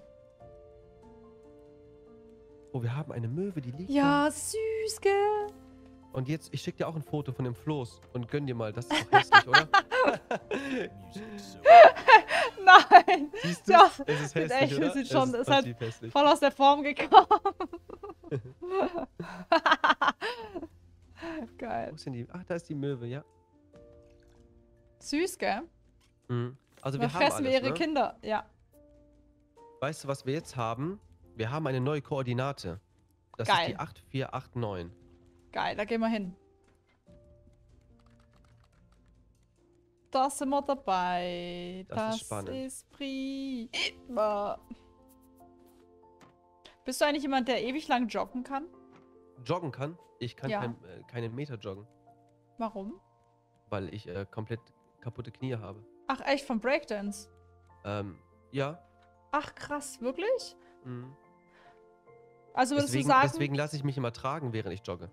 Oh, wir haben eine Möwe, die liegt Ja, da. süß, gell? Und jetzt, ich schicke dir auch ein Foto von dem Floß und gönn dir mal. Das ist doch hässlich, oder? Music so Nein. Siehst du? Ja, Es ist sieht hässlich, echt- oder? sieht schon- es ist halt massiv hässlich. Voll aus der Form gekommen. Geil. Wo ist denn die? Ach, da ist die Möwe, ja. Süß, gell? Mhm. Also Da wir haben fressen wir alles, ihre ne? Kinder. Ja. Weißt du, was wir jetzt haben? Wir haben eine neue Koordinate. Das Geil. ist die 8489. Geil, da gehen wir hin. Da sind wir dabei. Das ist spannend. ist prima. Bist du eigentlich jemand, der ewig lang joggen kann? Joggen kann? Ich kann Ja. keinen Meter joggen, Warum? weil ich komplett kaputte Knie habe. Ach, echt, vom Breakdance? Ja. Ach, krass, wirklich? Mhm. Also würdest du sagen... Deswegen lasse ich mich immer tragen, während ich jogge.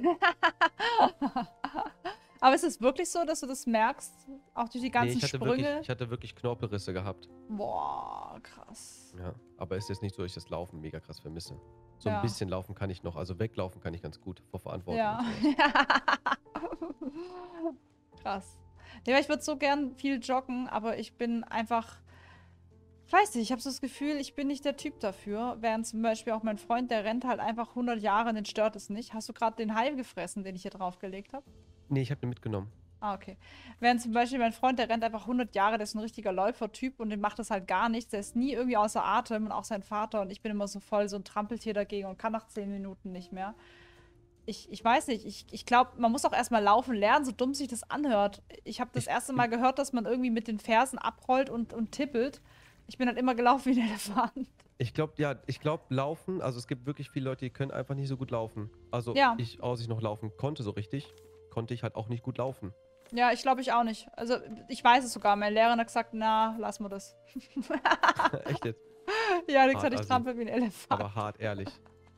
Aber ist es wirklich so, dass du das merkst? Auch durch die ganzen Sprünge? Ich hatte wirklich Knorpelrisse gehabt. Boah, krass. Ja, aber es ist jetzt nicht so, dass ich das Laufen mega krass vermisse. So Ja. ein bisschen laufen kann ich noch, also weglaufen kann ich ganz gut vor Verantwortung. Ja. und sowas. Krass. Nee, weil ich würde so gern viel joggen, aber ich bin einfach. Ich weiß nicht, ich habe so das Gefühl, ich bin nicht der Typ dafür. Während zum Beispiel auch mein Freund, der rennt halt einfach 100 Jahre und den stört es nicht. Hast du gerade den Hai gefressen, den ich hier draufgelegt habe? Nee, ich habe den mitgenommen. Ah, okay. Während zum Beispiel mein Freund, der rennt einfach 100 Jahre, der ist ein richtiger Läufertyp und dem macht das halt gar nichts. Der ist nie irgendwie außer Atem und auch sein Vater. Und ich bin immer so voll so ein Trampeltier dagegen und kann nach 10 Minuten nicht mehr. Ich weiß nicht, ich glaube, man muss auch erstmal laufen lernen, so dumm sich das anhört. Ich habe das erste Mal gehört, dass man irgendwie mit den Fersen abrollt und tippelt. Ich bin halt immer gelaufen wie ein Elefant. Ich glaube, laufen, also es gibt wirklich viele Leute, die können einfach nicht so gut laufen. Also Ja. als ich noch laufen konnte so richtig, konnte ich halt auch nicht gut laufen. Ja, ich glaube ich auch nicht. Also, ich weiß es sogar. Meine Lehrerin hat gesagt, na, lass mal das. Echt jetzt? Ja, die hat Hart gesagt, ich assi. trampel wie ein Elefant. Aber hart ehrlich.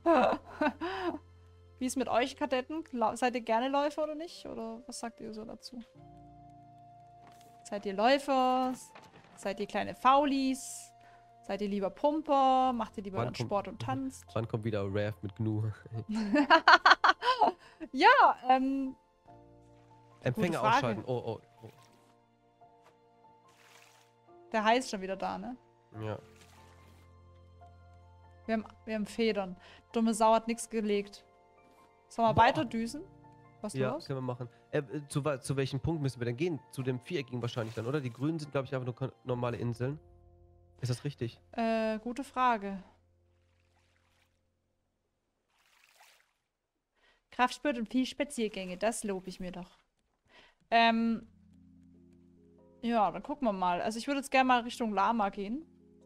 Wie ist mit euch, Kadetten? Seid ihr gerne Läufer oder nicht? Oder was sagt ihr so dazu? Seid ihr Läufer? Seid ihr kleine Faulis? Seid ihr lieber Pumper? Macht ihr lieber Wann dann kommt- Sport und tanzt? Wann kommt wieder Rav mit Gnu? Ja, Empfänger Frage. ausschalten. Oh. der Hai ist schon wieder da, ne? Ja. Wir haben Federn. Dumme Sau hat nichts gelegt. Sollen wir Boah. weiter düsen? Was Ja, los? können wir machen. Zu welchem Punkt müssen wir denn gehen? Zu dem Viereckigen wahrscheinlich dann, oder? Die Grünen sind, glaube ich, einfach nur normale Inseln. Ist das richtig? Gute Frage. Kraftsport und viel Spaziergänge, das lobe ich mir doch. Ja, dann gucken wir mal. Also ich würde jetzt gerne mal Richtung Lama gehen.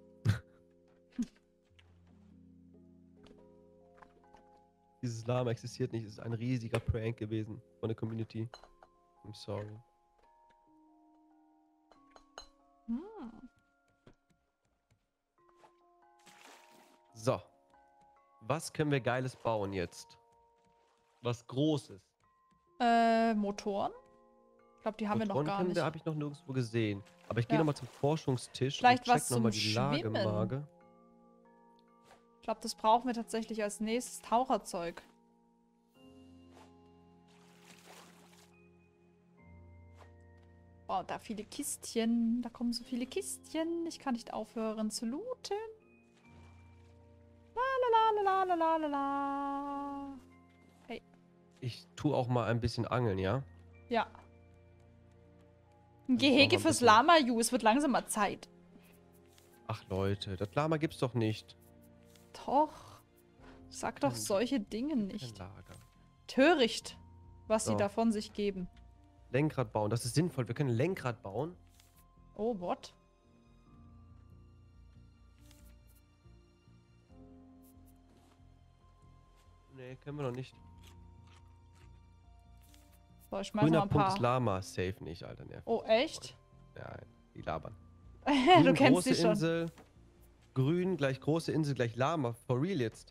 Dieses Lama existiert nicht. Es ist ein riesiger Prank gewesen von der Community. I'm sorry. Hm. So. Was können wir Geiles bauen jetzt? Was Großes. Motoren? Ich glaube, die haben wir noch gar nicht. Habe ich noch nirgendwo gesehen. Aber ich gehe Ja. nochmal zum Forschungstisch Vielleicht und check was zum nochmal die Schwimmen. Lagemage. Ich glaube, das brauchen wir tatsächlich als nächstes Taucherzeug. Oh, da viele Kistchen. Da kommen so viele Kistchen. Ich kann nicht aufhören zu looten. La la la la la la la. Ich tue auch mal ein bisschen angeln, ja? Ja. Ein Muss auch Gehege mal ein fürs bisschen- Lama-Ju. Es wird langsam mal Zeit. Ach Leute, das Lama gibt's doch nicht. Doch. Sag doch Kein- solche Dinge Kein nicht. Lager. Töricht, was sie So. da von sich geben. Lenkrad bauen, das ist sinnvoll. Wir können ein Lenkrad bauen. Oh, what? Nee, können wir noch nicht. So, ich schmeiß mal Grüner ein Punkt paar. ist Lama, safe nicht, Alter. Nervig. Oh, echt? Nein, die labern. Du Grün, kennst große die schon. Insel. Grün gleich große Insel gleich Lama. For real jetzt.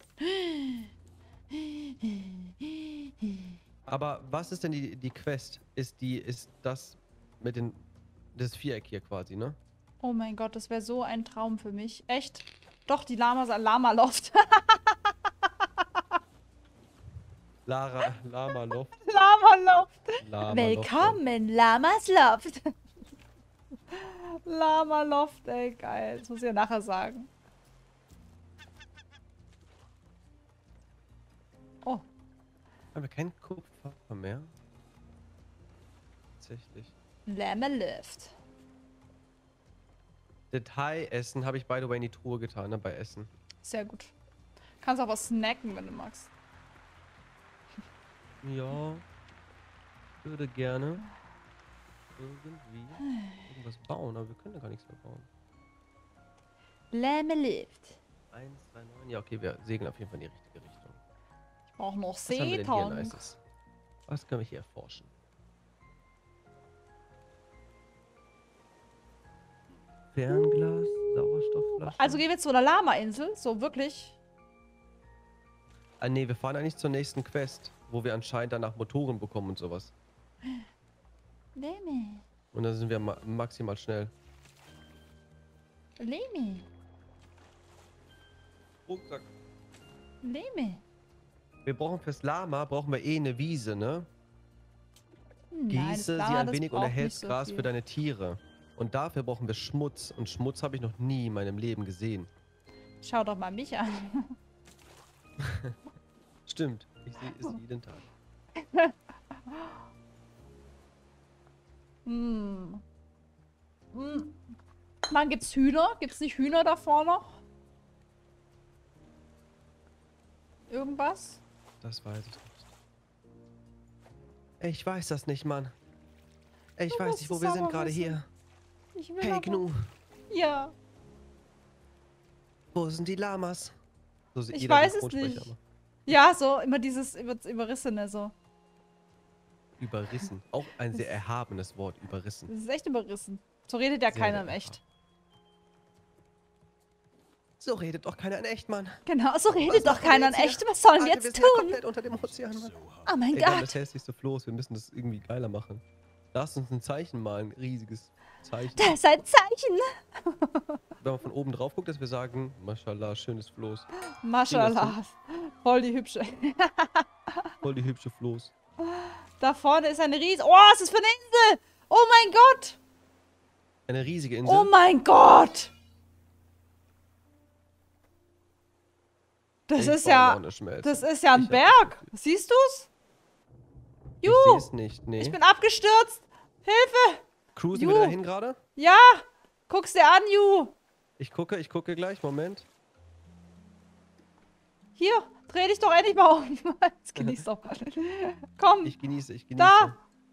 Aber was ist denn die Quest? Ist das mit das Viereck hier quasi, ne? Oh mein Gott, das wäre so ein Traum für mich. Echt? Doch, die Lama-Loft. Lama Loft. Lama-Loft. Lama Willkommen, Lamas Loft. Lama-Loft, ey, geil. Das muss ich ja nachher sagen. Oh, Haben wir kein Kupfer mehr? Tatsächlich. Lama-Loft. Detailessen habe ich by the way in die Truhe getan, ne, bei Essen. Sehr gut. Kannst auch was snacken, wenn du magst. Ja. Würde gerne irgendwie irgendwas bauen, aber wir können da gar nichts mehr bauen. Lama-Loft. 1, 2, 9. Ja, okay, wir segeln auf jeden Fall in die richtige Richtung. Ich brauche noch Was haben wir denn hier Seetang. Nices? Was können wir hier erforschen? Fernglas, Sauerstoffflaschen. Also gehen wir zu einer Lama-Insel, so wirklich. Ah, nee, wir fahren eigentlich zur nächsten Quest, wo wir anscheinend danach Motoren bekommen und sowas. Leme. Und dann sind wir maximal schnell. Leme. Rucksack. Leme. Wir brauchen fürs Lama, brauchen wir eh eine Wiese, ne? Nein, Gieße ist sie klar, ein das wenig und braucht nicht erhältst so Gras viel. für deine Tiere. Und dafür brauchen wir Schmutz. Und Schmutz habe ich noch nie in meinem Leben gesehen. Schau doch mal mich an. Stimmt, ich sehe es jeden Tag. Hm. Hm. Mann, gibt's Hühner? Gibt's nicht Hühner davor noch? Irgendwas? Das weiß ich nicht. Ich weiß das nicht, Mann. Ich Du weiß musst nicht, wo es wir sind aber gerade wissen. hier. Ich will Hey, aber... Gnu, Ja. wo sind die Lamas? So sieht Ich jeder weiß es Synchronsprecher nicht. immer. Ja, so immer dieses Überrissene so. Überrissen. Auch ein sehr erhabenes Wort, überrissen. Das ist echt überrissen. So redet ja Sehr, keiner sehr im Echt. So redet doch keiner in echt, Mann. Genau, so Was redet doch machen wir keiner in jetzt hier? echt. Was sollen wir Alter, jetzt wir sind ja tun? komplett unter dem Ozean, Mann. Oh mein Ey, wir haben Gott. das hässlichste Floß. Wir müssen das irgendwie geiler machen. Lass uns ein Zeichen malen. Ein riesiges Zeichen. Das ist ein Zeichen. Wenn man von oben drauf guckt, dass wir sagen, Mashallah, schönes Floß. Maschallah. Voll die hübsche. Voll die hübsche Floß. Da vorne ist eine Riese. Oh, was ist das für eine Insel? Oh mein Gott. Eine riesige Insel. Oh mein Gott. Das Ich ist baue noch ja... eine Schmelze. Das ist ja ein Ich hab Berg. Siehst du's? Ich Juhu. sehe es nicht, nee. Ich bin abgestürzt. Hilfe. Cruisen Ju. wir dahin gerade? Ja. Guck's dir an, Ju. Ich gucke gleich. Moment. Hier, dreh dich doch endlich mal um. Jetzt genieß doch mal. Komm. Ich genieße. Da.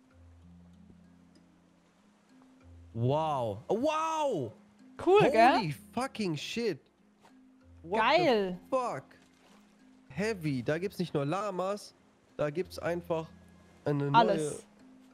Wow. Wow. Cool, gell? Holy fucking shit. What Geil. the fuck? Heavy. Da gibt's nicht nur Lamas, da gibt's einfach eine neue... Alles.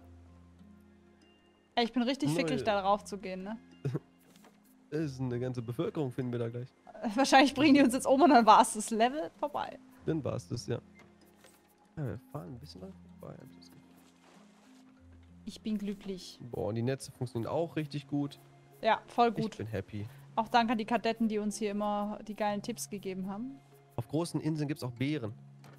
Ey, ich bin richtig Neue- fickrig, da drauf zu gehen, ne? Ist eine ganze Bevölkerung, finden wir da gleich. Wahrscheinlich bringen die uns jetzt um und dann war es das Level vorbei. Dann war's das, ja. Ja, wir fahren ein bisschen dran vorbei. hab ich das Gefühl. Ich bin glücklich. Boah, und die Netze funktionieren auch richtig gut. Ja, voll Ich gut. bin happy. Auch danke an die Kadetten, die uns hier immer die geilen Tipps gegeben haben. Auf großen Inseln gibt's auch Bären.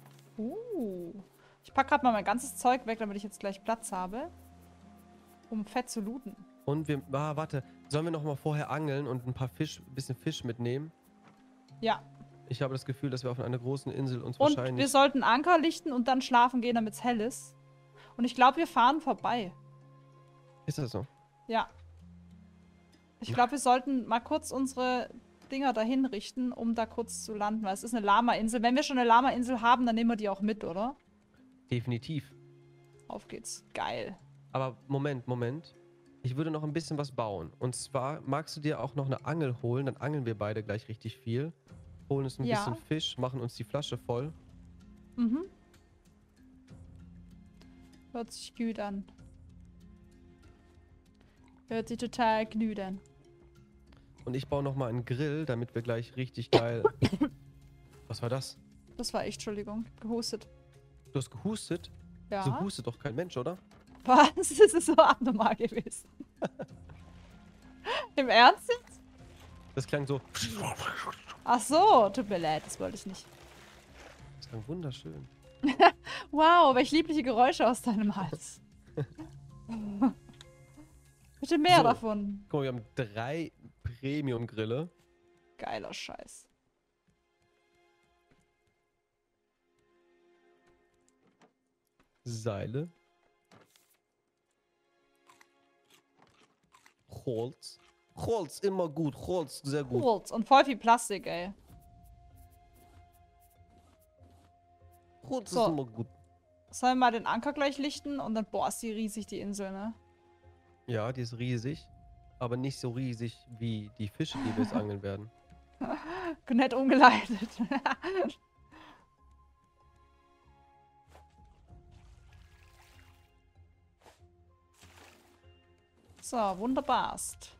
Ich pack gerade mal mein ganzes Zeug weg, damit ich jetzt gleich Platz habe. Um fett zu looten. Und wir... Ah, warte. Sollen wir noch mal vorher angeln und ein bisschen Fisch mitnehmen? Ja. Ich habe das Gefühl, dass wir auf einer großen Insel uns Und wahrscheinlich... wir sollten Anker lichten und dann schlafen gehen, damit es hell ist. Und ich glaube, wir fahren vorbei. Ist das so? Ja. Ich glaube, wir sollten mal kurz unsere Dinger dahin richten, um da kurz zu landen. Weil es ist eine Lama-Insel. Wenn wir schon eine Lama-Insel haben, dann nehmen wir die auch mit, oder? Definitiv. Auf geht's. Geil. Aber Moment. Ich würde noch ein bisschen was bauen. Und zwar, magst du dir auch noch eine Angel holen? Dann angeln wir beide gleich richtig viel. Holen uns ein Ja. bisschen Fisch, machen uns die Flasche voll. Mhm. Hört sich gut an. Hört sich total gut an. Und ich baue noch mal einen Grill, damit wir gleich richtig geil... Was war das? Das war echt, Entschuldigung, gehustet. Du hast gehustet? Ja. So hustet doch kein Mensch, oder? Was? Das ist so abnormal gewesen. Im Ernst jetzt? Das klang so... Ach so, tut mir leid, das wollte ich nicht. Das klang wunderschön. Wow, welch liebliche Geräusche aus deinem Hals. Bitte mehr So. davon. Guck mal, wir haben 3 Premium-Grille. Geiler Scheiß. Seile. Holz. Holz, immer gut. Holz, sehr gut. Holz und voll viel Plastik, ey. Holz So. ist immer gut. Sollen wir mal den Anker gleich lichten und dann, boah, ist die riesig, die Insel, ne? Ja, die ist riesig. Aber nicht so riesig wie die Fische, die wir jetzt angeln werden. Nett umgeleitet. So, wunderbarst.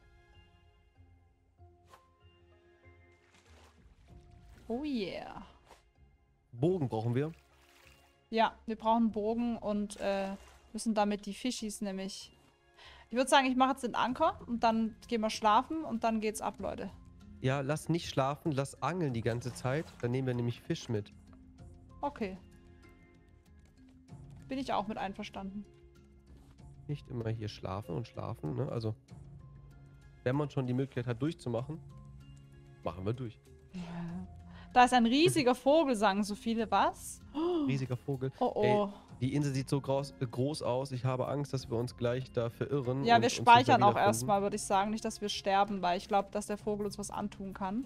Oh yeah. Bogen brauchen wir. Ja, wir brauchen einen Bogen und müssen damit die Fischis nämlich... Ich würde sagen, ich mache jetzt den Anker und dann gehen wir schlafen und dann geht's ab, Leute. Ja, lass nicht schlafen, lass angeln die ganze Zeit. Dann nehmen wir nämlich Fisch mit. Okay. Bin ich auch mit einverstanden. Nicht immer hier schlafen und schlafen, ne? Also, wenn man schon die Möglichkeit hat, durchzumachen, machen wir durch. Da ist ein riesiger Vogel, sagen so viele. Was? Riesiger Vogel. Oh Ey, oh. die Insel sieht so groß aus. Ich habe Angst, dass wir uns gleich da verirren. Ja, und wir uns nicht speichern mehr auch wiederfinden. erstmal, würde ich sagen. Nicht, dass wir sterben, weil ich glaube, dass der Vogel uns was antun kann.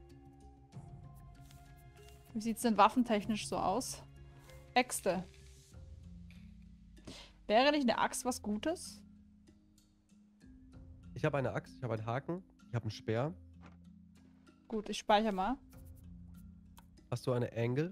Wie sieht es denn waffentechnisch so aus? Äxte. Wäre nicht eine Axt was Gutes? Ich habe eine Axt, ich habe einen Haken, ich habe einen Speer. Gut, ich speichere mal. Hast du eine Angle?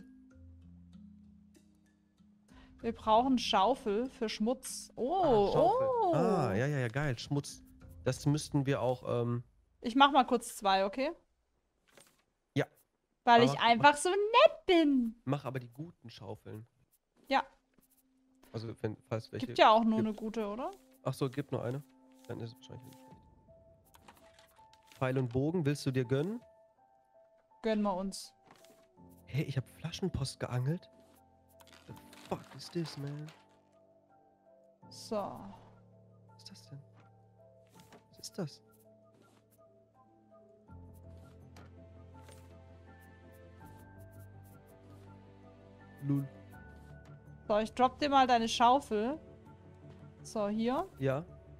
Wir brauchen Schaufel für Schmutz. Oh, Schaufel. oh. Ja, geil. Schmutz. Das müssten wir auch, Ich mach mal kurz 2, okay? Ja. Weil Aber ich einfach so nett bin. mach aber die guten Schaufeln. Ja. Also, falls welche. Gibt ja auch nur gibt. eine gute, oder? Ach so, gibt nur eine. Dann ist es wahrscheinlich nicht. Pfeil und Bogen, willst du dir gönnen? Gönnen wir uns. Hey, ich habe Flaschenpost geangelt. The fuck is this, man? So. Was ist das denn? Was ist das? Lul. So, ich drop dir mal deine Schaufel. So, hier. Ja.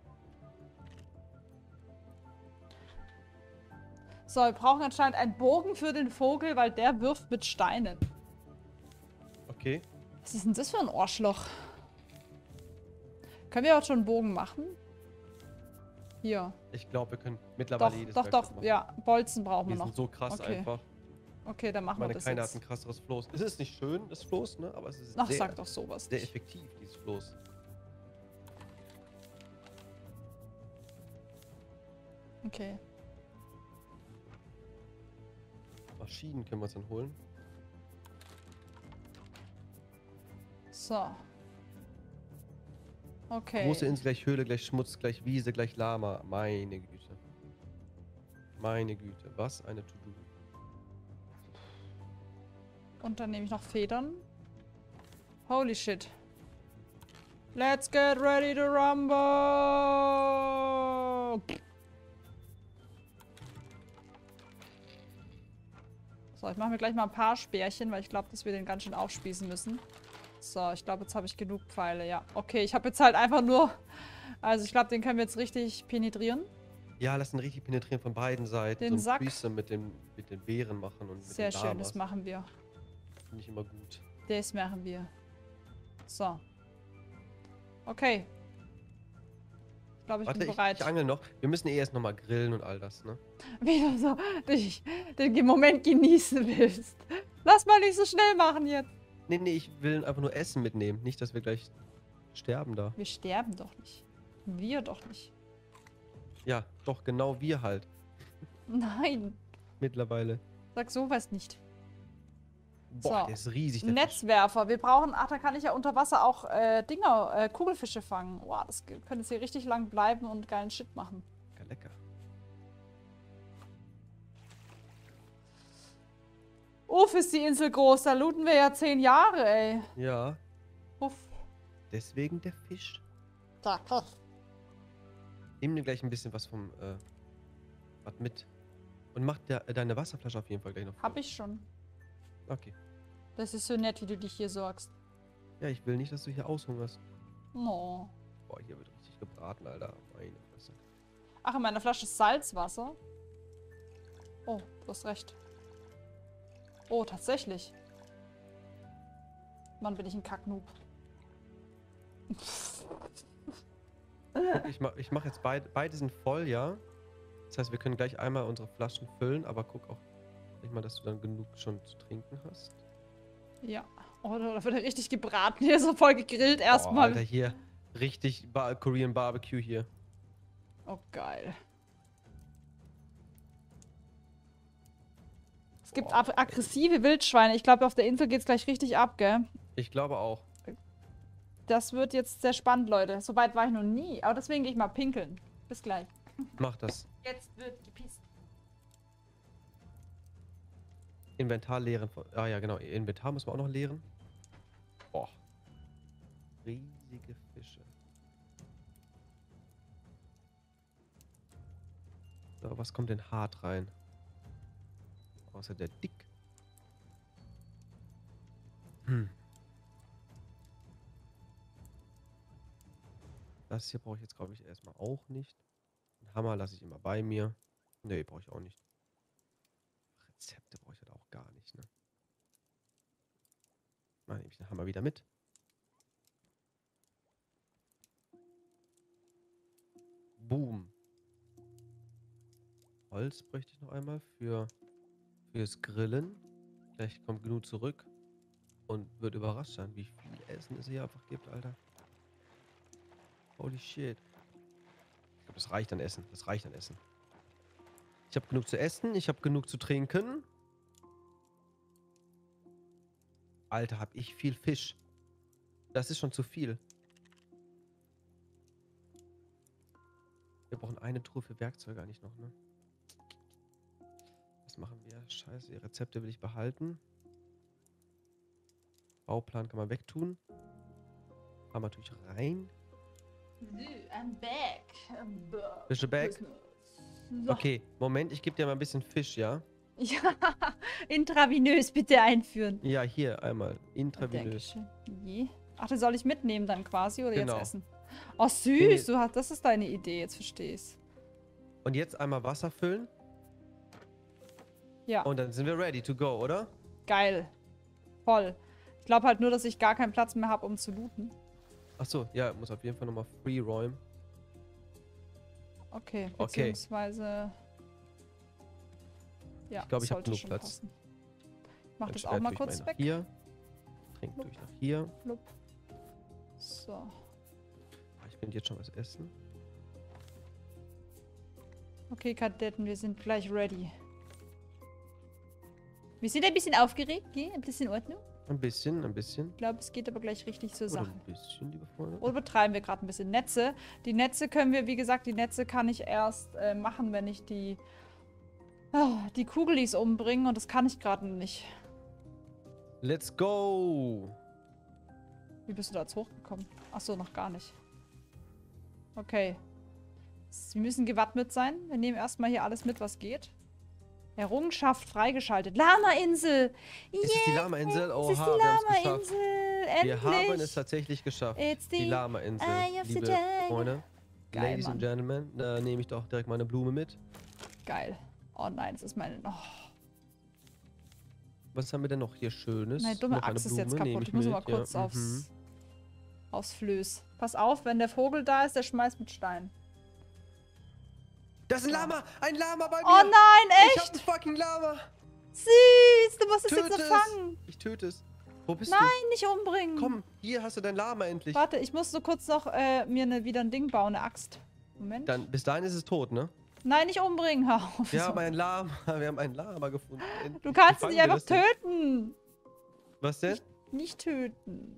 So, wir brauchen anscheinend einen Bogen für den Vogel, weil der wirft mit Steinen. Okay. Was ist denn das für ein Arschloch? Können wir auch schon einen Bogen machen? Hier. Ich glaube, wir können mittlerweile Doch, jedes doch, Werkzeug doch. machen. Ja, Bolzen brauchen wir Die noch. sind so krass Okay. einfach. Okay, dann machen wir Meine das Kleine hat ein jetzt. krasseres Floß. Es ist nicht schön, das Floß, ne? Aber es ist Ach, sehr, sag doch sowas sehr nicht. effektiv, dieses Floß. Okay. Maschinen können wir uns dann holen. So. Okay. Große Insel gleich Höhle, gleich Schmutz, gleich Wiese, gleich Lama. Meine Güte. Meine Güte. Was eine To-Do. Und dann nehme ich noch Federn. Holy shit. Let's get ready to rumble! So, ich mache mir gleich mal ein paar Speerchen, weil ich glaube, dass wir den ganz schön aufspießen müssen. So, ich glaube, jetzt habe ich genug Pfeile. Ja, okay, ich habe jetzt halt einfach nur... Also ich glaube, den können wir jetzt richtig penetrieren. Ja, lass ihn richtig penetrieren von beiden Seiten. Den so Sack. Füße mit den Beeren machen und mit Sehr den schön, Lamas. das machen wir. Finde ich immer gut. Das machen wir. So. Okay. Ich glaube, ich Warte, bin bereit. ich angel noch. Wir müssen erst nochmal grillen und all das, ne? Wie du so den Moment genießen willst. Lass mal nicht so schnell machen jetzt. Nee, ich will einfach nur Essen mitnehmen. Nicht, dass wir gleich sterben da. Wir sterben doch nicht. Wir doch nicht. Ja, doch, genau wir halt. Nein. Mittlerweile. Sag sowas nicht. Boah, So. der ist riesig, der Fisch. Netzwerfer. Wir brauchen... Ach, da kann ich ja unter Wasser auch Kugelfische fangen. Boah, das könnte jetzt hier richtig lang bleiben und geilen Shit machen. Lecker, lecker. Uff, ist die Insel groß. Da looten wir ja 10 Jahre, ey. Ja, Uff. deswegen der Fisch. Da, krass. Nimm dir gleich ein bisschen was vom, was mit. Und mach deine Wasserflasche auf jeden Fall gleich noch voll. Hab ich schon. Okay. Das ist so nett, wie du dich hier sorgst. Ja, ich will nicht, dass du hier aushungerst. No. Boah, hier wird richtig gebraten, Alter. Meine Fresse. Ach, in meiner Flasche ist Salzwasser. Oh, du hast recht. Oh, tatsächlich. Mann, bin ich ein Kacknoob. Guck, ich mach jetzt beide sind voll, ja. Das heißt, wir können gleich einmal unsere Flaschen füllen, aber guck auch nicht mal, dass du dann genug schon zu trinken hast. Ja. Oh, da wird er richtig gebraten. Hier ist er voll gegrillt Boah, erstmal. Alter, hier richtig Korean Barbecue hier. Oh, geil. Es gibt aggressive Wildschweine. Ich glaube, auf der Insel geht's gleich richtig ab, gell? Ich glaube auch. Das wird jetzt sehr spannend, Leute. So weit war ich noch nie. Aber deswegen gehe ich mal pinkeln. Bis gleich. Mach das. Jetzt wird gepisst. Inventar leeren. Ah ja, genau. Inventar müssen wir auch noch leeren. Boah. Riesige Fische. Was kommt denn hart rein? Außer der Dick. Das hier brauche ich jetzt, glaube ich, erstmal auch nicht. Den Hammer lasse ich immer bei mir. Nee, brauche ich auch nicht. Rezepte brauche ich halt auch gar nicht, ne? Mal nehme ich den Hammer wieder mit. Boom. Holz bräuchte ich noch einmal fürs Grillen. Vielleicht kommt genug zurück und wird überrascht sein, wie viel Essen es hier einfach gibt, Alter. Holy shit. Ich glaube, das reicht an Essen. Das reicht an Essen. Ich habe genug zu essen. Ich habe genug zu trinken. Alter, habe ich viel Fisch. Das ist schon zu viel. Wir brauchen eine Truhe für Werkzeuge eigentlich noch, ne? Was machen wir? Scheiße, die Rezepte will ich behalten. Bauplan kann man wegtun. Haben wir natürlich rein. I'm back. Bist du back? So. Okay, Moment, ich gebe dir mal ein bisschen Fisch, ja? Ja, intravenös bitte einführen. Ja, hier einmal. Intravenös. Dankeschön. Je. Ach, das soll ich mitnehmen dann quasi oder Genau. jetzt essen? Oh, süß. Nee. Das ist deine Idee, jetzt verstehe ich's. Und jetzt einmal Wasser füllen. Ja, Und dann sind wir ready to go, oder? geil. Voll. Ich glaube halt nur, dass ich gar keinen Platz mehr habe, um zu looten. Achso, ja, muss auf jeden Fall nochmal free räumen. Okay, Okay. beziehungsweise... Ja, Ich glaube, ich habe sollte genug schon Platz. passen. Ich mach Dann das auch Schwert mal durch kurz nach weg. Hier. Trink durch nach hier. Flupp. So. Ah, ich bin jetzt schon was essen. Okay, Kadetten, wir sind gleich ready. Wir sind ein bisschen aufgeregt, gell? Ist das in Ordnung? Ein bisschen, ein bisschen. Ich glaube, es geht aber gleich richtig zur Oder Sache. ein bisschen, liebe Freunde. Oder betreiben wir gerade ein bisschen Netze? Die Netze können wir, wie gesagt, die Netze kann ich erst machen, wenn ich die Kugelis umbringe. Und das kann ich gerade nicht. Let's go! Wie bist du da jetzt hochgekommen? Achso, noch gar nicht. Okay. Wir müssen gewappnet sein. Wir nehmen erstmal hier alles mit, was geht. Errungenschaft freigeschaltet. Lama-Insel! Ist es die Lama-Insel? Es ist Oha, die wir haben es geschafft. Lama-Insel! Endlich! Wir haben es tatsächlich geschafft. It's Die the Lama-Insel, Eye of the liebe Tiger. Freunde. Geil, Ladies and Mann. Gentlemen, da nehme ich doch direkt meine Blume mit. Geil. Oh nein, das ist meine... Oh. Was haben wir denn noch hier Schönes? Meine dumme Noch eine Axt ist jetzt Blume, nehme kaputt. Ich muss mit, mal kurz ja. aufs Flöß. Pass auf, wenn der Vogel da ist, der schmeißt mit Stein. Das ist ein Lama! Ein Lama bei mir! Oh nein, Ich hab echt? ein fucking Lama! Süß, du musst es jetzt Töte so es! fangen. Ich töte es. Wo bist Nein, nicht umbringen. du? Komm, hier hast du dein Lama endlich. Warte, ich muss so kurz noch mir wieder ein Ding bauen, eine Axt. Moment. Dann, bis dahin ist es tot, ne? Nein, nicht umbringen. Hör auf. Wir haben ein Lama, wir haben ein Lama gefunden. Endlich. Du kannst Wie ihn nicht fangen wir einfach das denn? töten. Was denn? Nicht töten.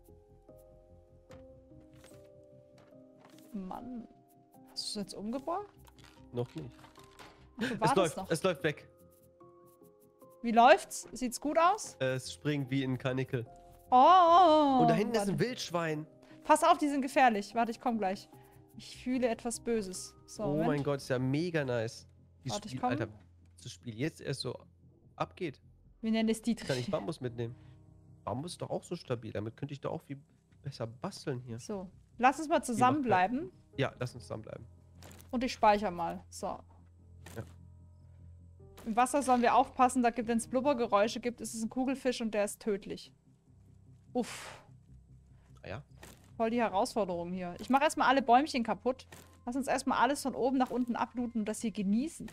Mann. Hast du es jetzt umgebracht? Noch nicht. Ach, du Es wartest läuft, noch. es läuft weg. Wie läuft's? Sieht's gut aus? Es springt wie in Karnickel. Oh. Und da hinten ist warte. ein Wildschwein. Pass auf, die sind gefährlich. Warte, ich komm gleich. Ich fühle etwas Böses. So, Oh Moment. mein Gott, ist ja mega nice. Wie Warte, ich Spiel, komm. Alter, das Spiel jetzt erst so abgeht. Wir nennen es die Kann ich Bambus mitnehmen? Bambus ist doch auch so stabil. Damit könnte ich doch auch viel besser basteln hier. So. Lass uns mal zusammenbleiben. Ja, lass uns zusammenbleiben. Und ich speichere mal. So. Ja. Im Wasser sollen wir aufpassen, da gibt, wenn es Blubbergeräusche gibt, ist es ein Kugelfisch und der ist tödlich. Uff. Ah ja. Voll die Herausforderung hier. Ich mache erstmal alle Bäumchen kaputt. Lass uns erstmal alles von oben nach unten ablooten und das hier genießen.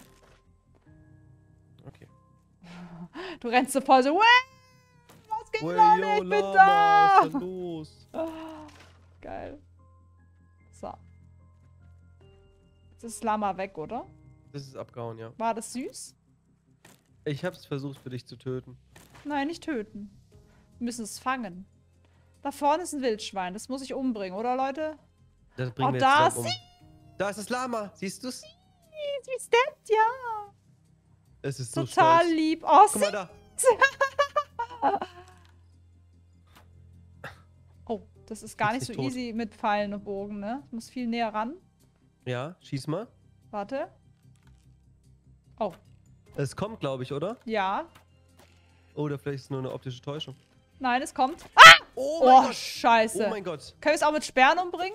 Okay. Du rennst so voll so, was geht, Well, Leute? yo, Ich bin Lama, da! was ist denn los? Geil. So. Jetzt ist das Lama weg, oder? Das ist abgehauen, ja. War das süß? Ich hab's versucht für dich zu töten. Nein, nicht töten. Wir müssen es fangen. Da vorne ist ein Wildschwein. Das muss ich umbringen, oder, Leute? Das bringen Oh, wir da jetzt zusammen um. Da ist das Lama. Siehst du's? Wie steppt, ja. Es ist so Total stolz. lieb. Oh, Guck mal da. Oh, das ist gar Ist nicht so nicht tot. easy mit Pfeilen und Bogen, ne? Ich muss viel näher ran. Ja, schieß mal. Warte. Oh, Es kommt, glaube ich, oder? ja. Oder vielleicht ist es nur eine optische Täuschung. Nein, es kommt. Oh Oh, scheiße. Oh mein Gott. Können wir es auch mit Sperren umbringen?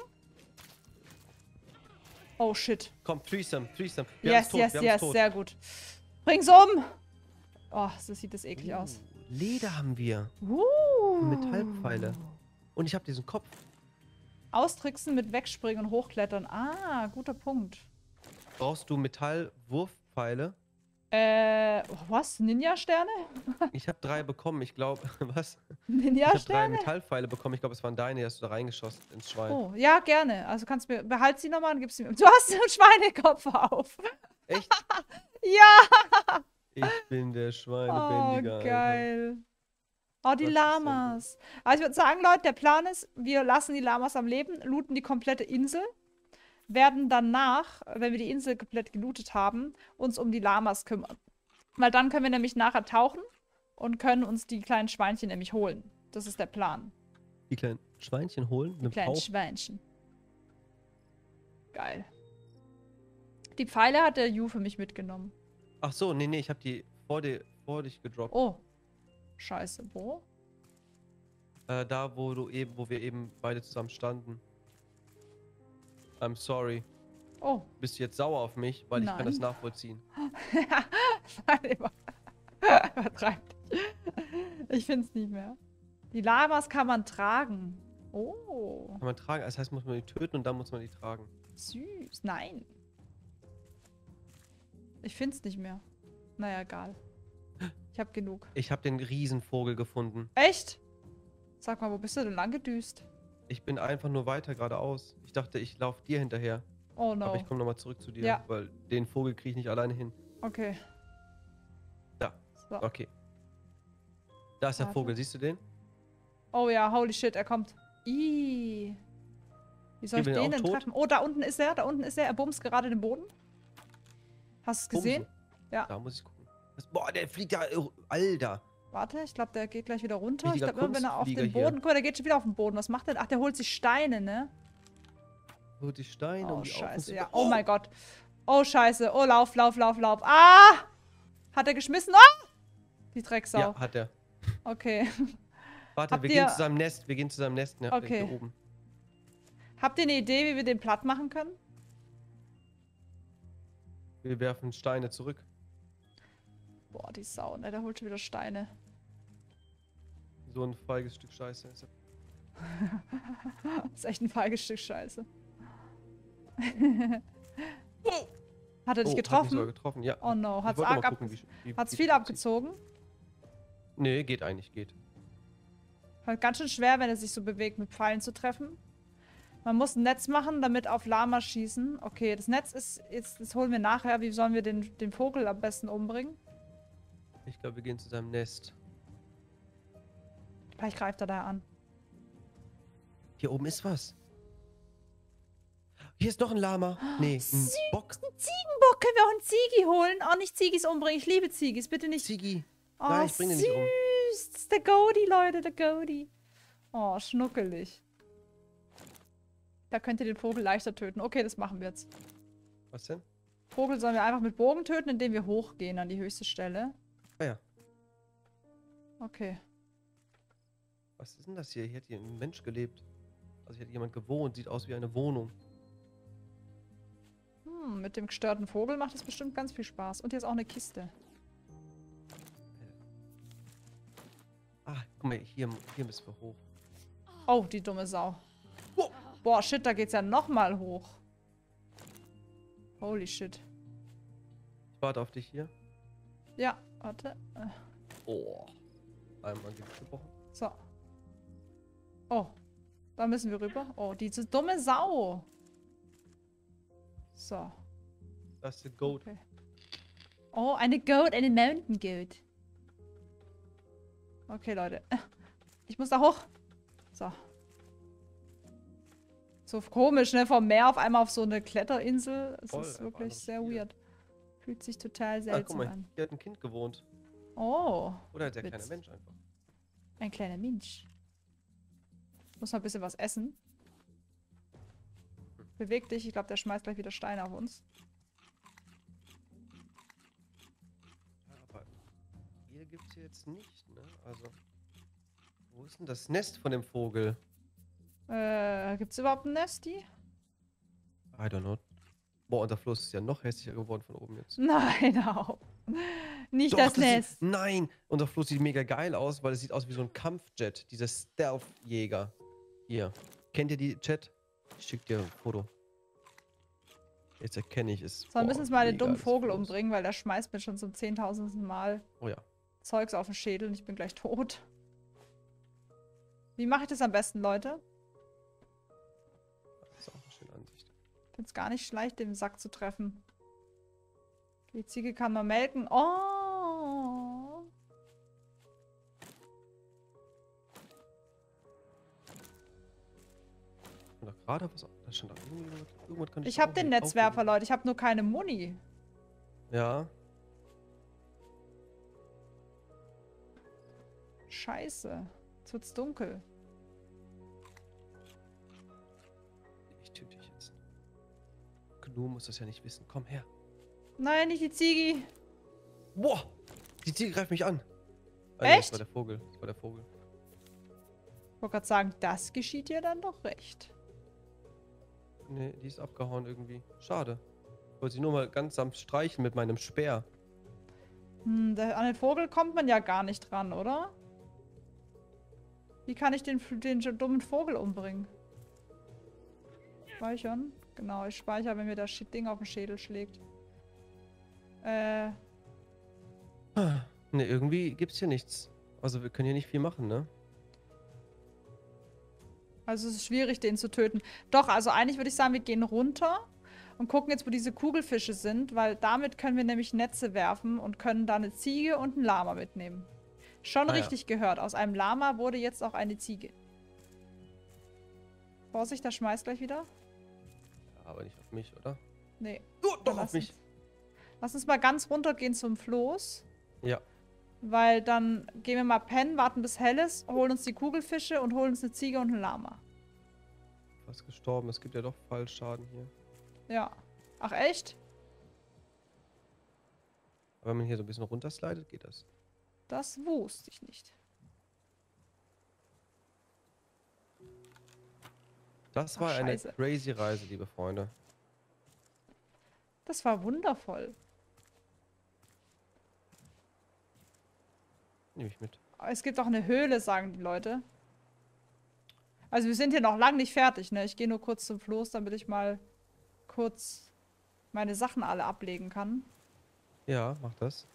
Oh, shit. Komm, Threesome. Wir haben's Yes, tot. yes, yes. Sehr gut. Bring's um. Oh, so sieht das eklig aus. Leder haben wir. Metallpfeile. Und ich habe diesen Kopf. Austricksen mit Wegspringen und Hochklettern. Ah, guter Punkt. Brauchst du Metallwurfpfeile? Was? Ninja-Sterne? Ich habe 3 bekommen, ich glaube. Was? Ich habe 3 Ninja-Sterne? Metallpfeile bekommen. Ich glaube, es waren deine, die hast du da reingeschossen ins Schwein. Oh, ja, gerne. Also kannst du mir, behalt sie nochmal und gibst sie mir. Du hast einen Schweinekopf auf. Echt? Ja! Ich bin der Oh, Schweinebändiger. geil. Oh, die Das ist ja Lamas. Also ich würde sagen, Leute, der Plan ist, wir lassen die Lamas am Leben, looten die komplette Insel, werden danach, wenn wir die Insel komplett gelootet haben, uns um die Lamas kümmern. Weil dann können wir nämlich nachher tauchen und können uns die kleinen Schweinchen nämlich holen. Das ist der Plan. Die kleinen Schweinchen holen Die mit kleinen Bauch. Schweinchen. Geil. Die Pfeile hat der Ju für mich mitgenommen. Ach so, nee, ich habe die vor dich gedroppt. Oh. Scheiße, wo? Da, wo wir eben beide zusammen standen. I'm sorry. Oh. Bist du jetzt sauer auf mich? Weil ich kann das Nein. nachvollziehen. Nein, übertreibt. Ich find's nicht mehr. Die Lamas kann man tragen. Oh. Kann man tragen, das heißt, muss man die töten und dann muss man die tragen. Süß. Nein. Ich find's nicht mehr. Naja, egal. Ich hab genug. Ich habe den Riesenvogel gefunden. Echt? Sag mal, wo bist du denn lang gedüst? Ich bin einfach nur weiter geradeaus. Ich dachte, ich laufe dir hinterher. Oh no. Aber ich komme nochmal zurück zu dir, Ja. weil den Vogel kriege ich nicht alleine hin. Okay. Da. So. Okay. Da ist der Warte. Vogel, siehst du den? Oh ja, holy shit, er kommt. Ih. Wie soll ich Kriegen wir den den denn auch tot? treffen? Oh, da unten ist er. Da unten ist er. Er bumst gerade den Boden. Hast du es gesehen? Bumsen. Ja. Da muss ich gucken. Boah, der fliegt ja. Alter. Warte, ich glaube, der geht gleich wieder runter. Ich Richtiger glaube, wenn er auf Kunstflieger den hier. Boden... Guck mal, der geht schon wieder auf den Boden. Was macht der? Ach, der holt sich Steine, ne? Holt die Steine, Oh, um die scheiße, ja. aufzunehmen. Oh mein Gott. Oh, scheiße. Oh, lauf. Ah! Hat er geschmissen? Oh! Die Drecksau. Ja, hat er. Okay. Warte, Habt wir ihr- gehen zu seinem Nest. Wir gehen zu seinem Nest. Ne, Okay. Hier oben. Habt ihr eine Idee, wie wir den platt machen können? Wir werfen Steine zurück. Boah, die Sau, ne? Der holt schon wieder Steine. So ein feiges Stück Scheiße. Ist er- Das ist echt ein feiges Stück Scheiße. Hat er dich Hat mich getroffen? sogar getroffen, ja. Oh no, Ich hat's wollte mal arg gucken, wie Hat's wie viel das abgezogen? aussieht. Nee, geht eigentlich, geht. Halt ganz schön schwer, wenn er sich so bewegt, mit Pfeilen zu treffen. Man muss ein Netz machen, damit auf Lama schießen. Okay, das Netz ist jetzt, das holen wir nachher. Wie sollen wir den Vogel am besten umbringen? Ich glaube, wir gehen zu seinem Nest. Vielleicht greift er da an. Hier oben ist was. Hier ist noch ein Lama. Nee, ein Bock. Ein Ziegenbock, können wir auch einen Ziegi holen? Oh, nicht Ziegis umbringen. Ich liebe Ziegis, bitte nicht. Ziggy. Oh, Nein, ich bring den nicht um. süß. Das ist der Goldie, Leute, der Goldie. Oh, schnuckelig. Da könnt ihr den Vogel leichter töten. Okay, das machen wir jetzt. Was denn? Vogel sollen wir einfach mit Bogen töten, indem wir hochgehen an die höchste Stelle. Ah ja. Okay. Was ist denn das hier? Hier hat hier ein Mensch gelebt. Also hier hat jemand gewohnt. Sieht aus wie eine Wohnung. Mit dem gestörten Vogel macht es bestimmt ganz viel Spaß. Und hier ist auch eine Kiste. Ah, guck mal, hier müssen wir hoch. Oh, die dumme Sau. Oh. Boah, shit, da geht's ja nochmal hoch. Holy shit. Ich warte auf dich hier. Ja, warte. Oh. Einmal gebrochen. So. Oh. Da müssen wir rüber. Oh, diese dumme Sau. So. Das ist der Goat. Okay. Oh, eine Goat, eine Mountain Goat. Okay, Leute. Ich muss da hoch. So. So komisch, ne? Vom Meer auf einmal auf so eine Kletterinsel. Es Voll, ist einfach wirklich anderes sehr Spiel. weird. Fühlt sich total Ah, guck seltsam mal, an. hier hat ein Kind gewohnt. Oh, Oder der Witz. kleine Mensch einfach. ein kleiner Mensch. Muss mal ein bisschen was essen. Beweg dich. Ich glaube, der schmeißt gleich wieder Steine auf uns. hier jetzt nicht, ne? Also, wo ist denn das Nest von dem Vogel? Gibt's überhaupt ein Nesti? I don't know. Boah, und der Fluss ist ja noch hässlicher geworden von oben jetzt. Nein, auch. Nicht Doch, das das sieht, Nest. nein! Unser Fluss sieht mega geil aus, weil es sieht aus wie so ein Kampfjet. Dieser Stealth-Jäger. Hier. Kennt ihr die Chat? Ich schick dir ein Foto. Jetzt erkenne ich es. So, wir müssen jetzt mal den mega dummen das Vogel Fluss. umbringen, weil der schmeißt mir schon zum 10.000. Mal Oh ja. Zeugs auf den Schädel und ich bin gleich tot. Wie mache ich das am besten, Leute? Das ist auch eine schöne Ansicht. Ich finde es gar nicht leicht, den Sack zu treffen. Die Ziege kann man melken. Oh! Und da gerade was. Da stand da irgendwas kann Ich habe den Netzwerfer, Leute. Ich habe nur keine Muni. Ja. Scheiße. Jetzt wird's dunkel. Ich töte dich jetzt. Gnu muss das ja nicht wissen. Komm her. Nein, nicht die Ziege. Boah! Die Ziege greift mich an. Echt? Das war der Vogel. Das war der Vogel. Ich wollte gerade sagen, das geschieht dir dann doch recht. Nee, die ist abgehauen irgendwie. Schade. Ich wollte sie nur mal ganz sanft streichen mit meinem Speer. An den Vogel kommt man ja gar nicht dran, oder? Wie kann ich den dummen Vogel umbringen? Speichern? Genau, ich speichere, wenn mir das Ding auf den Schädel schlägt. Ne, irgendwie gibt's hier nichts. Also wir können hier nicht viel machen, ne? Also es ist schwierig, den zu töten. Doch, also eigentlich würde ich sagen, wir gehen runter und gucken jetzt, wo diese Kugelfische sind, weil damit können wir nämlich Netze werfen und können da eine Ziege und einen Lama mitnehmen. Schon richtig gehört. Aus einem Lama wurde jetzt auch eine Ziege. Vorsicht, der schmeißt gleich wieder. Ja, aber nicht auf mich, oder? Nee. Oh, doch, Lass auf mich. Lass uns mal ganz runtergehen zum Floß. Ja. Weil dann gehen wir mal pennen, warten bis hell ist, holen uns die Kugelfische und holen uns eine Ziege und einen Lama. Fast gestorben. Es gibt ja doch Fallschaden hier. Ja. Ach, echt? Aber wenn man hier so ein bisschen runterslidet, geht das. Das wusste ich nicht. Das Ach, war eine scheiße. crazy Reise, liebe Freunde. Das war wundervoll. Nehme ich mit. Aber es gibt auch eine Höhle, sagen die Leute. Also wir sind hier noch lang nicht fertig, ne? Ich gehe nur kurz zum Floß, damit ich mal kurz meine Sachen alle ablegen kann. Ja, mach das.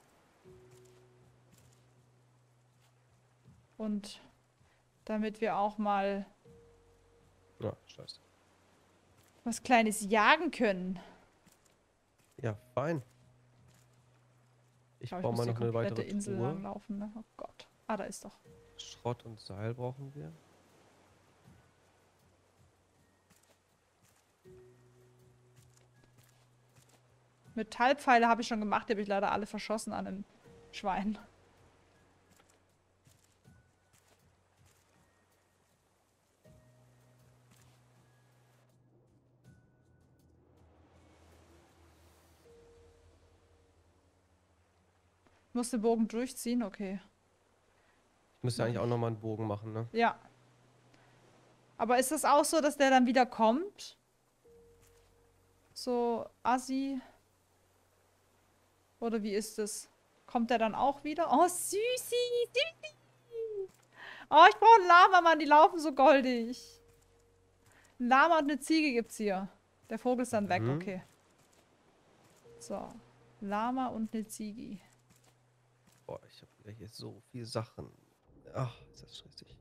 Und damit wir auch mal Ja, scheiße. was Kleines jagen können. Ja, fein. Ich glaube, brauche muss mal die noch eine komplette weitere Insel Truhe. langlaufen, ne? Oh Gott. Ah, da ist doch. Schrott und Seil brauchen wir. Metallpfeile habe ich schon gemacht, die habe ich leider alle verschossen an den Schwein. Ich muss den Bogen durchziehen, okay. Ich müsste eigentlich auch nochmal einen Bogen machen, ne? Ja. Aber ist das auch so, dass der dann wieder kommt? So, Assi. Oder wie ist es? Kommt der dann auch wieder? Oh, Süßi! Süßi! Oh, ich brauche einen Lama, Mann. Die laufen so goldig. Ein Lama und eine Ziege gibt's hier. Der Vogel ist dann weg, Mhm. okay. So. Lama und eine Ziege. Boah, ich habe wieder hier so viele Sachen. Ach, ist das stressig.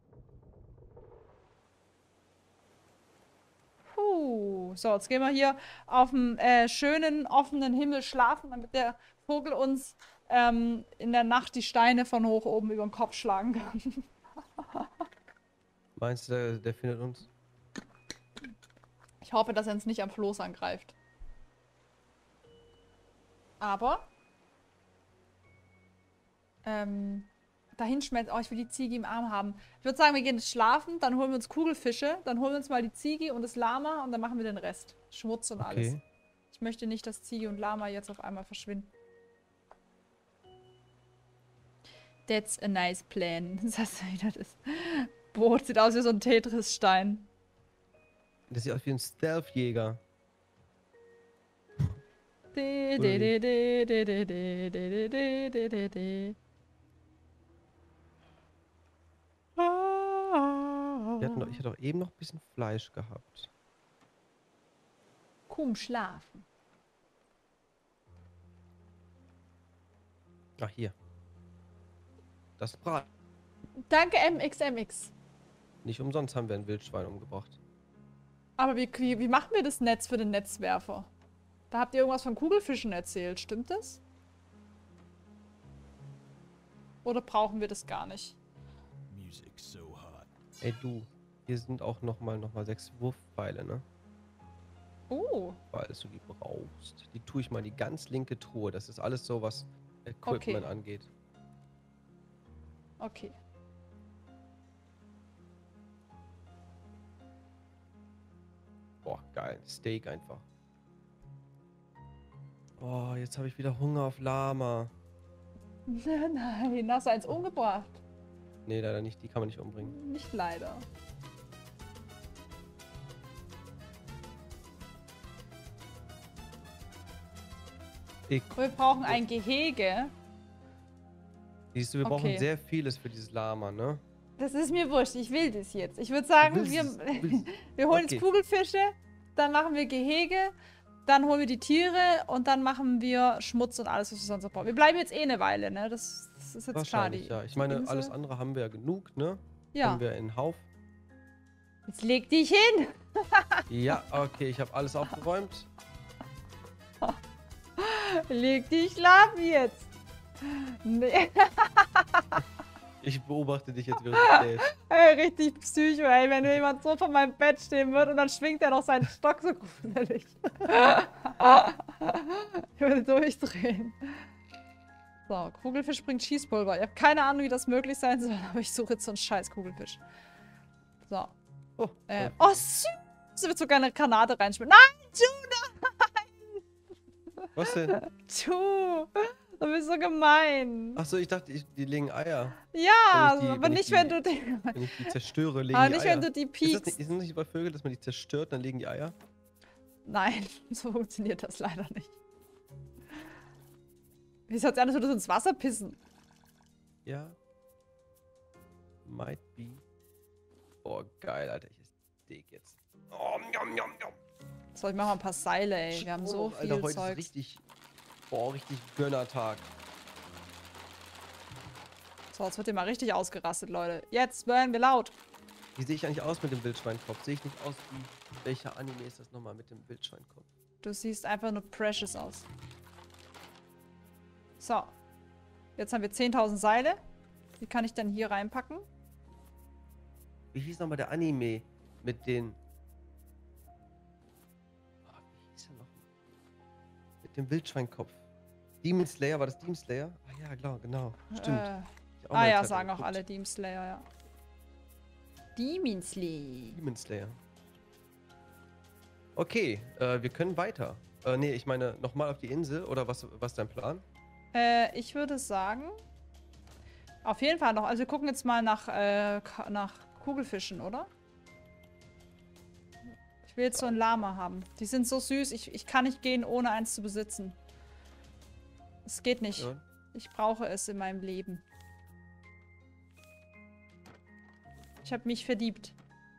Puh. So, jetzt gehen wir hier auf dem schönen, offenen Himmel schlafen, damit der Vogel uns in der Nacht die Steine von hoch oben über den Kopf schlagen kann. Meinst du, der findet uns? Ich hoffe, dass er uns nicht am Floß angreift. Aber dahin schmelzt. Oh, ich will die Ziege im Arm haben. Ich würde sagen, wir gehen jetzt schlafen, dann holen wir uns Kugelfische, dann holen wir uns mal die Ziege und das Lama und dann machen wir den Rest. Schmutz und alles. Okay. Ich möchte nicht, dass Ziege und Lama jetzt auf einmal verschwinden. That's a nice plan. Das heißt wieder das Boot. Sieht aus wie so ein Tetris-Stein. Das sieht aus wie ein Stealth-Jäger. De, de, de, de, de, de, de, de, de, de, de, de. Ich hatte doch eben noch ein bisschen Fleisch gehabt. Kaum schlafen. Ach, hier. Das Brat. Danke, MXMX. Nicht umsonst haben wir ein Wildschwein umgebracht. Aber wie machen wir das Netz für den Netzwerfer? Da habt ihr irgendwas von Kugelfischen erzählt, stimmt das? Oder brauchen wir das gar nicht? Music so hot. Ey, du. Hier sind auch nochmal 6 Wurfpfeile, ne? Oh, Falls du die brauchst. Die tue ich mal in die ganz linke Truhe. Das ist alles so, was Equipment angeht. okay. Boah, geil. Steak einfach. Oh, jetzt habe ich wieder Hunger auf Lama. Nein, hast du eins umgebracht? Nee, leider nicht. Die kann man nicht umbringen. Nicht leider. Wir brauchen ein Gehege. Siehst du, wir Okay. brauchen sehr vieles für dieses Lama, ne? Das ist mir wurscht, ich will das jetzt. Ich würde sagen, Du willst wir, es, du willst- wir holen Okay. jetzt Kugelfische, dann machen wir Gehege, dann holen wir die Tiere und dann machen wir Schmutz und alles, was wir sonst noch brauchen. Wir bleiben jetzt eh eine Weile, ne? Das ist jetzt klar. Wahrscheinlich, ja. Ich meine, Insel. alles andere haben wir ja genug, ne? Ja, Haben wir in Hauf. jetzt leg dich hin. Ja, okay, ich habe alles aufgeräumt. Leg dich schlafen jetzt. Nee. Ich beobachte dich jetzt, während du schläfst. Ey, richtig Psycho, ey, wenn jemand so vor meinem Bett stehen wird und dann schwingt er noch seinen Stock so gruselig. Ich würde durchdrehen. So, Kugelfisch bringt Schießpulver. Ich habe keine Ahnung, wie das möglich sein soll, aber ich suche jetzt so einen scheiß Kugelfisch. So. Oh, Oh, süß! Ich würde sogar eine Granate reinschmieren. Nein, was denn? Ju! Du bist so gemein. Achso, ich dachte, die legen Eier. Ja, wenn ich die- aber wenn ich nicht, die- wenn du die... Wenn ich die zerstöre, legen Aber die nicht, Eier. wenn du die Ist piekst. das nicht wie bei Vögeln, dass man die zerstört, dann legen die Eier? Nein, so funktioniert das leider nicht. Wie es hört sich an, als würdest du ins Wasser pissen? Ja. Might be. Oh, geil, Alter. Ich esse Steak jetzt. Oh, njam, njam, njam. So, ich mach mal ein paar Seile, ey. Wir haben so Oh, viel Alter, heute Zeug. ist richtig... Boah, richtig Gönnertag. So, jetzt wird hier mal richtig ausgerastet, Leute. Jetzt werden wir laut. Wie sehe ich eigentlich aus mit dem Wildschweinkopf? Sehe ich nicht aus wie... Welcher Anime ist das nochmal mit dem Wildschweinkopf? Du siehst einfach nur precious aus. So. Jetzt haben wir 10.000 Seile. Die kann ich dann hier reinpacken. Wie hieß nochmal der Anime mit den... Oh, wie hieß er noch? Mit dem Wildschweinkopf. Demon Slayer, war das Demon Slayer? Ah ja, klar, genau. Stimmt. Ich auch mal eine Ja, Zeit lang sagen auch geguckt. alle Demon Slayer, ja. Demon Slayer. Demon Slayer. Okay, wir können weiter. Nee, ich meine, nochmal auf die Insel, oder was ist dein Plan? Ich würde sagen, auf jeden Fall noch. Also wir gucken jetzt mal nach Kugelfischen, oder? Ich will jetzt so ein Lama haben. Die sind so süß. Ich kann nicht gehen, ohne eins zu besitzen. Es geht nicht. Ja. Ich brauche es in meinem Leben. Ich habe mich verliebt.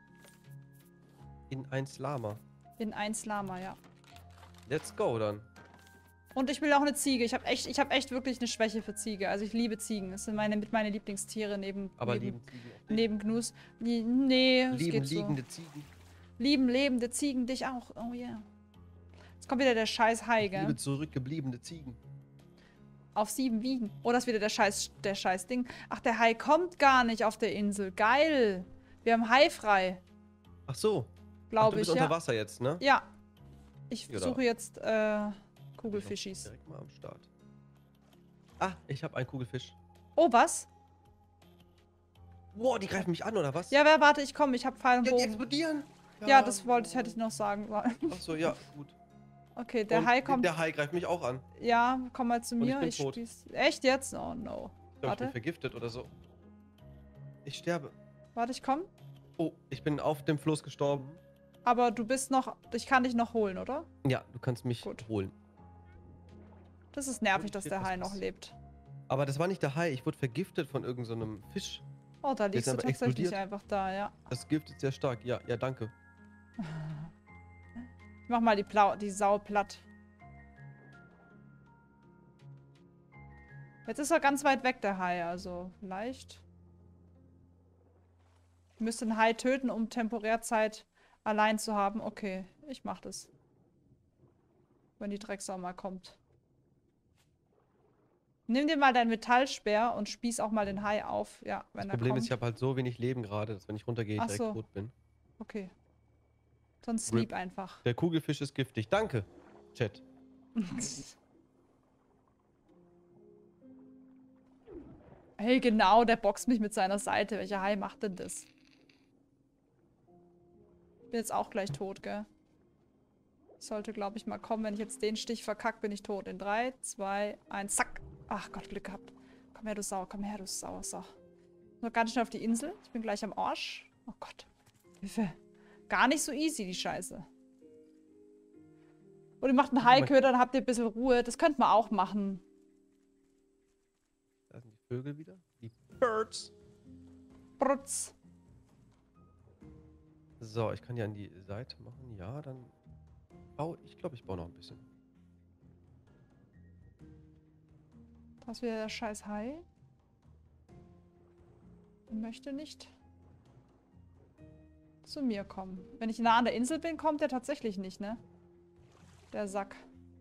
In ein Lama. In eins Lama, ja. Let's go dann. Und ich will auch eine Ziege. Ich habe echt wirklich eine Schwäche für Ziege. Also ich liebe Ziegen. Das sind meine Lieblingstiere neben Lieben Ziegen auch dich. neben Gnus. Nee, es Lieben geht so. liegende Ziegen. Lieben lebende Ziegen, dich auch. Oh yeah. Jetzt kommt wieder der scheiß Hai, Ich liebe gell? zurückgebliebene Ziegen. Auf 7 wiegen. Oh, das ist wieder der scheiß Ding. Ach, der Hai kommt gar nicht auf der Insel. Geil. Wir haben Hai frei, Ach so. glaube du bist ich, unter ja. Wasser jetzt, ne? Ja. Ich Ja, da. suche jetzt Kugelfischis. Direkt mal am Start. Ah, ich habe einen Kugelfisch. Oh, was? Wow, die greifen mich an, oder was? Ja, warte, ich komme. Ich habe Pfeil und Ja, die Bogen. explodieren. Ja, das hätte ich noch sagen sollen. Ach so, ja, gut. Okay, der Und Hai kommt. Der Hai greift mich auch an. Ja, komm mal zu Und ich mir. bin Ich tot. spieß. Echt jetzt? Oh no. Ich glaube, ich bin Warte. vergiftet oder so. Ich sterbe. Warte, ich komm. Oh, ich bin auf dem Fluss gestorben. Aber du bist noch. Ich kann dich noch holen, oder? Ja, du kannst mich Gut. holen. Das ist nervig, Holy dass shit, der was Hai noch passiert? lebt. Aber das war nicht der Hai. Ich wurde vergiftet von irgendeinem so einem Fisch. Oh, da ist liegst du einfach tatsächlich explodiert. einfach da, ja. Das Gift ist sehr stark. Ja, ja, danke. Ich mach mal die Sau platt. Jetzt ist er ganz weit weg, der Hai, also vielleicht. Ich müsste den Hai töten, um temporär Zeit allein zu haben. Okay, ich mach das. Wenn die Drecksau mal kommt. Nimm dir mal dein Metallspeer und spieß auch mal den Hai auf. Ja, wenn Das er Problem ist, kommt. ich habe halt so wenig Leben gerade, dass wenn ich runtergehe, ich Ach direkt so. tot bin. Okay. Sonst Rip. sleep einfach. Der Kugelfisch ist giftig. Danke, Chat. Hey, genau, der boxt mich mit seiner Seite. Welcher Hai macht denn das? Bin jetzt auch gleich tot, gell? Sollte, glaube ich, mal kommen. Wenn ich jetzt den Stich verkacke, bin ich tot. In 3, 2, 1, zack. Ach Gott, Glück gehabt. Komm her, du Sau. Komm her, du Sau. So. Nur ganz schnell auf die Insel. Ich bin gleich am Arsch. Oh Gott. Hilfe. Gar nicht so easy, die Scheiße. Und ihr macht einen Haiköder, dann habt ihr ein bisschen Ruhe. Das könnt man auch machen. Da sind die Vögel wieder. Die Birds. Brutz. So, ich kann ja an die Seite machen. Ja, dann ich glaube, ich baue noch ein bisschen. Da ist wieder der scheiß Hai. Möchte nicht zu mir kommen. Wenn ich nah an der Insel bin, kommt der tatsächlich nicht, ne? Der Sack.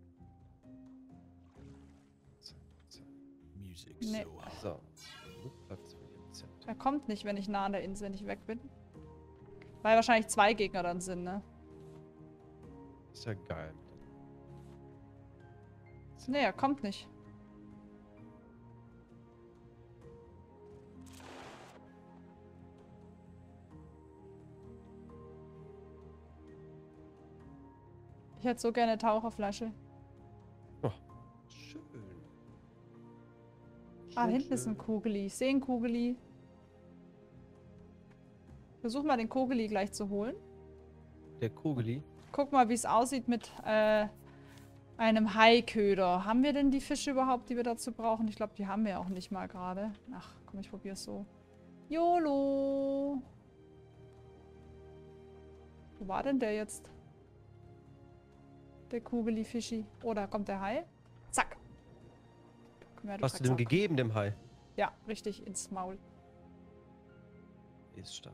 Music Nee. so hot. So. Platz für die Rezepte. Er kommt nicht, wenn ich nah an der Insel nicht weg bin. Weil wahrscheinlich 2 Gegner dann sind, ne? Ist ja geil. Nee, er kommt nicht. Ich hätte so gerne Taucherflasche. Oh, schön. Ah, Schön, hinten ist ein schön. Kugeli. Ich sehe einen Kugeli. Versuch mal den Kugeli gleich zu holen. Der Kugeli. Guck mal, wie es aussieht mit einem Haiköder. Haben wir denn die Fische überhaupt, die wir dazu brauchen? Ich glaube, die haben wir auch nicht mal gerade. Ach, komm, ich probier's so. YOLO! Wo war denn der jetzt? Der Kugeli-Fischi. Oh, da kommt der Hai. Zack. Komm her, du Hast du dem Drecksau. gegeben, dem Hai? Ja, richtig ins Maul. Ist stark.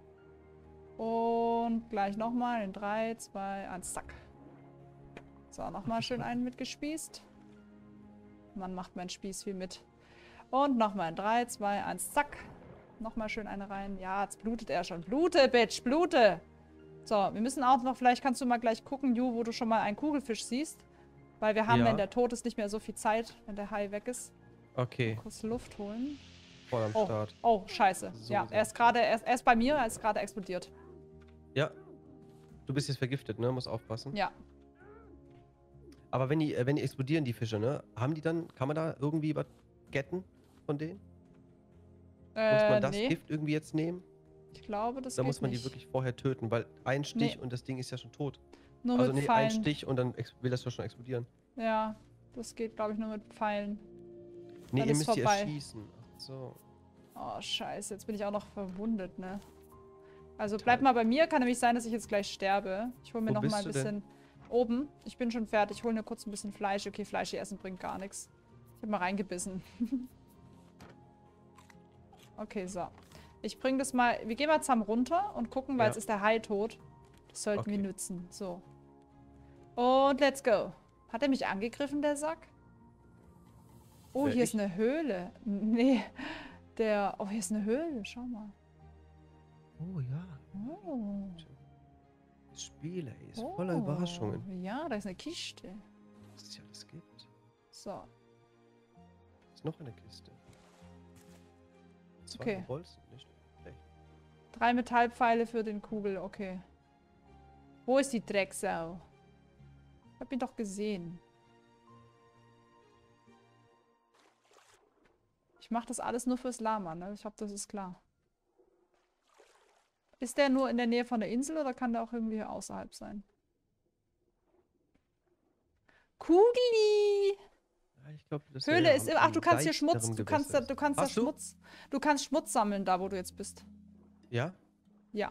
Und gleich nochmal in 3, 2, 1, zack. So, nochmal schön einen mitgespießt. Mann, macht mein Spieß viel mit. Und nochmal in 3, 2, 1, zack. Nochmal schön eine rein. Ja, jetzt blutet er schon. Blute, Bitch, blute! So, wir müssen auch noch, vielleicht kannst du mal gleich gucken, Ju, wo du schon mal einen Kugelfisch siehst. Weil wir haben, Ja. wenn der tot ist, nicht mehr so viel Zeit, wenn der Hai weg ist. Okay, Kurz Luft holen. voll am Oh, Start. oh, scheiße. So Ja, sehr. er ist bei mir, er ist gerade explodiert. Ja. Du bist jetzt vergiftet, ne? Muss aufpassen. Ja. Aber wenn die explodieren, die Fische, ne? Haben die dann, kann man da irgendwie was getten von denen? Muss man das Nee. Gift irgendwie jetzt nehmen? Ich glaube, das Da geht muss man nicht. die wirklich vorher töten, weil ein Stich Nee. und das Ding ist ja schon tot. Nur Also mit nee, ein Pfeilen. Stich und dann will das doch schon explodieren. Ja, das geht, glaube ich, nur mit Pfeilen. Nee, Dann ihr ist müsst die vorbei. erschießen. Ach so. Oh, scheiße. Jetzt bin ich auch noch verwundet, ne? Also bleib mal bei mir. Kann nämlich sein, dass ich jetzt gleich sterbe. Ich hole mir Wo noch mal ein bist du denn? bisschen... Oben. Ich bin schon fertig. Ich hole mir kurz ein bisschen Fleisch. Okay, Fleisch hier essen bringt gar nichts. Ich habe mal reingebissen. Okay, so. Ich bring das mal... Wir gehen mal zusammen runter und gucken, weil Ja. jetzt ist der Hai tot. Das sollten wir Okay. nützen. So. Und let's go. Hat er mich angegriffen, der Sack? Oh, hier ist Ich? eine Höhle. Nee, der... Oh, hier ist eine Höhle. Schau mal. Oh ja. Oh. Das Spiel, ey, ist voller Überraschungen. Ja, da ist eine Kiste. Was es hier alles gibt. So. Ist noch eine Kiste. 2 Okay. Bolzen, nicht schlecht. 3 Metallpfeile für den Kugel, okay. Wo ist die Drecksau? Ich hab ihn doch gesehen. Ich mache das alles nur fürs Lama, ne? Ich hoffe, das ist klar. Ist der nur in der Nähe von der Insel oder kann der auch irgendwie hier außerhalb sein? Kugli! Ja, ich glaube, das Höhle wäre ist am, immer. Ach, du am kannst hier Schmutz. leichteren Du kannst da, Gewässer. du kannst da Hast du? Schmutz. Du kannst Schmutz sammeln, da wo du jetzt bist. Ja? Ja.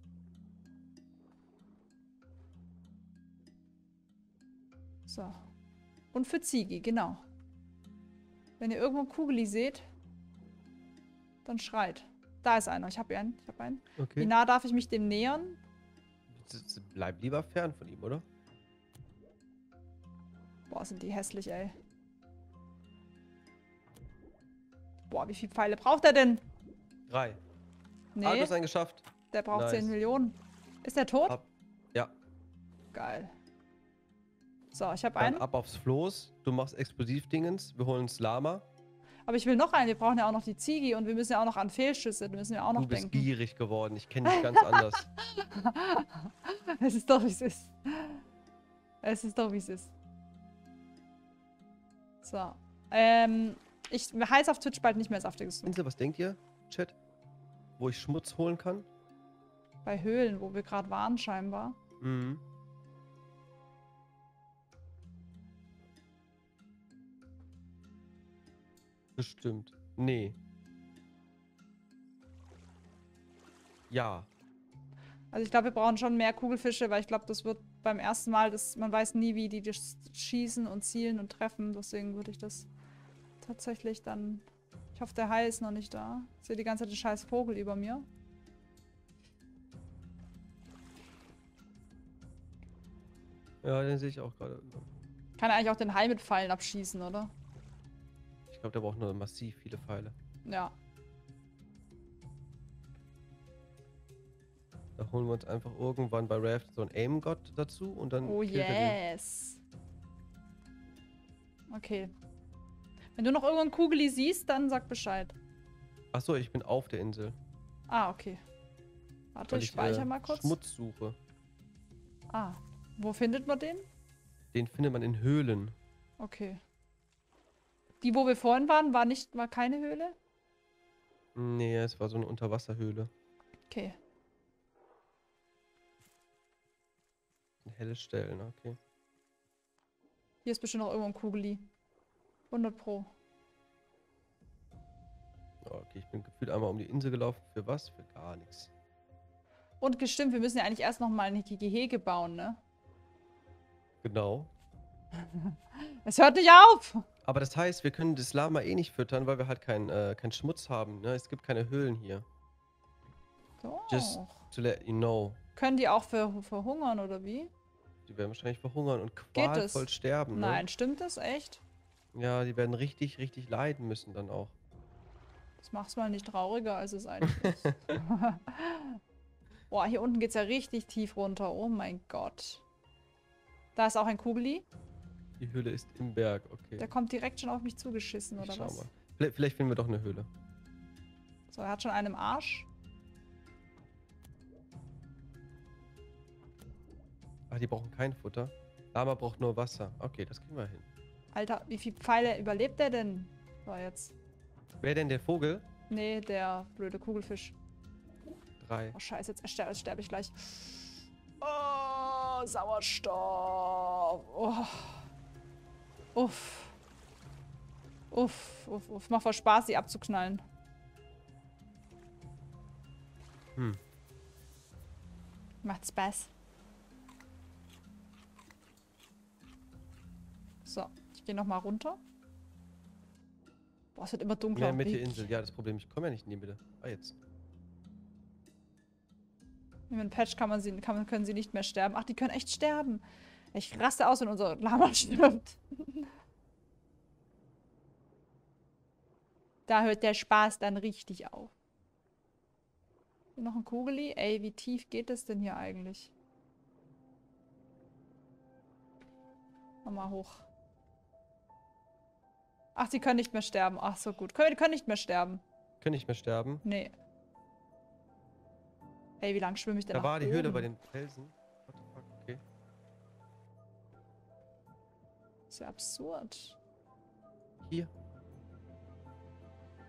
So. Und für Ziegi, genau. Wenn ihr irgendwo einen Kugli seht, dann schreit. Da ist einer. Ich habe einen. Ich habe einen. Wie Okay. nah darf ich mich dem nähern? Bleib lieber fern von ihm, oder? Boah, sind die hässlich, ey. Boah, wie viele Pfeile braucht er denn? 3. Ah, du Nee, hast einen geschafft. der braucht Nice. 10 Millionen. Ist der tot? Ja. Geil. So, ich habe Dann einen. ab aufs Floß. Du machst Explosivdingens. Wir holen uns Lama. Aber ich will noch einen. Wir brauchen ja auch noch die Ziege und wir müssen ja auch noch an Fehlschüsse. Da müssen wir auch noch Du bist denken. gierig geworden. Ich kenne dich ganz anders. Es ist doch, wie es ist. Es ist doch, wie es ist. So. Ich heiß auf Twitch bald nicht mehr saftiges Suchen. Insel, was denkt ihr, Chat? Wo ich Schmutz holen kann? Bei Höhlen, wo wir gerade waren, scheinbar. Mhm. Bestimmt. Nee. Ja. Also ich glaube, wir brauchen schon mehr Kugelfische, weil ich glaube, das wird beim ersten Mal, man weiß nie, wie die das schießen und zielen und treffen. Deswegen würde ich das tatsächlich dann... Ich hoffe, der Hai ist noch nicht da. Ich sehe die ganze Zeit den scheiß Vogel über mir. Ja, den sehe ich auch gerade. Kann er eigentlich auch den Hai mit Pfeilen abschießen, oder? Ich glaube, der braucht nur massiv viele Pfeile. Ja. Da holen wir uns einfach irgendwann bei Raft so einen Aim-Gott dazu und dann Oh killt er den. yes. Okay. Wenn du noch irgendeinen Kugeli siehst, dann sag Bescheid. Achso, ich bin auf der Insel. Ah, okay. Warte, Weil ich ich speichere mal kurz. Schmutz suche. Ah. Wo findet man den? Den findet man in Höhlen. Okay. Die, wo wir vorhin waren, war keine Höhle? Nee, es war so eine Unterwasserhöhle. Okay. Helle Stellen, okay. Hier ist bestimmt noch irgendwo ein Kugeli. 100 Pro. Okay, ich bin gefühlt einmal um die Insel gelaufen. Für was? Für gar nichts. Und gestimmt, wir müssen ja eigentlich erst noch mal ein Gehege bauen, ne? Genau. Es hört nicht auf! Aber das heißt, wir können das Lama eh nicht füttern, weil wir halt keinen Schmutz haben. Ne? Es gibt keine Höhlen hier. Doch. Just to let you know. Können die auch verhungern, oder wie? Die werden wahrscheinlich verhungern und Geht es? qualvoll sterben. Ne? Nein, stimmt das echt? Ja, die werden richtig, richtig leiden müssen dann auch. Das macht's mal nicht trauriger, als es eigentlich ist. Boah, hier unten geht's ja richtig tief runter. Oh mein Gott. Da ist auch ein Kugeli. Die Höhle ist im Berg, okay. Der kommt direkt schon auf mich zugeschissen, oder Ich schau was? mal. Vielleicht finden wir doch eine Höhle. So, er hat schon einen im Arsch. Ah, die brauchen kein Futter. Lama braucht nur Wasser. Okay, das kriegen wir hin. Alter, wie viele Pfeile überlebt der denn? So, jetzt. Wer denn der Vogel? Nee, der blöde Kugelfisch. 3. Oh, scheiße, jetzt sterbe ich gleich. Oh, Sauerstoff. Oh. Uff. Uff, uff, uff. Macht voll Spaß, die abzuknallen. Macht Spaß. So, ich gehe nochmal runter. Boah, es wird immer dunkler. Mehr Mitte Insel. Ja, das Problem, ich komme ja nicht in die Mitte. Ah, jetzt. Mit einem Patch können sie nicht mehr sterben. Ach, die können echt sterben. Ich raste aus, wenn unser Lama stirbt. Da hört der Spaß dann richtig auf. Hier noch ein Kugeli. Ey, wie tief geht es denn hier eigentlich? Nochmal hoch. Ach, sie können nicht mehr sterben. Ach, so gut. Können nicht mehr sterben. Können nicht mehr sterben. Nee. Ey, wie lang schwimme ich denn Da nach war die Höhle oben? bei den Felsen. What the fuck, okay. Das ist ja absurd. Hier.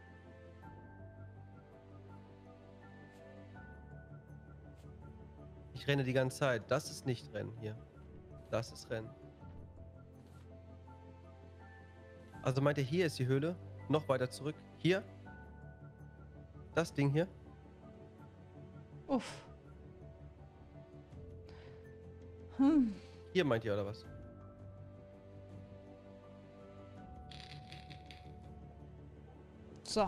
renne die ganze Zeit. Das ist nicht Rennen hier. Das ist Rennen. Also meint ihr, hier ist die Höhle? Noch weiter zurück? Hier? Das Ding hier? Uff. Hier meint ihr, oder was? So.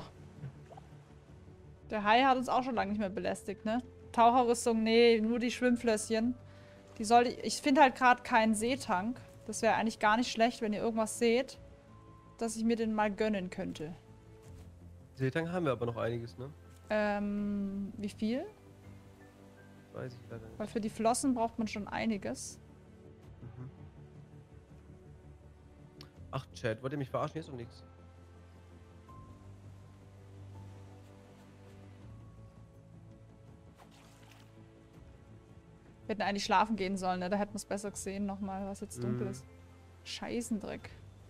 Der Hai hat uns auch schon lange nicht mehr belästigt, ne? Taucherrüstung, nee, nur die Schwimmflösschen. Die soll ich finde halt gerade keinen Seetank. Das wäre eigentlich gar nicht schlecht, wenn ihr irgendwas seht, dass ich mir den mal gönnen könnte. Seetang haben wir aber noch einiges, ne? Wie viel? Weiß ich leider nicht. Weil für die Flossen braucht man schon einiges. Mhm. Ach, Chat, wollt ihr mich verarschen? Hier ist doch nichts. Wir hätten eigentlich schlafen gehen sollen, ne? Da hätten wir es besser gesehen nochmal, was jetzt dunkel ist. Scheißendreck.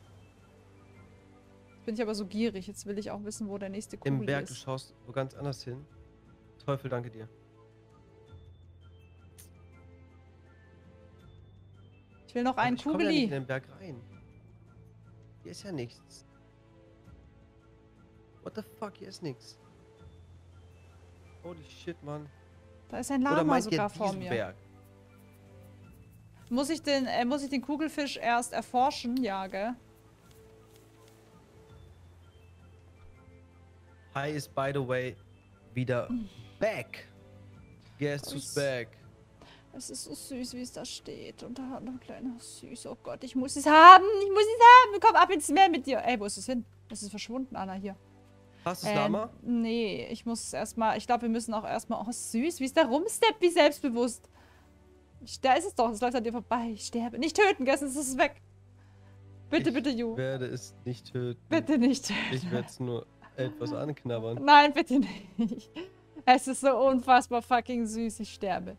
Jetzt bin ich aber so gierig. Jetzt will ich auch wissen, wo der nächste Kugel Im Berg, du ist. schaust wo ganz anders hin. Teufel, danke dir. Ich will noch Aber einen ich komme ja nicht in Kugeli. den Berg rein. Hier ist ja nichts. What the fuck, hier ist nichts. Holy shit, Mann. Da ist ein Oder Lama meint sogar ihr vor diesen mir. Berg? Muss ich den Kugelfisch erst erforschen? Ja, gell? Hi is by the way wieder back. Guess who's back? Es ist so süß, wie es da steht. Und da hat noch ein kleiner Süß. Oh Gott, ich muss es haben. Ich muss es haben. Komm ab ins Meer mit dir. Ey, wo ist es hin? Es ist verschwunden, Anna, hier. Hast du das Lama? Nee, ich muss es erstmal. Ich glaube, wir müssen auch erstmal. Oh, süß, wie es da rumsteppt, wie selbstbewusst. Da ist es doch. Es läuft an dir vorbei. Ich sterbe. Nicht töten, gell? Sonst ist es weg. Bitte, bitte, Ju. Ich werde es nicht töten. Bitte nicht töten. Ich werde es nur etwas anknabbern. Nein, bitte nicht. Es ist so unfassbar fucking süß. Ich sterbe.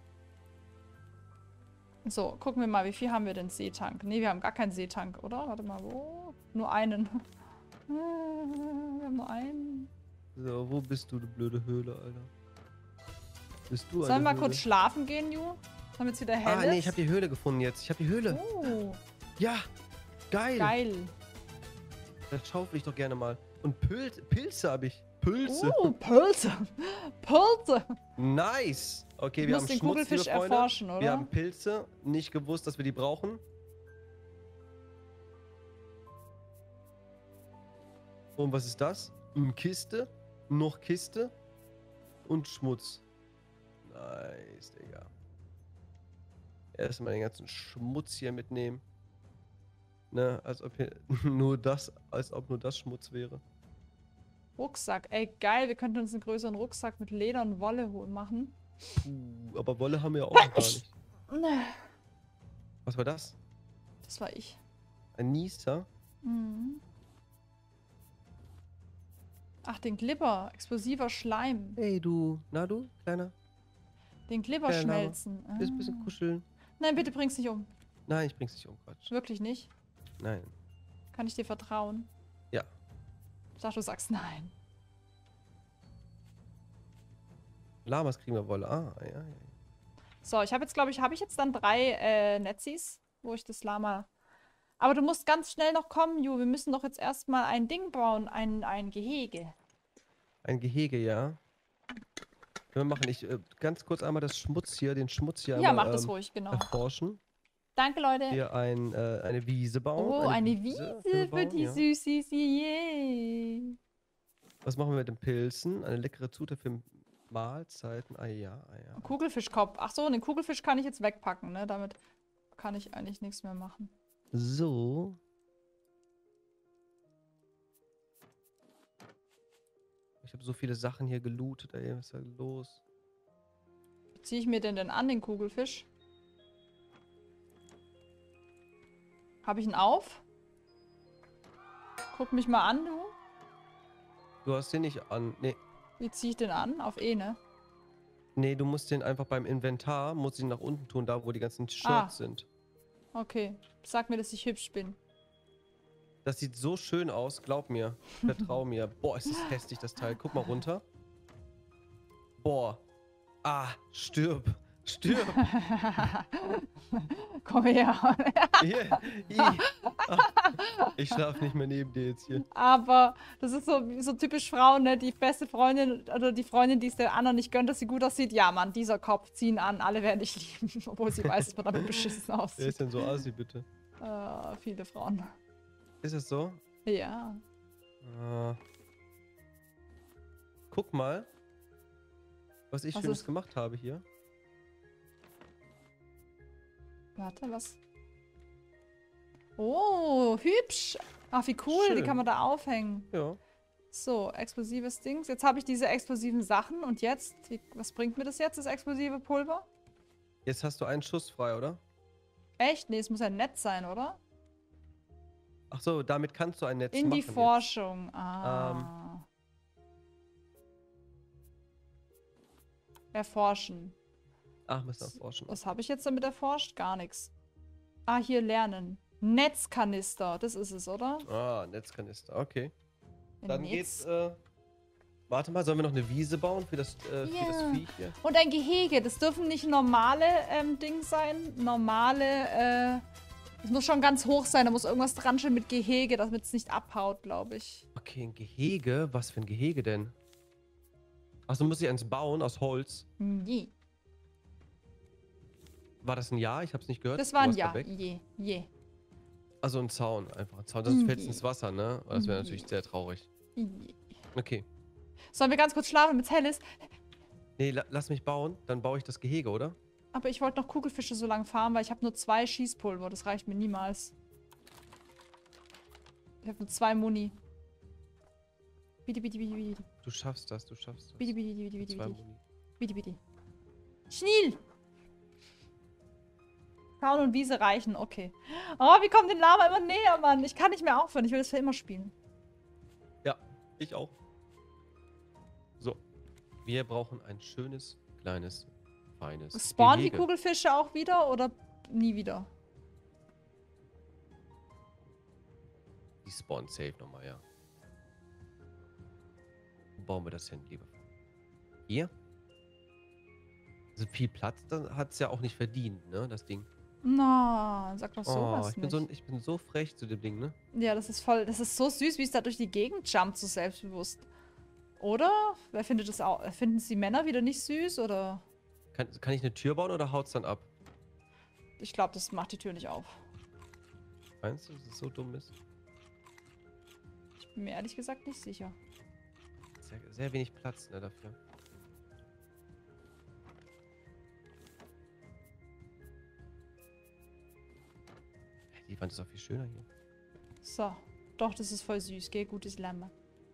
So, gucken wir mal, wie viel haben wir denn Seetank? Ne, wir haben gar keinen Seetank, oder? Warte mal, wo? Nur einen. Wir haben nur einen. So, wo bist du, du blöde Höhle, Alter? Bist du Sollen wir mal eine kurz Höhle? schlafen gehen, Ju? Haben jetzt wieder hell Ah, nee, ich habe die Höhle gefunden jetzt. Ich habe die Höhle. Oh, Ja, geil. geil. Das schaufel ich doch gerne mal. Und Pilze habe ich. Pilze. Pilze. Pilze. Nice. Okay, Du wir musst haben den Schmutz, Kugelfisch liebe Freunde. erforschen, oder? Wir haben Pilze. Nicht gewusst, dass wir die brauchen. Und was ist das? Eine Kiste. Noch Kiste. Und Schmutz. Nice, Digga. Erstmal den ganzen Schmutz hier mitnehmen. Ne, als ob hier nur das Schmutz wäre. Rucksack. Ey, geil. Wir könnten uns einen größeren Rucksack mit Leder und Wolle machen. Aber Wolle haben wir auch noch gar nicht. Nee. Was war das? Das war ich. Ein Nieser? Mhm. Ach, den Glibber. Explosiver Schleim. Hey du, na du, Kleiner? Den Glibber Kleiner. schmelzen. Willst du ein bisschen kuscheln? Nein, bitte bring's nicht um. Nein, ich bring's nicht um, Quatsch. Wirklich nicht. Nein. Kann ich dir vertrauen? Ja. Ich dachte, du sagst nein. Lamas kriegen wir Wolle. Ah, ja, ja. So, ich habe jetzt, glaube ich, habe ich jetzt dann 3 Netzis, wo ich das Lama... Aber du musst ganz schnell noch kommen, Ju. Wir müssen doch jetzt erstmal ein Ding bauen, ein Gehege. Ein Gehege, ja. Können wir machen. Ich ganz kurz einmal das Schmutz hier, den Schmutz hier Ja, einmal mach das ruhig, genau. erforschen. Danke, Leute. Hier eine Wiese bauen. Oh, eine Wiese können für wir bauen, die ja. Süßis. Yay. Was machen wir mit den Pilzen? Eine leckere Zutat für Mahlzeiten. Ah ja, ah ja. Kugelfischkopf. Ach so, den Kugelfisch kann ich jetzt wegpacken, ne? Damit kann ich eigentlich nichts mehr machen. So. Ich habe so viele Sachen hier gelootet, ey. Was ist da los? Wie ziehe ich mir denn an, den Kugelfisch? Habe ich ihn auf? Guck mich mal an, du. Du hast den nicht an. Nee. Wie ziehe ich den an? Auf E, ne? Nee, du musst den einfach beim Inventar, musst ihn nach unten tun, da wo die ganzen Shirts Ah. sind. Okay. Sag mir, dass ich hübsch bin. Das sieht so schön aus, glaub mir. Vertrau mir. Boah, ist das hässlich, das Teil. Guck mal runter. Boah. Ah, stirb. Stirb! Komm her. Hier! Ih. Ah, ich schlafe nicht mehr neben dir jetzt hier. Aber das ist so typisch Frauen, ne? Die beste Freundin oder die Freundin, die es der anderen nicht gönnt, dass sie gut aussieht. Ja, Mann, dieser Kopf, ziehen an, alle werden dich lieben. Obwohl sie weiß, dass man damit beschissen Wer aussieht. ist denn so assi, bitte? Viele Frauen. Ist es so? Ja. Guck mal, was ich Was Schönes ist- gemacht habe hier. Warte, was? Oh, hübsch. Ach, wie cool, die Schön. kann man da aufhängen. Ja. So, explosives Dings. Jetzt habe ich diese explosiven Sachen und jetzt, was bringt mir das jetzt, das explosive Pulver? Jetzt hast du einen Schuss frei, oder? Echt? Nee, es muss ja nett sein, oder? Ach so, damit kannst du ein Netz In machen die jetzt. Forschung. Ah. Erforschen. Ach, müssen wir forschen. Was habe ich jetzt damit erforscht? Gar nichts. Ah, hier lernen. Netzkanister, das ist es, oder? Ah, Netzkanister, okay. Ein Dann Netz. geht's, warte mal, sollen wir noch eine Wiese bauen für das Ja. Viech hier? Und ein Gehege, das dürfen nicht normale Dings sein. Es muss schon ganz hoch sein, da muss irgendwas dran stehen mit Gehege, damit es nicht abhaut, glaube ich. Okay, ein Gehege? Was für ein Gehege denn? Achso, muss ich eins bauen aus Holz? Je. War das ein Ja? Ich hab's nicht gehört. Das war Du ein warst Ja. grad weg. Je. Also ein Zaun, einfach ein Zaun. Sonst fällt es Je. ins Wasser, ne? Das wäre Je. natürlich sehr traurig. Je. Okay. Sollen wir ganz kurz schlafen, damit es hell ist? Nee, lass mich bauen, dann baue ich das Gehege, oder? Aber ich wollte noch Kugelfische so lange farmen, weil ich habe nur 2 Schießpulver. Das reicht mir niemals. Ich habe nur 2 Muni. Bitte, bitte, bitte, bitte. Du schaffst das, du schaffst das. Bitte, bitte, bitte, bitte, Zwei bitte. Muni. Bitte, bitte. Schnell! Zaun und Wiese reichen, okay. Oh, wie kommt den Lama immer näher, Mann? Ich kann nicht mehr aufhören, ich will das für immer spielen. Ja, ich auch. So. Wir brauchen ein schönes, kleines, feines Spawnen die Gehege. Kugelfische auch wieder oder nie wieder? Die spawnen safe nochmal, ja. Wo bauen wir das hin, lieber? Hier? Also viel Platz, dann hat es ja auch nicht verdient, ne, das Ding. Na, sag doch sowas ich bin nicht. ich bin so frech zu dem Ding, ne? Ja, das ist so süß, wie es da durch die Gegend jumpt, so selbstbewusst. Oder? Wer findet das auch? Finden es die Männer wieder nicht süß, oder? Kann ich eine Tür bauen oder haut's dann ab? Ich glaube, das macht die Tür nicht auf. Meinst du, dass es so dumm ist? Ich bin mir ehrlich gesagt nicht sicher. Sehr, sehr wenig Platz, ne, dafür. Die Wand ist auch viel schöner hier. So. Doch, das ist voll süß, gell? Gutes Lamm.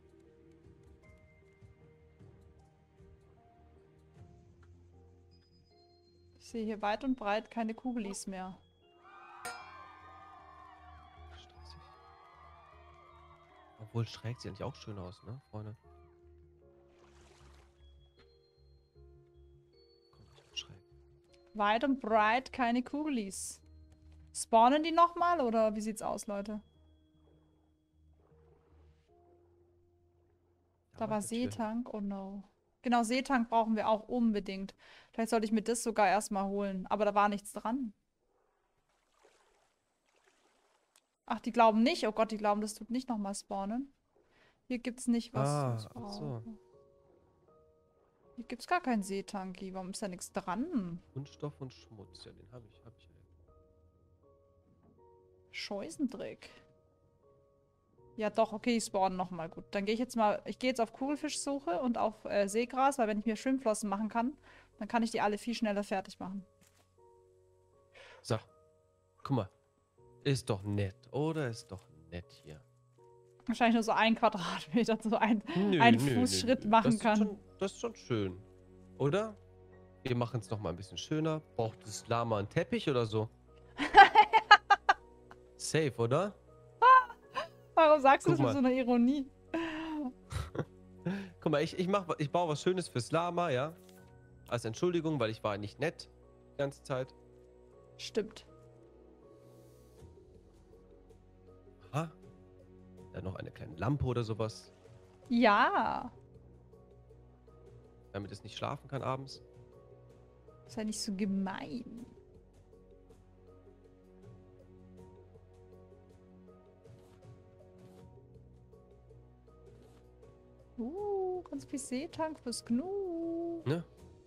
Ich sehe hier weit und breit keine Kugelis mehr. Stressig. Obwohl schräg sieht eigentlich auch schön aus, ne, Freunde? Komm, ich bin schräg. Weit und breit keine Kugelis. Spawnen die nochmal oder wie sieht's aus, Leute? Da war eine Tür. Seetank. Oh no. Genau, Seetank brauchen wir auch unbedingt. Vielleicht sollte ich mir das sogar erstmal holen. Aber da war nichts dran. Ach, die glauben nicht. Oh Gott, die glauben, das tut nicht nochmal spawnen. Hier gibt's nicht was. Ah, zu ach so. brauchen. Hier gibt's gar keinen Seetanki. Warum ist da nichts dran? Kunststoff und Schmutz. Ja, den habe ich. Scheusendreck. Ja doch, okay, die spawnen nochmal. Gut, dann gehe ich jetzt mal, ich gehe jetzt auf Kugelfischsuche und auf Seegras, weil wenn ich mir Schwimmflossen machen kann, dann kann ich die alle viel schneller fertig machen. So. Guck mal. Ist doch nett, oder? Ist doch nett hier. Wahrscheinlich nur so 1 Quadratmeter, so ein Nö, Fußschritt nö. machen Das ist kann. schon, das ist schon schön. Oder? Wir machen es nochmal ein bisschen schöner. Braucht das Lama einen Teppich oder so? Safe, oder? Warum sagst du Guck das mit mal. so einer Ironie? Guck mal, ich baue was Schönes fürs Lama, ja? Als Entschuldigung, weil ich war nicht nett die ganze Zeit. Stimmt. Aha. Dann noch eine kleine Lampe oder sowas, Ja. damit es nicht schlafen kann abends. Sei nicht so gemein. Ganz viel Seetank fürs Gnu. Ne?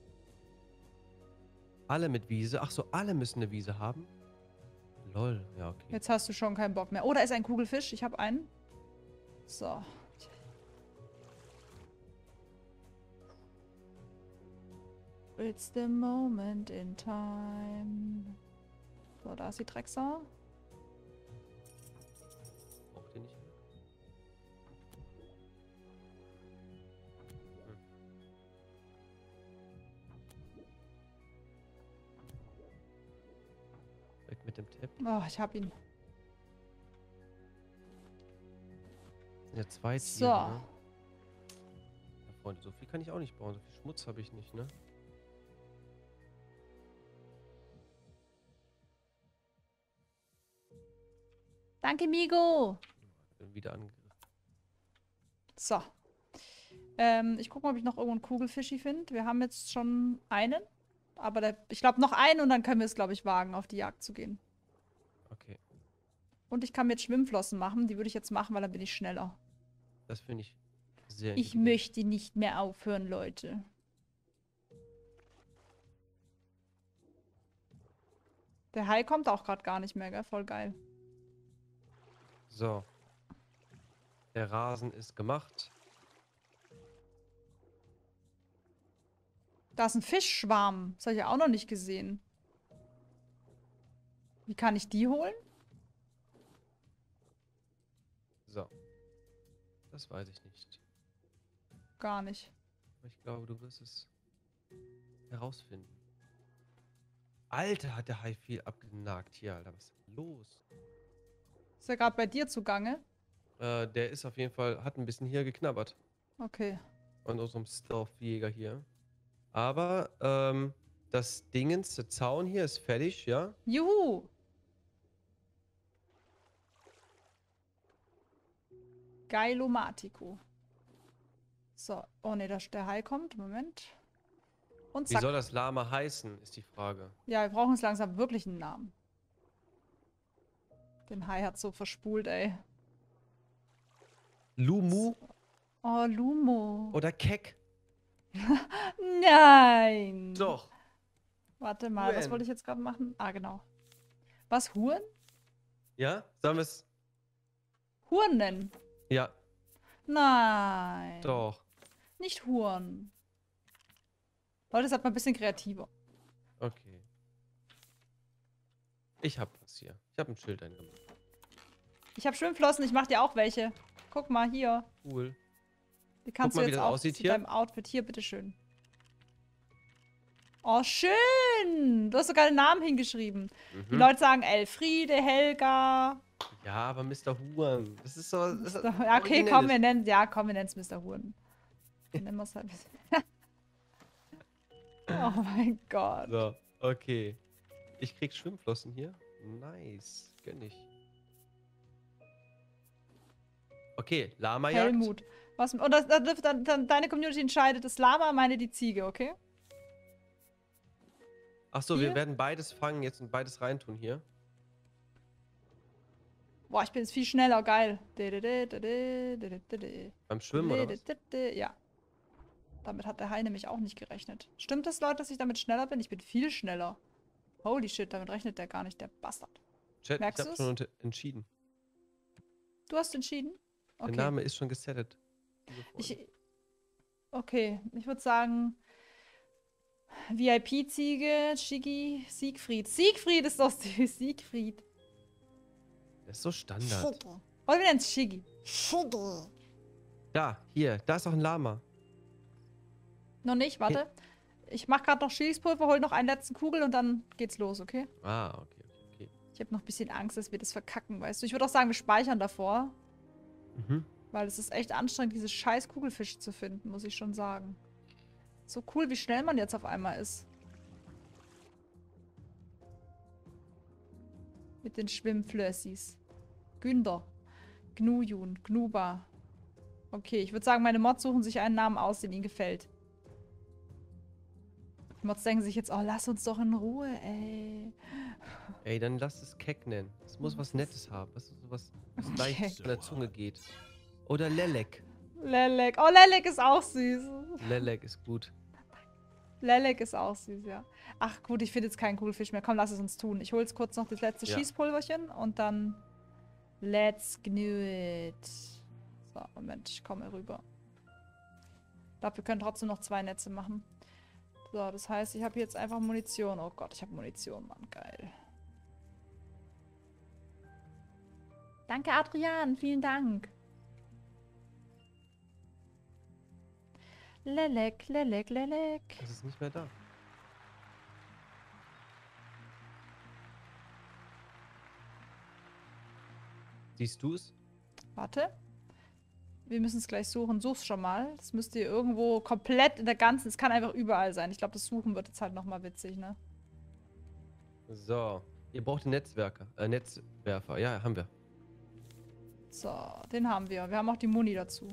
Alle mit Wiese. Ach so, alle müssen eine Wiese haben? Lol, ja, okay. Jetzt hast du schon keinen Bock mehr. Oh, da ist ein Kugelfisch. Ich habe einen. So. It's the moment in time. So, da ist die Drecksau. Braucht ihr nicht mehr? Weg mit dem Tipp. Oh, ich hab ihn. Sind ja zwei Tiere, So. ne? Ja, Freunde, so viel kann ich auch nicht bauen. So viel Schmutz habe ich nicht, ne? Danke, Migo. Bin wieder angegriffen. So. Ich gucke mal, ob ich noch irgendwo einen Kugelfischi finde. Wir haben jetzt schon einen. Aber ich glaube noch einen und dann können wir es, glaube ich, wagen, auf die Jagd zu gehen. Okay, Und ich kann mir jetzt Schwimmflossen machen. Die würde ich jetzt machen, weil dann bin ich schneller. das finde ich sehr Ich intelligent. möchte nicht mehr aufhören, Leute. Der Hai kommt auch gerade gar nicht mehr, gell? Voll geil. So. Der Rasen ist gemacht. Da ist ein Fischschwarm. Das habe ich ja auch noch nicht gesehen. Wie kann ich die holen? So. Das weiß ich nicht. Gar nicht. Aber ich glaube, du wirst es herausfinden. Alter, hat der Hai viel abgenagt hier, Alter. Was ist denn los? Ist er gerade bei dir zugange? Der ist auf jeden Fall, hat ein bisschen hier geknabbert. Okay. An unserem Stealth-Jäger hier. Aber, das Dingens, der Zaun hier ist fertig, ja? Juhu! Geilomatico. So. Oh ne, der Hai kommt. Moment. Und Wie zack. soll das Lama heißen, ist die Frage. Ja, wir brauchen jetzt langsam wirklich einen Namen. Den Hai hat so verspult, ey. Lumu Oh, Lumo. oder Keck? Nein. Doch. Warte mal, was Huren. wollte ich jetzt gerade machen? Ah, genau. Was, Huren? Ja? Sollen wir es? Huren nennen? Ja, Nein. doch. Nicht Huren. Leute, seid mal ein bisschen kreativer. Okay. Ich hab was hier. Ich hab ein Schild eingemacht. Ich habe Schwimmflossen, ich mach dir auch welche. Guck mal, hier. Cool. Die kannst mal, du wie jetzt das auch aussieht zu hier. deinem Outfit. Hier, bitteschön. Oh, schön. Du hast sogar den Namen hingeschrieben. Die Mhm. Leute sagen Elfriede, Helga. Ja, aber Mr. Huren. Das ist so. Das ist Ja, okay, komm, wir Originelles. nennen es Mr. Huren. Dann nennen wir es halt. Oh mein Gott. So, okay. Ich krieg Schwimmflossen hier. Nice. Gönn ich. Okay, Lama-Jagd. Helmut. Was, und dann deine Community entscheidet, das Lama, meine die Ziege, okay? Achso, Hier? wir werden beides fangen jetzt und beides reintun hier. Boah, ich bin jetzt viel schneller, geil. Beim Schwimmen oder was? Ja. Damit hat der Hai nämlich auch nicht gerechnet. Stimmt es, Leute, dass ich damit schneller bin? Ich bin viel schneller. Holy shit, damit rechnet der gar nicht, der Bastard. Chat, Merkst ich hab du's? schon entschieden. Du hast entschieden? Der Okay. Name ist schon gesettet. liebe Freunde. Okay, ich würde sagen VIP-Ziege, Shiggy, Siegfried. Siegfried ist doch süß, Siegfried. Das ist so Standard. Oder wir nennen es Shiggy. Da, hier, da ist auch ein Lama. Noch nicht, warte. Ich mache gerade noch Schilfspulver, hol noch einen letzten Kugel und dann geht's los, okay? Ah, okay, okay. Ich habe noch ein bisschen Angst, dass wir das verkacken, weißt du? Ich würde auch sagen, wir speichern davor. Mhm. Weil es ist echt anstrengend, diese scheiß Kugelfische zu finden, muss ich schon sagen. So cool, wie schnell man jetzt auf einmal ist. Mit den Schwimmflössis. Günther. Gnujun. Gnuba. Okay, ich würde sagen, meine Mods suchen sich einen Namen aus, den ihnen gefällt. Die Mods denken sich jetzt, oh, lass uns doch in Ruhe, ey. Ey, dann lass es Keck nennen. Es muss was Nettes haben. Was ist sowas, was leicht von der Zunge geht. Oder Lelek. Lelek. Oh, Lelek ist auch süß. Lelek ist gut. Lelek ist auch süß, ja. Ach gut, ich finde jetzt keinen Kugelfisch mehr. Komm, lass es uns tun. Ich hole jetzt kurz noch das letzte Ja. Schießpulverchen und dann let's gnu it. So, Moment, ich komme rüber. Ich glaube, wir können trotzdem noch 2 Netze machen. So, das heißt, ich habe jetzt einfach Munition. Oh Gott, ich habe Munition, Mann. Geil. Danke, Adrian. Vielen Dank. Lelek, Lelek, Lelek. Es ist nicht mehr da. Siehst du es? Warte. Wir müssen es gleich suchen. Such's schon mal. Das müsst ihr irgendwo komplett in der ganzen... Es kann einfach überall sein. Ich glaube, das Suchen wird jetzt halt nochmal witzig, ne? So. Ihr braucht den Netzwerfer. Ja, haben wir. So, den haben wir. Wir haben auch die Muni dazu.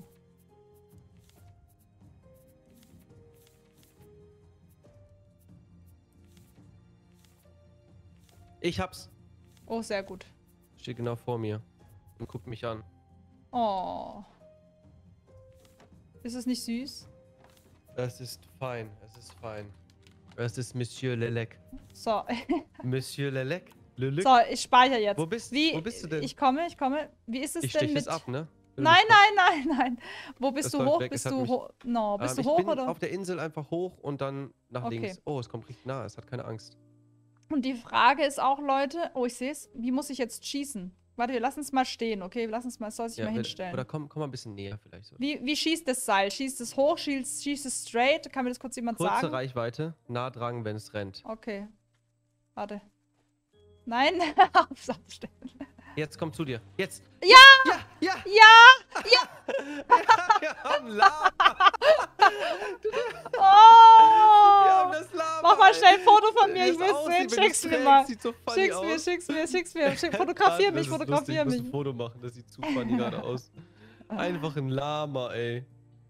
Ich hab's. Oh, sehr gut. Steht genau vor mir. Und guckt mich an. Oh. Ist es nicht süß? Es ist fein. Es ist fein. Es ist Monsieur Lelek. So. Monsieur Lelek? Lelek? So, ich speichere jetzt. Wo bist du denn? Ich komme. Wie ist es Ich denn stich mit... es ab, ne? Nein. Wo bist Das du läuft hoch? weg, Bist es hat du mich- hoch? No, bist du Ich hoch bin oder? auf der Insel einfach hoch und dann nach Okay. links. Oh, es kommt richtig nah. Es hat keine Angst. Und die Frage ist auch, Leute... Oh, ich sehe es. Wie muss ich jetzt schießen? Warte, wir lassen es mal stehen, okay? Wir lassen es mal... Es soll sich mal hinstellen. Oder komm mal ein bisschen näher vielleicht. So. Wie schießt das Seil? Schießt es hoch? Schießt es straight? Kann mir das kurz jemand Kurze sagen? Reichweite, nah dran, wenn es rennt. Okay. Warte. Nein, aufs Abstellen. Jetzt komm zu dir. Jetzt. Ja! Ja! Ja! Ja! Wir haben Lava! Wir haben Oh! das Lava! Mach mal schnell ein Foto von Wie mir, ich es will es aussieht, sehen. wenn du Schick's mir trägst, mal. sieht so funny Schick's mir. aus. Fotografier Warte, mich, das ist fotografier lustig. Ich muss mich. ein Foto machen, das sieht zu funny gerade aus. Einfach ein Lama, ey.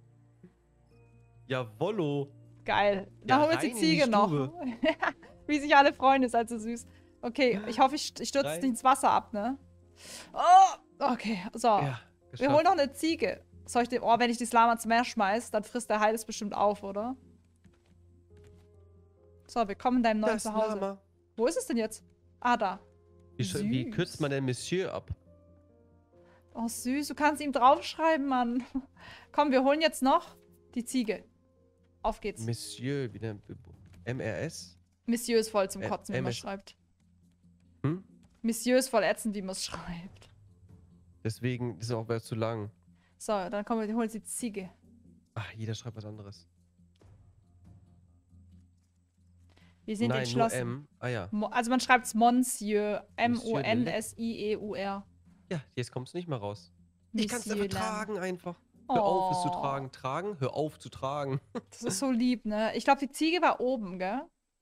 Jawollo. Geil. Ja, Da holen wir jetzt die rein in Ziege die noch. Stube. Wie sich alle freuen, ist also süß. Okay, ich hoffe, ich stürze Rein. nicht ins Wasser ab, ne? Oh, okay, so. Ja, Wir geschafft. holen noch eine Ziege. Soll ich den, oh, wenn ich das Lama zum Meer schmeiß, dann frisst der Hai das bestimmt auf, oder? So, willkommen in deinem neuen Das Zuhause. Lama. Wo ist es denn jetzt? Ah, da. Wie Süß. kürzt man denn Monsieur ab? Oh, süß. Du kannst ihm draufschreiben, Mann. Komm, wir holen jetzt noch die Ziege. Auf geht's. Monsieur, wie denn? MRS? Monsieur ist voll zum Kotzen, wie man es MS. schreibt. Hm? Monsieur ist voll ätzend, wie man es schreibt. Deswegen ist es auch wieder zu lang. So, dann kommen wir, holen jetzt die Ziege. Ach, jeder schreibt was anderes. Wir sind Nein, nur entschlossen. M. Ah ja. Also man schreibt es Monsieur. Monsieur M-O-N-S-I-E-U-R. Ja, jetzt kommst du nicht mehr raus. Ich kann es Monsieur einfach Lam. tragen einfach. Hör auf, es zu Oh, tragen. Tragen? Hör auf zu tragen. Das ist so lieb, ne? Ich glaube, die Ziege war oben, gell?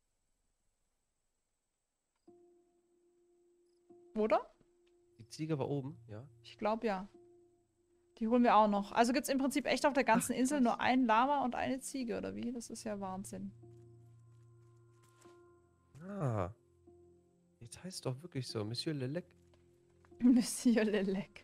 Oder? Die Ziege war oben, ja. Ich glaube, ja. Die holen wir auch noch. Also gibt es im Prinzip echt auf der ganzen Ach, Insel krass. nur ein Lama und eine Ziege, oder wie? Das ist ja Wahnsinn. Ah. Jetzt heißt es doch wirklich so. Monsieur Lelek. Monsieur Lelek.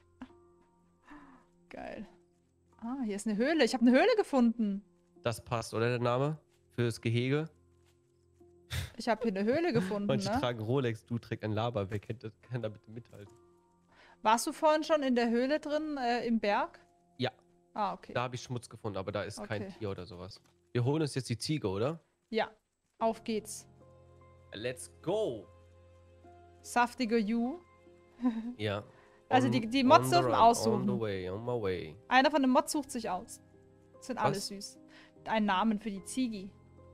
Geil. Ah, hier ist eine Höhle. Ich habe eine Höhle gefunden. Das passt, oder der Name? Fürs Gehege. Ich habe hier eine Höhle gefunden, Manche ne? tragen Rolex, du trägst ein Lava. Wer kann da bitte mithalten? Warst du vorhin schon in der Höhle drin, im Berg? Ja. Ah, okay. Da habe ich Schmutz gefunden, aber da ist kein Okay. Tier oder sowas. Wir holen uns jetzt die Ziege, oder? Ja. Auf geht's. Let's go! Saftiger You. Ja. Also die Mods on the dürfen run, aussuchen. On the way, on my way. Einer von den Mods sucht sich aus. Sind alle Was? süß. Ein Namen für die Ziege.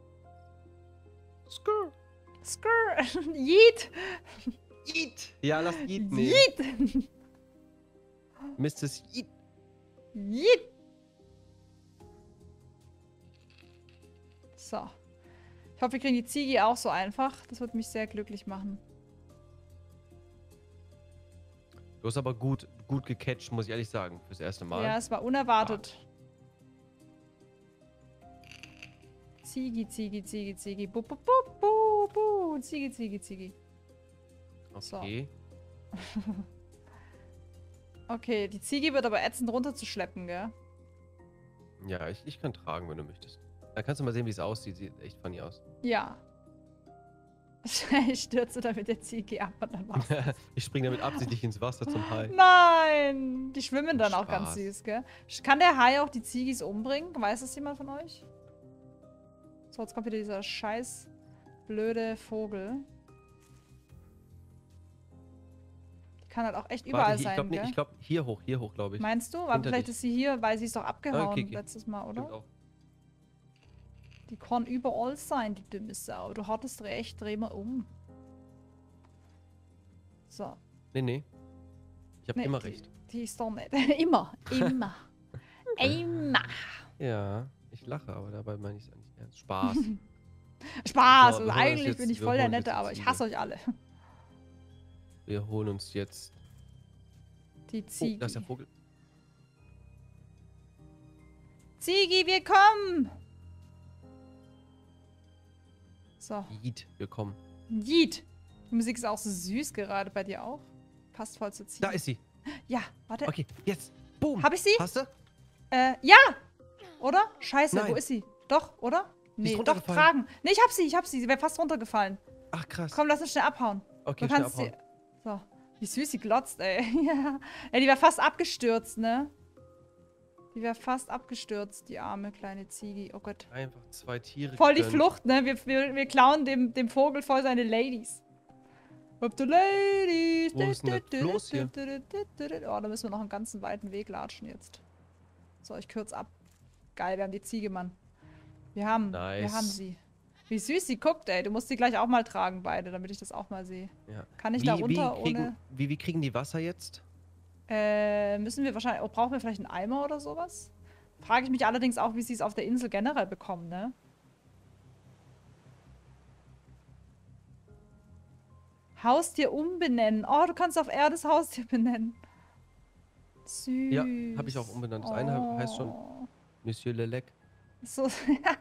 Skrr. Skrr. Yeet. Eat! Ja, lass Eat nehmen. Yeet. Mrs. Eat. Yeet. So. Ich hoffe, wir kriegen die Ziege auch so einfach. Das würde mich sehr glücklich machen. Du hast aber gut gecatcht, muss ich ehrlich sagen, fürs erste Mal. Ja, es war unerwartet. Ziegi, Ziegi, Ziegi, Ziegi. Bu, bu, bu, bu, bu. Ziegi, Ziegi, Ziegi. So. Okay. Okay, die Ziege wird aber ätzend runterzuschleppen, gell? Ja, ich kann tragen, wenn du möchtest. Dann kannst du mal sehen, wie es aussieht. Sieht echt funny aus. Ja. Ich stürze da mit der Ziege ab und dann machst du. Ich springe damit absichtlich ins Wasser zum Hai. Nein! Die schwimmen dann auch Spaß. ganz süß, gell? Kann der Hai auch die Ziegis umbringen? Weiß das jemand von euch? So, jetzt kommt wieder dieser scheiß blöde Vogel. Die kann halt auch echt überall Warte, sein, ich glaube gell? nicht. Ich glaube hier hoch, glaube ich. Meinst du? Aber Hinter vielleicht dich. ist sie hier, weil sie ist doch abgehauen Okay. letztes Mal, Stimmt oder? auch. Die kann überall sein, die dumme Sau. Du hattest recht, dreh mal um. So. Nee. Ich habe Nee, immer die, recht. Die ist doch nicht. Immer. Immer. Immer. Ja, ich lache, aber dabei meine ich es eigentlich ernst. Spaß. Spaß. So, Also wir holen uns eigentlich jetzt- bin ich wir voll der holen uns Nette, jetzt die aber ich Ziege. hasse euch alle. Wir holen uns jetzt... Die Oh, Ziege. da ist der Vogel. Ziegi, wir kommen! So. Yeet, wir kommen. Yeet. Die Musik ist auch so süß gerade bei dir auch. Passt voll zur Ziege. Da ist sie. Ja, warte. Okay, jetzt. Boom. Hab ich sie? Hast du? Ja! Oder? Scheiße, Nein. wo ist sie? Doch, oder? Nee, doch, runtergefallen. tragen. Nee, ich hab sie. Sie wäre fast runtergefallen. Ach, krass. Komm, lass uns schnell abhauen. Okay, Du schnell kannst sie. abhauen. So. Wie süß sie glotzt, ey. Ja. Ey, die wäre fast abgestürzt, ne? Die wäre fast abgestürzt, die arme kleine Ziege. Oh Gott. Einfach 2 Tiere Voll die gegönnt. Flucht, ne? Wir klauen dem Vogel voll seine Ladies. Up the Ladies. Wo ist denn der Floß hier? Oh, da müssen wir noch einen ganzen weiten Weg latschen jetzt. So, ich kürze ab. Geil, wir haben die Ziege, Mann. Wir haben Nice. sie. Wie süß sie guckt, ey. Du musst sie gleich auch mal tragen, beide, damit ich das auch mal sehe. Ja. Kann ich da runter kriegen, ohne... wie kriegen die Wasser jetzt? Müssen wir wahrscheinlich... Oh, brauchen wir vielleicht einen Eimer oder sowas? Frage ich mich allerdings auch, wie sie es auf der Insel generell bekommen, ne? Haustier umbenennen. Oh, du kannst auf R das Haustier benennen. Süß. Ja, habe ich auch umbenannt. Das eine heißt schon Monsieur Lelec. So.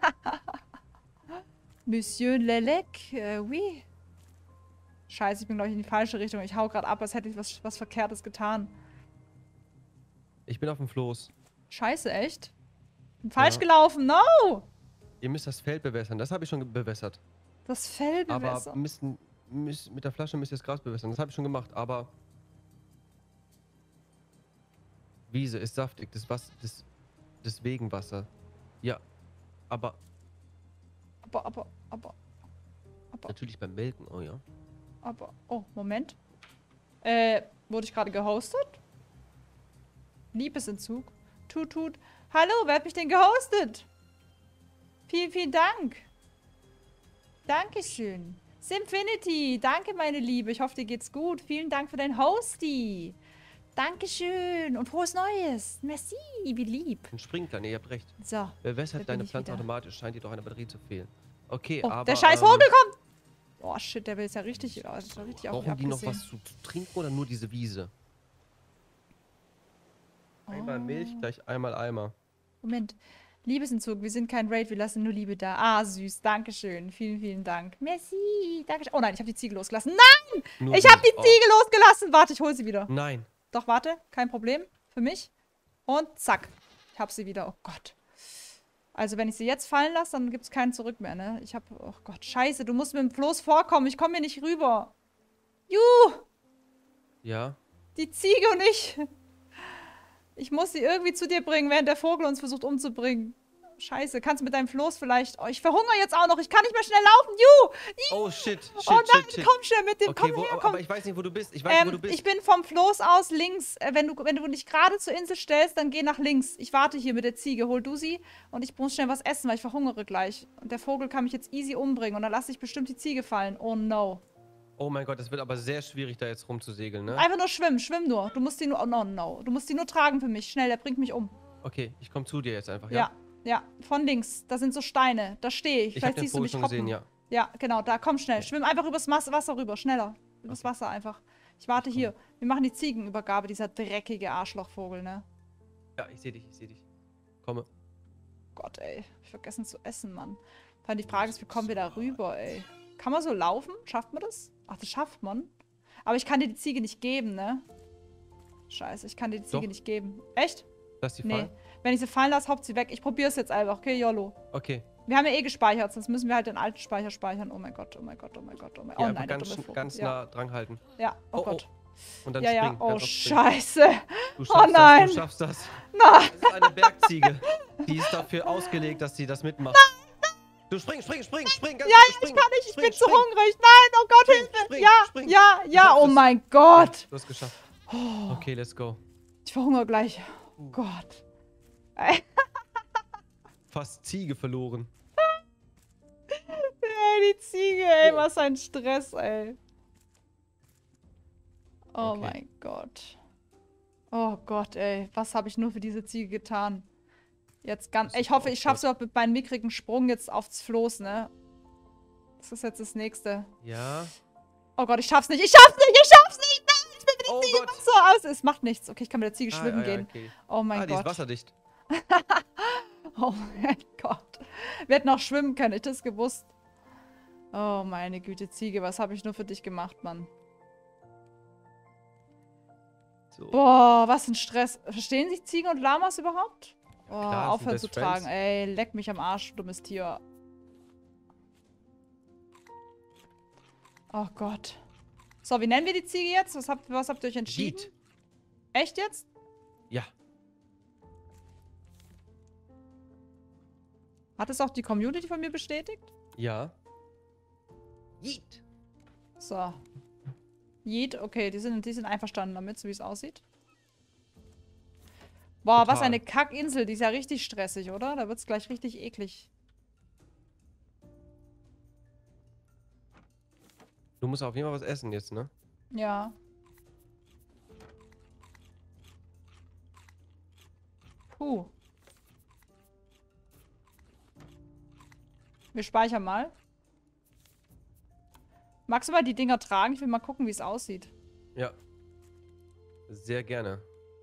Monsieur Lelec, oui. Scheiße, ich bin, glaube ich, in die falsche Richtung. Ich hau gerade ab, als hätte ich was Verkehrtes getan. Ich bin auf dem Floß. Scheiße, echt? Bin falsch Ja. gelaufen, no! Ihr müsst das Feld bewässern. Das habe ich schon bewässert. Das Fell Aber bewässern. mit der Flasche müsst ihr das Gras bewässern. Das habe ich schon gemacht, aber... Wiese ist saftig. Das Wegenwasser. Ja, aber Aber. natürlich beim Melken. Oh ja. Oh, Moment. Wurde ich gerade gehostet? Liebesentzug. Tut. Hallo, wer hat mich denn gehostet? Vielen, vielen Dank. Dankeschön. Simfinity, danke, meine Liebe. Ich hoffe, dir geht's gut. Vielen Dank für dein Hosty. Dankeschön und frohes Neues. Merci, wie lieb. Ein Sprinkler, nee, ihr habt recht. So. Da Bewässert bin deine ich Pflanze wieder. automatisch. Scheint dir doch eine Batterie zu fehlen. Okay, Oh, aber... der scheiß Vogel kommt! Oh, shit, der will jetzt ja richtig auf mich brauchen die noch abgesehen. was zu trinken oder nur diese Wiese? Einmal Milch, gleich einmal Eimer. Moment. Liebesentzug, wir sind kein Raid, wir lassen nur Liebe da. Ah, süß, dankeschön. Vielen, vielen Dank. Merci, dankeschön. Oh nein, ich habe die Ziege losgelassen. Nein! Nur Ich habe die Wiese. Ziege losgelassen. Warte, ich hole sie wieder. Oh, nein. Doch, warte, kein Problem. Für mich. Und zack. Ich habe sie wieder. Oh Gott. Also, wenn ich sie jetzt fallen lasse, dann gibt es kein Zurück mehr, ne? Ich habe... Oh Gott, scheiße, du musst mit dem Floß vorkommen. Ich komme hier nicht rüber. Juhu! Ja. Die Ziege und ich. Ich muss sie irgendwie zu dir bringen, während der Vogel uns versucht umzubringen. Scheiße, kannst du mit deinem Floß vielleicht... Oh, ich verhungere jetzt auch noch. Ich kann nicht mehr schnell laufen. Oh, shit. Oh nein, komm schnell mit dem. Okay, Komm her, komm. aber ich weiß nicht, wo du bist. Ich weiß nicht, wo du bist. Ich bin vom Floß aus links. Wenn du dich gerade zur Insel stellst, dann geh nach links. Ich warte hier mit der Ziege. Hol du sie und ich muss schnell was essen, weil ich verhungere gleich. Und der Vogel kann mich jetzt easy umbringen und dann lasse ich bestimmt die Ziege fallen. Oh no. Oh mein Gott, das wird aber sehr schwierig, da jetzt rumzusegeln, ne? Einfach nur schwimmen, schwimm nur. Du musst die nur... Oh no, no. Du musst die nur tragen für mich. Schnell, der bringt mich um. Okay, ich komme zu dir jetzt einfach, Ja, ja. Von links. Da sind so Steine. Da stehe ich. Ich habe Vielleicht den siehst du Vogel mich schon hoppen. gesehen, ja. Ja, genau, da, komm schnell. Schwimm einfach übers Wasser rüber, schneller. Übers Wasser einfach. Ich warte hier. Wir machen die Ziegenübergabe, dieser dreckige Arschlochvogel, ne? Ja, ich sehe dich, Komme. Gott, ey. Ich vergessen zu essen, Mann. Dann die Frage ist, wie kommen wir da rüber, ey? Kann man so laufen? Schafft man das? Ach, das schafft man. Aber ich kann dir die Ziege nicht geben, ne? Scheiße, ich kann dir die Ziege Doch. nicht geben. Echt? Lass die Nee. fallen. Wenn ich sie fallen lasse, haupt sie weg. Ich probiere es jetzt einfach, okay, YOLO. Okay. Wir haben ja eh gespeichert, sonst müssen wir halt den alten Speicher speichern. Oh mein Gott, oh mein Gott, oh mein Gott, oh mein Gott. Ja, Oh einfach nein, der dumme Vogel. ganz Ja. nah dran halten. Ja, oh, Oh, oh. Gott. Und dann Ja, ja, springen. oh ganz oft springen. Scheiße. Du Oh schaffst nein. das, du schaffst das. Nein. Das ist eine Bergziege. Die ist dafür ausgelegt, dass sie das mitmacht. Du spring, ganz Ja, gut, ich spring, kann nicht, ich spring, bin zu spring. hungrig. Nein, oh Gott, Spring, Hilfe. spring, Ja, spring. ja, Du ja, schaffst oh es. mein Gott. Du hast es geschafft. Okay, let's go. Ich verhungere gleich. Oh Gott. Ey, Fast Ziege verloren. die Ziege, ey, Oh. was ein Stress, ey. Oh Okay. mein Gott. Oh Gott, ey. Was habe ich nur für diese Ziege getan? Jetzt ganz. Das Ich ist hoffe, auch ich schaffe es krass. überhaupt mit meinem mickrigen Sprung jetzt aufs Floß, ne? Das ist jetzt das nächste. Ja. Oh Gott, ich schaff's nicht. Ich schaff's nicht. Ich schaff's nicht. Nein, ich bin mit Oh der Ziege Gott. so aus. Es macht nichts. Okay, ich kann mit der Ziege schwimmen gehen. Okay. Oh mein Die ist Gott. wasserdicht. Oh mein Gott. Wir hätten auch schwimmen können. Ich das gewusst. Oh meine Güte, Ziege. Was habe ich nur für dich gemacht, Mann? So. Boah, was ein Stress. Verstehen sich Ziegen und Lamas überhaupt? Oh, klar, sind aufhören Best zu tragen. Friends. Ey, leck mich am Arsch, dummes Tier. Oh Gott. So, wie nennen wir die Ziege jetzt? Was habt ihr euch entschieden? Yeet. Echt jetzt? Ja. Hat es auch die Community von mir bestätigt? Ja. Yeet. So. Yeet, okay, die sind einverstanden damit, so wie es aussieht. Boah, was Total. eine Kackinsel, die ist ja richtig stressig, oder? Da wird's gleich richtig eklig. Du musst auf jeden Fall was essen jetzt, ne? Ja. Puh. Wir speichern mal. Magst du mal die Dinger tragen? Ich will mal gucken, wie es aussieht. Ja. Sehr gerne.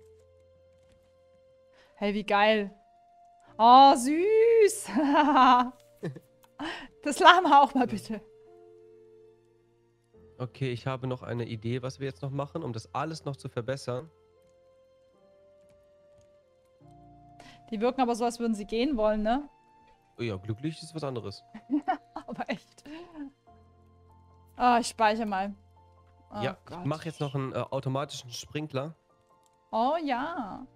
Hey, wie geil. Oh, süß. Das Lama auch mal bitte. Okay, ich habe noch eine Idee, was wir jetzt noch machen, um das alles noch zu verbessern. Die wirken aber so, als würden sie gehen wollen, ne? Oh ja, glücklich ist was anderes. Aber echt. Ah, ich speichere mal. Oh Ja, Gott. ich mache jetzt noch einen automatischen Sprinkler. Oh ja.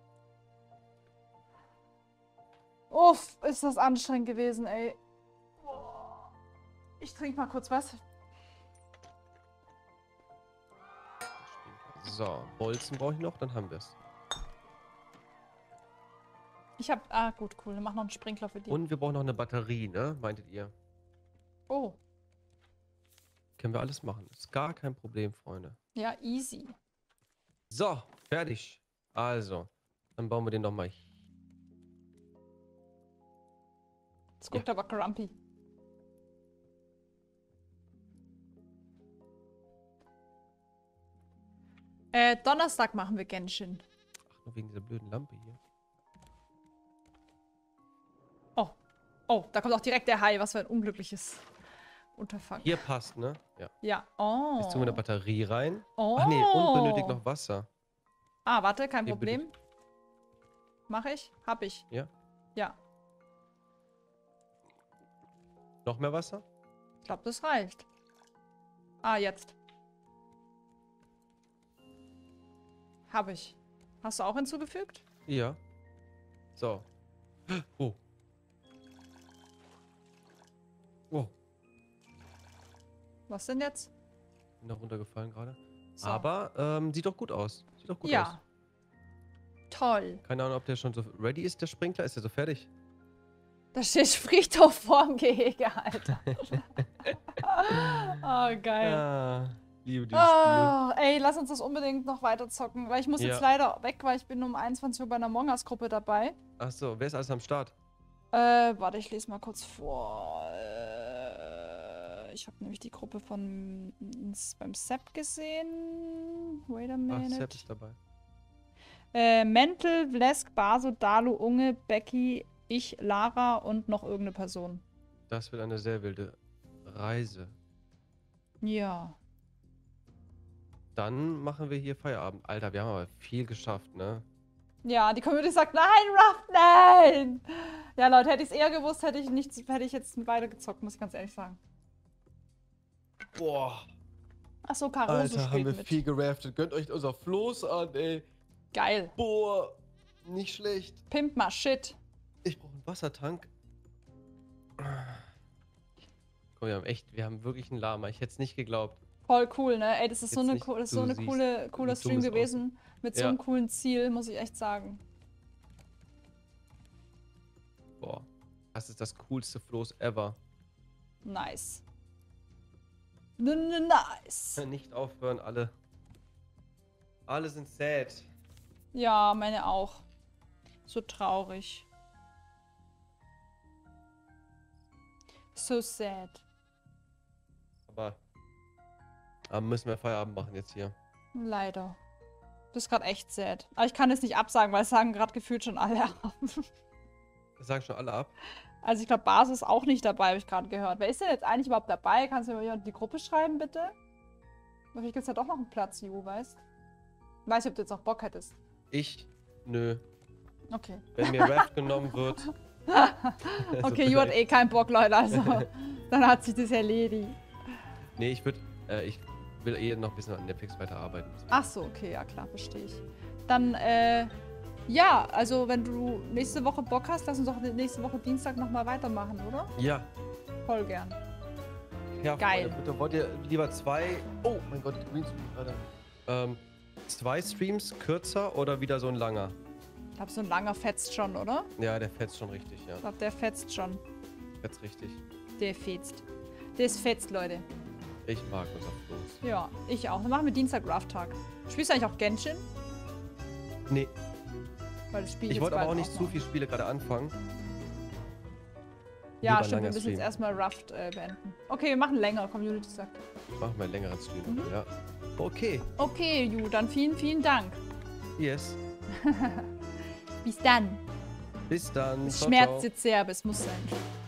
Uff, ist das anstrengend gewesen, ey. Boah. Ich trinke mal kurz was. So, Bolzen brauche ich noch, dann haben wir es. Ich hab. Ah, gut, cool. Dann mach noch einen Sprinkler für die. Und wir brauchen noch eine Batterie, ne? Meintet ihr? Oh. Können wir alles machen. Ist gar kein Problem, Freunde. Ja, easy. So, fertig. Also, dann bauen wir den nochmal. Jetzt guckt aber grumpy. Donnerstag machen wir Genshin. Ach, nur wegen dieser blöden Lampe hier. Oh. Oh, da kommt auch direkt der Hai. Was für ein unglückliches Unterfangen. Hier passt, ne? Ja. Ja. Oh. Jetzt tun wir eine Batterie rein. Oh. Ach nee, und benötigt noch Wasser. Ah, warte, kein Nee, Problem. Mache ich? Hab ich. Ja. Ja. Noch mehr Wasser? Ich glaube, das reicht. Ah, jetzt. Habe ich. Hast du auch hinzugefügt? Ja. So. Oh. Oh. Was denn jetzt? Bin da runtergefallen gerade. So. Aber sieht doch gut aus. Sieht doch gut aus. Ja. Toll. Keine Ahnung, ob der schon so ready ist, der Sprinkler. Ist der so fertig? Da steht Friedhof vorm Gehege, Alter. Oh, geil. Ja, liebe dieses Oh, ey, lass uns das unbedingt noch weiter zocken, weil ich muss Ja. jetzt leider weg, weil ich bin um 21 Uhr bei einer Among Us-Gruppe dabei. Spiel. Achso, wer ist alles am Start? Warte, ich lese mal kurz vor. Ich habe nämlich die Gruppe beim Sepp gesehen. Wait a Ach, minute. Sepp ist dabei. Mental, Vlesk, Baso, Dalu, Unge, Becky, ich, Lara und noch irgendeine Person. Das wird eine sehr wilde Reise. Ja. Dann machen wir hier Feierabend. Alter, wir haben aber viel geschafft, ne? Ja, die Community sagt, nein, Ruff, nein! Ja, Leute, hätte ich es eher gewusst, hätte ich jetzt weiter gezockt, muss ich ganz ehrlich sagen. Boah. Achso, Caruso Alter, haben spielt wir mit. viel geraftet. Gönnt euch unser Floß an, ey. Geil. Boah. Nicht schlecht. Pimp mal Shit. Ich brauche einen Wassertank. Komm, wir haben wirklich einen Lama. Ich hätte es nicht geglaubt. Voll cool, ne? Ey, das ist so Jetzt eine, nicht, das ist du so eine siehst, cooler wie dumm Stream es gewesen. Mit so Ja. einem coolen Ziel, muss ich echt sagen. Boah. Das ist das coolste Floß ever. Nice. Nice. Nicht aufhören, alle. Alle sind sad. Ja, meine auch. So traurig. So sad. Aber müssen wir Feierabend machen jetzt hier. Leider. Das ist gerade echt sad. Aber ich kann es nicht absagen, weil es sagen gerade gefühlt schon alle ab. Das sagen schon alle ab. Also ich glaube, Basis ist auch nicht dabei, habe ich gerade gehört. Wer ist denn jetzt eigentlich überhaupt dabei? Kannst du mir jemand in die Gruppe schreiben, bitte? Vielleicht gibt es ja doch noch einen Platz, Ju, weißt? Weiß nicht, ob du jetzt noch Bock hättest. Nö. Okay. Wenn mir Raft genommen wird. Okay, Ju hat eh keinen Bock, Leute, also dann hat sich das erledigt. Nee, ich will eh noch ein bisschen an Netflix weiterarbeiten. Ach so, okay, ja klar, verstehe ich. Dann, ja, also wenn du nächste Woche Bock hast, lass uns doch nächste Woche Dienstag nochmal weitermachen, oder? Ja. Voll gern. Ja, Geil. Freunde, bitte wollt ihr lieber zwei. Oh mein Gott, Greenscreen gerade. Zwei Streams kürzer oder wieder so ein langer? Ich glaube, so ein langer fetzt schon, oder? Ja, der fetzt schon richtig, ja. Ich glaube, der fetzt schon. Fetzt richtig. Der fetzt. Der ist fetzt, Leute. Ich mag unser Floß. Ja, ich auch. Dann machen wir Dienstag Rough-Tag. Spielst du eigentlich auch Genshin? Nee, Weil das Spiel ich jetzt wollte aber bald auch nicht zu machen. viele Spiele gerade anfangen. Ja, Lieber stimmt, wir langer müssen Stream. jetzt erstmal Rough beenden. Okay, wir machen länger, Community sagt. Machen wir einen längeren Stream, ja. Okay, Okay, Ju, dann vielen, vielen Dank. yes. Bis dann. Bis dann. Es Ciao, schmerzt ciao. jetzt sehr, aber es muss sein.